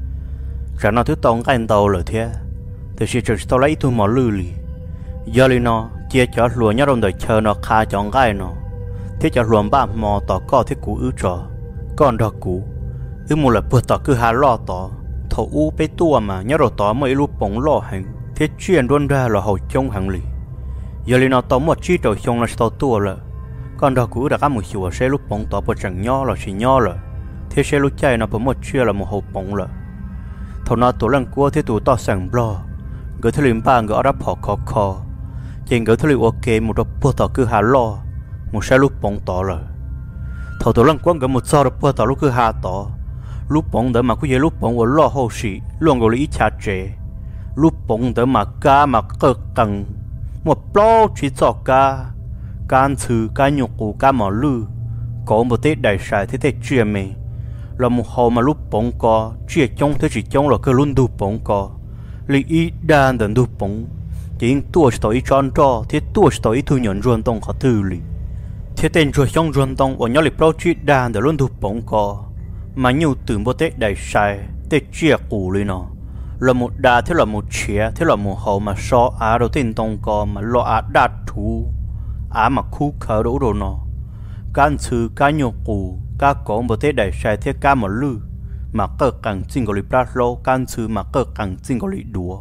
trả nó thứ tông cái đầu lỡ thế thì chỉ chỉ tao lấy tụi mỏ lư lì giờ li nó chia cho lúa nhớ đầu đời chờ nó khai chọn gai nó thế cho lúa ba mò tỏ co thế cũ ứ trò con đỏ cũ ứ một là bữa tỏ cứ hà lo tỏ thầu u bê tua mà nhớ đầu tỏ mấy lúc bóng lo hành thế chuyện luôn ra là hậu trông hàng lì giờ li nó tỏ một chi đầu trông là tao tua là con đỏ cũ đã có một chiều xe lúc bóng tỏ bữa chẳng nho là chỉ nho là thế xe lúc chạy nó bữa một chia là một hộp bóng là thầu nó tổ lăng cua thế tụ to sẵn blo gửi theo liềm ba gửi đáp họ khó khó trên gửi theo liềm ok một đợt bữa tỏ cứ hà lo một xe lúc bóng tỏ là thầu tổ lăng quăng gửi một sao đợt bữa tỏ lúc cứ hà tỏ lúc bóng đỡ mà cứ vậy lúc bóng ở lo hậu sĩ luôn gọi là ít chả chế lúc bóng đỡ mà cá mà cơ căng một bao chỉ cho cá can thư cá nhục của cá mỏ lư có một tết đại sai thế thế chia mê là một hồ mà lúc bóng co chia trong thế chỉ trong là cơ luôn đu bóng co lý ý đan đần đu bóng chỉ tua cho ý tròn trò thế tua cho ý thu nhận ruộng đông khó tư lý thế tên ruộng trong ruộng đông ở nhau lịch bao chi đan đần luôn đu bóng co mà nhiều từ một tết đại sai tết chia cũ lý nó là một đà thế là một chia thế là một hồ mà so á đầu tiên đông co mà lo á đạt thú á mà khu khởi đủ đồ nó can thư cá nhục cũ cá có một thế đại sai thế cá mà lư mà cơ càng chính gọi là lô can thư mà cơ càng chính gọi là đùa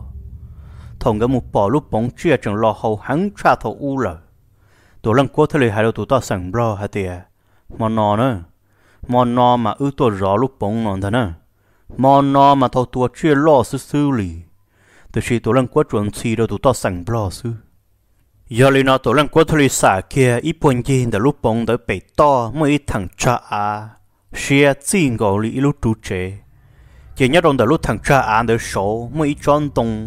thằng cái một bỏ lúc bóng chia chẳng lo hậu hắn cha thầu u là tổ lăng quốc thế này hai đầu tụ ta sẵn blo hai tiề mòn nò nữa mòn nò mà ư tổ rõ lúc bóng nòn thế nè mòn nò mà thầu tua chia lo sư sư lì từ khi tổ lăng quốc chuẩn chi đầu tụ ta sẵn blo sư giờ li nó tổ lăng quốc thế này xả kia ít buồn gì để lúc bóng để bể to mới thằng cha à xia chính gọi là lúc chủ chế chỉ nhớ trong đó lúc thằng cha à để số mới chọn tông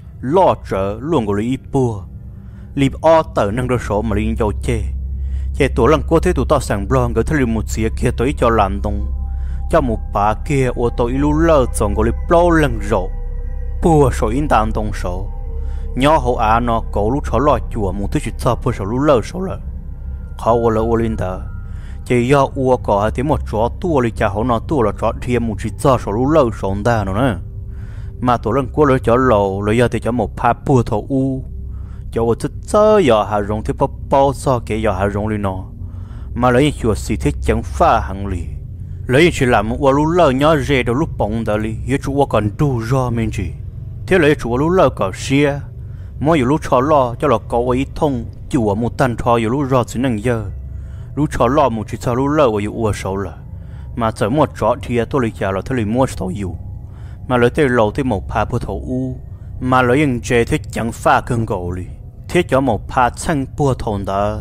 lo trở luôn gọi là ít bùa liệp o tờ năng được số mà liên dầu chê chỉ tổ lăng quốc thế tụ to sẵn blong gửi theo một xía kia tới cho làm tông cho một bà kia ô tô ilu lơ chọn gọi là plo lần rộ bùa số in tàn tông số nhỏ hậu á nó cổ lúc chó lo chùa một thứ chỉ cho bùa số lúc lơ số lợ khó ô lơ ô linh tờ chỉ do ua có tiếng một chó tua li cha hậu nó tua là chó thêm một chỉ cho số lúc lơ số ta nó nè mà tổ lăng quốc lấy chó lầu lấy giờ thì chó một pha bùa thầu u cho một chút cho giờ hà rong thì bao bao so cái giờ hà rong li nó mà lấy chùa xì thiết chẳng pha hàng lì lấy chỉ làm một lúc lơ nhỏ rẻ đầu lúc bóng đó li giờ chú còn đủ rõ mình chỉ thế lấy chú lúc lơ có xia mỗi lúc chó lo cho là có ý thông chùa một tan cho lúc rõ chỉ năng giờ lúc chó lo một chỉ cho lúc lơ và yêu ua sầu là mà giờ một chó thì tôi lấy trả là tôi lấy mua sầu yêu mà lấy tới lầu tới một pha bùa thầu u mà lấy những chế thiết chẳng pha cơn gỗ li thiết cho một pha chăng bùa thầu đó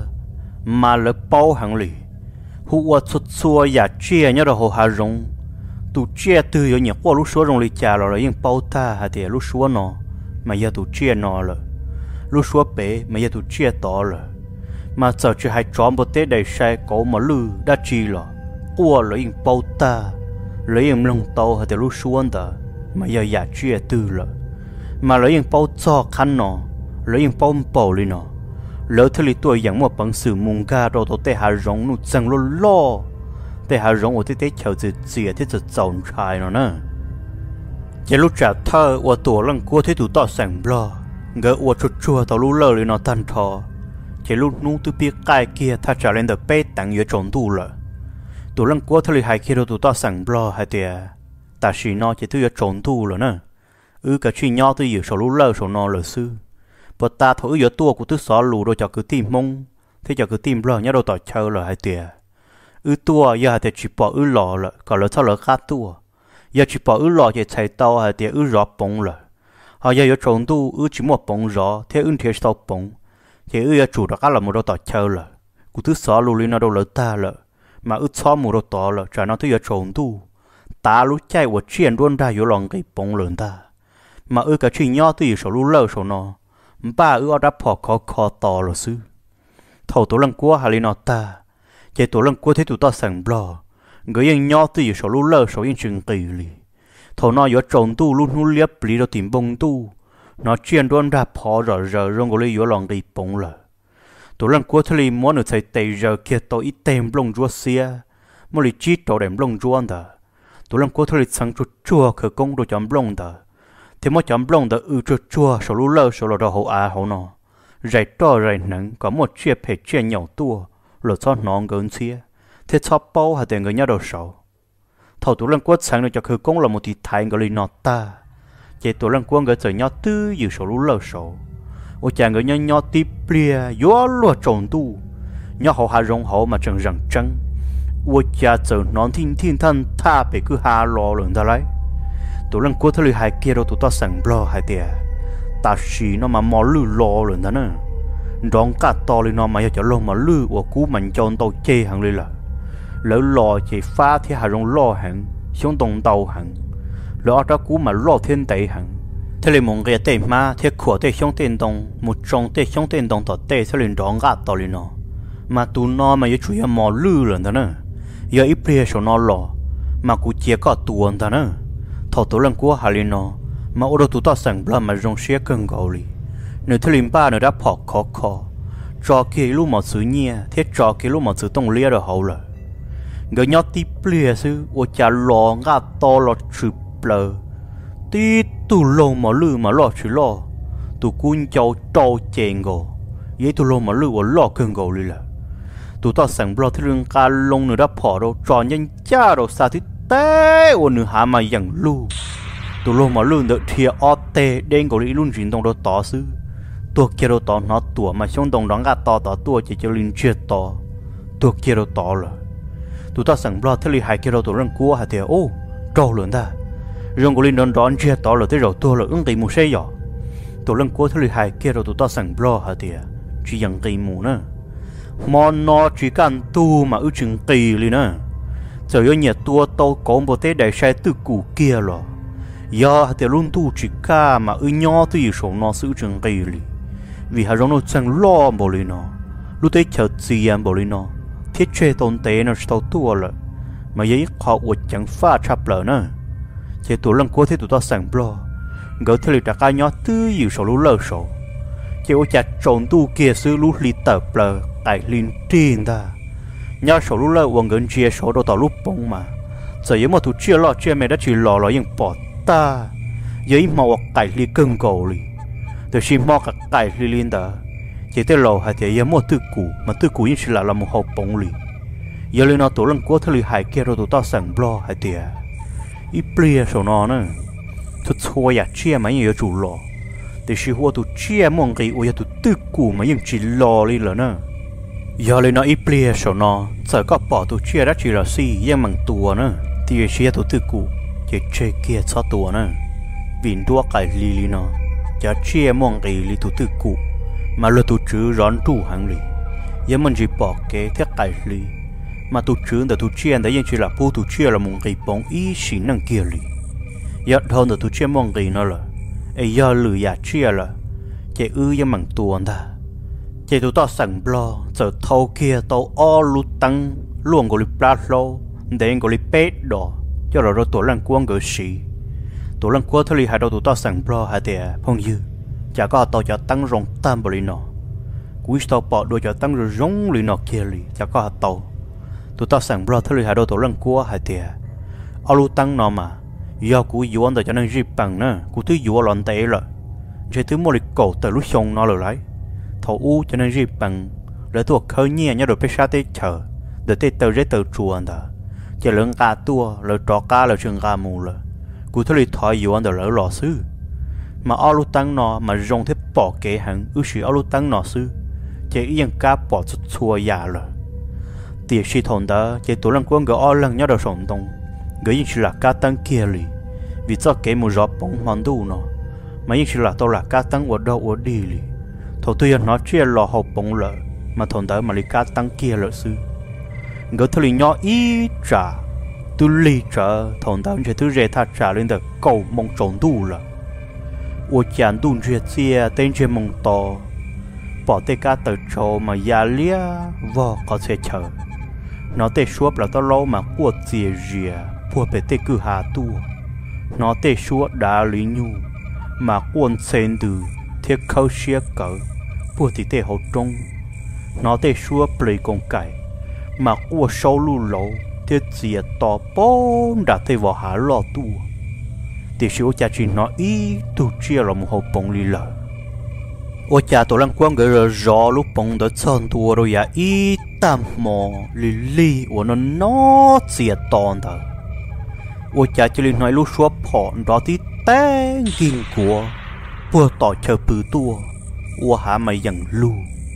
mà lấy bao hàng li hụa xuất xua giả chia nhớ đồ hồ hà rong tụ chia từ ở nhà qua lúc số rong li trả là lấy những bao ta hà thì lúc số nó mà giờ tụ chia nó là lúc số bé mà giờ tụ chia to là mà giờ chỉ hai chó một tết đầy sai cổ mà lư đã chi là qua lấy những bao ta lấy những lông tàu hà thì lúc số đó mà giờ giả chia từ là mà lấy những bao cho khăn nó lấy những bao bầu lên nó lỡ thứ li tuổi dạng một bằng sự mùng ca đồ tổ tê hà rong nụ chẳng lo lo tê hà rong ở tê tê chào từ chia tê từ giàu trai nó nè chỉ lúc trả thơ ở tổ lăng cua thế tụ to sẵn blo gỡ ở chuột chua tàu lú lơ lên nó tan thò chỉ lúc nụ từ biết cái kia ta trả lên được bê tặng yếu trốn tụ lợ tổ lăng cua thứ li hai kia đồ tụ to sẵn blo hai tê ta chỉ nó chỉ thứ yếu trốn tụ lợ nè ư cả chuyện nhỏ tôi giờ số lú lơ số nọ lỡ sư bữa ta thổi giờ tua của tôi xóa lù rồi cho cứ tìm mông thế cho cứ tìm lỡ nhớ đâu tỏi chơi lỡ hai tiền ư tua giờ thì chỉ bỏ ư lò lỡ còn lỡ sao lỡ khác tua giờ chỉ bỏ ư lò thì chạy tàu hai tiền ư rõ bông lỡ họ giờ giờ trồng tu ư chỉ một bông rõ thế ư thì sao bông thì ư giờ chủ đó là một đâu tỏi chơi lỡ của tôi xóa lù lên nó đâu lỡ ta lỡ mà ư xóa một đâu tỏi lỡ trả nó tôi giờ trồng tu ta lúc chạy của chuyện luôn ra vô lòng cái bông lớn ta mà ư cả chuyện nhỏ tôi số lú lơ số nọ ba ư ở đáp họ khó khó to rồi sư thầu tổ lăng qua hà li nọ ta chạy tổ lăng qua thế tụi ta sẵn bò người yên nhỏ tôi số lú lơ số yên chừng kỳ li thầu nó vô trồng tu luôn luôn liếp lý đâu tìm bông tu nó chuyện luôn ra họ rồi rồi rong gọi vô lòng cái bông lờ tổ lăng qua thế li muốn được thấy tây giờ kia tôi ít tem bông chúa xia mà li chít tổ đệm bông chúa đó tổ lăng qua thế li sang chút chua khởi công đồ chấm bông đó thì mỗi chấm bông đã ư chua chua số lú lơ số lò đồ hậu à hậu nọ rải to rải nắng có một chiếc phải chia nhỏ tua lột cho nón gần xía thế chóp bao hạt tiền người nhau đầu sầu thầu tủ lăng quất sáng được cho khử công là một thị thái người nọ ta chỉ tủ lăng quất người trời nhau tư dự số lú lơ sầu ô chàng người nhau nhau tiếp lia gió lúa trồng tu nhau hậu hà rong hậu mà chẳng rằng trắng ô cha trời nón thiên thiên thân tha bị cứ hà lò lần ta lấy tụi lần cuối thời hai kia đâu tụi ta sẵn blo hai tia ta xí nó mà mò lư lò rồi đó nè đón cả to lên nó mà cho lông mà lư của cú mình cho tàu chê hàng lên là lỡ lò chỉ pha thì hà rong lo hàng xuống đồng tàu hàng lỡ đó cú mà lo thiên tệ hàng thế là một cái tệ mà thế của tệ xuống tiền đồng một trong tệ xuống tiền đồng tọt tệ thế lên đón cả to lên nó mà tụi nó mà chủ yếu mò lư rồi đó nè giờ ít bia số nó lò mà cú chia cả tuần đó nè thầu tổ lần của hà li nó mà ô tô tụi ta sẵn bla mà rong xe cân gạo li nơi thứ lim ba nơi đã phỏ khó khó cho kia lúc mà xử nhia thế cho kia lúc mà xử tông lia rồi hậu rồi người nhóc tí lia sư ô cha lò ngã to lò chụp lờ tí tụ lông mà lư mà lò chữ lò tụ cuốn châu trâu chèn gò vậy tụ lông mà lư ô lò cân gạo li là tụi ta sẵn bla thứ rừng cá lông nơi đã phỏ đâu tròn nhanh cha đâu xa thích té ô nửa hạ mà dần lu tụi lô mà luôn được thiệt ở tê đen của lý luôn chuyển động đồ tỏ sư tua kia đồ tỏ nó tua mà xong đồng đón gà to tỏ tua chỉ cho linh chưa tỏ tua kia đồ tỏ rồi tụi ta sẵn blo thế li hai kia đồ tụi răng cua hả thiệt ô trâu lớn ta răng của linh đón đón chưa tỏ rồi tới rồi tua là ứng kỳ một xe giỏ tụi răng cua thế li hai kia đồ tụi ta sẵn blo hả thiệt chỉ dần kỳ mù nữa mòn nó chỉ cần tu mà ư chừng kỳ li nữa giờ yo nhà tua tàu có một thế đại sai từ cũ kia rồi giờ thì luôn tu chỉ cả mà ư nhỏ từ số nó sự chừng kỳ li vì hà rong nó chẳng lo bồ li nó lúc đấy chờ gì em bồ li nó thiết chế tôn tế nó tàu tua rồi mà giấy họ uất chẳng pha chập lỡ nữa chỉ tụi lần cuối thì tụi ta sẵn blo gỡ thế lịch cả nhỏ từ số lú lơ số chỉ ô chặt trộn tu kia sư lú li tập lờ tại linh tiền ta nhớ số lúc lỡ uống gần chia số đồ tàu lúc bông mà giờ yếu mà tụi chia lọ chia mày đã chỉ lò lò những bỏ ta giấy màu cải li cưng cầu li từ khi mò cả cải li liên đó chỉ tới lò hay thì yếu một tư cũ mà tư cũ nhưng chỉ là là một hộp bông li giờ lên nó tụi lần cuối thời hai kia rồi tụi ta sẵn blo hay thì ít bia số nó nữa tụi xua ya chia mấy nhiều chủ lò từ khi hoa tụi chia mong cái ôi tụi tư cũ mà nhưng chỉ lò li là nữa giờ lên nó ít bia số nó giờ có bỏ tụi chia đã chỉ là xì nhưng bằng tua nữa thì chia tụi tư cụ chỉ chơi kia cho tua nữa vì đua cái lì lì nó chỉ chia mong cái lì tụi tư cụ mà lừa tụi chữ rón trụ hàng lì nhưng mình chỉ bỏ cái thiết cái lì mà tụi chữ để tụi chia đấy nhưng chỉ là bu tụi chia là một cái bóng ý xỉn năng kia lì giờ hơn là tụi chia mong cái nó là ấy giờ lừa giả chia là chỉ ư nhưng bằng tua ta chỉ tụi ta sẵn blo giờ thâu kia tàu o lút tăng luôn gọi là plát lô đến gọi là pet đỏ cho rồi rồi tụi lần quân gửi xì tụi lần quân thôi hai đầu tụi ta sẵn blo hai tiệt phong dư chả có tàu cho tăng rong tam bờ nó cúi tàu bỏ đôi cho tăng rồi rong lì nó kia lì chả có tàu tụi ta sẵn blo thôi hai đầu tụi lần quân hai tiệt o lút tăng nó mà do cúi yếu anh cho nên dịp bằng nữa cúi thứ yếu lòn té rồi chỉ thứ một lịch cổ từ lúc xong nó rồi lấy thầu u cho nên dịp bằng lỡ thuộc khơi nhẹ nhớ rồi phải sát tới chờ để tới tàu rét tàu chuồn đó chỉ lượng cá tua lỡ trò cá lỡ trường cá mù lỡ cú thấy thỏi yếu anh lỡ lò xứ mà ở lúc tăng nó mà rong thế bỏ kế hắn ước sĩ ở lúc tăng nó sư chỉ yên cá bỏ chút chua già rồi tiệc sĩ thôn đó chỉ tổ lần quân gỡ ở lần nhau đầu sòng đông gỡ yên chỉ là cá tăng kia lì vì cho kế một giọt bóng mòn đủ nó mà yên chỉ là tao là cá tăng ở đâu ở đi lì thầu tôi nó chia lò hộp bóng lợ mà thôn đó mà lì cá tăng kia lợ sư gỡ thôi lì nhỏ ít trả tôi lì trả thôn đó chỉ tôi rẻ thà trả lên được cầu mong trốn đủ rồi我讲东这些等着梦到，把这个头朝嘛压力我搞切球，nó để suốt là tao lâu mà qua chia rìa, qua bị tê cứ hà tu, nó để suốt đã lý nhu, mà quan sen từ thiết khâu xia cỡ, qua thì tê hậu trung, nó để suốt plei con cày, mà qua sâu lu lỗ, thiết chia to bốn đã tê vào hà lo tu. Thì số cha chỉ nói ý tu chia là một hộp bông lì lợ. Ôi cha tôi đang quan cái rõ lúc bông đã chọn tua rồi ya ý tam mò lì lì của nó nó chia toàn đó. Ôi cha chỉ liền nói lúc xóa bỏ đó thì tên kinh của vừa tỏ chờ bự tua. Ôi hả mày dần lưu.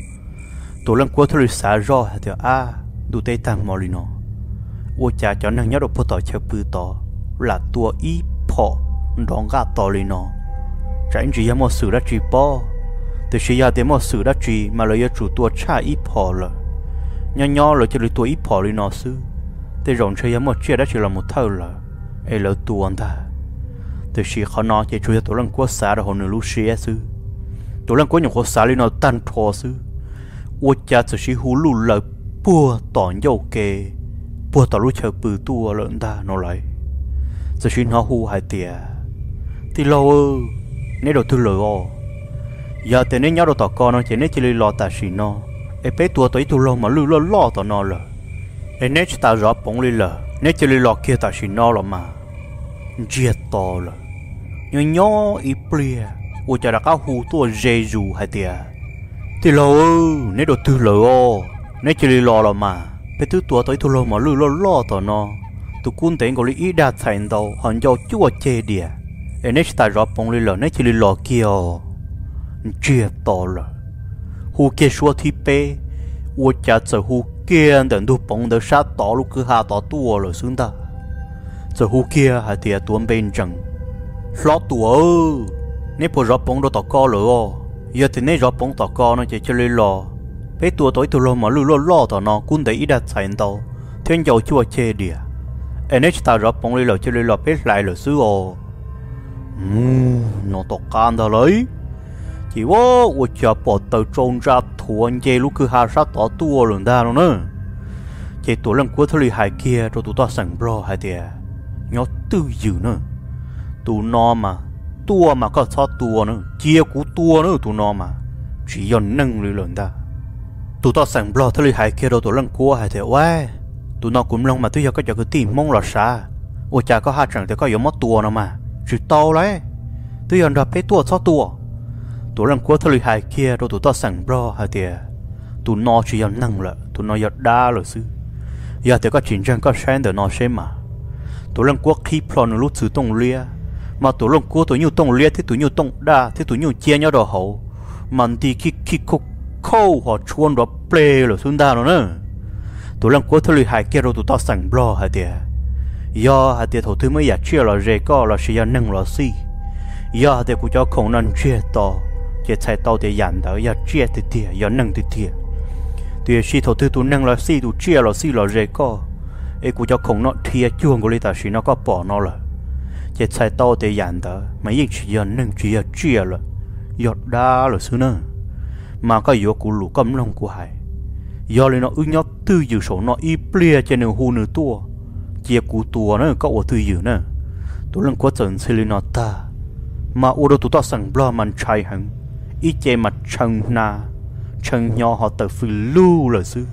Tôi đang quan thôi xả rõ thì à đủ tê tam mò lì nó. Ôi cha cho năng nhớ được vừa tỏ chờ bự tỏ là tua ý bỏ đón gạt to lên nó, tránh chỉ một sự đã chỉ bỏ, từ khi giờ đến một sự đã chỉ mà lấy chủ tua cha ít bỏ rồi, nhỏ nhỏ rồi chỉ lấy tua ít bỏ lên nó xứ, từ rộng chơi một chuyện đã chỉ là một thâu rồi, ấy là tua anh ta, từ khi họ nói chỉ chơi tụi lần qua xa rồi họ nửa lúc xé xứ, tụi lần qua những họ xa lên nó tan thò xứ, ôi cha từ khi hú lù lợi bùa tỏn dầu kề, bùa tỏn lúc chờ bự tua lợn ta nó lại, từ khi nó hú hai tiệt thì lâu ơ nếu đầu tư lừa ô giờ thì nếu nhớ đầu tỏ con nó chỉ nếu chỉ lừa lọ ta xí nó em bé tua tới tu lâu mà lừa lừa lọ tỏ nó lờ em nếu chỉ ta rõ bóng lừa lờ nếu chỉ lừa lọ kia ta xí nó là mà giết to lờ nhớ nhớ ít bia ủa chả đã có hú tua dê dù hay tiệt thì lâu ơ nếu đầu tư lừa ô nếu chỉ lừa lọ là mà bé thứ tua tới tu lâu mà lừa lừa lọ tỏ nó tụ quân tiền gọi là ít đa thành đâu hòn dầu chúa chê địa em ta rõ bông lì lờ nấy chỉ lì lò kia chia to rồi hú kia xua thi bê u cha giờ hú kia đừng đu bông đỡ sát to lúc cứ hà to tua rồi xuống ta giờ hú kia hay thì tuôn bên chẳng lót tua nếu bộ rõ bông đâu to co rồi giờ thì nếu rõ bông to co nó chỉ chỉ lì lò bé tua tối tua lo mà lù lo lo to nó cũng để ít đặt thành đâu thiên dầu chúa chê địa em ta rõ bông lì lò chỉ lì lò bé lại rồi xứ ô nó tọt can đó lấy chỉ có我家把到中家突然间lúc cứ hà sát tỏ tua luôn ta luôn nữa chỉ tụi lần cuối thời hải kia rồi tụi ta sẵn bro hay tiệt nhớ tư dữ nữa tụi nó mà tua mà có sao tua nữa chia của tua nữa tụi nó mà chỉ do nâng lưỡi lần ta tụi ta sẵn bro thời hải kia rồi tụi lần cuối hay tiệt quá tụi nó cũng lòng mà tôi giờ có cho cái tìm mong là sao ôi cha có hai chẳng thì có giống mất tua nào mà chỉ tao đấy tôi giờ đập cái tua sao tua tụi lần cuối thời hải kia rồi tụi ta sẵn bro hay tiệt tụi nó chỉ giờ nâng lại tụi nó giờ đa rồi xứ giờ thì có chuyện chẳng có sáng để nó xem mà tụi lần cuối khi plon lúc sử tông lia mà tụi lần cuối tụi nhiều tông lia thì tụi nhiều tông đa thì tụi nhiều chia nhau đồ hậu mà đi khi khi khô khô họ chuồn đó play rồi xuống đa rồi nữa tụi lần cuối thời hải kia rồi tụi ta sẵn bro hay tiệt giờ hạt tiệt thổ thứ mới giả chia là rễ co là sẽ nâng là xí giờ hạt tiệt của cháu không nên chia to chỉ chạy tàu để giảm đó giờ chia thì tiệt giờ nâng thì tiệt tiệt xí thổ thứ tụ nâng là xí tụ chia là xí là rễ co ấy của cháu không nó tiệt chuông của lý ta xí nó có bỏ nó là chỉ chạy tàu để giảm đó mà những chỉ giờ nâng chỉ giờ chia là giờ đa là xứ nữa mà có yếu của lũ cấm lòng của hải giờ lên nó ư nhóc tư dự số nó y plia trên nửa hu nửa tua chia cú tua nữa có ở tư dự nữa tụi lần qua trận xử lý nó ta mà ở đâu tụi ta sẵn blo mình chạy hẳn ít chế mặt chân na chân nhỏ họ tự phi lưu là sư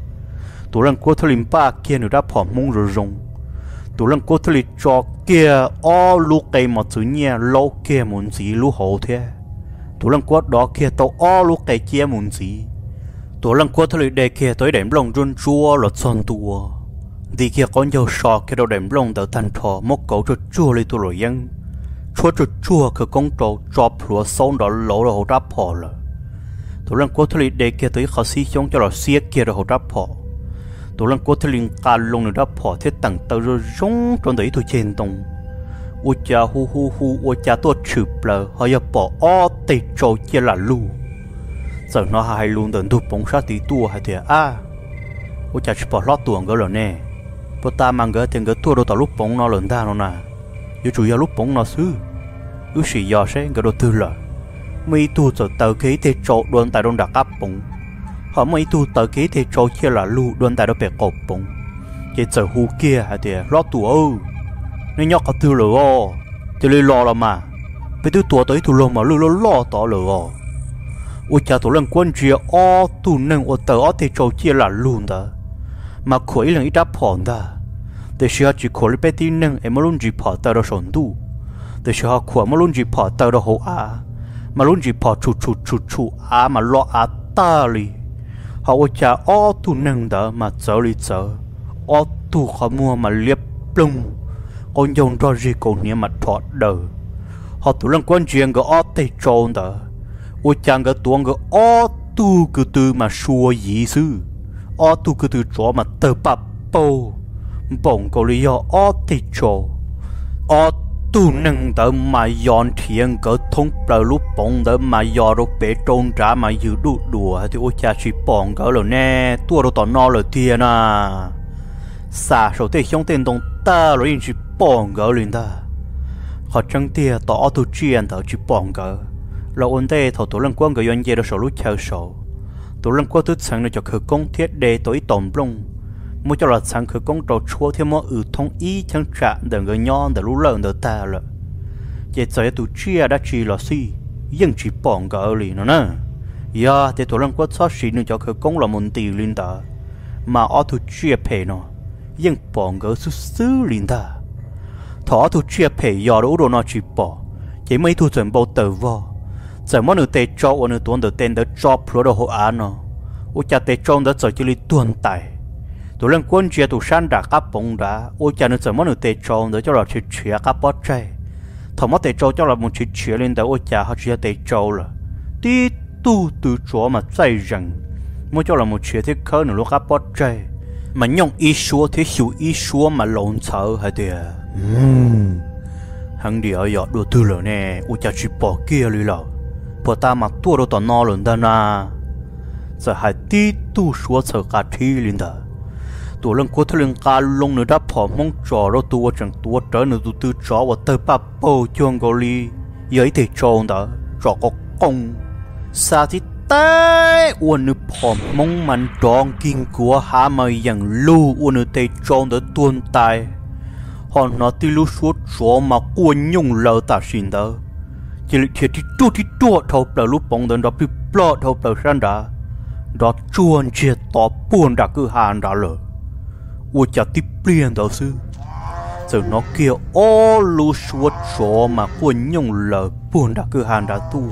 tụi lần qua thời ba kia nữa đã bỏ mông rồi rong tụi lần qua thời cho kia o lúc cây mà chữ nhẹ lâu kia muốn gì lúc hậu thế tụi lần qua đó kia tao o lúc cây kia muốn gì tụi lần qua thời đề kia tới đệm lòng run chua là son tua đi kia con dâu sọ cái đầu đệm lông đỡ thành thọ mốc cổ cho chua lấy tôi rồi dân chúa chúa chúaคือcông trâu cho phùa sống đó lỗ rồi hỗ trợ phò rồi tụi lần qua thằng để kia tới họ xí chống cho nó xía kia rồi hỗ trợ phò tụi lần qua thằng cà lông nữa đó phò thế tầng tàu rồi rong trong đấy tụi trên tông ôi cha hu hu hu ôi cha tôi chụp lờ họ giờ bỏ ó tê trâu kia là lu giờ nó hay luôn tận tụ bóng sát tí tua hay thế à ôi cha chỉ bỏ lót tuồng cái rồi nè bữa ta mang cái tiền cái tua đâu tao lúc bóng nó lớn ta nó nè yêu chủ yếu lúc bóng nó xứ ước sĩ do sẽ cái đồ tư lợi mấy tu giờ tờ kế thế trâu đoan tại đông đặc áp bóng họ mấy tu tờ kế thế trâu kia là lu đoan tại đó bể cột bóng cái giờ hu kia hay thế lót tua ơ nên nhóc có tư lửa thì lấy lo là mà bây tư tua tới tu lo mà lu lo lo tỏ lửa ôi cha tụi lần quân chia o tu nâng ở tờ ở thế trâu kia là luôn đó mà khỏi lần ít đáp phòn ta để xưa chỉ khỏi lấy bé nâng em mà luôn chỉ phò tờ đó sồn tu để xưa họ khỏi mà luôn chỉ phò tờ đó hậu á mà luôn chỉ phò chu chu chu chu á mà lo á ta li họ ôi cha o tu nâng đó mà chờ li chờ o tu họ mua mà liệp plung con dòng cho gì còn nhớ mặt phò đời họ tụi lần quân chuyện cái o thế trâu đó ôi cha cái tuồng cái o tu cứ từ mà xua gì sư o tu cứ từ chỗ mà tờ bắp bầu bổng có lý do o thì chỗ o tu nâng đỡ mà dọn thiện cỡ thông bờ lúc bổng đỡ mà dọn đâu bể trôn trả mà giữ đu đùa thì ôi cha chỉ bỏng cỡ rồi nè tua đâu tỏ no rồi tiền à xa số tiền không tiền đồng ta rồi chỉ bỏng cỡ liền ta họ chẳng tiền tỏ tu chuyện tao chỉ bỏng cỡ là ổn đây thầu tổ lần quân cái doanh nghiệp đó số lúc chờ số tổ lần quân tức sáng nó cho khởi công thiết đề tối tổng lông mỗi cho là sáng khởi công trò chúa thêm mọi ưu thông ý chẳng trả để người nhon để lú lợn để ta rồi vậy giờ tụi chia đã chỉ là gì nhưng chỉ bỏng cả liền nó nè giờ thì tổ lần quân xót xí nó cho khởi công là một tỷ liên ta mà ở tụi chia phe nó nhưng bỏng cả xứ xứ liên ta thọ tụi chia phe giờ đó đồ nó chỉ bỏ chỉ mấy tụi chuẩn bao tờ vò giờ mỗi người tê cho ở nơi tuần đầu tiên đã cho pro đồ hộ án nó ôi cha tê cho đã giờ chỉ li tuần tài tụi lần quân chia tụi san đã cáp bóng đá ôi cha nên giờ mỗi người tê cho đã cho là chỉ chia cáp bớt trái thằng mỗi tê cho cho là một chỉ chia lên đó ôi cha họ chia tê cho là tí tu từ chỗ mà dây rằng mỗi cho là một chia thế khơi nữa lúc cáp bớt trái mà nhung ý số thế hiểu ý số mà lộn sợ hay thế hắn đi ở giọt đồ tư rồi nè ôi cha chỉ bỏ kia đi rồi bỏ ta mà tua đâu tao no luôn đó na giờ hai tí tu số sợ cả thi liền đó tụi lần cuối thằng cá lông nữa đã bỏ mong trò đâu tua chẳng tua trở nữa tụi tư trò và tơ bắp bầu chuông gò li giấy thì tròn đó trò có công sa thì té uốn nữa bỏ mong mình tròn kinh của hà mày yang lu uốn nữa thì tròn đó tuôn tai họ nói tí lu số trò mà cuốn nhung lờ ta xin đó chỉ là thì tu thì tu thâu bờ lúc bóng đèn đó bị blo thâu bờ san đã đó chuồn chia tỏ buồn đã cứ hàn đã lờ ôi chả tiếp liền đó sư giờ nó kia ô lu suốt chó mà quên nhung lờ buồn đã cứ hàn đã tu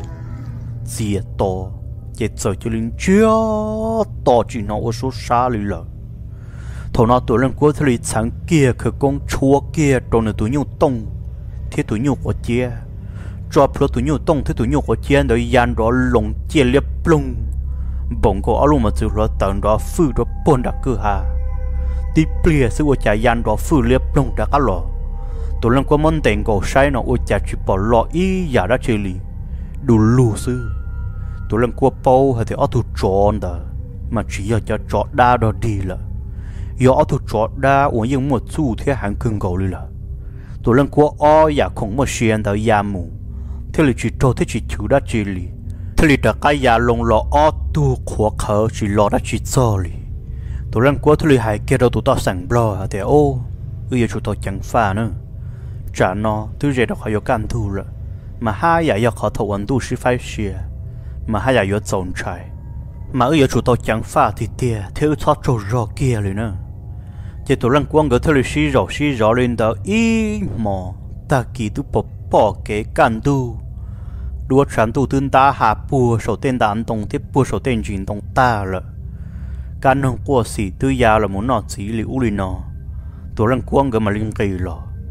gì to chỉ giờ chỉ linh chưa to chỉ nó ở số xa lì lờ thầu nó tuổi lên cuối thời sáng kia khởi công chúa kia rồi nữa tuổi nhung tông thế tuổi nhung của chia cho pro tụi nhau tông thế tụi nhau có chiến đời gian đó lồng chia liệp plung bỗng có alo mà chịu lo tận đó phư đó bồn đặc cơ hà tí plia sự ở chạy gian đó phư liệp plung đã cá lò tụi lần qua món tiền cổ sai nó ở chạy chỉ bỏ lọ ý giả đã chơi lì đủ lù sư tụi lần qua bao hay thì ở tụi tròn đó mà chỉ ở cho trọ đa đó đi là giờ ở tụi trọ đa ở những một số thế hàng cưng cầu đi là tụi lần qua o giả không một xuyên đó giả mù thế là chỉ cho thế chỉ chủ đã chỉ lì thế là đã cái nhà lồng lọ o tu khó khờ chỉ lọ đã chỉ cho lì tụi lần qua thế là hai kia đâu tụi tao sẵn blo thì ô bây giờ tụi tao chẳng pha nữa trả nó thứ gì đó phải có can thu rồi mà hai nhà có thầu ấn tu sĩ phải xia mà hai nhà có trồng trái mà bây giờ tụi tao chẳng pha thì tiệt theo thoát trâu rò kia rồi nữa chỉ tụi lần qua người thế là xí rò xí rò lên đó ý mò ta kỳ tu bỏ bỏ cái can tu đua sản tu tương ta hạ bùa sổ tên đàn đồng tiếp bùa sổ tên chuyện đồng ta rồi can nông qua xỉ tư gia là muốn nọ xỉ liu lì nọ tụi lần quăng cái mà linh kỳ rồi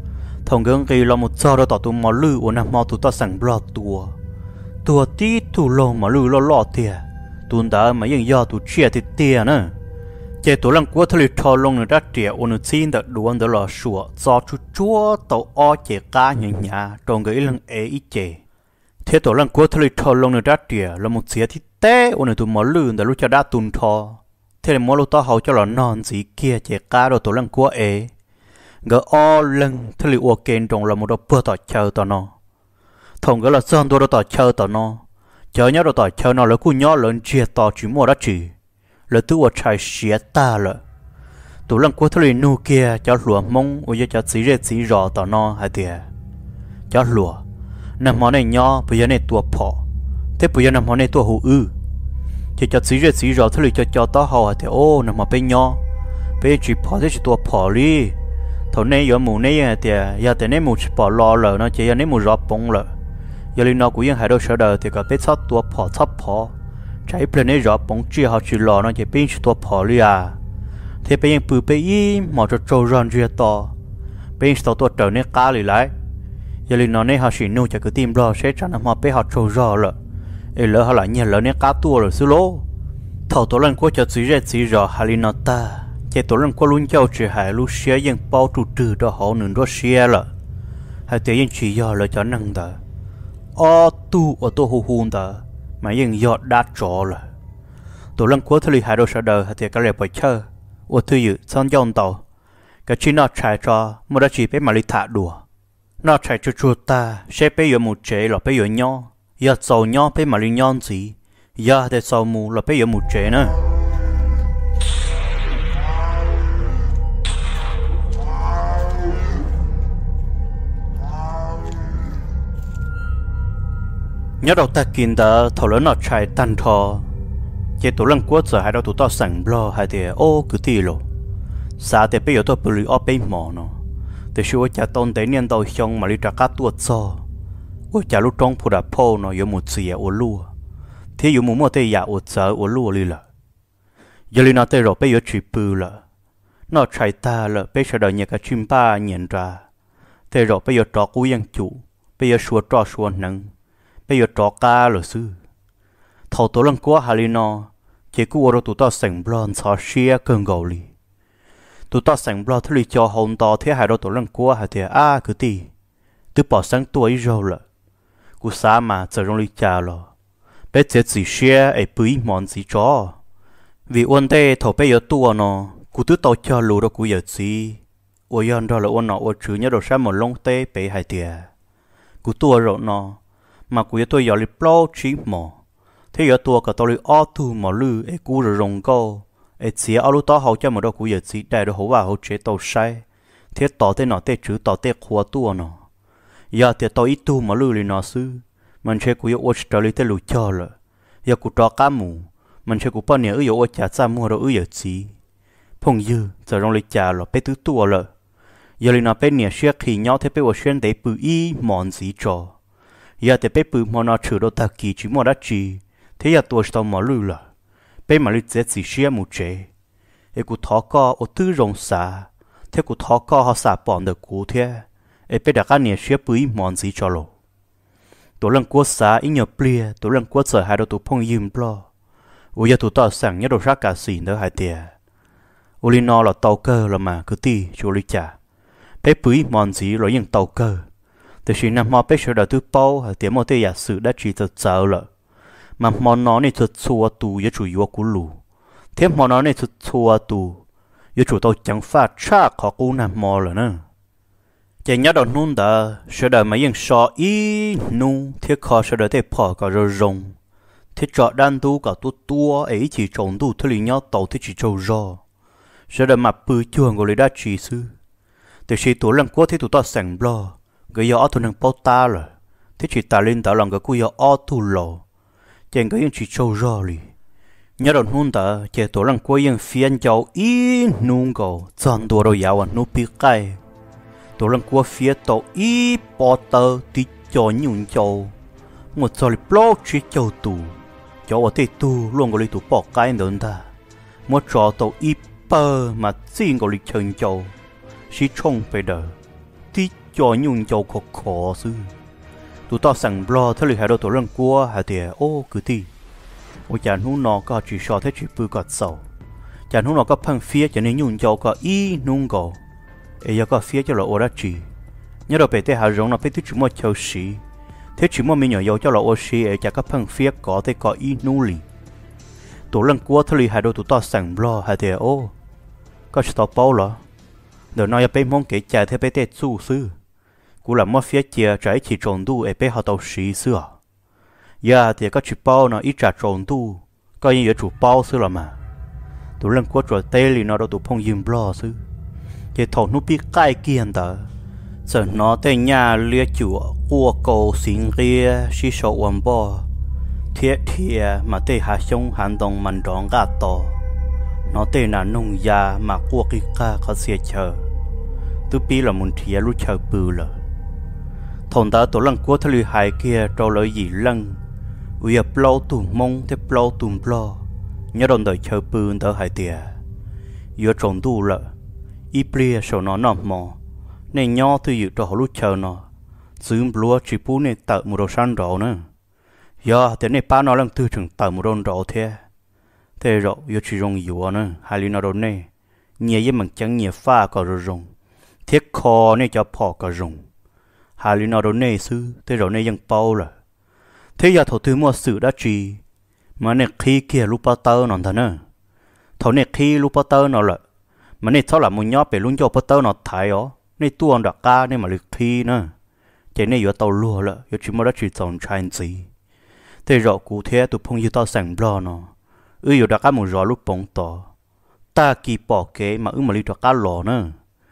thằng gương kia là một giờ đó tao tụi mò lư ở nằm mò tụi tao sẵn bờ tua tua tí tụi lô mà lư lo lo tiền tụi đã màยังdo tụi chia thì tiền nữa chế tụi lăng quá thay thò lông nữa đã tiền ở nơi xin được đuôn đó là sủa do chú chúa tàu o chế cá nhà nhà trong cái lăng ấy ít chế thế tụi lăng quá thay thò lông nữa đã tiền là một xía thì té ở nơi tụi mò lư đã lúc cho đã tuần thò thế là mò lúc tao hậu cho là non gì kia chế cá rồi tụi lăng quá ấy gỡ o lưng thế là uo kén trong là một đôi bơ tỏi chờ tao nó thằng gỡ là sơn tôi đôi tỏi chờ tao nó chờ nhớ đôi tỏi chờ nó là cú nhớ lớn chia tao chỉ mua đã chỉ là tôi uo chạy xía ta rồi tụi lăng qua thế là nu kia cho lúa mông uo cho chỉ rết chỉ rò tao nó hay tiệt cho lúa nằm món này nhớ bây giờ này tua phò thế bây giờ nằm món này tua hủ ư chỉ cho chỉ rết chỉ rò thế là cho cho tao hậu thì ô nằm mà bên nhớ bên chỉ phò thế chỉ tua phò đi thầu này giờ mù này thì giờ thì này mù bỏ lò rồi nó chỉ giờ này mù rót bông rồi giờ linh nó cũngยังhai đôi sợ đời thì cả biết sát tua bỏ sát bỏ trái bên này rót bông chỉ họ chỉ lò nó chỉ bên chỉ tua bỏ đi à thì bên bự bên y mà cho trâu ròn chia to bên sau tua trở nên cá lì lại giờ linh nó này họ chỉ nuôi cho cái tim lo sẽ cho nó mà bên họ trâu ròn rồi ấy lỡ họ lại nhiều lỡ này cá tua rồi xứ lố thầu tổ lần qua cho chỉ ra chỉ rõ hai linh nó ta chế tổ lần qua luôn châu chỉ hai lúc xéยังbao trụ trừ đó họ nương đó xé là hai tiếngยังchỉ do là cho năng đó ở tu ở tu hù hù đó màยังgiọt đát trọ là tổ lần qua thì hai đôi sợ đời hai tiếng cái lệ bồi chơi ở thứ dự xong dòng tàu cái chi nó chạy cho một đợt chỉ biết mà đi thả đùa nó chạy cho chuột ta sẽ bây giờ một chế là bây giờ nhau giờ sau nhau biết mà đi nhau gì giờ thì sau mù là bây giờ một chế nữa nhớ đầu ta kinh đã thầu lớn nó chạy tan thò chế tổ lăng quất giờ hai đầu tụi tao sẵn blo hai thì ô cứ tì lộ xa thì bây giờ tôi bự ở bên mỏ nó thì xưa cha tôn tới niên đầu xong mà đi trả cá tuột so ôi cha lúc trong phụ đã po nó有một gì ở lúa thế有một một tay giả ở giờ ở lúa đi là giờ đi nó tới rồi bây giờ chỉ bự là nó chạy ta là bây giờ đời nhà cả chim ba nhận ra thế rồi bây giờ trò cú yang chủ bây giờ xua trò xua nắng bây giờ trò cá rồi sư thầu tổ lăng quá hà li nó chỉ cứ ở tụi tao sành blon xóa xia cơn gầu li tụi tao sành blon thứ li cho hồn to thế hai đôi tổ lăng quá hà thì à cứ tì từ bỏ sáng tuổi rồi là cú xa mà giờ trong li cha rồi bé chế chỉ xia ấy bưởi mòn gì cho vì ôn tê thầu bây giờ tua nó cú tứ tao cho lù đó cú giờ gì ôi yon đó là ôn nó ôn chữ nhớ đồ sao một lông tê bé hai tiệt cú tua rồi nó mà cú tôi giờ li plo chỉ mò thế giờ tua cả tôi li ở tu mà lư ấy cú rồi rong câu ấy chỉ ở lúc đó hậu cho một đôi cú giờ chỉ đại đồ hậu vào hậu chế tàu sai thế tỏ thế nọ thế chữ tỏ thế khua tua nó giờ thì tôi ít tu mà lư li nó sư mình chơi cú giờ ở trở li thế lù cho rồi giờ cú trò cá mù mình chơi cú bao nhiêu ở giờ ở chả ra mua đâu ở giờ chỉ phong dư giờ rong li chả rồi bé tứ tua rồi giờ li nó bé nhiều xe khi nhau thế bé ở xuyên để bự y mòn gì trò giờ thì bé bự mà nó chửi đâu ta kỳ chỉ mua đã chi thế giờ tôi sao mà lư là bé mà lư dễ chỉ xia một chế ấy cụ thọ co ở tư rồng xả thế cụ thọ co họ xả bọn được cụ thế ấy bé đã cái này xia bự mòn gì cho lộ tôi lần qua xả ít nhiều bia tôi lần qua sợ hai đôi tụ phong yếm lo ôi giờ tụ tao sẵn nhớ đồ ra cả xỉn nữa hai tiệt ôi li nó là tàu cơ là mà cứ ti cho li trả bé bự mòn gì rồi những tàu cơ từ khi năm họ biết sự đầu tư bao thì một cái giả sử đã chỉ thật sợ rồi mà món nó này thật xua tù với chủ yếu của lù thế món nó này thật xua tù với chủ tôi chẳng phát cha khó cú nằm mò rồi nữa chỉ nhớ đầu nôn đã sự đời mà những so ý nu thế khó sự đời thế bỏ cả rồi rồng thế chọn đan tu cả tu tua ấy chỉ trồng tu thế liền nhau tàu thế chỉ trâu rò sự đời mà bự chuồng của người đã chỉ sư từ khi tuổi lần qua thế tụi ta sành lo cái giờ thu nâng bao ta rồi thế chỉ ta lên ta làm cái cú giờ ở thu lò chèn cái những chỉ trâu rò li nhớ đồn hôn ta chè tổ lần qua những phiền cháu ít nung cầu chọn đồ rồi giàu nụ bị cay tổ lần qua phía tổ ít bỏ tơ tí cho nhung cháu một giờ li blog chỉ cháu tù cháu ở đây tù luôn có li tù bỏ cay nữa ta một trò tổ ít bơ mà xin có li chân cháu chỉ trông phải đợi tí cho nhung cho khó khó sư tụi tao sẵn blo thế là hai đôi tụi lần qua hai tiề ô cứ ti ôi chàng hú nó có chỉ so thế chỉ bự cọt sầu chàng hú nó có phăng phía cho nên nhung cho có y nung gò ấy giờ có phía cho là ô đã chỉ nhớ đâu về thế hà rong nó phải thứ chỉ mua châu xí thế chỉ mua mình nhỏ dầu cho là ô xí ấy chả có phăng phía có thế có y nu lì tụi lần qua thế là hai đôi tụi tao sẵn blo hai tiề ô có chỉ tao bao lắm đợt nói bé mong kể chạy theo bé tết su sư cú làm mất phía chia trái chỉ trộn tu ở bé họ tàu xí xưa giờ thì có chụp bao nó ít trả trộn tu coi như chụp bao xưa là mà tụi lần qua rồi tê li nó đâu tụi phong dìm blo sư cái thầu nó biết cái kiên đó giờ nó tê nhà lia chùa qua cầu xin lia xí sầu quần bo thiết thiệt mà tê hạ sông hành động mình đón gà to nó tê là nông gia mà qua cái ca có xe chờ tôi biết là muốn thiệt lúc chờ bự rồi thằng ta tổ lăng của thằng hai kia trâu lợi gì lăng uy áp lâu tùm mông thế lâu tùm lo nhớ đòn đời chờ bự đỡ hai tiề vừa trồng tu lợ ít bia sầu nó nằm mò nên nhỏ tôi dự trò lúc chờ nó giữ lúa chỉ bú nên tự một đồ săn rộ nữa giờ thế này ba nó lăng tư chừng tự một đồ rộ thế thế rồi vừa chỉ dùng dừa nữa hai lý nó đồ này nhiều với mình chẳng nhiều pha có rồi dùng thiết kho này cho phò có dùng hai lý nó đồ này sư thế rồi nàyยังbao rồi thế giờ thầu tư mua sự đã trì mà này khi kia lúc bao tơ nó thật nữa thầu này khi lúc bao tơ nó lại mà này sao là một nhóc về luôn cho bao tơ nó thái ó này tuôn đặc ca này mà được khi nữa chỉ này vừa tàu lúa lại vừa chỉ mua đã chỉ trồng trái gì thế rồi cụ thể tụi phong như tao sành blo nó ư vừa đặc ca một giò lúc bóng tỏ ta kỳ bỏ kế mà ư mà đi đặc ca lò nữa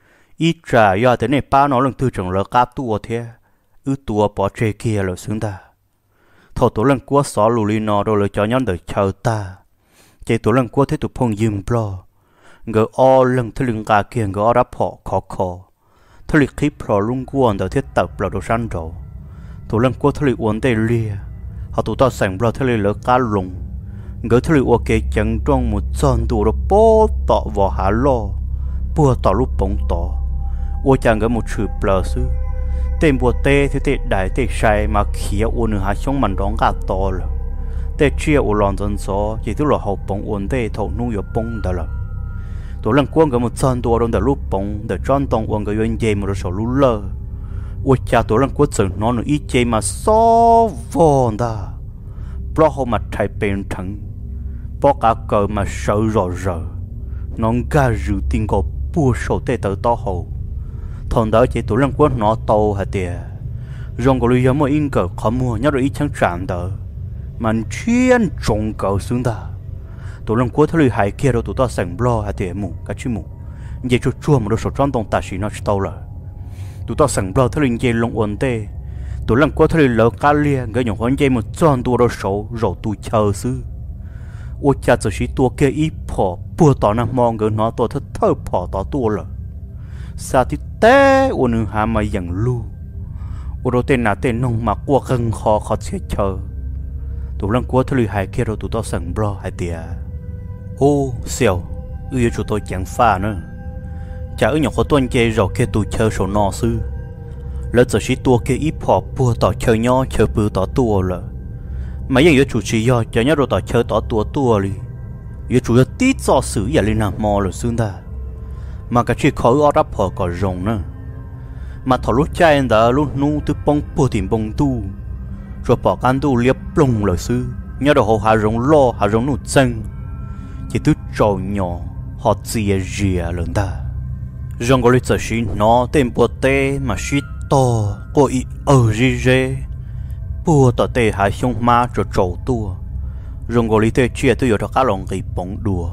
ít trả do thế này ba nó lần tư trồng lỡ cá tua thế ư tua bỏ chơi kia rồi xuống ta thầu tổ lần qua xóa lù li nó rồi cho nhóm đời chờ ta chạy tổ lần qua thế tụi phong dìm blo ngờ o lần thứ lưng cá kia ngờ o đã bỏ khó khó thứ lịch khí pro lung quần đời thiết tập là đồ săn rồi tổ lần qua thứ lịch uốn tê lia họ tụi tao sành blo thứ lịch lỡ cá lùng ngờ thứ lịch ok chẳng trong một chân tụ rồi bó tọ vào hà lo bùa tọ lúc bóng tọ ôi chàng ngờ một chữ bờ sư tên bùa tê thì tê đại tê sai mà khía uốn nửa hai sông mình đón gà to rồi tê chia uốn lòn dân gió chỉ tức là hậu bóng uốn tê thầu nuôi ở bông đó là tổ lần qua ngờ một chân tụ rồi đời lúc bóng đời tròn tông uốn ngờ yên dây một số lú lơ ôi cha tổ lần qua chừng nó nó ít dây mà xó vòn ta bó hậu mặt thay bên thằng bó cả cờ mà sợ rõ rờ nó gà rượu tiền có bùa sổ tê tờ to hậu thằng đó chỉ tụi lần qua nó tàu hả tiề rong có lý do mà in cờ khó mua nhớ rồi ít chẳng tràn đỡ mà chuyên trồng cờ xuống ta tụi lần qua thấy hai kia rồi tụi ta sành blo hả tiề mù cả chứ mù vậy cho chua mà đồ sổ tròn tông ta chỉ nó tàu rồi tụi ta sành blo thấy linh dây lông ổn tê tụi lần qua thấy lỡ cá lia cái nhỏ con dây một tròn tua đồ sổ rồi tụi chờ sư ôi cha giờ chỉ tua kia ít bỏ bùa tỏ nằm mong người nó tua thất thơ bỏ tỏ tua rồi sao thì té ôi nương hà mà dần lu ôi đồ tên nào tên nông mà qua gần khó khó sẽ chờ tụi lần qua thấy hai kia rồi tụi tao sẵn bro hai tia ô xèo ư cho tôi chẳng pha nữa chả ư nhỏ có tuần chơi rồi kia tụi chơi sổ nọ sư lỡ giờ chỉ tua kia ít bỏ bùa tỏ chơi nhau chơi bùa tỏ tua rồi mà giờ chủ chỉ do cho nhớ rồi tỏ chơi tỏ tua tua đi giờ chủ yếu tí cho xử giờ lên làm mò rồi xương ta mà cái chuyện khó ở đáp họ có rồng nữa mà thọ lúc cha anh đã lúc nu từ bông bùa tìm bông tu rồi bỏ can tu liếp lông rồi sư nhớ đồ họ hà rồng lo hà rồng nụ chân chỉ từ trâu nhỏ họ chia rìa lớn ta rồng có lịch sử nó tên bùa tê mà suy to có ý ở rì rê bùa tỏ tê hai sông ma rồi trâu tua rồng có lịch tê chia từ giờ cá lòng cái bóng đùa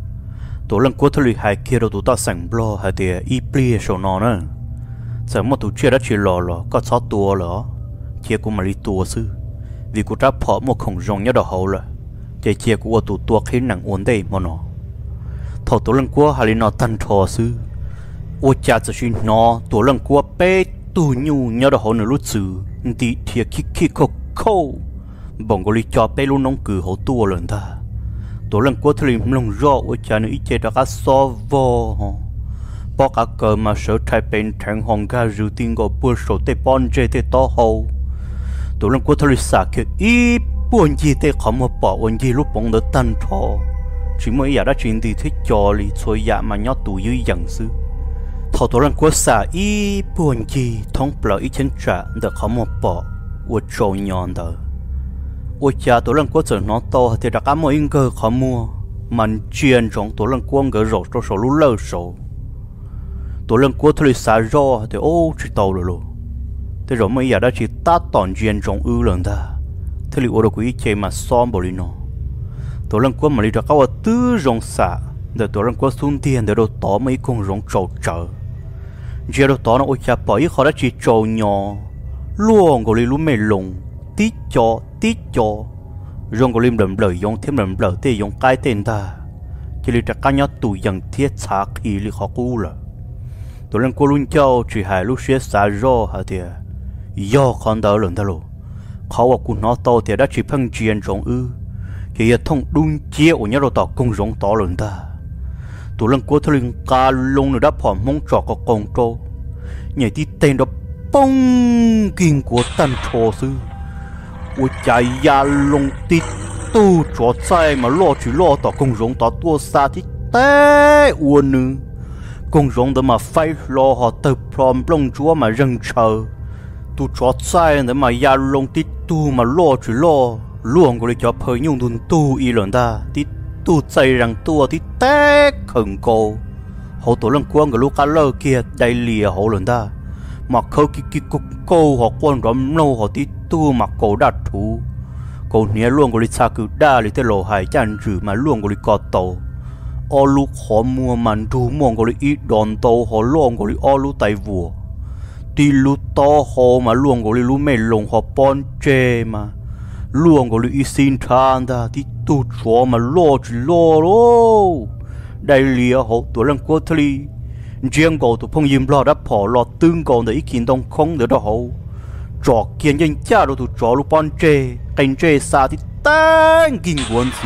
tổ lần cuối thời hai kia đâu tụi ta sành blo hay thì ít bia sầu nó nữa giờ mà tụi chia đã chia lò lò có sáu tua lò chia cũng mà đi tua sư vì cô ta bỏ một khổng rồng nhớ đầu hậu rồi chỉ chia của tụi tua khi nặng ổn đây mà nó thầu tổ lần cuối hay nó tan thò sư ô chaจะชินอตัวลังกัวเป้ตูญูnhớ đầu hậu nửa lúc xử đi thiệt khi khi khô khô bồng có lý cho ป้ลูกน้องกือhậu tua lần taตัวลังกัวทะเลมลงรอโอชาหนึ่งอีเจดาก็ซอวอป bỏ cả cờ mà sợ thay bên thằng hồng ga rượu tiên gọi bữa sổ tê bon dê tê to hầu tụi lần qua thời xa kia ít buồn gì tê không mà bỏ buồn gì lúc bóng đỡ tan thọ chỉ mới giờ đã chuyện gì thế cho li thôi dạ mà nhót tụi dưới dần xứ thọ tụi lần qua xa ít buồn gì thông bờ ít chân trả đỡ không mà bỏ uất trâu nhọn đỡ uất cha tụi lần qua giờ nó to thì đã cả mọi người không mua mình chuyên trong tụi lần qua người rổ cho số lú lơ số tụi lần qua thời xa rõ thì ô chỉ tàu rồi luôn thế rồi mấy giờ đã chỉ ta toàn chuyên trong ư lần ta thế liệu ở đâu quý chơi mà xóm bồi nó tụi lần qua mà đi ra cao tư rong xả để tụi lần qua xuống tiền để đâu tỏ mấy con rong trâu trở giờ đâu tỏ nó ôi cha bỏ ít họ đã chỉ trâu nhỏ luôn gọi luôn mày lùng tít cho tít cho rong gọi đầm lời dùng thêm đầm lời tê dùng cái tên ta chỉ li trả cá nhát tụi dần thiết xác ý li khó cú là tụi lần qua luôn châu chỉ hai lúc xé xả rõ hả thì do con đỡ lần ta luônเขาว่ากูน้อโตแต่ได้จีพังเจียนจงอือเกี่ยท่องดุนเจียวเนี่ยเราต่อกงจงต่อหลังตาตัวเรื่องกูทะลึงการลงในดับผอมมงจอกกับกงโตเนี่ยที่เต็นดับป้องกินกูตันโชซื้อกูใจยาลงติดตู้จอดใจมาล่อจีล่อต่อกงจงต่อตัวซาที่เต้อวนนึงกงจงเดินมาไฟรอหอเติบพร้อมปลงจัวมารังเชอtu chót sai để mà ya lông tít tu mà lo chỉ lo luôn có để cho phơi nhung đun tu y lần ta tít tu chạy rằng tua tít té khẩn cô hậu tổ lần quân cái lúc cá lơ kia đầy lìa hậu lần ta mà khâu kí kí cục cô họ quân rắm lâu họ tít tu mà cổ đạt thú cổ nia luôn có để xa cứ đa để tới lò hải chăn trừ mà luôn có để cọt tàu o lúc họ mua màn thu mua có để ít đòn tàu họ luôn có để o lúc tay vua đi lú to hồ mà luồng của lú mày lồng họ bon chê mà luồng của lú xin than ta đi tu chó mà lo chỉ lo lô đây lìa họ tuổi lần qua thli riêng cổ tụi phong yếm lo đã bỏ lo tương còn để ý kiến đông không được đâu trò kiến nhân cha đồ tụi chó lú bon chê cành chê xa thì tan kinh quấn gì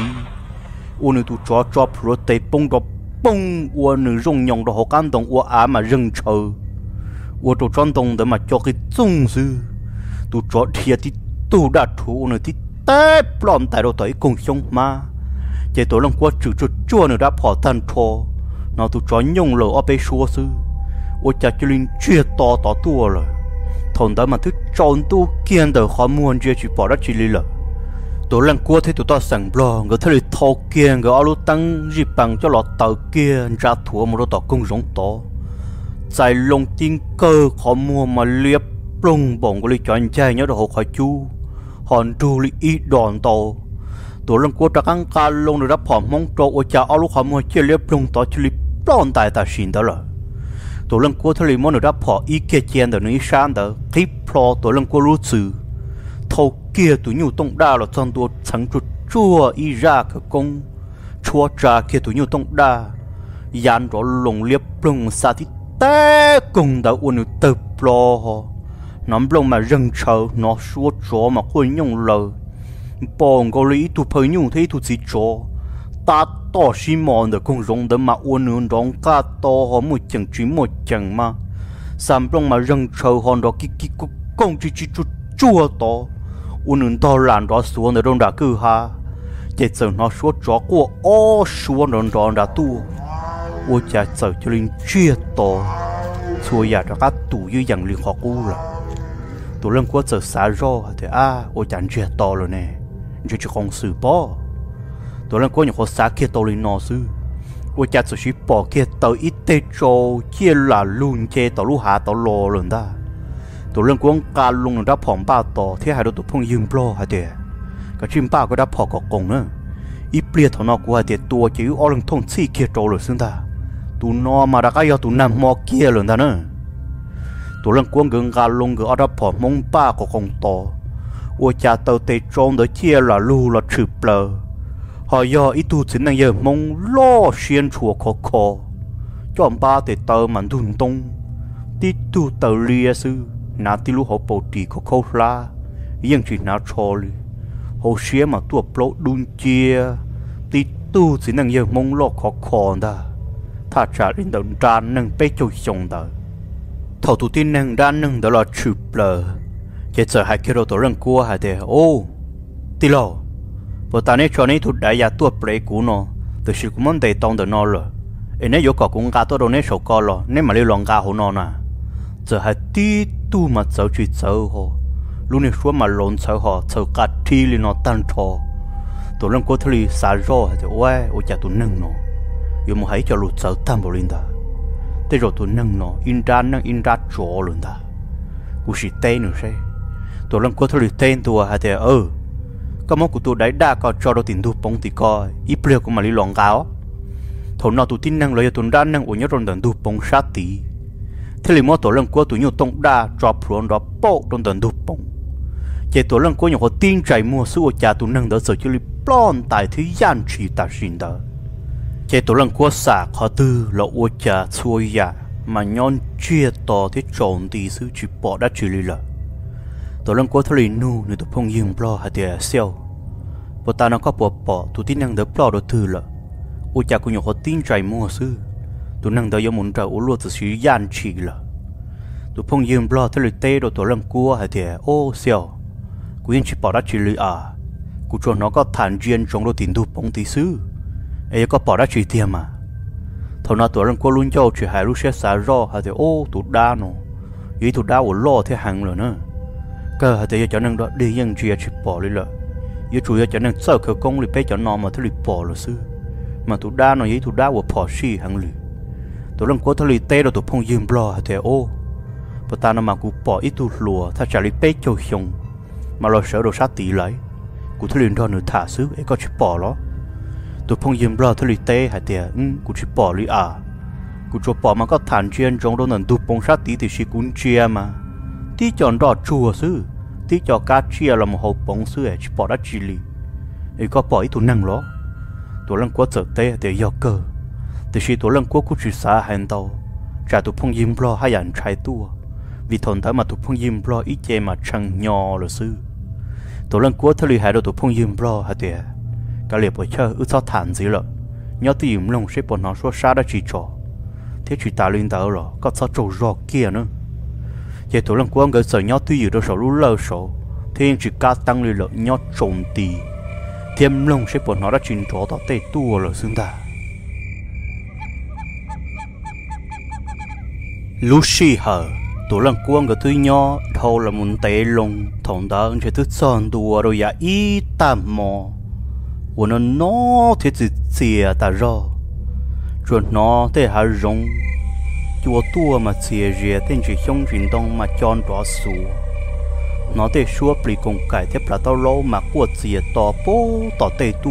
uốn tụi chó chó pro tê bông đỏ bông uốn rong nhong đồ họ can đông uốn á mà rừng chờ我做传统的嘛，叫个宗师，都做铁的都打土呢的，带不乱带到带共兄嘛，这多人过只做做呢，打跑单拖，那都做用了我被说是，我家就连绝多多多了，同的嘛都转都见到好么人去跑到这里了。ตัวเรื่องกัวที่ตัวต่อสั่งบล็อกก็ทะเลทอเกียงก็เอาลูกตั้งรีบปังจะหลอดเต่าเกียงจะถั่วมันเราต่อกงสงต่อใจลงติ้งเกอขอมัวมาเลียบปรุงบ่งก็เลยจอนใจเนาะเราขอจูหอนดูลิอีดอนโตตัวเรื่องกัวตะกังการลงในรับผอมมงโตโอจะเอาลูกขอมัวเชี่ยเลียบปรุงต่อชลิปปล้อนตายตาชินเด้อละตัวเรื่องกัวทะเลมันในรับผออีเกเจียนเดี๋ยวนี้ชานเด้อคลิปพลอตัวเรื่องกัวรู้สื่อทอเกียตัวอยู่ตรงด้าเราจนตัวฉันจุดจั่วอีรากกงชัวจ่าเกียตัวอยู่ตรงด้ายานรอลงเลียบปรุงสาธิตแต่กงดาวอุ่นเติบปลอน้ำลงมาเริงเชอเนาะชัวจ่อมาคนยงเลยปองก็เลยตัวเพยยุ่งที่ตัวจีจ่อตาต่อชิมอนเด็กคงรงเดิมมาอุ่นอุ่นร้องกาต่อหอมมุดจังจีมุดจังมาสามลงมาเริงเชอหอนดอกกิกิกุกงจีจีจุดจั่วต่ออุ่นอุ่นต่อหลานรอสวนในโรงด่าคือฮาเจ็ดเสือเนาะชัวจ่อกัวอ้อชัวร้อนร้อนด่าตัว我家走就连绝多，所以啊，这个赌又养力好高了。多人过走啥肉的啊，我讲绝多了呢，你就去公司包。多人过你和啥去到里闹事，我家只是包去到一堆做，接啦轮接到路下到路了的。多人过การลงได้ผ่องป้าต่อที่หายตัวพุ่งยืมปลอหาเดียก็ชิมป้าก็ได้พอกกงเนอะอีเปลี่ยนถอนอกูหาเดียตัวจิ๋วอลังทงซี่เกียโตเลยซึ่งตาtu no mà đã cái giờ tu nằm mò kia luôn ta nữa tu lần cuốn gần gà lông gần ở đó phò mông ba của con to ôi cha tàu tê trôn đó chia là lu là chụp lờ họ giờ ít tu chính là giờ mông lo xuyên chùa khó khó cho ba tê tàu mà thun tung tí tu tàu lia sư nà tí lu họ bầu trì khó khó la nhưng chỉ nà cho li họ xuyên mà tu bầu đun chia tí tu chính là giờ mông lo khó khó ta thà trả lên đầu ra nâng bê châu xong đó thầu tụ tin nâng ra nâng đó là chụp lờ chỉ sợ hai cái đồ tổ lăng cua hai thế ô tí lo và ta nên cho nên tụt đại gia tuột bể cũ nó từ sự cũng muốn đầy tông được nó rồi em nếu có cũng gà tôi đâu nên sầu co rồi nên mà lấy lòng gà hồ nó nè giờ hai tí tu mà sợ chuyện sợ hồ lúc này xuống mà lộn sợ họ sợ cả thi lên nó tan trò tổ lăng cua thì xả rô hai thế oai ôi cha tụi nâng nó yêu một hãy cho lụt sợ tam bộ linh ta thế rồi tụi nâng nó in ra nâng in ra chỗ luôn ta cú sĩ tên nữa say tụi lăng cua thì tên tụi hai thế ơ có món của tôi đấy đã có cho đâu tiền thu bông thì coi ít bữa cũng mà đi lòng gáo thầu nào tụi tin năng lấy tụi đa năng của nhớ trong đợt thu bông sát tí thế thì món tổ lăng của tụi nhiều tông đa drop luôn đó bộ trong đợt thu bông chỉ tổ lăng của nhiều họ tin chạy mua số cha tụi năng đỡ sợ chứ li plon tại thứ gian chỉ ta xin đó chỉ tổ lăng của xả họ tư là ô cha xuôi ya mà nhon chia to thế trộn thì sự chỉ bỏ đã chỉ li là tổ lăng của thầy nu người tụi phong dương plo hạt địa xeo, bộ ta nó có bộ bỏ tụi tin năng đỡ plo đồ thư là, ôi cha cũng nhiều họ tin chạy mua sư, tụi năng đỡ giống muốn trả ủa luôn từ sự gian chỉ là, tụi phong dương plo thầy tê đồ tổ lăng của hạt địa ô xeo, cũng yên chỉ bỏ đã chỉ lì à, cũng cho nó có thản nhiên trong đồ tiền thu bông tí sư, ấy có bỏ đã chỉ tiền mà, thầu nào tổ lăng của luôn cho chỉ hai lúc sẽ xả ro hạt địa ô tụi đa nó, ý tụi đa ủa lo thế hàng rồi nữa cơ hạt thì cho nên đó đi dân chia chỉ bỏ đi lợi, yêu chủ yếu cho nên sợ khởi công thì bé cho nó mà thôi bỏ là sư, mà tụi đa nó ý tụi đa của bỏ xì hàng lì, tụi lần cuối thôi tê rồi tụi phong dương lo hạt thì ô, và ta nó mà cũng bỏ ít tụi lùa, ta trả lý bé châu xong, mà lo sợ đồ sát tỷ lấy, cũng thôi liền đó nữa thả xứ ấy có chỉ bỏ đó, tụi phong dương lo thôi tê hạt thì um cũng chỉ bỏ đi à, cũng cho bỏ mà có thản chuyên trong đó là tụi phong sát tỷ thì chỉ cũng chia mà tí chọn đỏ chùa sư, tí cho cá chia là một hộp bóng sư ấy chỉ bỏ đã chỉ lì, ấy có bỏ ít tụi năng đó, tụi lăng quá sợ tê để do cơ, từ khi tụi lăng quá cũng chỉ xa hành tàu, trả tụi phong yếm lo hai ảnh trái tua, vì thôn thấy mà tụi phong yếm lo ít chê mà chẳng nhỏ là sư, tụi lăng quá thấy lì hai đồ tụi phong yếm lo hai tè, cả liệp ở chơi ước sao thản gì lợ, nhớ tìm lông sẽ bọn nó số xa đã chỉ trò, thế chỉ ta lên tàu rồi, có sao trâu rò kia nữa. Vậy tụi lần qua người sợ nhau tuy gì đâu sợ lú lơ sợ thế nhưng chỉ cá tăng lên lợi nhau trộn tì thêm lông sẽ bọn nó đã trình trò tao tê tua là xứng ta Lucy hờ tụi lần qua người tuy nhau thâu là muốn tê lông thằng đó sẽ thức son đùa rồi ya ý tam mò của nó nó thế chỉ xìa ta rõ rồi nó thế hà rong chùa tua mà xìa rìa tên chỉ trong truyền đông mà chọn rõ số nó để xua bì công cải thế là tao lâu mà quật xìa tỏ bố tỏ tê tua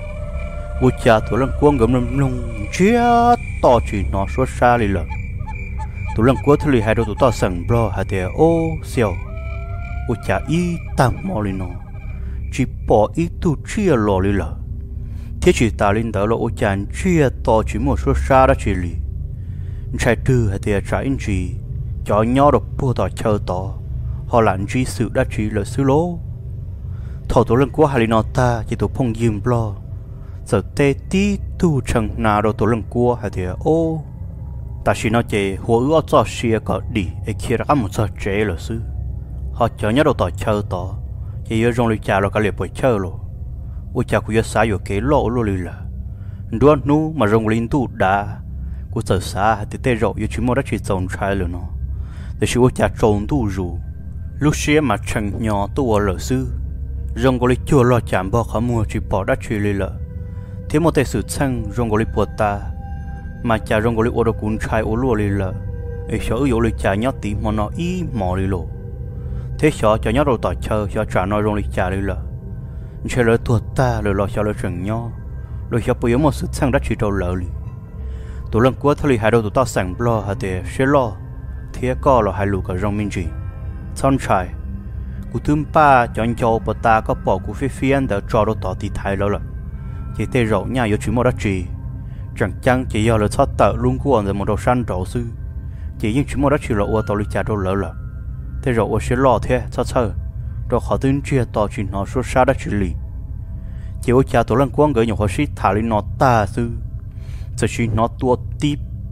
vua cha tụi lần quân gầm lông lông chia tỏ chỉ nó xua xa lì lợn tụi lần quân thì hai đôi tụi tao sẵn blo hai thế ô xèo vua cha y tam mò lì nó chỉ bỏ ít tu chia lò lì lợn thế chỉ ta linh đó là vua cha chia tỏ chỉ một xua xa đã chỉ lì trái trừ hay thì trái in gì cho nhau được bùa tỏ chờ tỏ họ làm gì sự đã chỉ là sự lố thầu tổ lần của hai nó ta chỉ tổ phong dương lo giờ tê tí tu chẳng nào đâu tổ lần của hai thì ô ta chỉ nói chế hồ ước cho xia có đi ấy kia ra một giờ chế là sự họ cho nhau được tỏ chờ tỏ chỉ yêu trong lịch trả là cả liệp bởi chờ rồi ôi cha cũng yêu sai ở cái lỗ luôn là đua nu mà trong linh tu đã cô sợ xa thì tê rộ yêu chúng mua đã chỉ trồng trái rồi nó để chú ôi cha trồng tu rù lúc xưa mà chẳng nhỏ tu ở sư rong có lý chua lo chạm bỏ khó mua chỉ bỏ đã chỉ lì lợ thế một tay sự sang rong có lý bột ta mà cha rong có lý ô đồ cuốn trái ô lùa lì lợ ấy sợ yếu lý cha nhót tí mà nó ý mò lì lộ thế sợ cho nhót đồ tỏi chờ cho trả nói rong lý cha lì lợ chơi lời tuột ta lời lo cho lời chẳng nhỏ lời cho bùi một sự sang đã chỉ đầu lợ lì tụi lần cuối thầy hai đôi tụi tao sẵn lo hả để xe lo thế có là hai lũ cả rong minh gì son trai cụ tươm ba chọn châu bà ta có bỏ cụ phi phiên để cho đồ tỏ thì thay lâu rồi chỉ tê rậu nhà yếu chỉ một đất trì chẳng chăng chỉ do là thoát tợ luôn của rồi một đồ săn trổ sư chỉ những chỉ một đất trì là ô tao lịch trả đồ lỡ rồi tê rậu ô xe lo thế sao sao rồi họ tin chia tỏ chuyện nó số xa đã xử lý chỉ ô cha tụi lần cuối người nhỏ họ sĩ thả lên nó ta sư giờ chỉ nó tua tiếp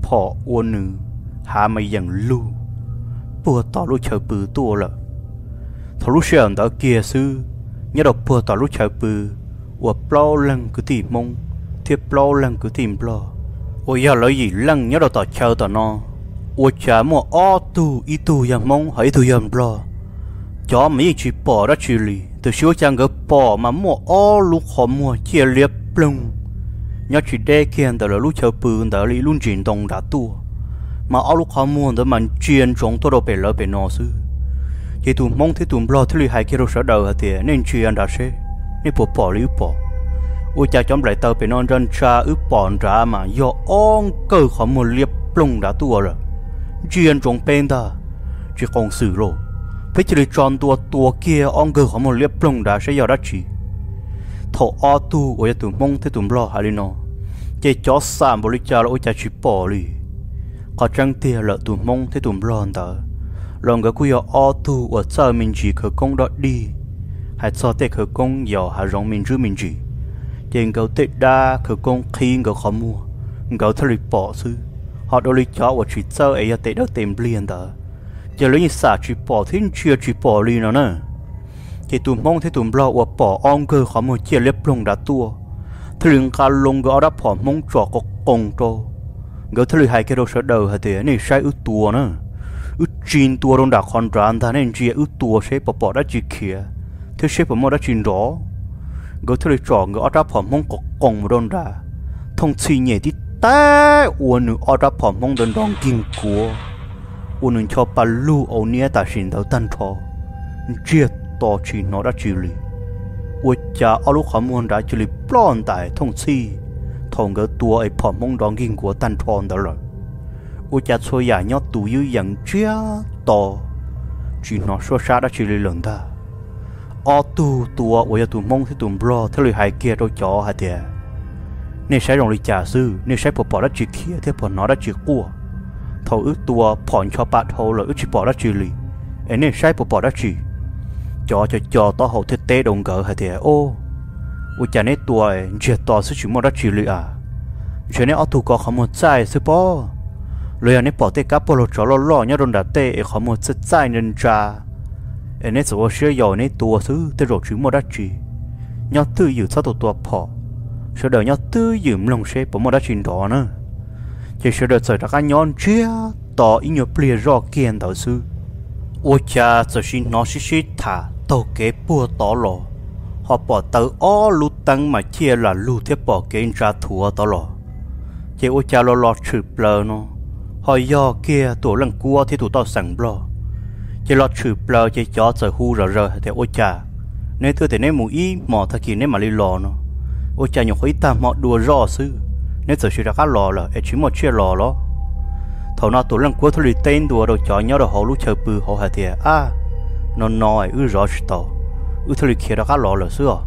phò uốn nữ hà mày dần lu bùa tỏ lúc chờ bự tua lợ thầu lúc xem đó kia sư nhớ đọc bùa tỏ lúc chờ bự uốn plau lăng cứ tìm mông thiệp plau lăng cứ tìm plau ôi giờ lấy gì lăng nhớ đọc tỏ chờ tỏ nó uốn chả mua o tu y tu yang mông hãy tu yang plau chó mấy chỉ bỏ ra chỉ lì từ xưa chẳng có bỏ mà mua o lúc họ mua chia liệp plung nhớ chỉ để kia đó là lúc chờ bự đó là luôn chuyển động đã tua mà ở lúc họ mua đó mình chuyên trồng tôi đâu bị lỡ bị nọ sư chỉ tụi mong thấy tụi lo thấy hai cái đồ sở đầu thì nên chuyên đã sẽ nên bỏ bỏ liu bỏ ôi cha chấm lại tàu bị non chân cha ướp bỏ ra mà do on cơ họ mua liệp plung đã tua rồi chuyên trồng bên ta chỉ còn xử rồi phải chỉ chọn tua tua kia on cơ họ mua liệp plung đã sẽ do đó chỉ thọ o tu ôi tụi mong thấy tụi lo hay nó chỉ chó sàm bồi cha là ôi cha chỉ bỏ đi có trăng tia lợ tụi mong thấy tụi lon đó lòng cái cùi o tu ở sau mình chỉ khởi công đó đi hay sau tết khởi công giờ hay rong mình chứ mình chỉ trên cầu tết đa khởi công khi người khó mua người thay lịch bỏ sư họ đôi lịch cho ở chỉ sau ấy tết đó tìm liền đó giờ lấy như xả chỉ bỏ thiên chưa chỉ bỏ liền nó nè thì tụi mong thấy tụi lo ở bỏ on cơ khó mua chia lép lông đã tua thường cả lông cái đó bỏ mong trọ có công trô người thấy hai cái đồ sở đầu hả thế này sai ước tua nữa ước chín tua đông đã còn tràn ta nên chỉ ước tua sẽ bỏ bỏ đã chỉ kia thế sẽ bỏ mua đã chín đó người thấy trọ người ở đó bỏ mong có công một đông đã thông chi nhẹ tí té uốn nữa ở đó bỏ mong đông đòn kinh của uốn nữa cho bà lu âu nia ta xin đầu tan thọ chia to chỉ nó đã chịu lì uốn cha ở lúc họ muốn đã chịu lì plon tại thông chi thằng cái tua ấy phỏng mong đón kinh của tan thon đó rồi, ôi cha xôi giả nhót tủ dưới dạng chia to, chỉ nó xóa xa đã chỉ lấy lần ta, ở tu tua ôi tụ mong thì tụ bro thế lời hai kia đâu chó hả thế, nên sẽ dùng lý trả sư nên sẽ bỏ bỏ đã chỉ kia thế bỏ nó đã chỉ cua, thầu ước tua phỏng cho bạn thầu là ước chỉ bỏ đã chỉ lì, ấy nên sẽ bỏ bỏ đã chỉ, cho cho cho to hậu thế tế đồng cỡ hả thế ô. ôi cha này tuổi chuyện to sẽ chỉ một đất chỉ lựa chuyện này ở tu có không một trái sẽ bỏ lựa này bỏ tê cá bỏ lột chó lo lo nhớ đồn đã tê không một sẽ trái nên cha em này số xe giàu này tua thứ tê rồi chỉ một đất chỉ nhớ tư dự sao tụ tua bỏ sau đó nhớ tư dự lòng xe bỏ một đất chỉ đó nữa chỉ sau đó trời đã cá nhon chia to ít nhiều bìa rõ kiên đầu sư ôi cha giờ xin nó xí xí thả tàu kế bùa to lò họ bỏ tàu ó lú tăng mà chia là lú tiếp bỏ cái ra thua đó lò chỉ ôi cha lo lo chửi bờ nó họ do kia tổ lần cua thì tụi tao sẵn bờ chỉ lo chửi bờ chỉ cho giờ hu rồi rồi thì ôi cha nếu tôi thì nếu mù ý mò thật kỳ nếu mà đi lò nó ôi cha nhục ý ta mò đùa rõ sư nếu giờ chỉ là cá lò là em chỉ một chia lò đó thầu nào tổ lần cua thôi đi tên đùa rồi cho nhau rồi họ lú chờ bự họ hả thì à nó nói ư rõ tao ư thôi kia đó cá lò là xưa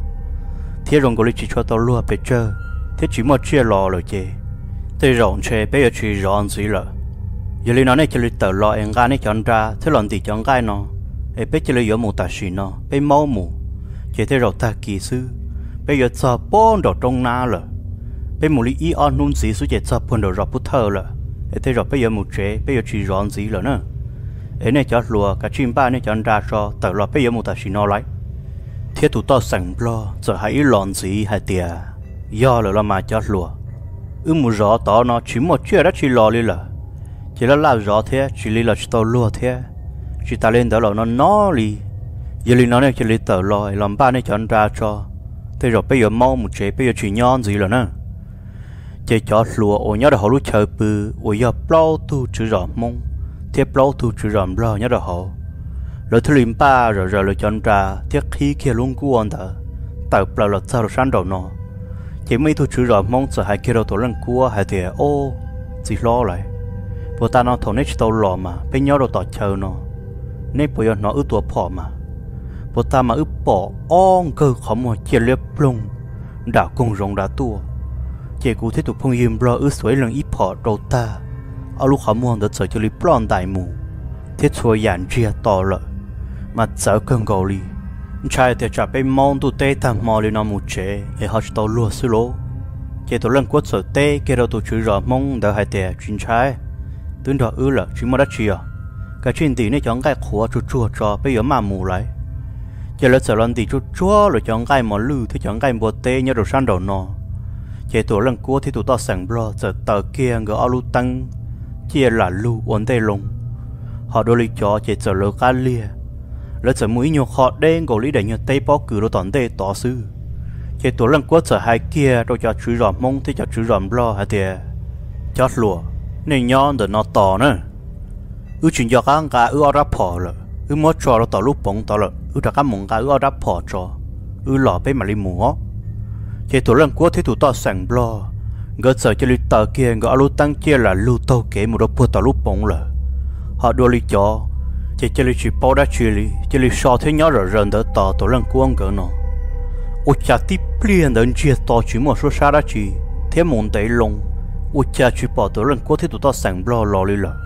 thế rồi có lý chỉ cho tao luôn bị chơi thế chỉ một chia lò rồi chứ thế rộng chơi bây giờ chỉ rộng gì rồi giờ lý nó này chỉ lý tờ lò em gái này chọn ra thế lần thì chọn gái nó em bây chỉ lý ở một tài xí nó bây máu mù chỉ thế rồi ta kỳ sư bây giờ cho bốn đồ trong na rồi bây một lý ý on nun gì số chỉ cho bốn đồ rập bút thơ rồi em thế rồi bây giờ một chế bây giờ chỉ rộng gì rồi nữa em này chọn lùa cả chim ba này chọn ra cho tờ lò bây giờ một tài xí nó lại thế tụi tao sẵn lo giờ hãy lòn gì hay tiề do là lo mà cho lùa ư một rõ tao nó chỉ một chuyện đó chỉ lo đi là chỉ là làm rõ thế chỉ là chỉ tao lùa thế chỉ ta lên đó là nó nó đi giờ lên nó này chỉ lấy tao lo làm ba này chọn ra cho thế rồi bây giờ mau một chế bây giờ chỉ nhon gì là nữa chỉ cho lùa ôi nhớ là họ lúc chờ bự ôi giờ bao tu chữ rõ mông thế bao tu chữ rõ lo nhớ là họ rồi thứ lim ba rồi rồi rồi chọn ra thiết khí kia luôn cuốn đó tạo bờ lọt sao rồi sang đầu nó chỉ mấy thứ chữ rồi mong sợ hai kia đầu tổ lần cua hai thì ô chỉ lo lại bữa ta nó thầu nết tàu lò mà bên nhau rồi tỏ chờ nó nết bây giờ nó ướt tua phò mà bữa ta mà ướt bỏ on cơ không mà chia liệp lung đã cùng rong đã tua chỉ cụ thế tụ phong yếm lo ướt suối lần ít phò đầu ta ở lúc họ mua được sợ cho liệp lon đại mù thế xuôi giản chia to lợi mà sợ cơn gầu li trai thì chả被 mong tụ tê thằng mò li nó một chế để họ tàu lúa xứ lố chế tổ lần quất sở tê kia đâu tổ chữ rõ mong đợi hai tè chuyên trái tướng đó ư là chỉ mà đã chia cái chuyện tí này chọn cái khóa chua chua cho bây giờ mà mù lại chế là sở lần tí chua chua rồi chọn cái mà lư thì chọn cái bột tê nhớ đồ san đầu nọ chế tổ lần quất thì tổ to sẵn bro giờ tờ kia ngỡ alu tăng chia là lu ổn tê lông họ đôi lý cho chế sở lỡ cá lia lỡ sở mũi nhiều họ đen gồ lý để nhiều tê bó cử đồ tòn tê tỏ sư chế tổ lần quất sở hai kia đâu cho chữ rõ mong thì cho chữ rõ bro hả tìa chót lùa nên nhon để nó tỏ nữa ư chuyện do các ngã ư ở đáp phò rồi ư mất cho nó tỏ lúc bóng tỏ rồi ư đã các mong ngã ư ở đáp phò cho ư lọ bé mà đi mùa chế tổ lần quất thì thủ tỏ sẵn bro ngỡ sở cho lý tờ kia ngỡ alu tăng chia là lưu tâu kế một đôi bùa tỏ lúc bóng rồi họ đua lý cho chế cho lý chỉ bao đã chia lý cho lý so thế nhớ rồi rần đỡ tỏ tổ lần quất ngỡ nó ôi cha tiếp liền đến chia tỏ chỉ một số xa đã chỉ thế môn tẩy lông ôi cha chỉ bỏ tổ lần quất thì tụi ta sẵn blo lò lý là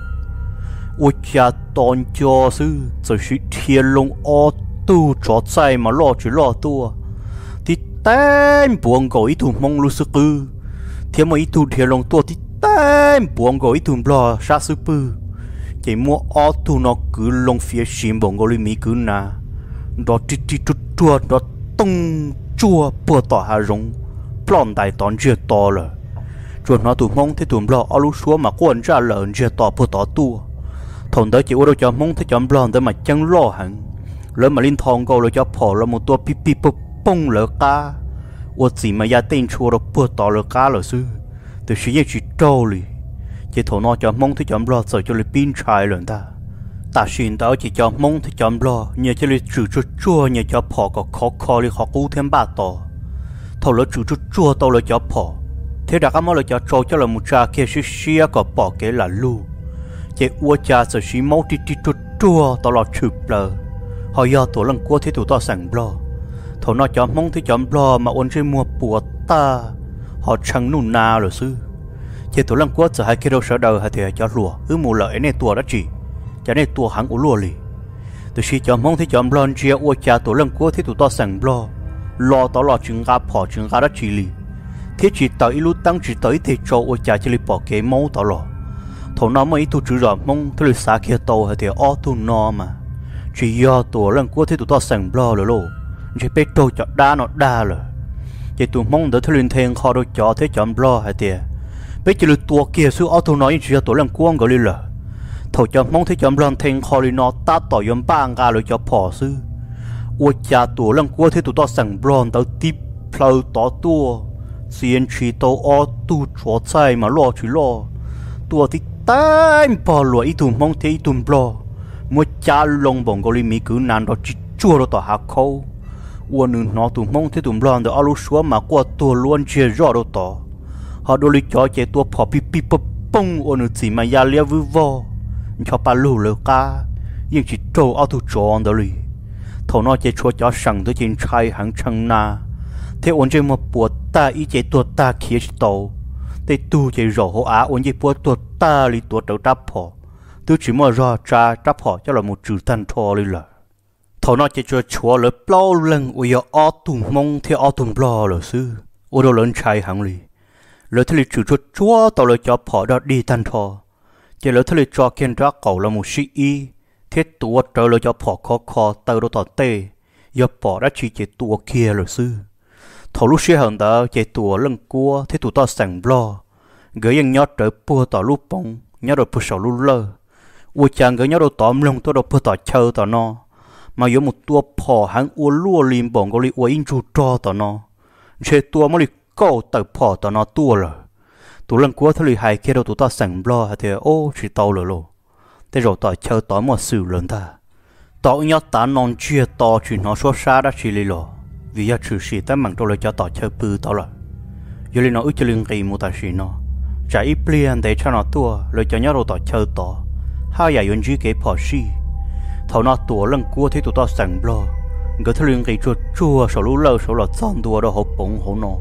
ôi cha toàn cho sư rồi chỉ thiên lông ô tu cho chạy mà lo chỉ lo tua thì tên buông gọi tụi mong lu sư cư thế mà ít tụi thiên lông tua thì tên buông gọi tụi blo sát sư pư chỉ mua ô tu nó cứ lông phía xìm buông gọi mi cứ na đó tí tí chút chua đó tung chua bùa tỏ hà rong plon đại tón chưa to rồi chuột nó tụi mong thì tụi blo alu xua mà quần ra lợn chưa to bùa tỏ tua thằng đó chỉ ô đâu cho mong thì chọn blon tới mà chân lo hẳn lớn mà linh thong câu rồi cho phò là một tua pi pi bông bông lỡ cá ô gì mà gia tên chua đâu bùa tỏ lỡ cá lỡ sư từ khi chỉ trâu lì chỉ thằng nó cho mong thì chọn blon sợ cho lấy pin trái lợn ta ta xin tao chỉ cho mong thì chọn blo nhờ cho lấy chữ chua chua nhờ cho phò có khó khó lấy khó cú thêm ba to thầu lấy chữ chua chua tao lấy cho phò thế đã có lấy cho trâu cho là một cha kia xí xí có bỏ cái là lu chỉ uo cha sợ xí máu tí tí chua chua tao là chụp lờ họ giờ tổ lần qua thế tụi tao sẵn blo thầu nó cho mong thì chọn blo mà ôn chơi mua bùa ta họ chẳng nụ nào rồi sư chỉ tổ lần qua sợ hai kia đâu sợ đầu hay thì cho lùa ư mù lợi này tua đó chỉ cho nên tua hắn của lùa lì từ khi cho mong thì chọn blon chia uo cha tổ lần cuối thì tụi to sẵn blo lo tao lo chừng gà phò chừng gà đó chỉ lì thế chỉ tới lúc tăng chỉ tới thì cho uo cha chỉ lì bỏ cái máu tao lo thầu nó mới tụi chữ rõ mong tôi lì xa kia tàu hay thì o tụi nó mà chỉ do tổ lần cuối thì tụi to sẵn blo rồi lo chỉ biết trâu cho đá nó đá rồi chỉ tụi mong đỡ tôi lên thêm kho đôi chó thế chọn blo hay thì biết chỉ lì tua kia số o tụi nó chỉ cho tổ lần cuối gọi lì là thầu cho mong thấy chọn lần thành kho nó ta tỏ yếm bang gà rồi cho phò sư ua cha tổ lần qua thế tụi to sẵn blon tao tiếp phơi tỏ tua xiên chỉ tao o tu chó chạy mà lo chỉ lo tua thì tan bỏ lụa ít tụi mong thấy tụi blo mua cha lông bồng gọi mi cứ nàn đó chỉ chua đó tỏ hạ khâu ua nương nó tụi mong thấy tụi blon đó alu xóa mà qua tua luôn chia rõ đó tỏ họ đôi lý cho chạy tua phò pi pi bông ua nương gì mà ya lia vư vo cho ba lù lỡ cá nhưng chỉ trâu ao thu tròn đó lì thầu nó chỉ cho cho sẵn tới trên trai hàng chân na thế ôn chơi một bùa ta ý chế tuột ta kia chỉ tàu thế tu chế rõ hộ á ôn chơi bùa tuột ta lì tuột đầu đáp họ tôi chỉ mua ra tra đáp họ cho là một chữ tan thò lì là thầu nó chỉ cho chúa lỡ bao lần ôi giờ ao tùng mông theo ao tùng bao lỡ sư ôi đâu lớn trai hàng lì lỡ thế lì chữ cho chúa tàu lỡ cho họ đó đi tan thò chỉ lỡ thế cho kiên ra cầu là một sĩ y thiết tua trở lại cho phò khó khó tàu đồ tỏ tê giờ bỏ đã chỉ chỉ tua kia rồi sư thầu lúc xưa hơn đó chỉ tua lưng cua thiết tụ to sẵn blo gửi anh nhót trở bùa tỏ lúc bông nhót rồi bùa sầu lúc lơ ua chàng gửi nhót rồi tóm lông tôi đâu bùa tỏ chơi tỏ no mà có một tua phò hắn ua lua lim bông có li ua in chu cho tỏ no chỉ tua mới li câu tàu phò tỏ no tua rồi tụi lần cuối thôi hai kia đâu tụi ta sẵn blo hay thì ô chỉ tàu rồi lo thế rồi tao chơi tao một sự lớn ta tao nhớ ta non chia to chuyện nó số xa đã chỉ lì lo vì giờ trừ sĩ ta mang đồ lại cho tao chơi bự tao rồi giờ lì nó ước cho linh kỳ mua ta xí nó chạy plien để cho nó tua lại cho nhớ đồ tao chơi tao hai giờ yến chỉ cái bỏ xí thầu nó tua lần cuối thì tụi ta sẵn blo cái thôi linh kỳ chua chua số lú lơ số là chọn tua đó hộp bông hổ nó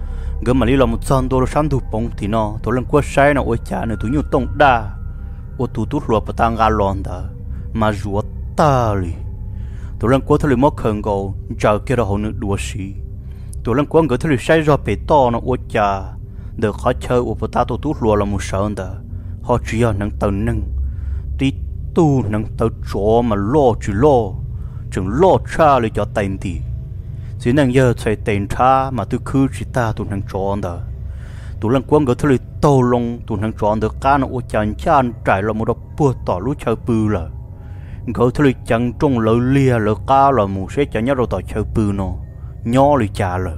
gỡ mà lý là một trăm đô sáng đủ bông thì nó tôi lần qua sai nó ôi chả nữa tôi nhiều tông đa ô tụt tụt lụa bắt tăng gà lon đó mà ruột ta li tôi lần qua tôi lấy mất khẩn cầu chờ kia là hồ nước đua xí tôi lần qua gỡ tôi lấy sai do bể to nó ôi chả được khó chơi của ta tụ tút lùa là một sợ đó họ chỉ ở nâng tàu nâng đi tu nâng tàu chỗ mà lo chỉ lo chừng lo chaเลยcho tiền thì chỉ nâng giờ chạy tiền cha mà tôi cứ chỉ ta tụ nâng chọn đó tụ lần quăng cái thứ tàu lông tụ nâng chọn được cá nó ô chán chán trải là một đợt bùa tỏ lú chơi bự là cái thứ chẳng trong lỡ lia lỡ cá là một sẽ chẳng nhớ đâu tỏ chơi bự nó nhỏ lì chả là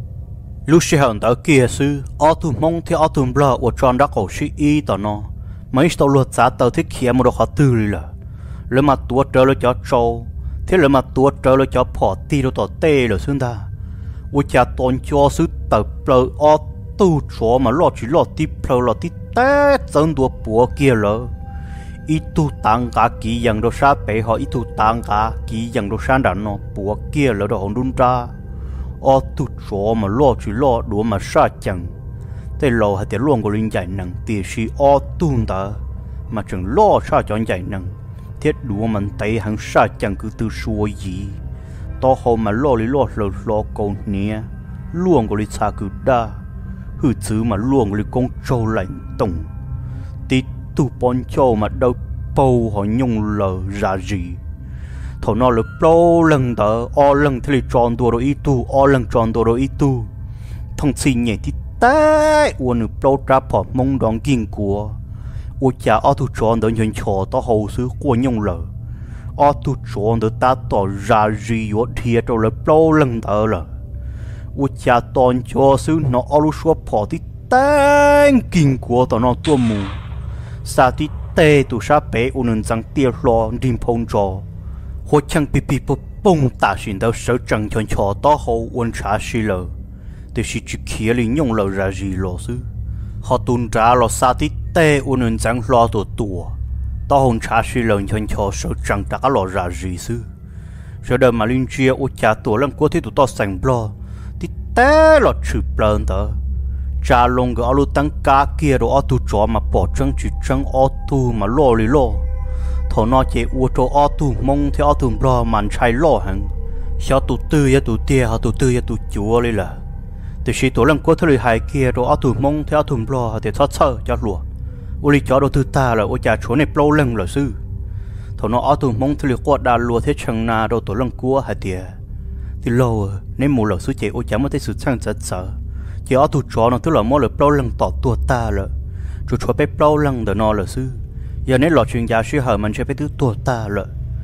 lúc xe hận tới kia sư ở tụ mong thì ở tụ bờ ở tròn đã cổ sĩ y tỏ nó mấy tàu luật giá tàu thiết kia một đợt họ tư là lỡ mà tua trở lại cho trâu thế lỡ mà tua trở lại cho phỏ ti đâu tỏ tê là xương ta ô cha tôn cho sư tập bờ ở tu chỗ mà lo chỉ lo tiếp bờ lo tiếp té dân đua bùa kia lỡ ít tu tăng cả kỹ dạng đồ sa bể họ ít tu tăng cả kỹ dạng đồ sa đàn nó bùa kia lỡ đồ hồn đun ra ở tu chỗ mà lo chỉ lo đùa mà sa chẳng thế lo hay thế luôn có linh giải năng thì chỉ ở tu ta mà chẳng lo sa chọn giải năng thiết đùa mình thấy hắn sa chẳng cứ từ suy gì to hồ mà lo li lo lo lo câu nia luôn có li xa cứ đa hư chứ mà luôn có li công châu lạnh tổng tí tu bon châu mà đâu bầu họ nhung lờ ra gì thầu nó là bao lần đó o lần thì tròn đồ rồi tu o lần tròn đồ rồi tu thông xin nhẹ thì té uốn bao ra bỏ mông đón kinh của ô cha ở tu tròn đó nhận cho to hậu sư của nhung lờ ở tu tròn đó ta tỏ ra gì ở thiệt rồi là bao lần đó là ô cha toàn cho sư nó ở lúc xưa bỏ thì tang kinh của tao nó tua mù sa thì tê tu sa bé u nên rằng tiêu lo dim phong trò hồ chăng pi pi bông bông ta xin đâu sợ chẳng chọn cho to hậu uốn trả xí lờ để xí chỉ kia li nhung lờ ra gì lo sư họ tuân trả lo sa thì tê u nên rằng lo tổ tua to hồng trả xí lờ chọn cho sợ chẳng đã lo ra gì sư giờ đời mà linh chia ô cha tổ lần cuối thì tụi to sành blo thì té lọt chụp lần đó cha lông cái alu tăng cá kia rồi ở tu chó mà bỏ trăng chỉ trăng ở tu mà lo li lo thọ nó chỉ uo cho ở tu mong thì ở tu blo màn chạy lo hằng sao tu tư ya tu tia ha tu tư ya tu chúa li là từ khi tổ lần cuối thôi hai kia rồi ở tu mong thì ở tu blo thì thoát sơ cho lùa u li chó đầu tư ta là ô cha chúa này blo lần là sư thọ nó ở tu mong thì qua đà lùa thế chẳng na đâu tổ lần cuối hai tia thì lâu nên mù lợn suy chế ô chả mới thấy sự sang rất sợ chỉ ở tụ chó nó tức là mỗi lần bao lần tỏ tua ta rồi chủ chó bé bao lần để nó là sư giờ nên lọ chuyện giá suy hở mình sẽ phải thứ tua ta rồi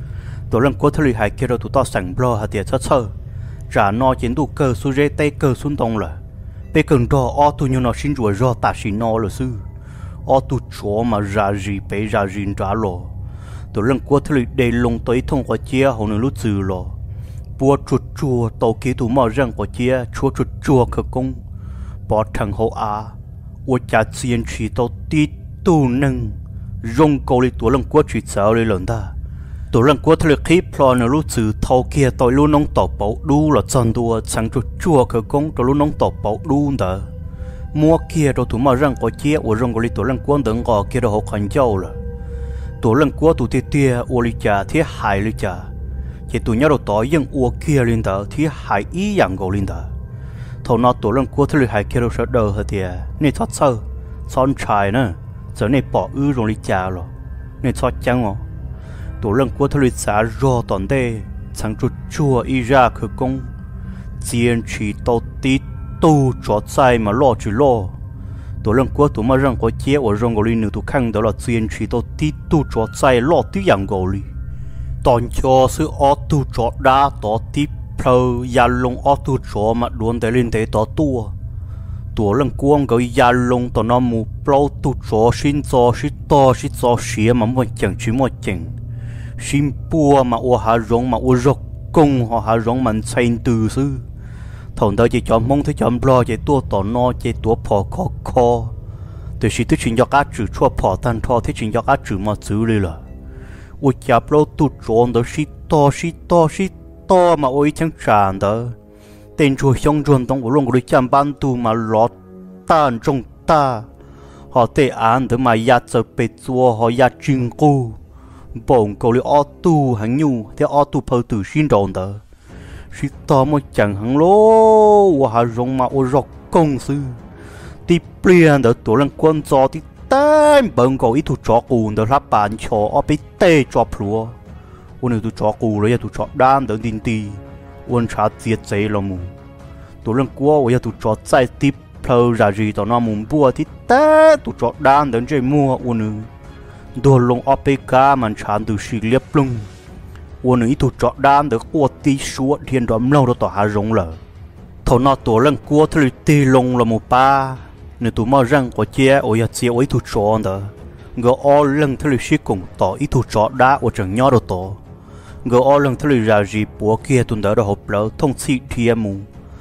tổ lần cuối thời hải kia rồi tụ to sẵn blo hạt tiền sơ sơ trả nó chiến tụ cơ su rê tay cơ xuống tông rồi bé cần đo ở tụ như nó xin rùa do ta xin nó là sư ở tụ chó mà ra gì bé ra gì trả lọ tổ lần cuối thời để lồng tới thông qua chia hầu nữa lúc dư lọ bùa chuột chua tàu kia tụ mò răng của chia chua chuột chua khờ công bỏ thằng hậu á uo cha xiên chỉ tàu tí tu nâng rong cầu li tổ lần qua chỉ sao li lần ta tổ lần qua thời khí plon ở lúc từ tàu kia tàu luôn nông tàu bảo đu là chân đua sang chuột chua khờ công tàu luôn nông tàu bảo đu ta mua kia tàu tụ mò răng của chia uo rong cầu li tổ lần qua đừng gò kia tàu hậu khẩn châu là tổ lần qua tụ tia tia uo li cha thế hại li cha chỉ tụi nhau đầu tỏi dân uo kia lên đó thì hại ý dạng gầu lên đó thầu nó tụi lần cuối thì hại kia đâu sợ đờ hết tiệt nên thoát sơ son trái nữa giờ này bỏ ư rồi đi chả rồi nên thoát chăng ngó tụi lần cuối thì xả rò toàn đê sang chút chua y ra khử công chiến chỉ tàu tí tu cho sai mà lo chỉ lo tụi lần cuối tụi mà răng có chế ở rong gầu lên nữa tụi khăng đó là chiến chỉ tàu tí tu cho sai lo tí dạng gầu lên tòn cho sự ô tô chó đá tỏ tiếp phơi gia lông ô tô chó mà đuôn tới lên tới tỏ tua tua lần cuông cái gia lông tỏ nó mù plau tu chó xin cho xin to xin cho xía mà muốn chẳng chỉ muốn chẳng xin bùa mà ô hà rong mà ô rọc công họ hà rong mình xây từ sư thằng đó chỉ chọn mong thấy chọn lo chỉ tua tỏ nó chỉ tua phò khó khó từ khi tới chuyện cho cá chữ chua phò tan thọ thế chuyện cho cá chữ mà chữ đi là ôi cha bro tụt trốn đó xí to xí to xí to mà ôi chẳng tràn đó tên chùa xong trốn tông của luôn của chăm ban tu mà lót tan trong ta họ tệ án đó mà ya chờ bê chùa họ ya chinh cô bổng cầu li ô tu hàng nhu theo ô tu phơi từ xin đồn đó xí to mà chẳng hàng lô và hà rong mà ôi rọc công sư tí pliên đỡ tổ lần quân cho tí tên bận cầu ít tụ chó cù đỡ lắp bàn cho ở bên tê cho plua uốn tụ chó cù rồi tụ chó đan đỡ tin tì uốn trả tiền giấy là mù tổ lần qua rồi tụ chó chạy tí pleu ra gì tao nó mù bùa tí tê tụ chó đan đỡ chơi mua uốn đồ lông ở bên cá mình chán từ xì liệp lung uốn ít tụ chó đan đỡ qua tí suốt thiên đóm lâu đó tao hà rong lờ thầu nó tổ lần qua thì tê lông là một ba nếu tụi mà răng có chia ôi ya chia ôi tụi chó đó ngờ o lần thứ lì cùng tỏ ít tụi chó đã ở chẳng nhỏ đâu tỏ ngờ o lần thứ lì ra gì bùa kia tụi đó đã hộp lỡ thông xị thiê mù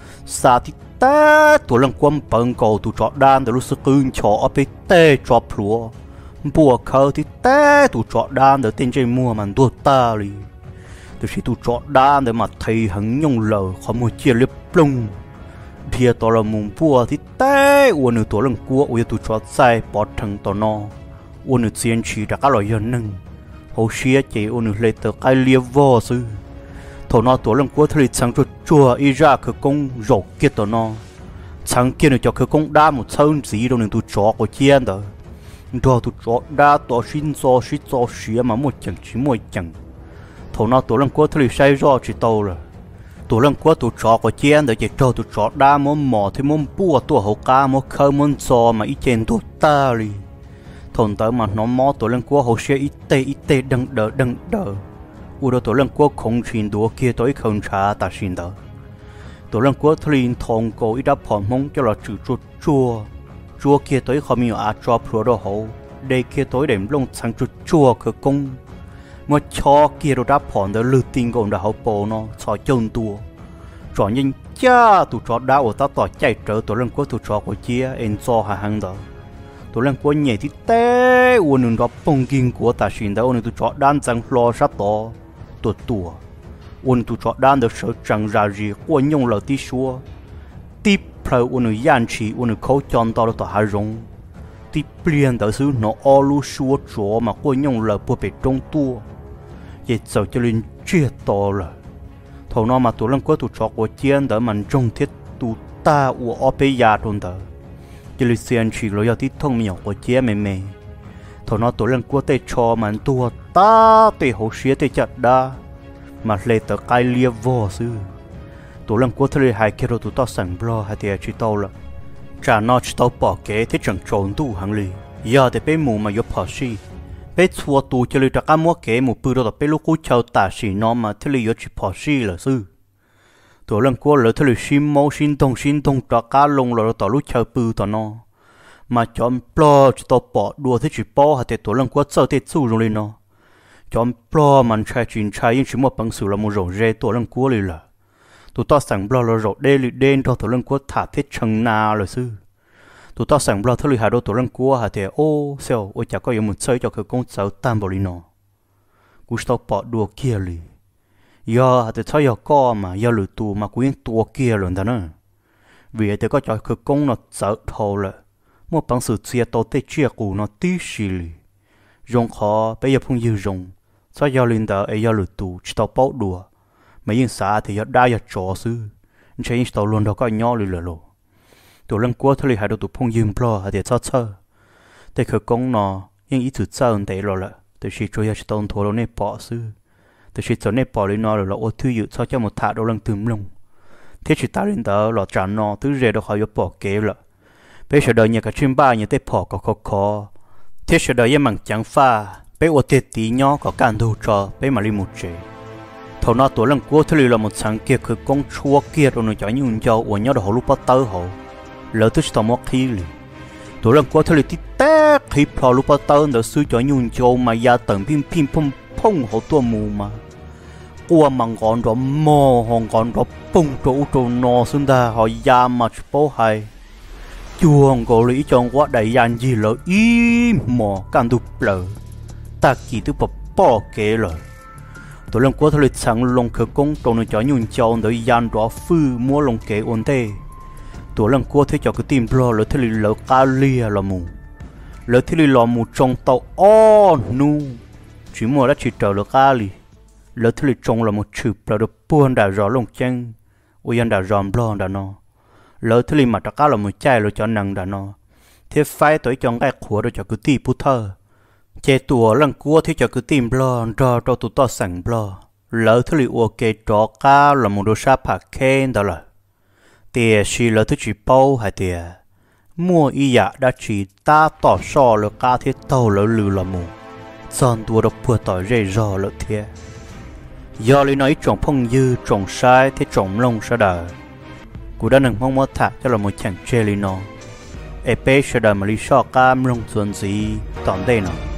xa thì ta tụi lần quân bận cầu tụi chó đan để lúc sức cưng chó ở bên tê chó plua bùa khờ thì ta tụi chó đan để tên chơi mua mà đua ta đi từ khi tụi chó đan để mà thầy hắn nhung lờ khỏi một chia liếp lung thì tao là mùng bùa thì té uốn nửa tổ lần cua uốn tụi chó sai bỏ thằng tao no uốn nửa xiên chỉ đã các loại dân nâng hậu xía chỉ uốn nửa lấy tờ cái lia vò sư thầu nó tổ lần cua thì sáng chuột chua y ra khởi công rổ kia tao no sáng kia nửa cho khởi công đa một sơn gì đâu nửa tụi chó của chiên đó đó tụi chó đa tao xin cho xin cho xía mà một chẳng chỉ một chẳng thầu nó tổ lần cua thì sai rõ chỉ tao rồi tụi lần qua tụi chó có chén để chỉ cho tụi chó đa món mò thì món bùa tụi hậu cá món khơi món giò mà ít chén tụi ta đi thôn tới mà nó mò tụi lần qua hậu xe ít tê ít tê đằng đỡ đằng đỡ u đó tụi lần qua không xin đũa kia tới không trả ta xin đỡ tụi lần qua thuyền thòng cổ ít đáp phòn mông cho là chữ chua chua chua kia tới không nhiều à cho pro đồ hậu đây kia tới để lông sang chua chua cơ công mà cho kia đồ đáp phòn để lư tin gồm đã hậu bò nó cho chân tua cho nên cha tụi chó đá ở ta tỏ chạy trở tụi lần cuối tụi chó của chia em cho hà hàng đó tụi lần cuối nhảy thì té uốn nương đó bông kinh của ta xin đó uốn tụi chó đan chẳng lo sát to tụi tua uốn tụi chó đan được sợ chẳng ra gì qua nhung lỡ tí xua tiếp theo uốn yan chỉ uốn khâu chọn to tụi hà rong tiếp liền đó xứ nó o lu xua chó mà qua nhung lỡ bùa bể trong tua vậy giờ cho lên chia to rồi thầu nó mà tụi lần qua tụi chó của chiên đỡ mình trông thiết tụi ta u ở bên nhà luôn đó cho nên xem chỉ lo cho tí thông miệng của chiên mày mày thầu nó tụi lần qua tê cho mình tụi ta tê hậu xía tê chặt đa mà lấy tờ cái lia vò sư tụi lần qua thôi hai kia rồi tụi ta sẵn blo hai tiệt chỉ tao là trả nó chỉ tao bỏ kế thế chẳng trốn tụ hàng lì giờ thì bên mù mà vô bỏ xí bé chua tù cho lì trắc cá mua kế một bữa đó bé lúc cú chào tả xì nó mà thế lì chỉ bỏ xì là sư tổ lần qua lỡ thế lì xin máu xin tông xin tông trắc cá lông rồi tao lúc chào bữa tao nó mà chọn plo chỉ tao bỏ đùa thế chỉ bỏ hạt tổ lần qua sau thế su rồi nó chọn plo mình trai chuyện trai nhưng chỉ một bằng sự là một rổ rê tổ lần qua lì là tụi tao sẵn plo là rổ đê lì đen cho tổ lần qua thả thế chừng nào là sư tụi tao sẵn bao thứ hai đôi tụi lần qua hả thì ô sao ôi chả có gì một chơi cho cái con cháu tam bảo đi nó cú tao bỏ đùa kia lì giờ hả thì sao giờ co mà giờ lừa tù mà cú yên tua kia rồi đó nữa vì thì có cho cái con nó sợ thầu là một bằng sự chia tao tê chia cũ nó tí xì lì dùng khó bây giờ không dư dùng sao giờ linh đó ấy giờ lừa tù chỉ tao bỏ đùa mấy yên xã thì giờ đa giờ chó sư chơi yên tao luôn đó có nhỏ lì lừa lộ tụi lần qua thôi hai đứa tụi phong dương plo hay để cho chơi, để khởi công nó nhưng ít chút chơi để rồi là, để chỉ cho nhà tông thua nó nếp bỏ sư, để chỉ cho nếp bỏ lên nó rồi là ô thứ dự cho cho một thả đôi lần tùm lông, thế chỉ ta lên đó là trả nó thứ rẻ đó khỏi bỏ kế là, bây giờ đời nhà cả chim ba nhà tép bỏ có khó khó, thế giờ đời nhà mảng trắng pha, bây ô tép tí nhỏ có cản đồ cho, bây mà đi một chế. Thầu nó tụi lần qua thôi là một sáng kia khởi công chua kia rồi nó cho nhung cho, ở nhau đó họ lúc bắt tớ họ lỡ tôi tao móc khí lì tụi lần qua thôi thì té khi phò lúc bắt tao đã suy cho nhung châu mà gia tầng pin pin pom pong họ tua mù mà qua măng gòn đó mò hòn gòn đó pong chỗ chỗ nọ xuống ta họ gia mà bố hay chuồng cổ lý chọn quá đại gian gì lỡ ý mò can đục lỡ ta chỉ tôi bỏ bỏ kế lỡ tụi lần qua thôi sáng lông khởi công trâu nó cho nhung châu để gian đó phư mua lông kế ổn tê tụi lần qua thấy cho cái tim lo lỡ thế lỡ cá lia là mù lỡ thế lỡ mù trong tàu o nu chỉ mua đã chỉ chờ lỡ cá li lỡ thế trong là một chụp là được buôn đã rõ lông chân ôi anh đã giòn lo đã nó lỡ thứ li mà cho cá là một chai rồi cho nằng đã nó thế phải tới chọn cái khổ rồi cho cứ ti pu thơ chế tua lần cua thì cho cứ tìm blo cho cho tụi to sẵn blo lỡ thứ li ok cho cá là một đồ sa phạt khen đó là tiề chỉ lỡ thứ chỉ bao hay tiề mua y dạ đã chỉ ta tỏ so lỡ cá thế tàu lỡ lử là mù chọn tua độc bùa tỏi rây rò lỡ thế do lý nói trồng phong dư trồng sai thế trồng lông sa đời cú đã nâng mong mơ thả cho là một chàng chê lý nó ép sẽ đời mà lý so cam lông xuân gì tỏn đây nó